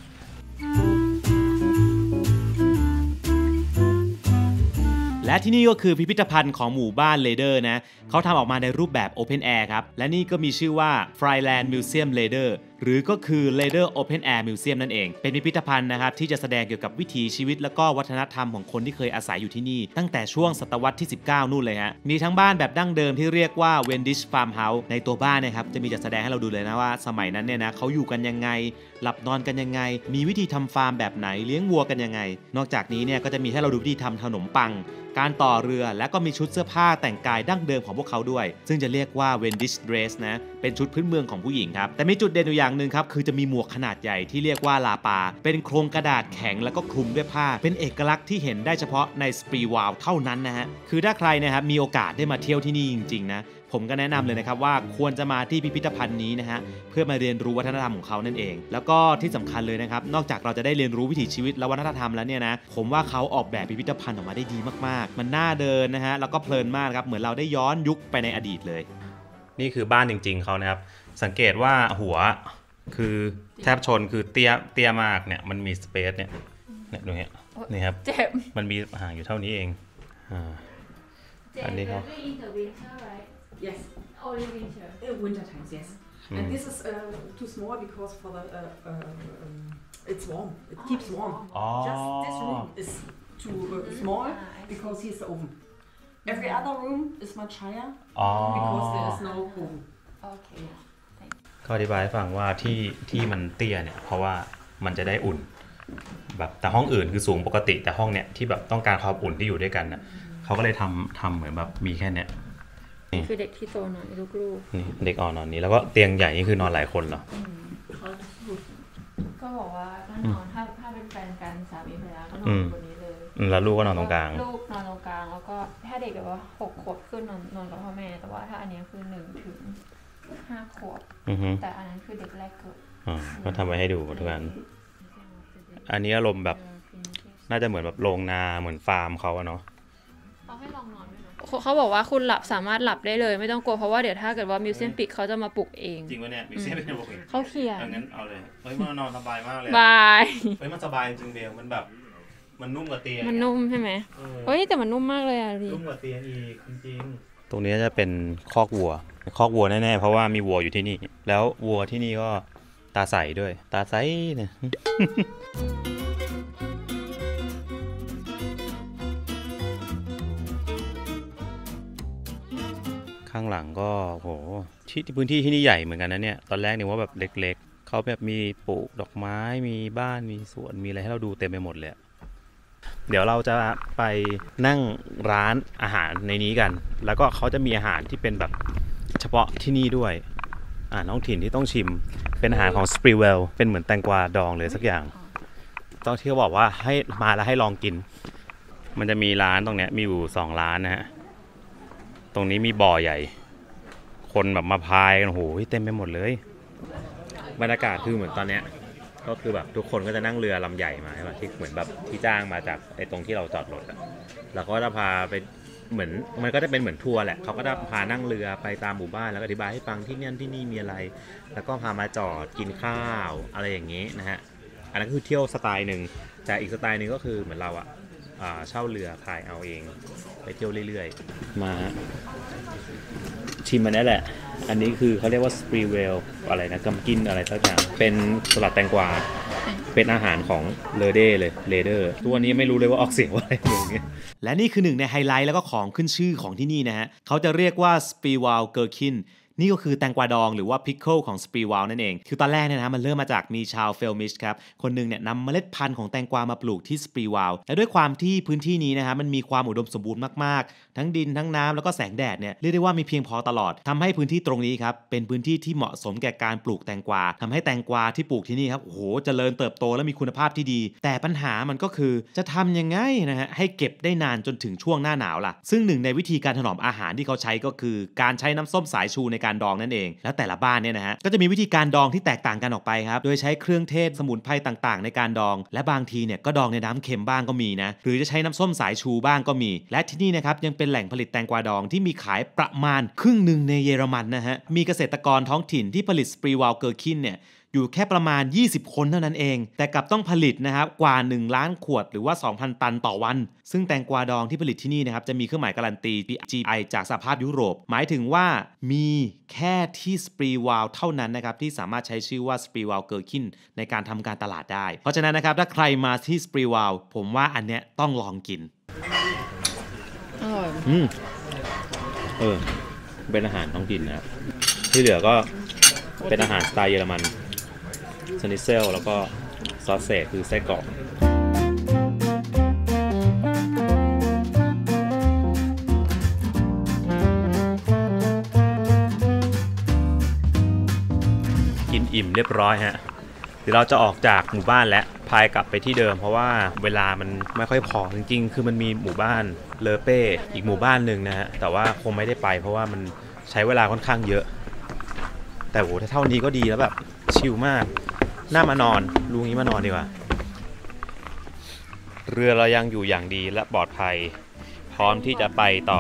และที่นี่ก็คือพิพิธภัณฑ์ของหมู่บ้านเลเดอร์นะเขาทำออกมาในรูปแบบ Open Air ครับและนี่ก็มีชื่อว่า Freiland Museum Leder หรือก็คือ Leder Open Air Museum นั่นเองเป็นพิพิธภัณฑ์นะครับที่จะแสดงเกี่ยวกับวิถีชีวิตแล้วก็วัฒนธรรมของคนที่เคยอาศัยอยู่ที่นี่ตั้งแต่ช่วงศตวรรษที่สิบเก้านู่นเลยฮะมีทั้งบ้านแบบดั้งเดิมที่เรียกว่า Wendish Farmhouse ในตัวบ้านนะครับจะมีจัดแสดงให้เราดูเลยนะว่าสมัยนั้นเนี่ยนะเขาอยู่กันยังไงหลับนอนกันยังไงมีวิธีทำฟาร์มแบบไหนเลี้ยงวัวกันยังไงนอกจากนี้เนี่ยก็จะมีให้เราดูวิธีทำขนมปังการต่อเรือและก็มีชุดเสื้อผ้าแต่งกายดั้งเดิมของพวกเขาด้วยซึ่งจะเรียกว่า Wendish Dress นะเป็นชุดพื้นเมืองของผู้หญิงครับแต่มีจุดเด่นอยู่อย่างหนึ่งครับคือจะมีหมวกขนาดใหญ่ที่เรียกว่าลาปาเป็นโครงกระดาษแข็งแล้วก็คลุมด้วยผ้าเป็นเอกลักษณ์ที่เห็นได้เฉพาะในสปรีวาลเท่านั้นนะฮะคือถ้าใครนะครับมีโอกาสได้มาเที่ยวที่นี่จริงๆนะผมก็แนะนำเลยนะครับว่าควรจะมาที่พิพิธภัณฑ์นี้นะฮะเพื่อมาเรียนรู้วัฒนธรรมของเขานั่นเองแล้วก็ที่สำคัญเลยนะครับนอกจากเราจะได้เรียนรู้วิถีชีวิตและวัฒนธรรมแล้วเนี่ยนะผมว่าเขาออกแบบพิพิธภัณฑ์ออกมาได้ดีมากๆมันน่าเดินนะฮะแล้วก็เพลินมากครับเหมือนเราได้ย้อนยุคไปในอดีตเลยนี่คือบ้านจริงๆเขานะครับสังเกตว่าหัวคือแทบชนคือเตี้ยเตี้ยมากเนี่ยมันมีสเปซเนี่ยเนี่ยดูเนี่ยนี่ครับเจ็บมันมีห่างอยู่เท่านี้เองอ่าอันนี้เขา Yes. Only winter. Uh, winter times, yes. Mm. And this is uh, too small because for the uh, uh, um, it's warm. It oh, keeps warm. Oh. Just this room is too uh, small because here's the oven. Every other room is much higher oh. because there is no oven. Okay. เขาอธิบายให้ฟังว่าที่ที่มันเตี้ยเนี่ยเพราะว่ามันจะได้อุ่นแบบแต่ห้องอื่นคือสูงปกติแต่ห้องเนี่ยที่แบบต้องการความอุ่นที่อยู่ด้วยกันน่ะเขาก็เลยทำทำเหมือนแบบมีแค่เนี้ยนี่คือเด็กที่โตหน่อยลูกๆนี่เด็กอ่อนนอนนี้แล้วก็เตียงใหญ่นี่คือนอนหลายคนเหรอก็บอกว่าถ้านอนถ้าถ้าเป็นแฟนกันสามีภรรยาก็นอนบนนี้เลยแล้วลูกก็นอนตรงกลางลูกนอนตรงกลางแล้วก็ถ้าเด็กแบบว่าหกขวบขึ้นนอนนอนกับพ่อแม่แต่ว่าถ้าอันนี้คือหนึ่งถึงห้าขวบแต่อันนั้นคือเด็กแรกเกิดอ๋อก็ทำไว้ให้ดูทุกอันอันนี้อารมณ์แบบน่าจะเหมือนแบบโรงนาเหมือนฟาร์มเขาอะเนาะเขาให้ลองนอนด้วยนะเขาบอกว่าคุณหลับสามารถหลับได้เลยไม่ต้องกลัวเพราะว่าเดี๋ยวถ้าเกิดว่ามิวเซียมปิดเขาจะมาปลุกเองจริงป่ะเนี่ยมิวเซียมเป็นปลุกเองเขาเขียนงั้นเอาเลยเฮ้ยมันนอนสบายมากเลยบายเฮ้ยมันสบายจริงเบลมันแบบมันนุ่มกว่าเตียงมันนุ่มใช่ไหมเฮ้ยแต่มันนุ่มมากเลยอ่ะดินุ่มกว่าเตียงอีกจริงๆตรงนี้จะเป็นคอกวัวคอกวัวแน่ๆเพราะว่ามีวัวอยู่ที่นี่แล้ววัวที่นี่ก็ตาใสด้วยตาใสเนี่ยข้างหลังก็โหที่พื้นที่ที่นี่ใหญ่เหมือนกันนะเนี่ยตอนแรกเนี่ยว่าแบบเล็กๆเขาแบบมีปลูกดอกไม้มีบ้านมีสวนมีอะไรให้เราดูเต็มไปหมดเลยเดี๋ยวเราจะไปนั่งร้านอาหารในนี้กันแล้วก็เขาจะมีอาหารที่เป็นแบบเฉพาะที่นี่ด้วยอ่าน้องถิ่นที่ต้องชิมเป็นอาหารของ Sprewell เป็นเหมือนแตงกวาดองเลยสักอย่างต้องที่เขาบอกว่าให้มาแล้วให้ลองกินมันจะมีร้านตรงเนี้ยมีอยู่สองร้านนะฮะตรงนี้มีบ่อใหญ่คนแบบมาพายกันโอ้โหเต็มไปหมดเลยบรรยากาศคือเหมือนตอนเนี้ยก็คือแบบทุกคนก็จะนั่งเรือลำใหญ่มาใช่ป่ะที่เหมือนแบบที่จ้างมาจากไอ้ตรงที่เราจอดรถอ่ะแล้วก็จะพาไปเหมือนมันก็จะเป็นเหมือนทัวร์แหละเขาก็จะพานั่งเรือไปตามหมู่บ้านแล้วก็อธิบายให้ฟังที่นี่ที่นี่มีอะไรแล้วก็พามาจอดกินข้าวอะไรอย่างนี้นะฮะอันนั้นคือเที่ยวสไตล์หนึ่งแต่อีกสไตล์หนึ่งก็คือเหมือนเราอ่ะเช่าเรือพายเอาเองไปเที่ยวเรื่อยๆมาชิมมันนี่แหละอันนี้คือเขาเรียกว่า Sprewell อะไรนะกัมกินอะไรสักอย่างเป็นสลัดแตงกวาเป็นอาหารของเลเดอร์เลยเลเดอร์ตัวนี้ไม่รู้เลยว่าออกเสียงว่าอะไรอย่างเงี้ยและนี่คือหนึ่งในไฮไลท์แล้วก็ของขึ้นชื่อของที่นี่นะฮะเขาจะเรียกว่า Sprewell Gherkinนี่ก็คือแตงกวาดองหรือว่าพิคเกิลของสปรีวาลนั่นเองคือตอนแรกเนี่ยนะมันเริ่มมาจากมีชาวเฟลมิชครับคนนึงเนี่ยนำเมล็ดพันธุ์ของแตงกวามาปลูกที่สปรีวาลและด้วยความที่พื้นที่นี้นะฮะมันมีความอุดมสมบูรณ์มากๆทั้งดินทั้งน้ำแล้วก็แสงแดดเนี่ยเรียกได้ว่ามีเพียงพอตลอดทำให้พื้นที่ตรงนี้ครับเป็นพื้นที่ที่เหมาะสมแก่การปลูกแตงกวาทำให้แตงกวาที่ปลูกที่นี่ครับโอ้โหเจริญเติบโตและมีคุณภาพที่ดีแต่ปัญหามันก็คือจะทำยังไงนะฮะให้เก็บได้นานจนถึงช่วงหน้าหนาวล่ะซึ่งหนึ่งในวิธีการถนอมอาหารที่เขาใช้ก็คือการใช้น้ำส้มสายชูในการดองนั่นเองแล้วแต่ละบ้านเนี่ยนะฮะก็จะมีวิธีการดองที่แตกต่างกันออกไปครับโดยใช้เครื่องเทศสมุนไพรต่างๆในการดองและบางทีเนี่ยก็ดองในน้ำเค็มบ้างก็มีนะหรือจะใช้น้ำส้มสายชูบ้างก็มีและที่นี่นะครับยังเป็นแหล่งผลิตแตงกวาดองที่มีขายประมาณครึ่งหนึ่งในเยอรมันนะฮะมีเกษตรกรท้องถิ่นที่ผลิตสปรีวาลเกอร์คินเนี่ยอยู่แค่ประมาณยี่สิบคนเท่านั้นเองแต่กลับต้องผลิตนะครับกว่าหนึ่งล้านขวดหรือว่า สองพัน ตันต่อวันซึ่งแตงกวาดองที่ผลิตที่นี่นะครับจะมีเครื่องหมายการันตี จี ไอ จากสหภาพยุโรปหมายถึงว่ามีแค่ที่สปรีวาลเท่านั้นนะครับที่สามารถใช้ชื่อว่าสปรีวาลเกอร์คินในการทำการตลาดได้เพราะฉะนั้นนะครับถ้าใครมาที่สปรีวาลผมว่าอันเนี้ยต้องลองกินอร่อยอืมเออเป็นอาหารท้องถิ่นนะครับที่เหลือก็เป็นอาหารสไตล์เยอรมันสนิเซลแล้วก็ซอสเซจคือไส้กรอกกินอิ่มเรียบร้อยฮะเดี๋ยวเราจะออกจากหมู่บ้านและพายกลับไปที่เดิมเพราะว่าเวลามันไม่ค่อยพอจริงๆคือมันมีหมู่บ้านเลอเป้อีกหมู่บ้านหนึ่งนะฮะแต่ว่าคงไม่ได้ไปเพราะว่ามันใช้เวลาค่อนข้างเยอะแต่โหถ้าเท่านี้ก็ดีแล้วแบบชิลมากน่ามานอนลุงนี้มานอนดีกว่าเรือเรายังอยู่อย่างดีและปลอดภัยพร้อมที่จะไปต่อ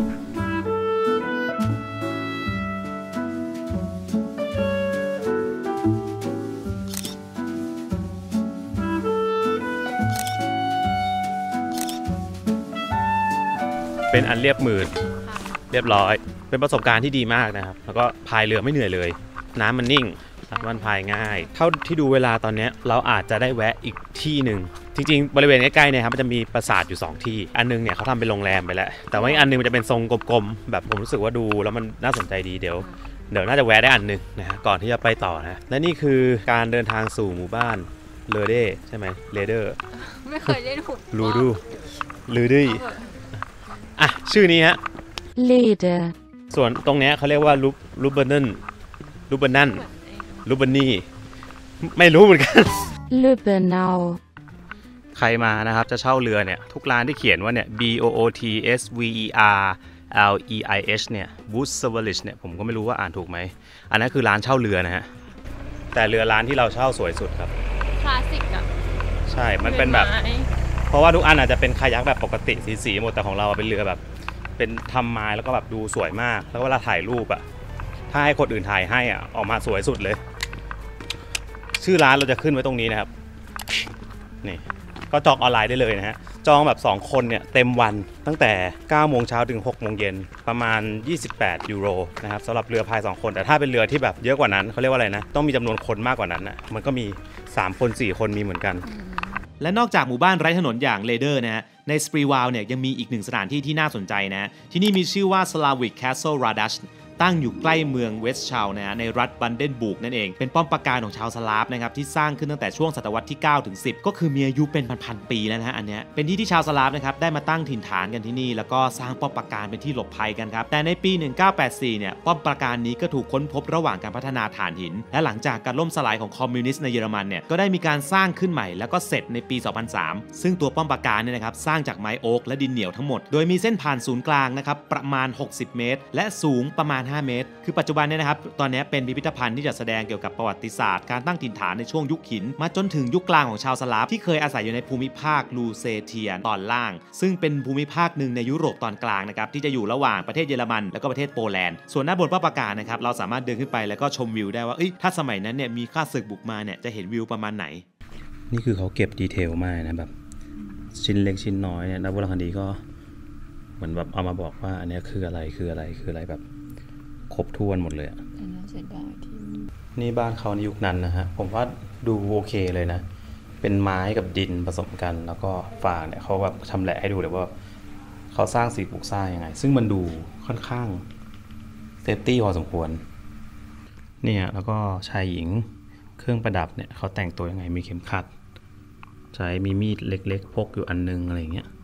เป็นอันเรียบมือเรียบร้อยเป็นประสบการณ์ที่ดีมากนะครับแล้วก็พายเรือไม่เหนื่อยเลยน้ำมันนิ่งมันพายง่ายเท่าที่ดูเวลาตอนนี้เราอาจจะได้แวะอีกที่หนึ่งจริงๆบริเวณใกล้ๆเนี่ยครับมันจะมีปราสาทอยู่สองที่อันนึงเนี่ยเขาทำเป็นโรงแรมไปแล้วแต่ว่าอีกอันนึงมันจะเป็นทรงกลมๆแบบผมรู้สึกว่าดูแล้วมันน่าสนใจดีเดี๋ยวเดี๋ยวน่าจะแวะได้อันนึงนะฮะก่อนที่จะไปต่อนะและนี่คือการเดินทางสู่หมู่บ้านเลเดใช่ไหมเลเดอร์ไม่เคยได้ถูกลูดูลูดี้อ่ะชื่อนี้ฮะเลเดอร์ส่วนตรงนี้เขาเรียกว่าลูลูเบอร์นันลูเบอร์นันลูเบอร์นี่ไม่รู้เหมือนกันลูเบอร์นาวใครมานะครับจะเช่าเรือเนี่ยทุกร้านที่เขียนว่าเนี่ย B O O T S V E R L E I H เนี่ย Bootservice เนี่ยผมก็ไม่รู้ว่าอ่านถูกไหมอันนั้นคือร้านเช่าเรือนะฮะแต่เรือร้านที่เราเช่าสวยสุดครับคลาสสิกอ่ะใช่มันเป็นแบบเพราะว่าทุกอันอาจจะเป็นคายักแบบปกติสีๆหมดแต่ของเราเป็นเรือแบบเป็นทำไม้แล้วก็แบบดูสวยมากแล้วเวลาถ่ายรูปอะถ้าให้คนอื่นถ่ายให้อะออกมาสวยสุดเลยชื่อร้านเราจะขึ้นไว้ตรงนี้นะครับนี่ก็จองออนไลน์ได้เลยนะฮะจองแบบสองคนเนี่ยเต็มวันตั้งแต่เก้าโมงเช้าถึงหกโมงเย็นประมาณยี่สิบแปดยูโรนะครับสำหรับเรือพายสองคนแต่ถ้าเป็นเรือที่แบบเยอะกว่านั้นเขาเรียกว่าอะไรนะต้องมีจำนวนคนมากกว่านั้นนะมันก็มีสามคนสี่คนมีเหมือนกันและนอกจากหมู่บ้านไร้ถนนอย่างเลเดอร์นะฮะในสปรีวาลเนี่ยยังมีอีกหนึ่งสถานที่ที่น่าสนใจนะที่นี่มีชื่อว่า Slavic Castle Radash ตั้งอยู่ใกล้เมืองเวสต์ชาวนะฮะในรัฐบันเดนบุกนั่นเองเป็นป้อมปราการของชาวสลาฟนะครับที่สร้างขึ้นตั้งแต่ช่วงศตวรรษที่เก้าถึงสิบก็คือมีอายุเป็นพันๆปีแล้วนะฮะอันเนี้ยเป็นที่ที่ชาวสลาฟนะครับได้มาตั้งถิ่นฐานกันที่นี่แล้วก็สร้างป้อมปราการเป็นที่หลบภัยกันครับแต่ในปีหนึ่งพันเก้าร้อยแปดสิบสี่เนี่ยป้อมปราการนี้ก็ถูกค้นพบระหว่างการพัฒนาถ่านหินและหลังจากการล่มสลายของคอมมิวนิสต์ในเยอรมันเนี่ยก็ได้มีการสร้างขึ้นใหม่แล้วก็เสร็จในปีสองพันสามซึ่งตัวป้อมปราการเนี่ยนะครับสร้างจากไม้โอ๊กและดินเหนียวทั้งหมดโดยมีเส้นผ่านศูนย์กลางนะครับประมาณหกสิบเมตรและสูงประมาณห้าเมตรคือปัจจุบันเนี่ยนะครับตอนนี้เป็นพิพิธภัณฑ์ที่จะแสดงเกี่ยวกับประวัติศาสตร์การตั้งถิ่นฐานในช่วงยุคหินมาจนถึงยุคกลางของชาวสลาฟที่เคยอาศัยอยู่ในภูมิภาคลูเซเทียตอนล่างซึ่งเป็นภูมิภาคหนึ่งในยุโรปตอนกลางนะครับที่จะอยู่ระหว่างประเทศเยอรมันแล้วก็ประเทศโปแลนด์ส่วนหน้าบนป้อมปราการนะครับเราสามารถเดินขึ้นไปแล้วก็ชมวิวได้ว่าถ้าสมัยนั้นเนี่ยมีข้าศึกบุกมาเนี่ยจะเห็นวิวประมาณไหนนี่คือเขาเก็บดีเทลมากนะแบบชิ้นเล็กชิ้นน้อยเนี่ยนักโบราณคดีก็เหมือนแบบเอามาบอกว่าอันนี้คืออะไรคืออะไรคืออะไรแบบครบถ้วนหมดเลยอ่ะนี่บ้านเขาในยุคนั้นนะฮะผมว่าดูโอเคเลยนะเป็นไม้กับดินผสมกันแล้วก็ฝาเนี่ยเขาแบบชำแหละให้ดูเลยว่าเขาสร้างสีปลูกสร้างยังไงซึ่งมันดูค่อนข้างเซฟตี้พอสมควรเนี่ยแล้วก็ชายหญิงเครื่องประดับเนี่ยเขาแต่งตัวยังไงมีเข็มขัดใช้มีมีดเล็กๆพกอยู่อันนึงอะไรเงี้ย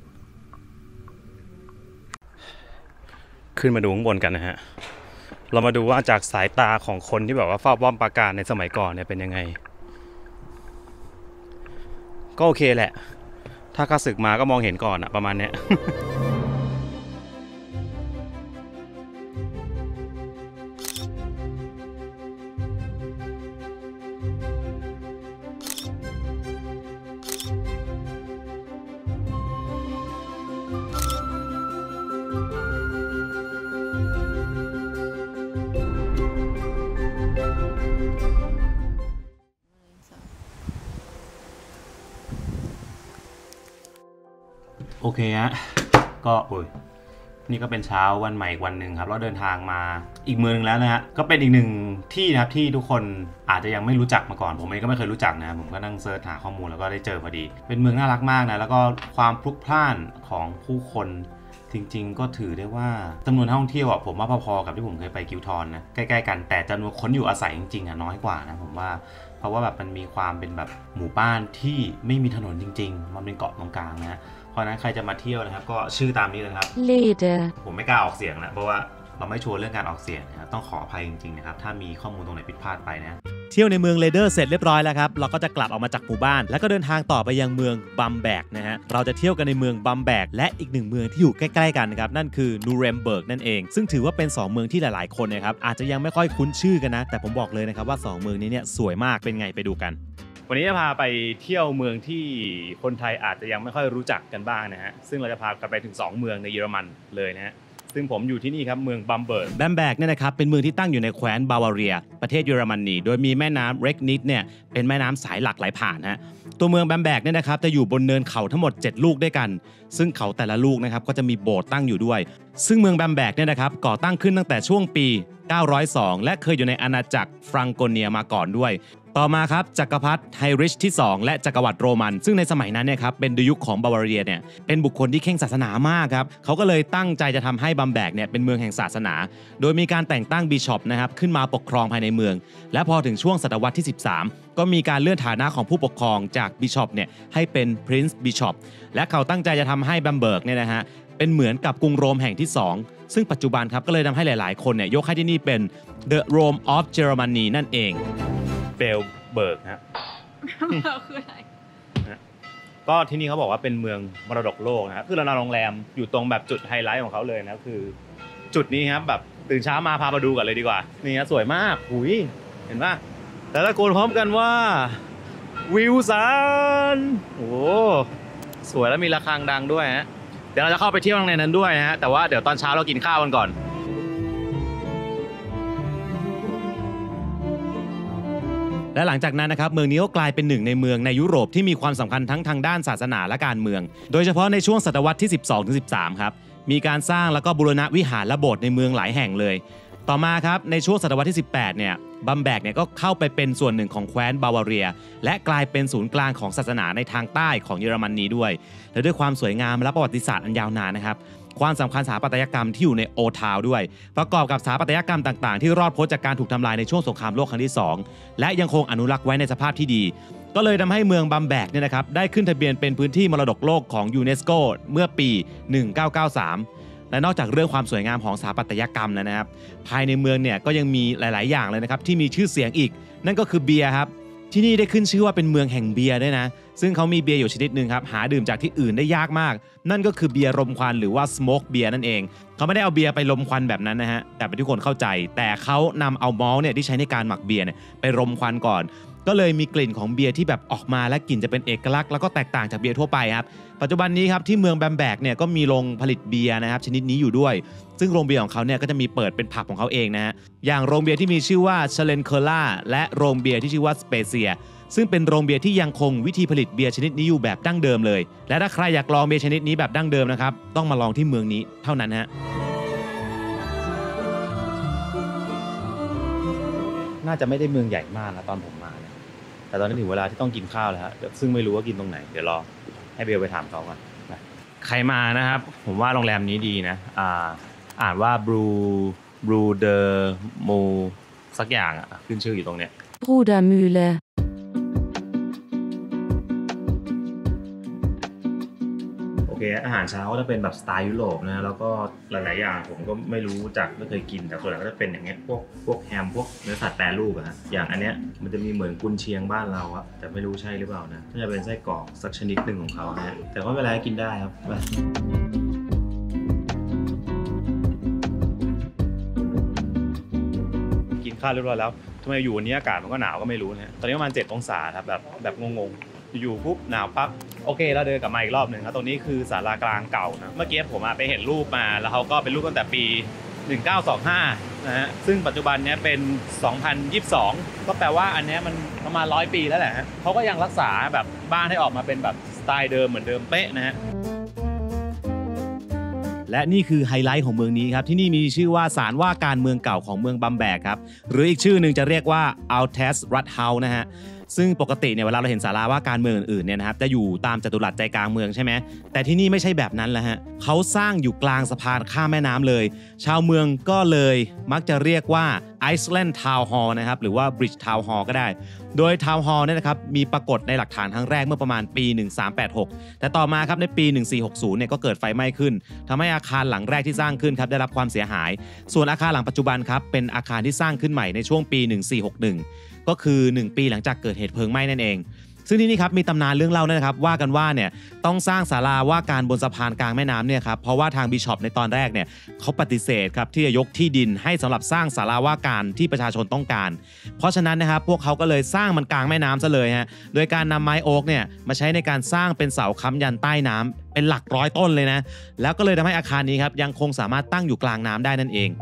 ขึ้นมาดูข้างบนกันนะฮะเรามาดูว่าจากสายตาของคนที่แบบว่าเฝ้าป้อมปราการในสมัยก่อนเนี่ยเป็นยังไงก็โอเคแหละถ้าข้าศึกมาก็มองเห็นก่อนอะประมาณเนี้ยโอเคฮะก็โอ้ยนี่ก็เป็นเช้าวันใหม่วันหนึ่งครับเราเดินทางมาอีกเมืองนึงแล้วนะฮะก็เป็นอีกหนึ่งที่นะครับที่ทุกคนอาจจะยังไม่รู้จักมาก่อนผมเองก็ไม่เคยรู้จักนะผมก็นั่งเซิร์ชหาข้อมูลแล้วก็ได้เจอพอดีเป็นเมืองน่ารักมากนะแล้วก็ความพลุกพล่านของผู้คนจริงๆก็ถือได้ว่าจำนวนนักท่องเที่ยวอ่ะผมว่าพอๆกับที่ผมเคยไปกิวทอนนะใกล้ๆกันแต่จำนวนคนอยู่อาศัยจริงๆอ่ะน้อยกว่านะผมว่าเพราะว่าแบบมันมีความเป็นแบบหมู่บ้านที่ไม่มีถนนจริงๆมันเป็นเกาะตรงกลางนะเพราะนั้นใครจะมาเที่ยวนะครับก็ชื่อตามนี้เลยครับ Leder ผมไม่กล้าออกเสียงนะเพราะว่าเราไม่ชัวร์เรื่องการออกเสียงนะครับต้องขออภัยจริงๆนะครับถ้ามีข้อมูลตรงไหนผิดพลาดไปนะเที่ยวในเมืองเลเดอร์เสร็จเรียบร้อยแล้วครับเราก็จะกลับออกมาจากหมู่บ้านแล้วก็เดินทางต่อไปยังเมืองบัมแบกนะฮะเราจะเที่ยวกันในเมืองบัมแบกและอีกหนึ่งเมืองที่อยู่ใกล้ๆกันนะครับนั่นคือนูเรมเบิร์กนั่นเองซึ่งถือว่าเป็นสองเมืองที่หลายๆคนนะครับอาจจะยังไม่ค่อยคุ้นชื่อกันนะแต่ผมบอกเลยนะครับว่าสองเมืองนี้เนี่ยสวยมากเป็นไงไปดูกันวันนี้จะพาไปเที่ยวเมืองที่คนไทยอาจจะยังไม่ค่อยรู้จักกันบ้างนะฮะซึ่งเราจะพากันไปถึงสองเมืองในเยอรมันเลยนะฮะซึ่งผมอยู่ที่นี่ครับเมืองบัมเบิร์กบัมแบกเนี่ยนะครับเป็นเมืองที่ตั้งอยู่ในแคว้นบาวาเรียประเทศเยอรมนีโดยมีแม่น้ำเรกนิดเนี่ยเป็นแม่น้ำสายหลักไหลผ่านฮะตัวเมืองบัมแบกเนี่ยนะครับจะอยู่บนเนินเขาทั้งหมดเจ็ดลูกด้วยกันซึ่งเขาแต่ละลูกนะครับก็จะมีโบสถ์ตั้งอยู่ด้วยซึ่งเมืองบัมแบกเนี่ยนะครับก่อตั้งขึ้นตั้งแต่ช่วงปีเก้าร้อยสองและเคยอยู่ในอาณาจักรฟรังโกเนียมาก่อนด้วยต่อมาครับจักรพรรดิไฮริชที่สองและจักรวรรดิโรมันซึ่งในสมัยนั้นเนี่ยครับเป็นยุคของบาวาเรียเนี่ยเป็นบุคคลที่เคร่งศาสนามากครับเขาก็เลยตั้งใจจะทำให้บัมแบกเนี่ยเป็นเมืองแห่งศาสนาโดยมีการแต่งตั้งบิชอปนะครับขึ้นมาปกครองภายในเมืองและพอถึงช่วงศตวรรษที่สิบสามก็มีการเลื่อนฐานะของผู้ปกครองจากบิชอปเนี่ยให้เป็นพรินซ์บิชอปและเขาตั้งใจจะทำให้บัมเบิร์กเนี่ยนะฮะเป็นเหมือนกับกรุงโรมแห่งที่สองซึ่งปัจจุบันครับก็เลยทำให้หลายๆคนเนี่ยยกให้ที่นี่เป็น The Rome of Germany นั่นเองเบลเบิร์กนะคืออะไรก็ที่นี่เขาบอกว่าเป็นเมืองมรดกโลกนะครับคือเรานอนโรงแรมอยู่ตรงแบบจุดไฮไลท์ของเขาเลยนะคือจุดนี้ครับแบบตื่นเช้ามาพามาดูกันเลยดีกว่านี่นะสวยมากหุยเห็นป่ะแต่ตะโกนพร้อมกันว่าวิวสันโอ้สวยแล้วมีระฆังดังด้วยฮะเดี๋ยวเราจะเข้าไปเที่ยวในนั้นด้วยนะฮะแต่ว่าเดี๋ยวตอนเช้าเรากินข้าวกันก่อนและหลังจากนั้นนะครับเมืองนี้ก็กลายเป็นหนึ่งในเมืองในยุโรปที่มีความสำคัญทั้งทางด้านศาสนาและการเมืองโดยเฉพาะในช่วงศตวรรษที่ สิบสองถึงสิบสาม ครับมีการสร้างแล้วก็บูรณะวิหารและโบสถ์ในเมืองหลายแห่งเลยต่อมาครับในช่วงศตวรรษที่สิบแปดเนี่ยบัมแบกเนี่ยก็เข้าไปเป็นส่วนหนึ่งของแคว้นบาวาเรียและกลายเป็นศูนย์กลางของศาสนาในทางใต้ของเยอรมนีด้วยและด้วยความสวยงามและประวัติศาสตร์อันยาวนานนะครับความสำคัญสถาปัตยกรรมที่อยู่ในโอทาวด้วยประกอบกับสถาปัตยกรรมต่างๆที่รอดพ้นจากการถูกทำลายในช่วงสงครามโลกครั้งที่สองและยังคงอนุรักษ์ไว้ในสภาพที่ดีก็เลยทำให้เมืองบัมแบกเนี่ยนะครับได้ขึ้นทะเบียนเป็นพื้นที่มรดกโลกของยูเนสโกเมื่อปีหนึ่งพันเก้าร้อยเก้าสิบสามและนอกจากเรื่องความสวยงามของสถาปัตยกรรมแล้วนะครับภายในเมืองเนี่ยก็ยังมีหลายๆอย่างเลยนะครับที่มีชื่อเสียงอีกนั่นก็คือเบียร์ครับที่นี่ได้ขึ้นชื่อว่าเป็นเมืองแห่งเบียร์ด้วยนะซึ่งเขามีเบียร์อยู่ชนิดหนึ่งครับหาดื่มจากที่อื่นได้ยากมากนั่นก็คือเบียร์รมควันหรือว่าสโมกเบียร์นั่นเองเขาไม่ได้เอาเบียร์ไปรมควันแบบนั้นนะฮะแต่เป็นที่คนเข้าใจแต่เขานำเอามอลต์เนี่ยที่ใช้ในการหมักเบียร์เนี่ยไปรมควันก่อนก็เลยมีกลิ่นของเบียร์ที่แบบออกมาและกลิ่นจะเป็นเอกลักษณ์แล้วก็แตกต่างจากเบียร์ทั่วไปครับปัจจุบันนี้ครับที่เมืองบัมแบกเนี่ยก็มีโรงผลิตเบียร์นะครับชนิดนี้อยู่ด้วยซึ่งโรงเบียร์ของเขาเนี่ยก็จะมีเปิดเป็นผับของเขาเองนะฮะอย่างโรงเบียร์ที่มีชื่อว่าเชเลนเคอร่าและโรงเบียร์ที่ชื่อว่าสเปเซียซึ่งเป็นโรงเบียร์ที่ยังคงวิธีผลิตเบียร์ชนิดนี้อยู่แบบดั้งเดิมเลยและถ้าใครอยากลองเบียร์ชนิดนี้แบบดั้งเดิมนะครับต้องมาลองที่เมืองนี้เท่านั้นฮะน่าจะไม่ได้เมืองใหญ่มากนะตอนผมมาเนี่ยแต่ตอนนี้ถึงเวลาที่ต้องกินข้าวแล้วฮะซึ่งไม่รู้ว่ากินตรงไหนเดี๋ยวรอให้เบลไปถามเขาก่อนใครมานะครับผมว่าโรงแรมนี้ดีนะอ่าอ่านว่าบรูบรูเดอร์มูสักอย่างอ่ะขึ้นชื่ออยู่ตรงเนี้ย Brudermühle โอเคอาหารเช้าก็จะเป็นแบบสไตล์ยุโรปนะแล้วก็หลายๆอย่างผมก็ไม่รู้จักไม่เคยกินแต่ส่วนใหญ่ก็จะเป็นอย่างเงี้ยพวกพวกแฮมพวกเนื้อสัตว์แปรรูปอะฮะอย่างอันเนี้ยมันจะมีเหมือนกุนเชียงบ้านเราอะแต่ไม่รู้ใช่หรือเปล่านะน่าจะเป็นไส้กรอกสักชนิดหนึ่งของเขานะฮะแต่ก็ไม่เป็นไรกินได้ครับกินข้าวเรียบร้อยแล้วทำไมอยู่วันนี้อากาศมันก็หนาวก็ไม่รู้นะตอนนี้ประมาณเจ็ดองศาครับแบบแบบงงๆอยู่ปุ๊บหนาวปั๊บโอเคเราเดินกลับมาอีกรอบหนึ่งครับตรงนี้คือศาลากลางเก่านะเมื่อกี้ผมไปเห็นรูปมาแล้วเขาก็เป็นรูปตั้งแต่ปีหนึ่งพันเก้าร้อยยี่สิบห้านะฮะซึ่งปัจจุบันนี้เป็นสองพันยี่สิบสองก็แปลว่าอันนี้มันประมาณร้อยปีแล้วแหละฮะเขาก็ยังรักษาแบบบ้านให้ออกมาเป็นแบบสไตล์เดิมเหมือนเดิมเป๊ะนะฮะและนี่คือไฮไลท์ของเมืองนี้ครับที่นี่มีชื่อว่าศาลว่าการเมืองเก่าของเมืองบัมแบกครับหรืออีกชื่อหนึ่งจะเรียกว่า Altes Rathaus นะฮะซึ่งปกติเนี่ยเวลาเราเห็นศาลาว่าการเมืองอื่นๆเนี่ยนะครับจะอยู่ตามจัตุรัสใจกลางเมืองใช่ไหมแต่ที่นี่ไม่ใช่แบบนั้นแหละฮะเขาสร้างอยู่กลางสะพานข้ามแม่น้ำเลยชาวเมืองก็เลยมักจะเรียกว่า Iceland Town Hall นะครับหรือว่า Bridge Town Hall ก็ได้โดย Town Hall เนี่ยนะครับมีปรากฏในหลักฐานครั้งแรกเมื่อประมาณปีหนึ่งสามแปดหกแต่ต่อมาครับในปีหนึ่งสี่หกศูนย์เนี่ยก็เกิดไฟไหม้ขึ้นทำให้อาคารหลังแรกที่สร้างขึ้นครับได้รับความเสียหายส่วนอาคารหลังปัจจุบันครับเป็นอาคารที่สร้างขึ้นใหม่ในช่วงปีหนึ่งสี่หกหนึ่งก็คือหนึ่งปีหลังจากเกิดเหตุเพลิงไหม้นั่นเองซึ่งที่นี่ครับมีตำนานเรื่องเล่านะครับว่ากันว่าเนี่ยต้องสร้างศาลาว่าการบนสะพานกลางแม่น้ำเนี่ยครับเพราะว่าทางบิชอปในตอนแรกเนี่ยเขาปฏิเสธครับที่จะยกที่ดินให้สำหรับสร้างศาลาว่าการที่ประชาชนต้องการเพราะฉะนั้นนะครับพวกเขาก็เลยสร้างมันกลางแม่น้ำซะเลยฮะโดยการนำไม้โอ๊กเนี่ยมาใช้ในการสร้างเป็นเสาค้ำยันใต้น้ำเป็นหลักร้อยต้นเลยนะแล้วก็เลยทำให้อาคารนี้ครับยังคงสามารถตั้งอยู่กลางน้ำได้นั่นเอง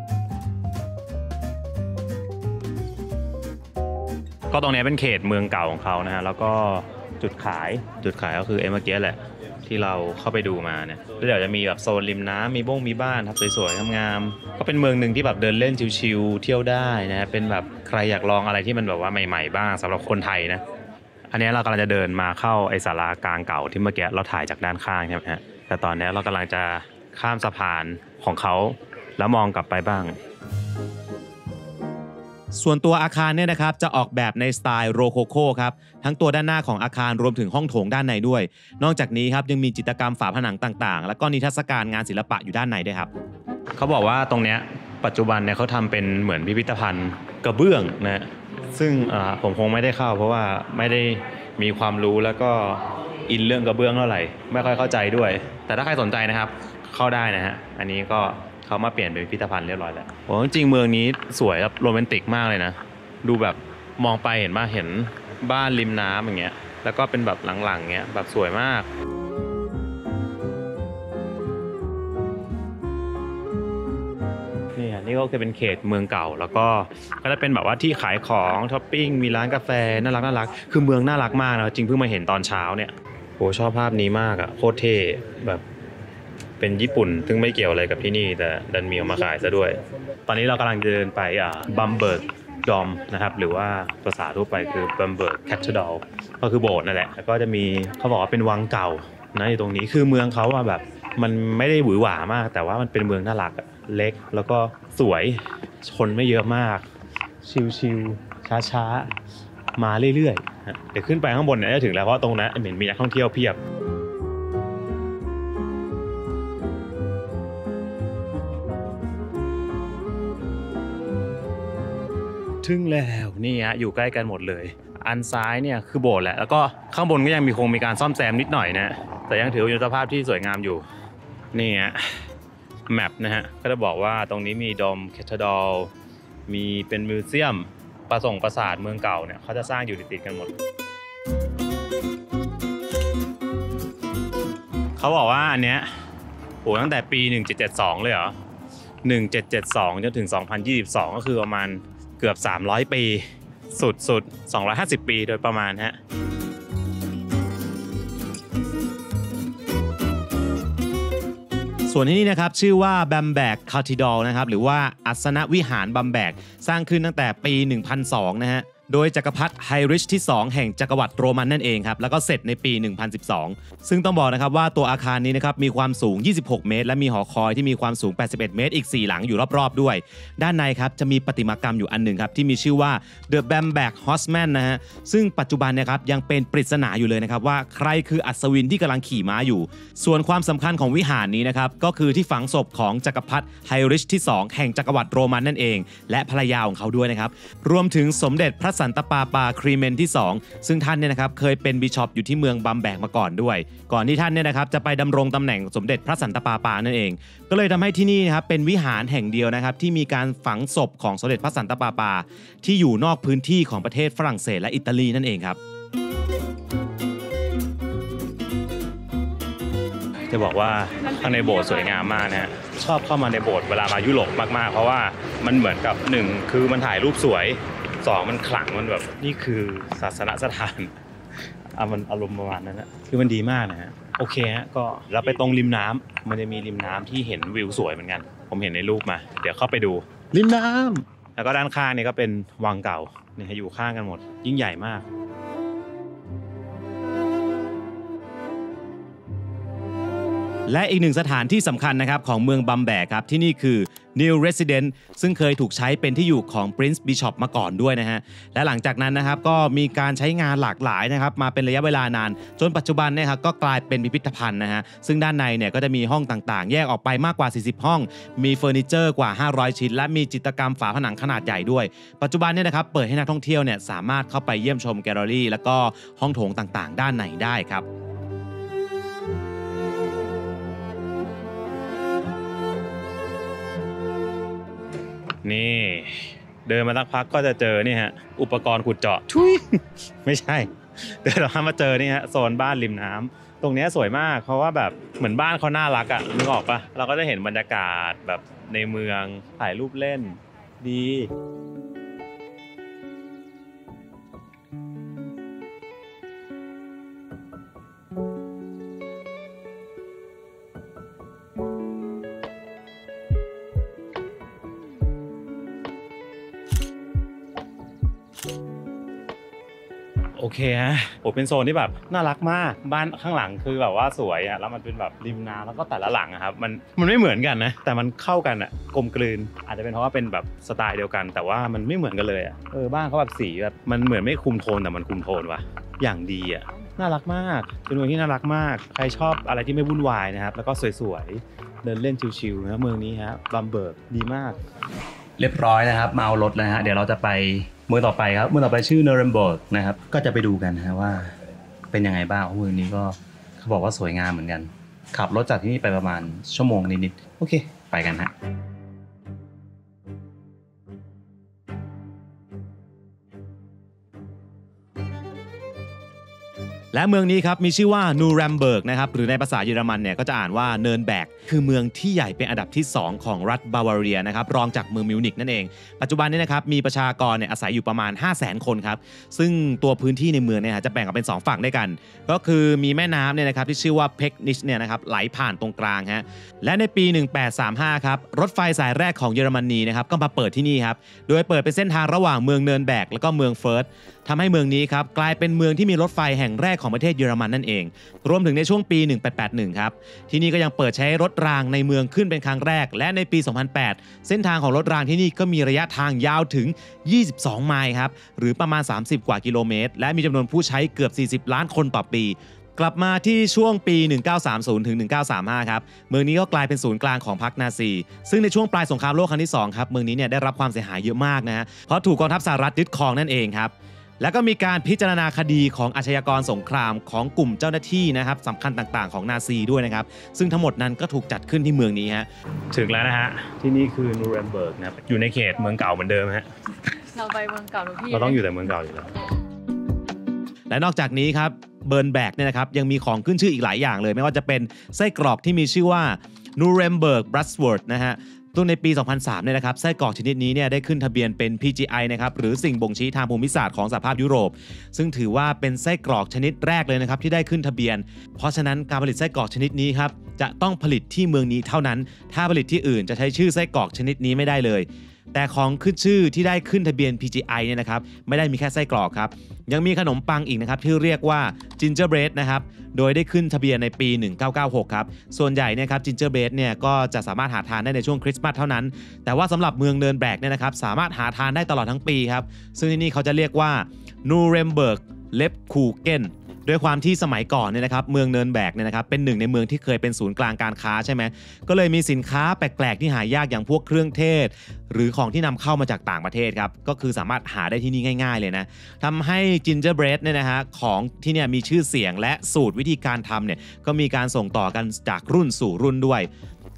ก็ตรงนี้เป็นเขตเมืองเก่าของเขานะฮะแล้วก็จุดขายจุดขายก็คือเอเมื่อกี้แหละที่เราเข้าไปดูมาเนี่ยแล้วเดี๋ยวจะมีแบบโซนริมน้ำมีบ้งมีบ้านครับสวยๆงามๆก็เป็นเมืองหนึ่งที่แบบเดินเล่นชิลๆเที่ยวได้นะเป็นแบบใครอยากลองอะไรที่มันแบบว่าใหม่ๆบ้างสำหรับคนไทยนะอันนี้เรากำลังจะเดินมาเข้าไอศาลากลางเก่าที่เมื่อกี้เราถ่ายจากด้านข้างใช่ไหมฮะแต่ตอนนี้เรากำลังจะข้ามสะพานของเขาแล้วมองกลับไปบ้างส่วนตัวอาคารเนี่ยนะครับจะออกแบบในสไตล์โรโคโคครับทั้งตัวด้านหน้าของอาคารรวมถึงห้องโถงด้านในด้วยนอกจากนี้ครับยังมีจิตรกรรมฝาผนังต่างๆแล้วก็นิทรรศการงานศิลปะอยู่ด้านในด้วยครับเขาบอกว่าตรงเนี้ยปัจจุบันเนี่ยเขาทำเป็นเหมือนพิพิธภัณฑ์กระเบื้องนะซึ่งผมคงไม่ได้เข้าเพราะว่าไม่ได้มีความรู้แล้วก็อินเรื่องกระเบื้องเท่าไหร่ไม่ค่อยเข้าใจด้วยแต่ถ้าใครสนใจนะครับเข้าได้นะฮะอันนี้ก็เขามาเปลี่ยนเป็นพิพิธภัณฑ์เรียบร้อยแล้วโอ้จริงเมืองนี้สวยแบบโรแมนติกมากเลยนะดูแบบมองไปเห็นป่ะเห็นบ้านริมน้ำอย่างเงี้ยแล้วก็เป็นแบบหลังๆเงี้ยแบบสวยมากนี่นี่ก็คือเป็นเขตเมืองเก่าแล้วก็ก็จะเป็นแบบว่าที่ขายของท็อปปิ้งมีร้านกาแฟน่ารักน่ารักคือเมืองน่ารักมากนะจริงเพิ่งมาเห็นตอนเช้าเนี่ยโหชอบภาพนี้มากอะโคตรเท่แบบเป็นญี่ปุ่นซึ่งไม่เกี่ยวอะไรกับที่นี่แต่ดันมีออกมาขายซะด้วยตอนนี้เรากำลังเดินไปอ่าบัมเบิร์กดอมนะครับหรือว่าภาษาทั่วไปคือบัมเบิร์กแคทเธอดรัลก็คือโบสถ์นั่นแหละแล้วก็จะมีเขาบอกว่าเป็นวังเก่านะอยู่ตรงนี้คือเมืองเขาอะแบบมันไม่ได้หวือหวามากแต่ว่ามันเป็นเมืองน่ารักเล็กแล้วก็สวยคนไม่เยอะมากชิลๆช้าๆมาเรื่อยๆเดี๋ยวขึ้นไปข้างบนเนี่ยจะถึงแล้วเพราะตรงนั้นเห็นมีนักท่องเที่ยวเพียบถึงแล้วนี่ฮะอยู่ใกล้กันหมดเลยอันซ้ายเนี่ยคือโบสถ์แหละแล้วก็ข้างบนก็ยังมีคงมีการซ่อมแซมนิดหน่อยนะแต่ยังถืออยู่สภาพที่สวยงามอยู่นี่ฮะแมปนะฮะก็จะบอกว่าตรงนี้มีดอมแคทเธอดรัลมีเป็นมิวเซียมประสงค์ปราสาทเมืองเก่าเนี่ยเขาจะสร้างอยู่ติดๆกันหมดเขาบอกว่าอันเนี้ยโหตั้งแต่ปีหนึ่งเจ็ดเจ็ดสองเลยเหรอหนึ่งเจ็ดเจ็ดสองจนถึงสองพันยี่สิบสองก็คือประมาณเกือบสามร้อยปีสุดๆสองร้อยห้าสิบปีโดยประมาณฮะส่วนที่นี่นะครับชื่อว่าบัมแบกคาธีดรัลนะครับหรือว่าอัสนวิหารบัมแบกสร้างขึ้นตั้งแต่ปีหนึ่งพันสองนะฮะโดยจักรพรรดิไฮริชที่สองแห่งจักรวรรดิโรมันนั่นเองครับแล้วก็เสร็จในปีหนึ่งพันสิบสองซึ่งต้องบอกนะครับว่าตัวอาคารนี้นะครับมีความสูงยี่สิบหกเมตรและมีหอคอยที่มีความสูงแปดสิบเอ็ดเมตรอีกสี่หลังอยู่รอบๆด้วยด้านในครับจะมีประติมากรรมอยู่อันหนึ่งครับที่มีชื่อว่า The Bamberg Horseman นะฮะซึ่งปัจจุบันนะครับยังเป็นปริศนาอยู่เลยนะครับว่าใครคืออัศวินที่กำลังขี่ม้าอยู่ส่วนความสำคัญของวิหารนี้นะครับก็คือที่ฝังศพของจักรพรรดิไฮริชที่สองแห่งจักรวรรดิโรมันนั่นเองและภรรยาของเขาด้วยนะครับรวมถึงสมเด็จพระสันตะปาปาครีเมนที่สองซึ่งท่านเนี่ยนะครับเคยเป็นบิชอปอยู่ที่เมืองบัมแบกมาก่อนด้วยก่อนที่ท่านเนี่ยนะครับจะไปดำรงตำแหน่งสมเด็จพระสันตะปาปานั่นเองก็เลยทำให้ที่นี่นะครับเป็นวิหารแห่งเดียวนะครับที่มีการฝังศพของสมเด็จพระสันตะปาปาที่อยู่นอกพื้นที่ของประเทศฝรั่งเศสและอิตาลีนั่นเองครับจะบอกว่าข้างในโบสถ์สวยงามมากนะฮะชอบเข้ามาในโบสถ์เวลามายุโรปมากๆเพราะว่ามันเหมือนกับหนึ่งคือมันถ่ายรูปสวยสองมันขลังมันแบบนี่คือศาสนสถานอ่ะมันอารมณ์ประมาณนั้นนะคือมันดีมากนะฮะโอเคฮะก็เราไปตรงริมน้ำมันจะมีริมน้ำที่เห็นวิวสวยเหมือนกันผมเห็นในรูปมาเดี๋ยวเข้าไปดูริมน้ำแล้วก็ด้านข้างนี่ก็เป็นวังเก่าเนี่ยอยู่ข้างกันหมดยิ่งใหญ่มากและอีกหนึ่งสถานที่สำคัญนะครับของเมืองบัมแบกครับที่นี่คือ New Resident ซึ่งเคยถูกใช้เป็นที่อยู่ของ Prince Bishop มาก่อนด้วยนะฮะและหลังจากนั้นนะครับก็มีการใช้งานหลากหลายนะครับมาเป็นระยะเวลานานจนปัจจุบันเนี่ยครับก็กลายเป็นพิพิธภัณฑ์นะฮะซึ่งด้านในเนี่ยก็จะมีห้องต่างๆแยกออกไปมากกว่าสี่สิบห้องมีเฟอร์นิเจอร์กว่าห้าร้อยชิ้นและมีจิตรกรรมฝาผนังขนาดใหญ่ด้วยปัจจุบันเนี่ยนะครับเปิดให้นักท่องเที่ยวเนี่ยสามารถเข้าไปเยี่ยมชมแกลเลอรี่แล้วก็ห้องโถงต่างๆด้านในได้ครับนี่เดินมาสักพักก็จะเจอนี่ฮะอุปกรณ์ขุดเจาะทุย ไม่ใช่เดินเรามาเจอนี่ฮะโซนบ้านริมน้ำตรงนี้สวยมากเพราะว่าแบบเหมือนบ้านเขาน่ารักอ่ะนึกออกปะเราก็จะเห็นบรรยากาศแบบในเมืองถ่ายรูปเล่นดีโอเคฮะโอ้เป็นโซนที่แบบน่ารักมากบ้านข้างหลังคือแบบว่าสวยอ่ะแล้วมันเป็นแบบริมน้ำแล้วก็แต่ละหลังอะครับมันมันไม่เหมือนกันนะแต่มันเข้ากันอ่ะกลมกลืนอาจจะเป็นเพราะว่าเป็นแบบสไตล์เดียวกันแต่ว่ามันไม่เหมือนกันเลยอ่ะเออบ้านเขาแบบสีแบบมันเหมือนไม่คุมโทนแต่มันคุมโทนว่ะอย่างดีอ่ะน่ารักมากเป็นเมืองที่น่ารักมากใครชอบอะไรที่ไม่วุ่นวายนะครับแล้วก็สวยๆเดินเล่นชิลๆนะเมืองนี้ฮะบัมเบิร์กดีมากเรียบร้อยนะครับมาเอารถแล้วฮะเดี๋ยวเราจะไปเมืองต่อไปครับเมืองต่อไปชื่อเนอร์เรมเบิร์กนะครับก็จะไปดูกันนะว่าเป็นยังไงบ้างเมืองนี้ก็เขาบอกว่าสวยงามเหมือนกันขับรถจากที่นี่ไปประมาณชั่วโมงนิดๆโอเคไปกันฮะและเมืองนี้ครับมีชื่อว่านูแรมเบิร์กนะครับหรือในภาษาเยอรมันเนี่ยก็จะอ่านว่าเนินแบกคือเมืองที่ใหญ่เป็นอันดับที่สองของรัฐบาวาเรียนะครับรองจากเมืองมิวนิกนั่นเองปัจจุบันนี้นะครับมีประชากรเนี่ยอาศัยอยู่ประมาณ ห้าแสน คนครับซึ่งตัวพื้นที่ในเมืองเนี่ยจะแบ่งออกเป็นสองฝั่งด้วยกันก็คือมีแม่น้ำเนี่ยนะครับที่ชื่อว่าเพกนิชเนี่ยนะครับไหลผ่านตรงกลางฮะและในปีหนึ่งพันแปดร้อยสามสิบห้าครับรถไฟสายแรกของเยอรมนีนะครับก็มาเปิดที่นี่ครับโดยเปิดเป็นเส้นทางระหว่างเมืองเนินแบกแล้วก็เมืองเฟิร์สทำให้เมืองนี้ครับกลายเป็นเมืองที่มีรถไฟแห่งแรกของประเทศเยอรมันนั่นเองรวมถึงในช่วงปีหนึ่งพันแปดร้อยแปดสิบเอ็ดครับที่นี่ก็ยังเปิดใช้รถรางในเมืองขึ้นเป็นครั้งแรกและในปีสองพันแปดเส้นทางของรถรางที่นี่ก็มีระยะทางยาวถึงยี่สิบสองไมล์ครับหรือประมาณสามสิบกว่ากิโลเมตรและมีจำนวนผู้ใช้เกือบสี่สิบล้านคนต่อปีกลับมาที่ช่วงปีหนึ่งพันเก้าร้อยสามสิบถึงหนึ่งพันเก้าร้อยสามสิบห้าครับเมืองนี้ก็กลายเป็นศูนย์กลางของพรรคนาซีซึ่งในช่วงปลายสงครามโลกครั้งที่สองครับเมืองนี้เนี่ยได้รับความเสียหายเยอะมากนะฮะเพราะถูกกองทัพสหรัฐยึดครองนั่นเองครับแล้วก็มีการพิจารณาคดีของอาชญากรสงครามของกลุ่มเจ้าหน้าที่นะครับสำคัญต่างๆของนาซีด้วยนะครับซึ่งทั้งหมดนั้นก็ถูกจัดขึ้นที่เมืองนี้ฮะถึงแล้วนะฮะที่นี่คือนูเรมเบิร์กนะครับอยู่ในเขตเมืองเก่าเหมือนเดิมฮะเราไปเมืองเก่าทุกที่เราต้องอยู่แต่เมืองเก่าอยู่แล้วและนอกจากนี้ครับเบิร์นแบกเนี่ยนะครับยังมีของขึ้นชื่ออีกหลายอย่างเลยไม่ว่าจะเป็นไส้กรอกที่มีชื่อว่านูเรมเบิร์กบรัสเวิร์ดนะฮะตัวในปี สองพันสาม เนี่ยนะครับไส้กรอกชนิดนี้เนี่ยได้ขึ้นทะเบียนเป็น พี จี ไอ นะครับหรือสิ่งบ่งชี้ทางภูมิศาสตร์ของสหภาพยุโรปซึ่งถือว่าเป็นไส้กรอกชนิดแรกเลยนะครับที่ได้ขึ้นทะเบียนเพราะฉะนั้นการผลิตไส้กรอกชนิดนี้ครับจะต้องผลิตที่เมืองนี้เท่านั้นถ้าผลิตที่อื่นจะใช้ชื่อไส้กรอกชนิดนี้ไม่ได้เลยแต่ของขึ้นชื่อที่ได้ขึ้นทะเบียน พี จี ไอ เนี่ยนะครับไม่ได้มีแค่ไส้กรอกครับยังมีขนมปังอีกนะครับที่เรียกว่า Gingerbread นะครับโดยได้ขึ้นทะเบียนในปีหนึ่งพันเก้าร้อยเก้าสิบหกครับส่วนใหญ่เนี่ยครับ Gingerbread เนี่ยก็จะสามารถหาทานได้ในช่วงคริสต์มาสเท่านั้นแต่ว่าสำหรับเมืองเนินแบกเนี่ยนะครับสามารถหาทานได้ตลอดทั้งปีครับซึ่งที่นี่เขาจะเรียกว่านูเรมเบิร์กเลฟคูเกนด้วยความที่สมัยก่อนเนี่ยนะครับเมืองเนินแบกเนี่ยนะครับเป็นหนึ่งในเมืองที่เคยเป็นศูนย์กลางการค้าใช่ไหมก็เลยมีสินค้าแปลกๆที่หายากอย่างพวกเครื่องเทศหรือของที่นำเข้ามาจากต่างประเทศครับก็คือสามารถหาได้ที่นี่ง่ายๆเลยนะทำให้ Gingerbread เนี่ยนะฮะของที่เนี่ยมีชื่อเสียงและสูตรวิธีการทำเนี่ยก็มีการส่งต่อกันจากรุ่นสู่รุ่นด้วย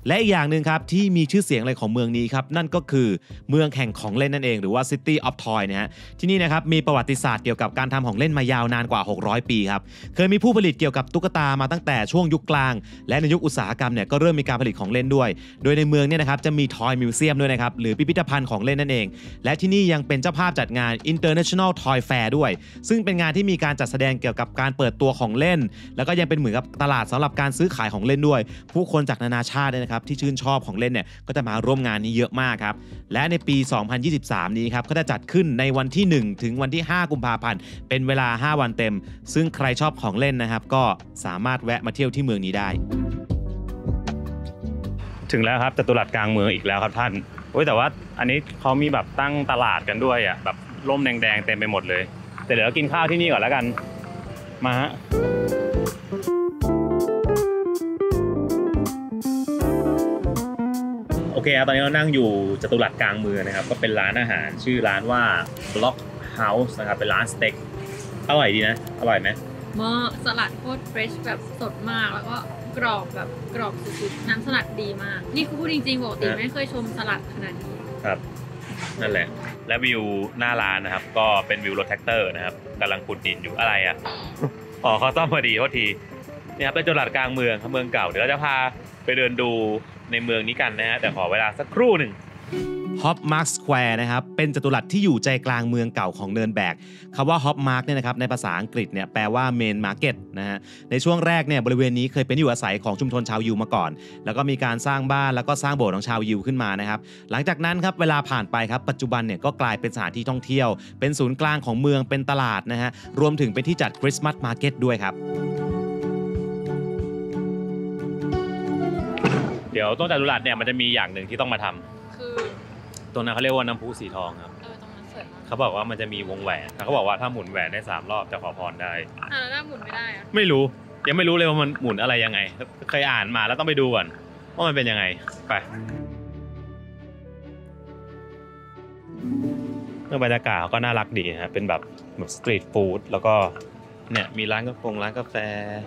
และอีกอย่างหนึ่งครับที่มีชื่อเสียงเลยของเมืองนี้ครับนั่นก็คือเมืองแห่งของเล่นนั่นเองหรือว่า City of Toy นะฮะที่นี่นะครับมีประวัติศาสตร์เกี่ยวกับการทำของเล่นมายาวนานกว่าหกร้อยปีครับเคยมีผู้ผลิตเกี่ยวกับตุ๊กตามาตั้งแต่ช่วงยุคกลางและในยุคอุตสาหกรรมเนี่ยก็เริ่มมีการผลิตของเล่นด้วยโดยในเมืองเนี่ยนะครับจะมี Toy Museum ด้วยนะครับหรือพิพิธภัณฑ์ของเล่นนั่นเองและที่นี่ยังเป็นเจ้าภาพจัดงาน International Toy Fair ด้วยซึ่งเป็นงานที่มีการจัดแสดงเกี่ยวกับการเปิดตัวของเล่นแล้วก็ยังเป็นเหมือนกับตลาดสำหรับการซื้อขายของเล่นด้วยผู้คนจากนานาชาตินะครับที่ชื่นชอบของเล่นเนี่ยก็จะมาร่วมงานนี้เยอะมากครับและในปี สองพันยี่สิบสาม นี้ครับก็จะจัดขึ้นในวันที่หนึ่งถึงวันที่ห้ากุมภาพันธ์เป็นเวลาห้าวันเต็มซึ่งใครชอบของเล่นนะครับก็สามารถแวะมาเที่ยวที่เมืองนี้ได้ถึงแล้วครับจตุรัสกลางเมืองอีกแล้วครับท่านโอ้ยแต่ว่าอันนี้เขามีแบบตั้งตลาดกันด้วยอ่ะแบบร่มแดงๆเต็มไปหมดเลยแต่เดี๋ยวเรากินข้าวที่นี่ก่อนแล้วกันมาฮะโอเคครับตอนนี้เรานั่งอยู่จตุรัสกลางเมืองนะครับก็เป็นร้านอาหารชื่อร้านว่า Block House นะครับเป็นร้านสเต็กอร่อยดีนะอร่อยไหมมอสลัดโคตรเฟรชแบบสดมากแล้วก็กรอบแบบกรอบสุดๆน้ำสลัดดีมากนี่คือพูดจริงๆปกติไม่เคยชมสลัดขนาดนี้ครับนั่นแหละและวิวหน้าร้านนะครับก็เป็นวิวรถแท็กเตอร์นะครับกำลังขุดดินอยู่อะไรอ่ะอ๋อเขาซ่อมพอดีโทษทีนี่ครับเป็นจตุรัสกลางเมืองครับเมืองเก่าเดี๋ยวเราจะพาไปเดินดูในเมืองนี้กันนะฮะแต่ขอเวลาสักครู่หนึ่ง Hop Mark Square นะครับเป็นจัตุรัสที่อยู่ใจกลางเมืองเก่าของเนินแบกคำว่า Hop Mark เนี่ยนะครับในภาษาอังกฤษเนี่ยแปลว่า Main Market นะฮะในช่วงแรกเนี่ยบริเวณนี้เคยเป็นที่อยู่อาศัยของชุมชนชาวยิวมาก่อนแล้วก็มีการสร้างบ้านแล้วก็สร้างโบสถ์ของชาวยิวขึ้นมานะครับหลังจากนั้นครับเวลาผ่านไปครับปัจจุบันเนี่ยก็กลายเป็นสถานที่ท่องเที่ยวเป็นศูนย์กลางของเมืองเป็นตลาดนะฮะรวมถึงเป็นที่จัดคริสต์มาสมาร์เก็ตด้วยครับเดี๋ยวต้นจตุรัสเนี่ยมันจะมีอย่างหนึ่งที่ต้องมาทำคือตรงนั้นเขาเรียกว่าน้ำพุสีทองครับเออตรงนั้นสวยมากเขาบอกว่ามันจะมีวงแหวนเขาบอกว่าถ้าหมุนแหวนได้สามรอบจะขอพรได้อ่ะแล้วถ้าหมุนไม่ได้อะไม่รู้ยังไม่รู้เลยว่ามันหมุนอะไรยังไงเคยอ่านมาแล้วต้องไปดูก่อนว่ามันเป็นยังไงไปเรื่องบรรยากาศก็น่ารักดีฮะเป็นแบบแบบสตรีทฟู้ดแล้วก็เนี่ยมีร้านกาแฟร้านกาแฟ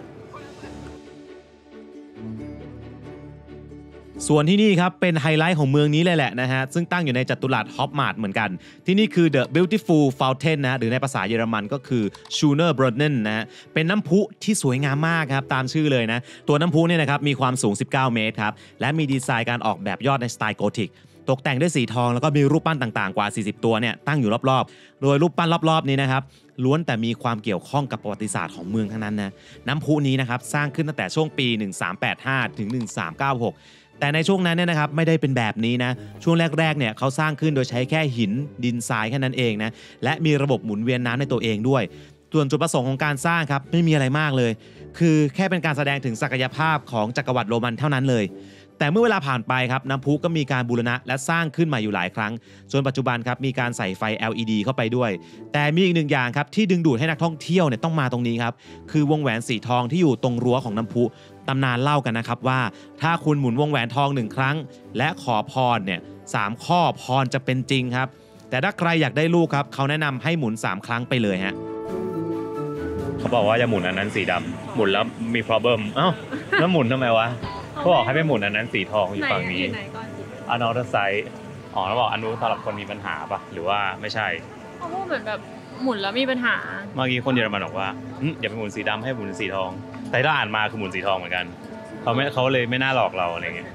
ส่วนที่นี่ครับเป็นไฮไลท์ของเมืองนี้เลยแหละนะฮะซึ่งตั้งอยู่ในจัตุรัสฮอปมาร์ทเหมือนกันที่นี่คือ The Beautiful Fountain นะหรือในภาษาเยอรมันก็คือ Schöner Brunnen นะฮะเป็นน้ำพุที่สวยงามมากครับตามชื่อเลยนะตัวน้ำพุเนี่ยนะครับมีความสูงสิบเก้าเมตรครับและมีดีไซน์การออกแบบยอดในสไตล์โกธิกตกแต่งด้วยสีทองแล้วก็มีรูปปั้นต่างๆกว่าสี่สิบตัวเนี่ยตั้งอยู่รอบๆโดยรูปปั้นรอบๆนี้นะครับล้วนแต่มีความเกี่ยวข้องกับประวัติศาสตร์ของเมืองทั้งนั้นนะน้ำพุนี้นะครับสร้างขึ้นตั้งแต่ช่วงปีหนึ่งพันสามร้อยแปดสิบห้าถึงหนึ่งพันสามร้อยเก้าสิบหกแต่ในช่วงนั้นเนี่ยนะครับไม่ได้เป็นแบบนี้นะช่วงแรกๆเนี่ยเขาสร้างขึ้นโดยใช้แค่หินดินทรายแค่นั้นเองนะและมีระบบหมุนเวียนน้ำในตัวเองด้วยส่วนจุดประสงค์ของการสร้างครับไม่มีอะไรมากเลยคือแค่เป็นการแสดงถึงศักยภาพของจักรวรรดิโรมันเท่านั้นเลยแต่เมื่อเวลาผ่านไปครับน้ำพุก็มีการบูรณะและสร้างขึ้นมาอยู่หลายครั้งจนปัจจุบันครับมีการใส่ไฟ แอล อี ดี เข้าไปด้วยแต่มีอีกหนึ่งอย่างครับที่ดึงดูดให้นักท่องเที่ยวเนี่ยต้องมาตรงนี้ครับคือวงแหวนสีทองที่อยู่ตรงรั้วของน้ำพุตำนานเล่ากันนะครับว่าถ้าคุณหมุนวงแหวนทองหนึ่งครั้งและขอพรเนี่ยสามข้อพรจะเป็นจริงครับแต่ถ้าใครอยากได้ลูกครับเขาแนะนำให้หมุนสามครั้งไปเลยฮะเขาบอกว่าจะหมุนอันนั้นสีดำหมุนแล้วมี problem เอ้าแล้วหมุนทำไมวะเขาบอกให้ไปหมุนอันนั้นสีทองอยู่ฝั่งนี้อันนอร์ไซด์อ๋อเขาบอกอันนู้นสำหรับคนมีปัญหาปะหรือว่าไม่ใช่เขาพูดเหมือนแบบหมุนแล้วมีปัญหาเมื่อกี้คนเยอรมันบอกว่าอย่าไปหมุนสีดำให้หมุนสีทองแต่ถ้าอ่านมาคือหมุนสีทองเหมือนกันเขาไม่เขาเลยไม่น่าหลอกเราอะไรเงี้ย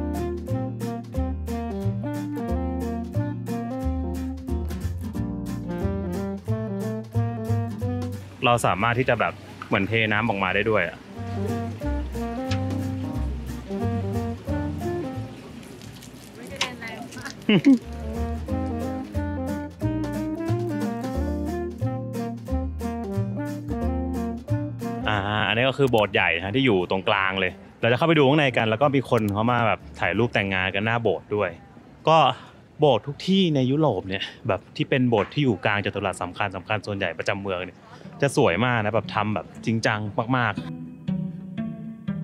เราสามารถที่จะแบบเหมือนเทน้ำออกมาได้ด้วยอ่ะอ่าอันนี้ก็คือโบสถ์ใหญ่นะที่อยู่ตรงกลางเลยเราจะเข้าไปดูข้างในกันแล้วก็มีคนเขามาแบบถ่ายรูปแต่งงานกันหน้าโบสถ์ด้วยก็โบสถ์ทุกที่ในยุโรปเนี่ยแบบที่เป็นโบสถ์ที่อยู่กลางจัตุรัสสำคัญสำคัญส่วนใหญ่ประจำเมืองเนี่ยจะสวยมากนะแบบทำแบบจริงจังมากๆ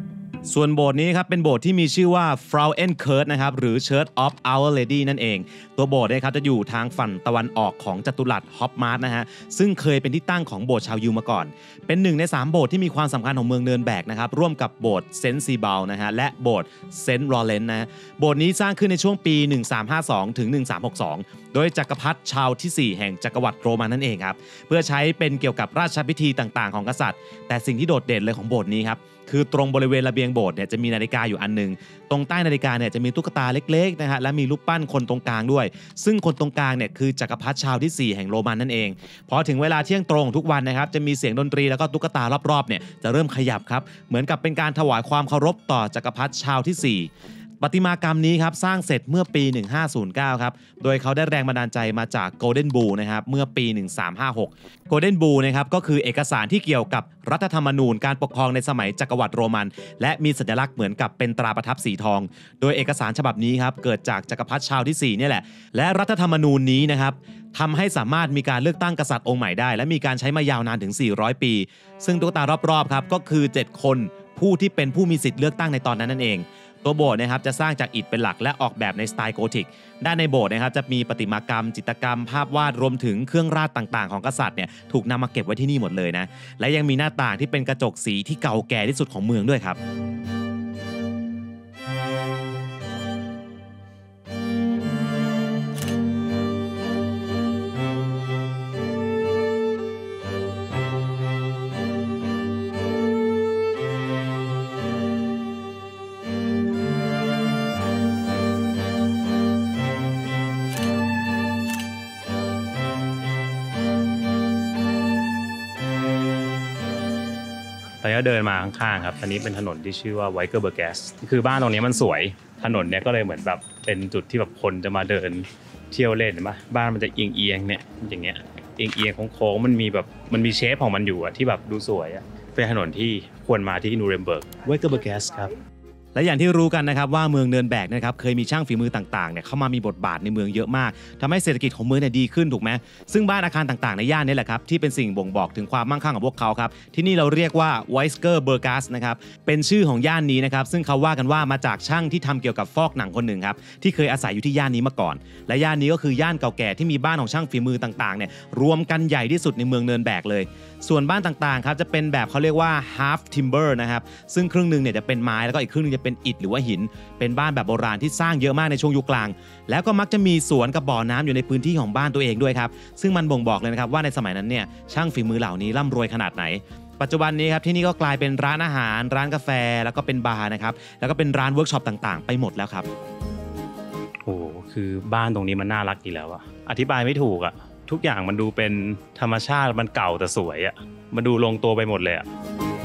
ส่วนโบสถ์นี้ครับเป็นโบสถ์ที่มีชื่อว่า Frauenkirche นะครับหรือ Church of Our Lady นั่นเองตัวโบสถ์เนี่ยครับจะอยู่ทางฝั่งตะวันออกของจัตุรัสฮอปมาร์ทนะฮะซึ่งเคยเป็นที่ตั้งของโบสถ์ชาวยิวมาก่อนเป็นหนึ่งในสามโบสถ์ที่มีความสำคัญของเมืองเนิร์นแบกนะครับร่วมกับโบสถ์เซนต์ซีบัลนะฮะและโบสถ์เซนต์ลอเรนซ์นะโบสถ์นี้สร้างขึ้นในช่วงปีหนึ่งพันสามร้อยห้าสิบสองถึงหนึ่งพันสามร้อยหกสิบสองโดยจักรพรรดิชาร์ลส์ที่สี่แห่งจักรวรรดิโรมันนั่นเองครับเพื่อใช้เป็นเกี่ยวกับราชพิธีต่างๆของกษัตริย์แต่สิ่งที่โดดเด่นเลยของโบสถ์นี้ครับคือตรงบริเวณระเบียงโบสถ์เนี่ยจะมีนาฬิกาอยู่อันนึงตรงใต้นาฬิกาเนี่ยจะมีตุ๊กตาเล็กๆนะฮะและมีรูปปั้นคนตรงกลางด้วยซึ่งคนตรงกลางเนี่ยคือจักรพรรดิชาร์ลส์ที่สี่แห่งโรมันนั่นเองพอถึงเวลาเที่ยงตรงทุกวันนะครับจะมีเสียงดนตรีแล้วก็ตุ๊กตารอบๆเนี่ยจะเริ่มขยับครับเหมือนกับเป็นการถวายความเคารพต่อจักรพรรดิชาร์ลส์ที่สี่ประติมากรรมนี้ครับสร้างเสร็จเมื่อปีหนึ่งพันห้าร้อยเก้าครับโดยเขาได้แรงบันดาลใจมาจาก Golden Bull นะครับเมื่อปีหนึ่งพันสามร้อยห้าสิบหก Golden Bull นะครับก็คือเอกสารที่เกี่ยวกับรัฐธรรมนูญการปกครองในสมัยจักรวรรดิโรมันและมีสัญลักษณ์เหมือนกับเป็นตราประทับสีทองโดยเอกสารฉบับนี้ครับเกิดจากจักรพรรดิชาร์ลส์ที่สี่เนี่ยแหละและรัฐธรรมนูญนี้นะครับทำให้สามารถมีการเลือกตั้งกษัตริย์องค์ใหม่ได้และมีการใช้มายาวนานถึงสี่ร้อยปีซึ่งตุ๊กตารอบๆครับก็คือเจ็ดคนผู้ที่เป็นผู้มีสิทธิ์เลือกตั้งในตอนนั้นนั่นเองตัวโบสถ์นะครับจะสร้างจากอิฐเป็นหลักและออกแบบในสไตล์โกธิกด้านในโบสถ์นะครับจะมีประติมากรรมจิตรกรรมภาพวาดรวมถึงเครื่องราชต่างๆของกษัตริย์เนี่ยถูกนำมาเก็บไว้ที่นี่หมดเลยนะและยังมีหน้าต่างที่เป็นกระจกสีที่เก่าแก่ที่สุดของเมืองด้วยครับตอนนี้เดินมาข้างๆครับอันนี้เป็นถนนที่ชื่อว่าไวเกอร์เบอร์แกสคือบ้านตรงนี้มันสวยถนนเนี่ยก็เลยเหมือนแบบเป็นจุดที่แบบคนจะมาเดินเที่ยวเล่นเห็นปะบ้านมันจะเอียงๆเนี่ยอย่างเงี้ยเอียงๆโค้งๆมันมีแบบมันมีเชฟของมันอยู่อะที่แบบดูสวยอะเป็นถนนที่ควรมาที่นูเรมเบิร์กไวเกอร์เบอร์แกสครับและอย่างที่รู้กันนะครับว่าเมืองเนิร์นแบกนะครับเคยมีช่างฝีมือต่างๆเนี่ยเข้ามามีบทบาทในเมืองเยอะมากทำให้เศรษฐกิจของเมืองเนี่ยดีขึ้นถูกไหมซึ่งบ้านอาคารต่างๆในย่านนี้แหละครับที่เป็นสิ่งบ่งบอกถึงความมั่งคั่งของพวกเขาครับที่นี่เราเรียกว่าไวสเกอร์เบอร์กัสนะครับเป็นชื่อของย่านนี้นะครับซึ่งเขาว่ากันว่ามาจากช่างที่ทำเกี่ยวกับฟอกหนังคนหนึ่งครับที่เคยอาศัยอยู่ที่ย่านนี้มาก่อนและย่านนี้ก็คือย่านเก่าแก่ที่มีบ้านของช่างฝีมือต่างๆเนี่ยรวมกันใหญ่ที่สุดในเมืองเนิร์นแบกเลยส่วนบ้านต่างๆครับจะเป็นแบบเขาเรียกว่า half timber นะครับซึ่งครึ่งนึงเนี่ยจะเป็นไม้แล้วก็อีกครึ่งนึงจะเป็นอิฐหรือว่าหินเป็นบ้านแบบโบราณที่สร้างเยอะมากในช่วงยุคกลางแล้วก็มักจะมีสวนกับบ่อน้ำอยู่ในพื้นที่ของบ้านตัวเองด้วยครับซึ่งมันบ่งบอกเลยนะครับว่าในสมัยนั้นเนี่ยช่างฝีมือเหล่านี้ร่ำรวยขนาดไหนปัจจุบันนี้ครับที่นี่ก็กลายเป็นร้านอาหารร้านกาแฟแล้วก็เป็นบาร์นะครับแล้วก็เป็นร้านเวิร์กช็อปต่างๆไปหมดแล้วครับโอ้คือบ้านตรงนี้มันน่ารักอีกแล้วอะอธิบายไม่ถูกอะทุกอย่างมันดูเป็นธรรมชาติมันเก่าแต่สวยอะมันดูลงตัวไปหมดเลยอะ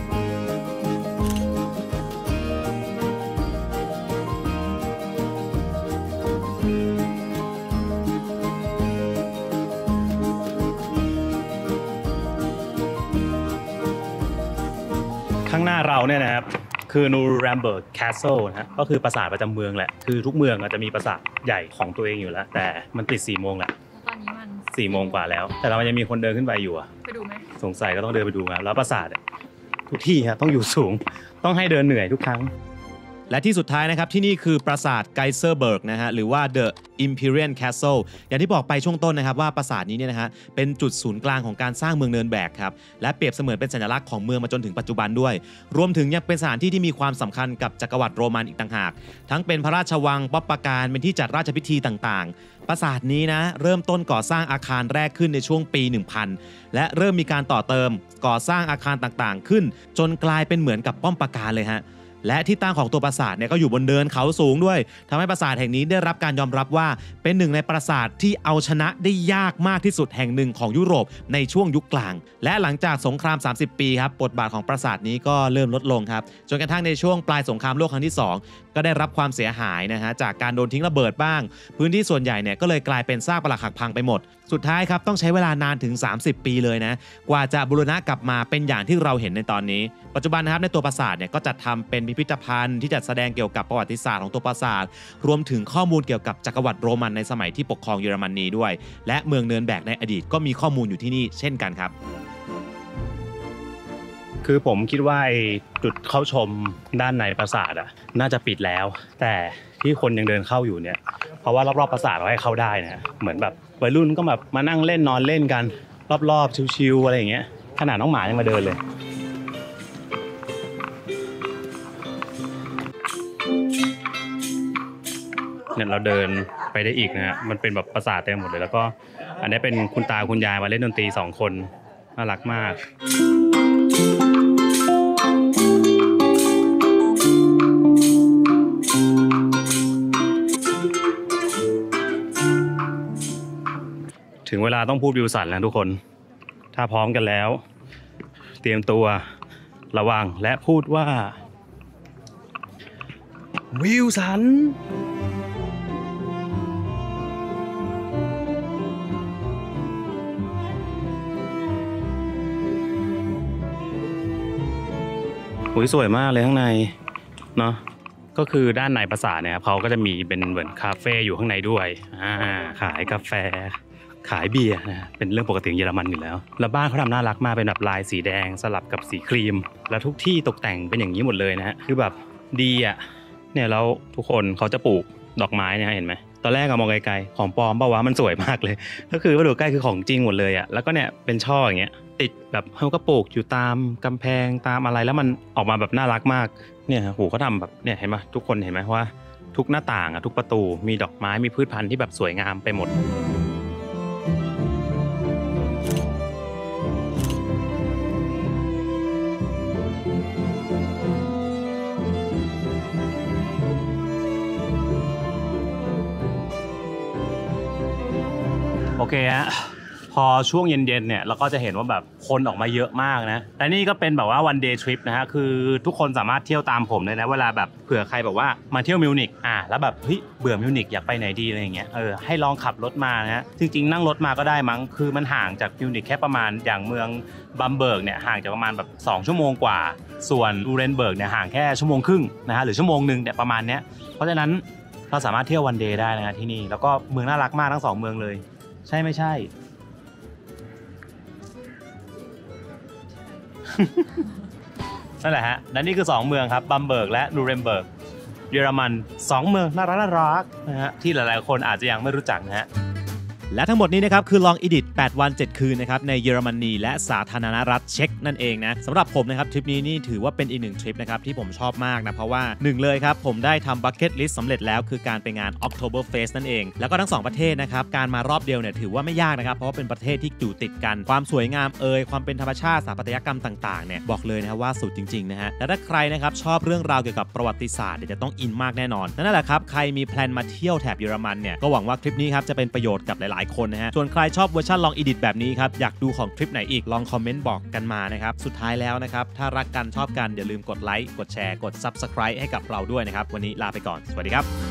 ข้างหน้าเราเนี่ยนะครับคือนูแรมเบิร์กแคสเซิลนะก็คือปราสาทประจำเมืองแหละคือทุกเมืองอาจจะมีปราสาทใหญ่ของตัวเองอยู่แล้วแต่มันปิดสี่โมงแหละตอนนี้มันสี่โมงกว่าแล้วแต่เรายังมีคนเดินขึ้นไปอยู่อะไปดูไหมสงสัยก็ต้องเดินไปดูนะแล้วปราสาททุกที่ครับต้องอยู่สูงต้องให้เดินเหนื่อยทุกครั้งและที่สุดท้ายนะครับที่นี่คือปราสาทไกเซอร์เบิร์กนะฮะหรือว่า The Imperial Castle อย่างที่บอกไปช่วงต้นนะครับว่าปราสาทนี้เนี่ยนะฮะเป็นจุดศูนย์กลางของการสร้างเมืองเนิร์นแบกครับและเปรียบเสมือนเป็นสัญลักษณ์ของเมืองมาจนถึงปัจจุบันด้วยรวมถึงยังเป็นสถานที่ที่มีความสำคัญกับจักรวรรดิโรมันอีกต่างหากทั้งเป็นพระราชวังป้อมปราการเป็นที่จัดราชพิธีต่างๆปราสาทนี้นะเริ่มต้นก่อสร้างอาคารแรกขึ้นในช่วงปี หนึ่งพัน และเริ่มมีการต่อเติมก่อสร้างอาคารต่างๆขึ้นจนกลายเป็นเหมือนกับป้อมปราการเลยฮะและที่ตั้งของตัวปราสาทเนี่ยก็อยู่บนเนินเขาสูงด้วยทำให้ปราสาทแห่งนี้ได้รับการยอมรับว่าเป็นหนึ่งในปราสาทที่เอาชนะได้ยากมากที่สุดแห่งหนึ่งของยุโรปในช่วงยุคกลางและหลังจากสงครามสามสิบปีครับบทบาทของปราสาทนี้ก็เริ่มลดลงครับจนกระทั่งในช่วงปลายสงครามโลกครั้งที่สองก็ได้รับความเสียหายนะฮะจากการโดนทิ้งระเบิดบ้างพื้นที่ส่วนใหญ่เนี่ยก็เลยกลายเป็นซากปรักหักพังไปหมดสุดท้ายครับต้องใช้เวลานานถึงสามสิบปีเลยนะกว่าจะบูรณะกลับมาเป็นอย่างที่เราเห็นในตอนนี้ปัจจุบันนะครับในตัวปราสาทเนี่ยก็จัดทำเป็นพิพิธภัณฑ์ที่จัดแสดงเกี่ยวกับประวัติศาสตร์ของตัวปราสาทรวมถึงข้อมูลเกี่ยวกับจักรวรรดิโรมันในสมัยที่ปกครองเยอรมนีด้วยและเมืองเนิร์นแบกในอดีตก็มีข้อมูลอยู่ที่นี่เช่นกันครับคืคือผมคิดว่าไอ้จุดเข้าชมด้านในปราสาทอ่ะน่าจะปิดแล้วแต่ที่คนยังเดินเข้าอยู่เนี่ยเพราะว่ารอบๆปราสาทเราให้เข้าได้นะเหมือนแบบวัยรุ่นก็แบบมานั่งเล่นนอนเล่นกันรอบๆชิวๆอะไรอย่างเงี้ยขนาดน้องหมายังมาเดินเลยเนี่ยเราเดินไปได้อีกนะฮะมันเป็นแบบปราสาทเต็มหมดเลยแล้วก็อันนี้เป็นคุณตาคุณยายมาเล่นดนตรีสองคนน่ารักมากถึงเวลาต้องพูดวิวสันแล้วทุกคนถ้าพร้อมกันแล้วเตรียมตัวระวังและพูดว่าวิวสันอุ้ยสวยมากเลยข้างในเนาะก็คือด้านในปราสาทเนี่ยเขาก็จะมีเป็นเหมือนคาเฟ่อยู่ข้างในด้วยอ่าขายกาแฟขายเบียร์นะเป็นเรื่องปกติของเยอรมันอยู่แล้วแล้วบ้านเขาทำน่ารักมากเป็นแบบลายสีแดงสลับกับสีครีมแล้วทุกที่ตกแต่งเป็นอย่างนี้หมดเลยนะฮะคือแบบดีอ่ะเนี่ยแล้วทุกคนเขาจะปลูกดอกไม้เนี่ยเห็นไหมตอนแรกอะมองไกลๆของปลอมเปล่าวะมันสวยมากเลยก็คือว่าดูใกล้คือของจริงหมดเลยอ่ะแล้วก็เนี่ยเป็นช่ออย่างเงี้ยติดแบบเขาก็ปลูกอยู่ตามกำแพงตามอะไรแล้วมันออกมาแบบน่ารักมากเนี่ยโหเขาทำแบบเนี่ยเห็นไหมทุกคนเห็นไหมว่าทุกหน้าต่างอะทุกประตูมีดอกไม้มีพืชพันธุ์ที่แบบสวยงามไปหมดโอเคฮะพอช่วงเย็นๆเนี่ยเราก็จะเห็นว่าแบบคนออกมาเยอะมากนะแต่นี่ก็เป็นแบบว่า one day trip นะฮะคือทุกคนสามารถเที่ยวตามผมเลยนะเวลาแบบเผื่อใครแบบว่ามาเที่ยวมิวนิกอ่ะแล้วแบบเฮ้ยเบื่อมิวนิกอยากไปไหนดีอะไรอย่างเงี้ยเออให้ลองขับรถมานะฮะจริงๆนั่งรถมาก็ได้มั้งคือมันห่างจากมิวนิกแค่ประมาณอย่างเมืองบัมเบิร์กเนี่ยห่างจากประมาณแบบสองชั่วโมงกว่าส่วนนูเรนเบิร์กเนี่ยห่างแค่ชั่วโมงครึ่งนะฮะหรือชั่วโมงนึงเนี่ยประมาณเนี้ยเพราะฉะนั้นเราสามารถเที่ยววันเดย์ได้นะฮะที่นี่แล้วก็เมืองน่ารักมากทั้งสองเมืองเลยใช่ไม่ใช่ นั่นแหละฮะและนี่คือสองเมืองครับบัมเบิร์กและนูเรมเบิร์กเยอรมันสองเมืองน่ารักน่ารักนะฮะที่หลายๆคนอาจจะยังไม่รู้จักนะฮะและทั้งหมดนี้นะครับคือ Long Edit แปดวันเจ็ดคืนนะครับในเยอรมนีและสาธารณรัฐเช็กนั่นเองนะสำหรับผมนะครับทริปนี้นี่ถือว่าเป็นอีกหนึ่งทริปนะครับที่ผมชอบมากนะเพราะว่าหนึ่งเลยครับผมได้ทำบัคเก็ตลิสต์สำเร็จแล้วคือการไปงาน Oktoberfest นั่นเองแล้วก็ทั้งสองประเทศนะครับการมารอบเดียวเนี่ยถือว่าไม่ยากนะครับเพราะว่าเป็นประเทศที่อยู่ติดกันความสวยงามเอ่ยความเป็นธรรมชาติสถาปัตยกรรมต่างๆเนี่ยบอกเลยนะครับว่าสุดจริงๆนะฮะและถ้าใครนะครับชอบเรื่องราวเกี่ยวกับประวัติศาสตร์เดี๋ยวจะต้องอินมากแน่นอนนั่นแหละครับใครมีแพลนมาเที่ยวแถบเยอรมันเนี่ยก็หวังว่าคลิปนี้ครับจะเป็นประโยชน์กับหลายๆคนนะฮะส่วนใครชอบเวอร์ชัน Long Edit แบบนี้ครับอยากดูของทริปไหนอีกลองคอมเมนต์บอกกันมานะครับสุดท้ายแล้วนะครับถ้ารักกันชอบกันอย่าลืมกดไลค์กดแชร์กด Subscribe ให้กับเราด้วยนะครับวันนี้ลาไปก่อนสวัสดีครับ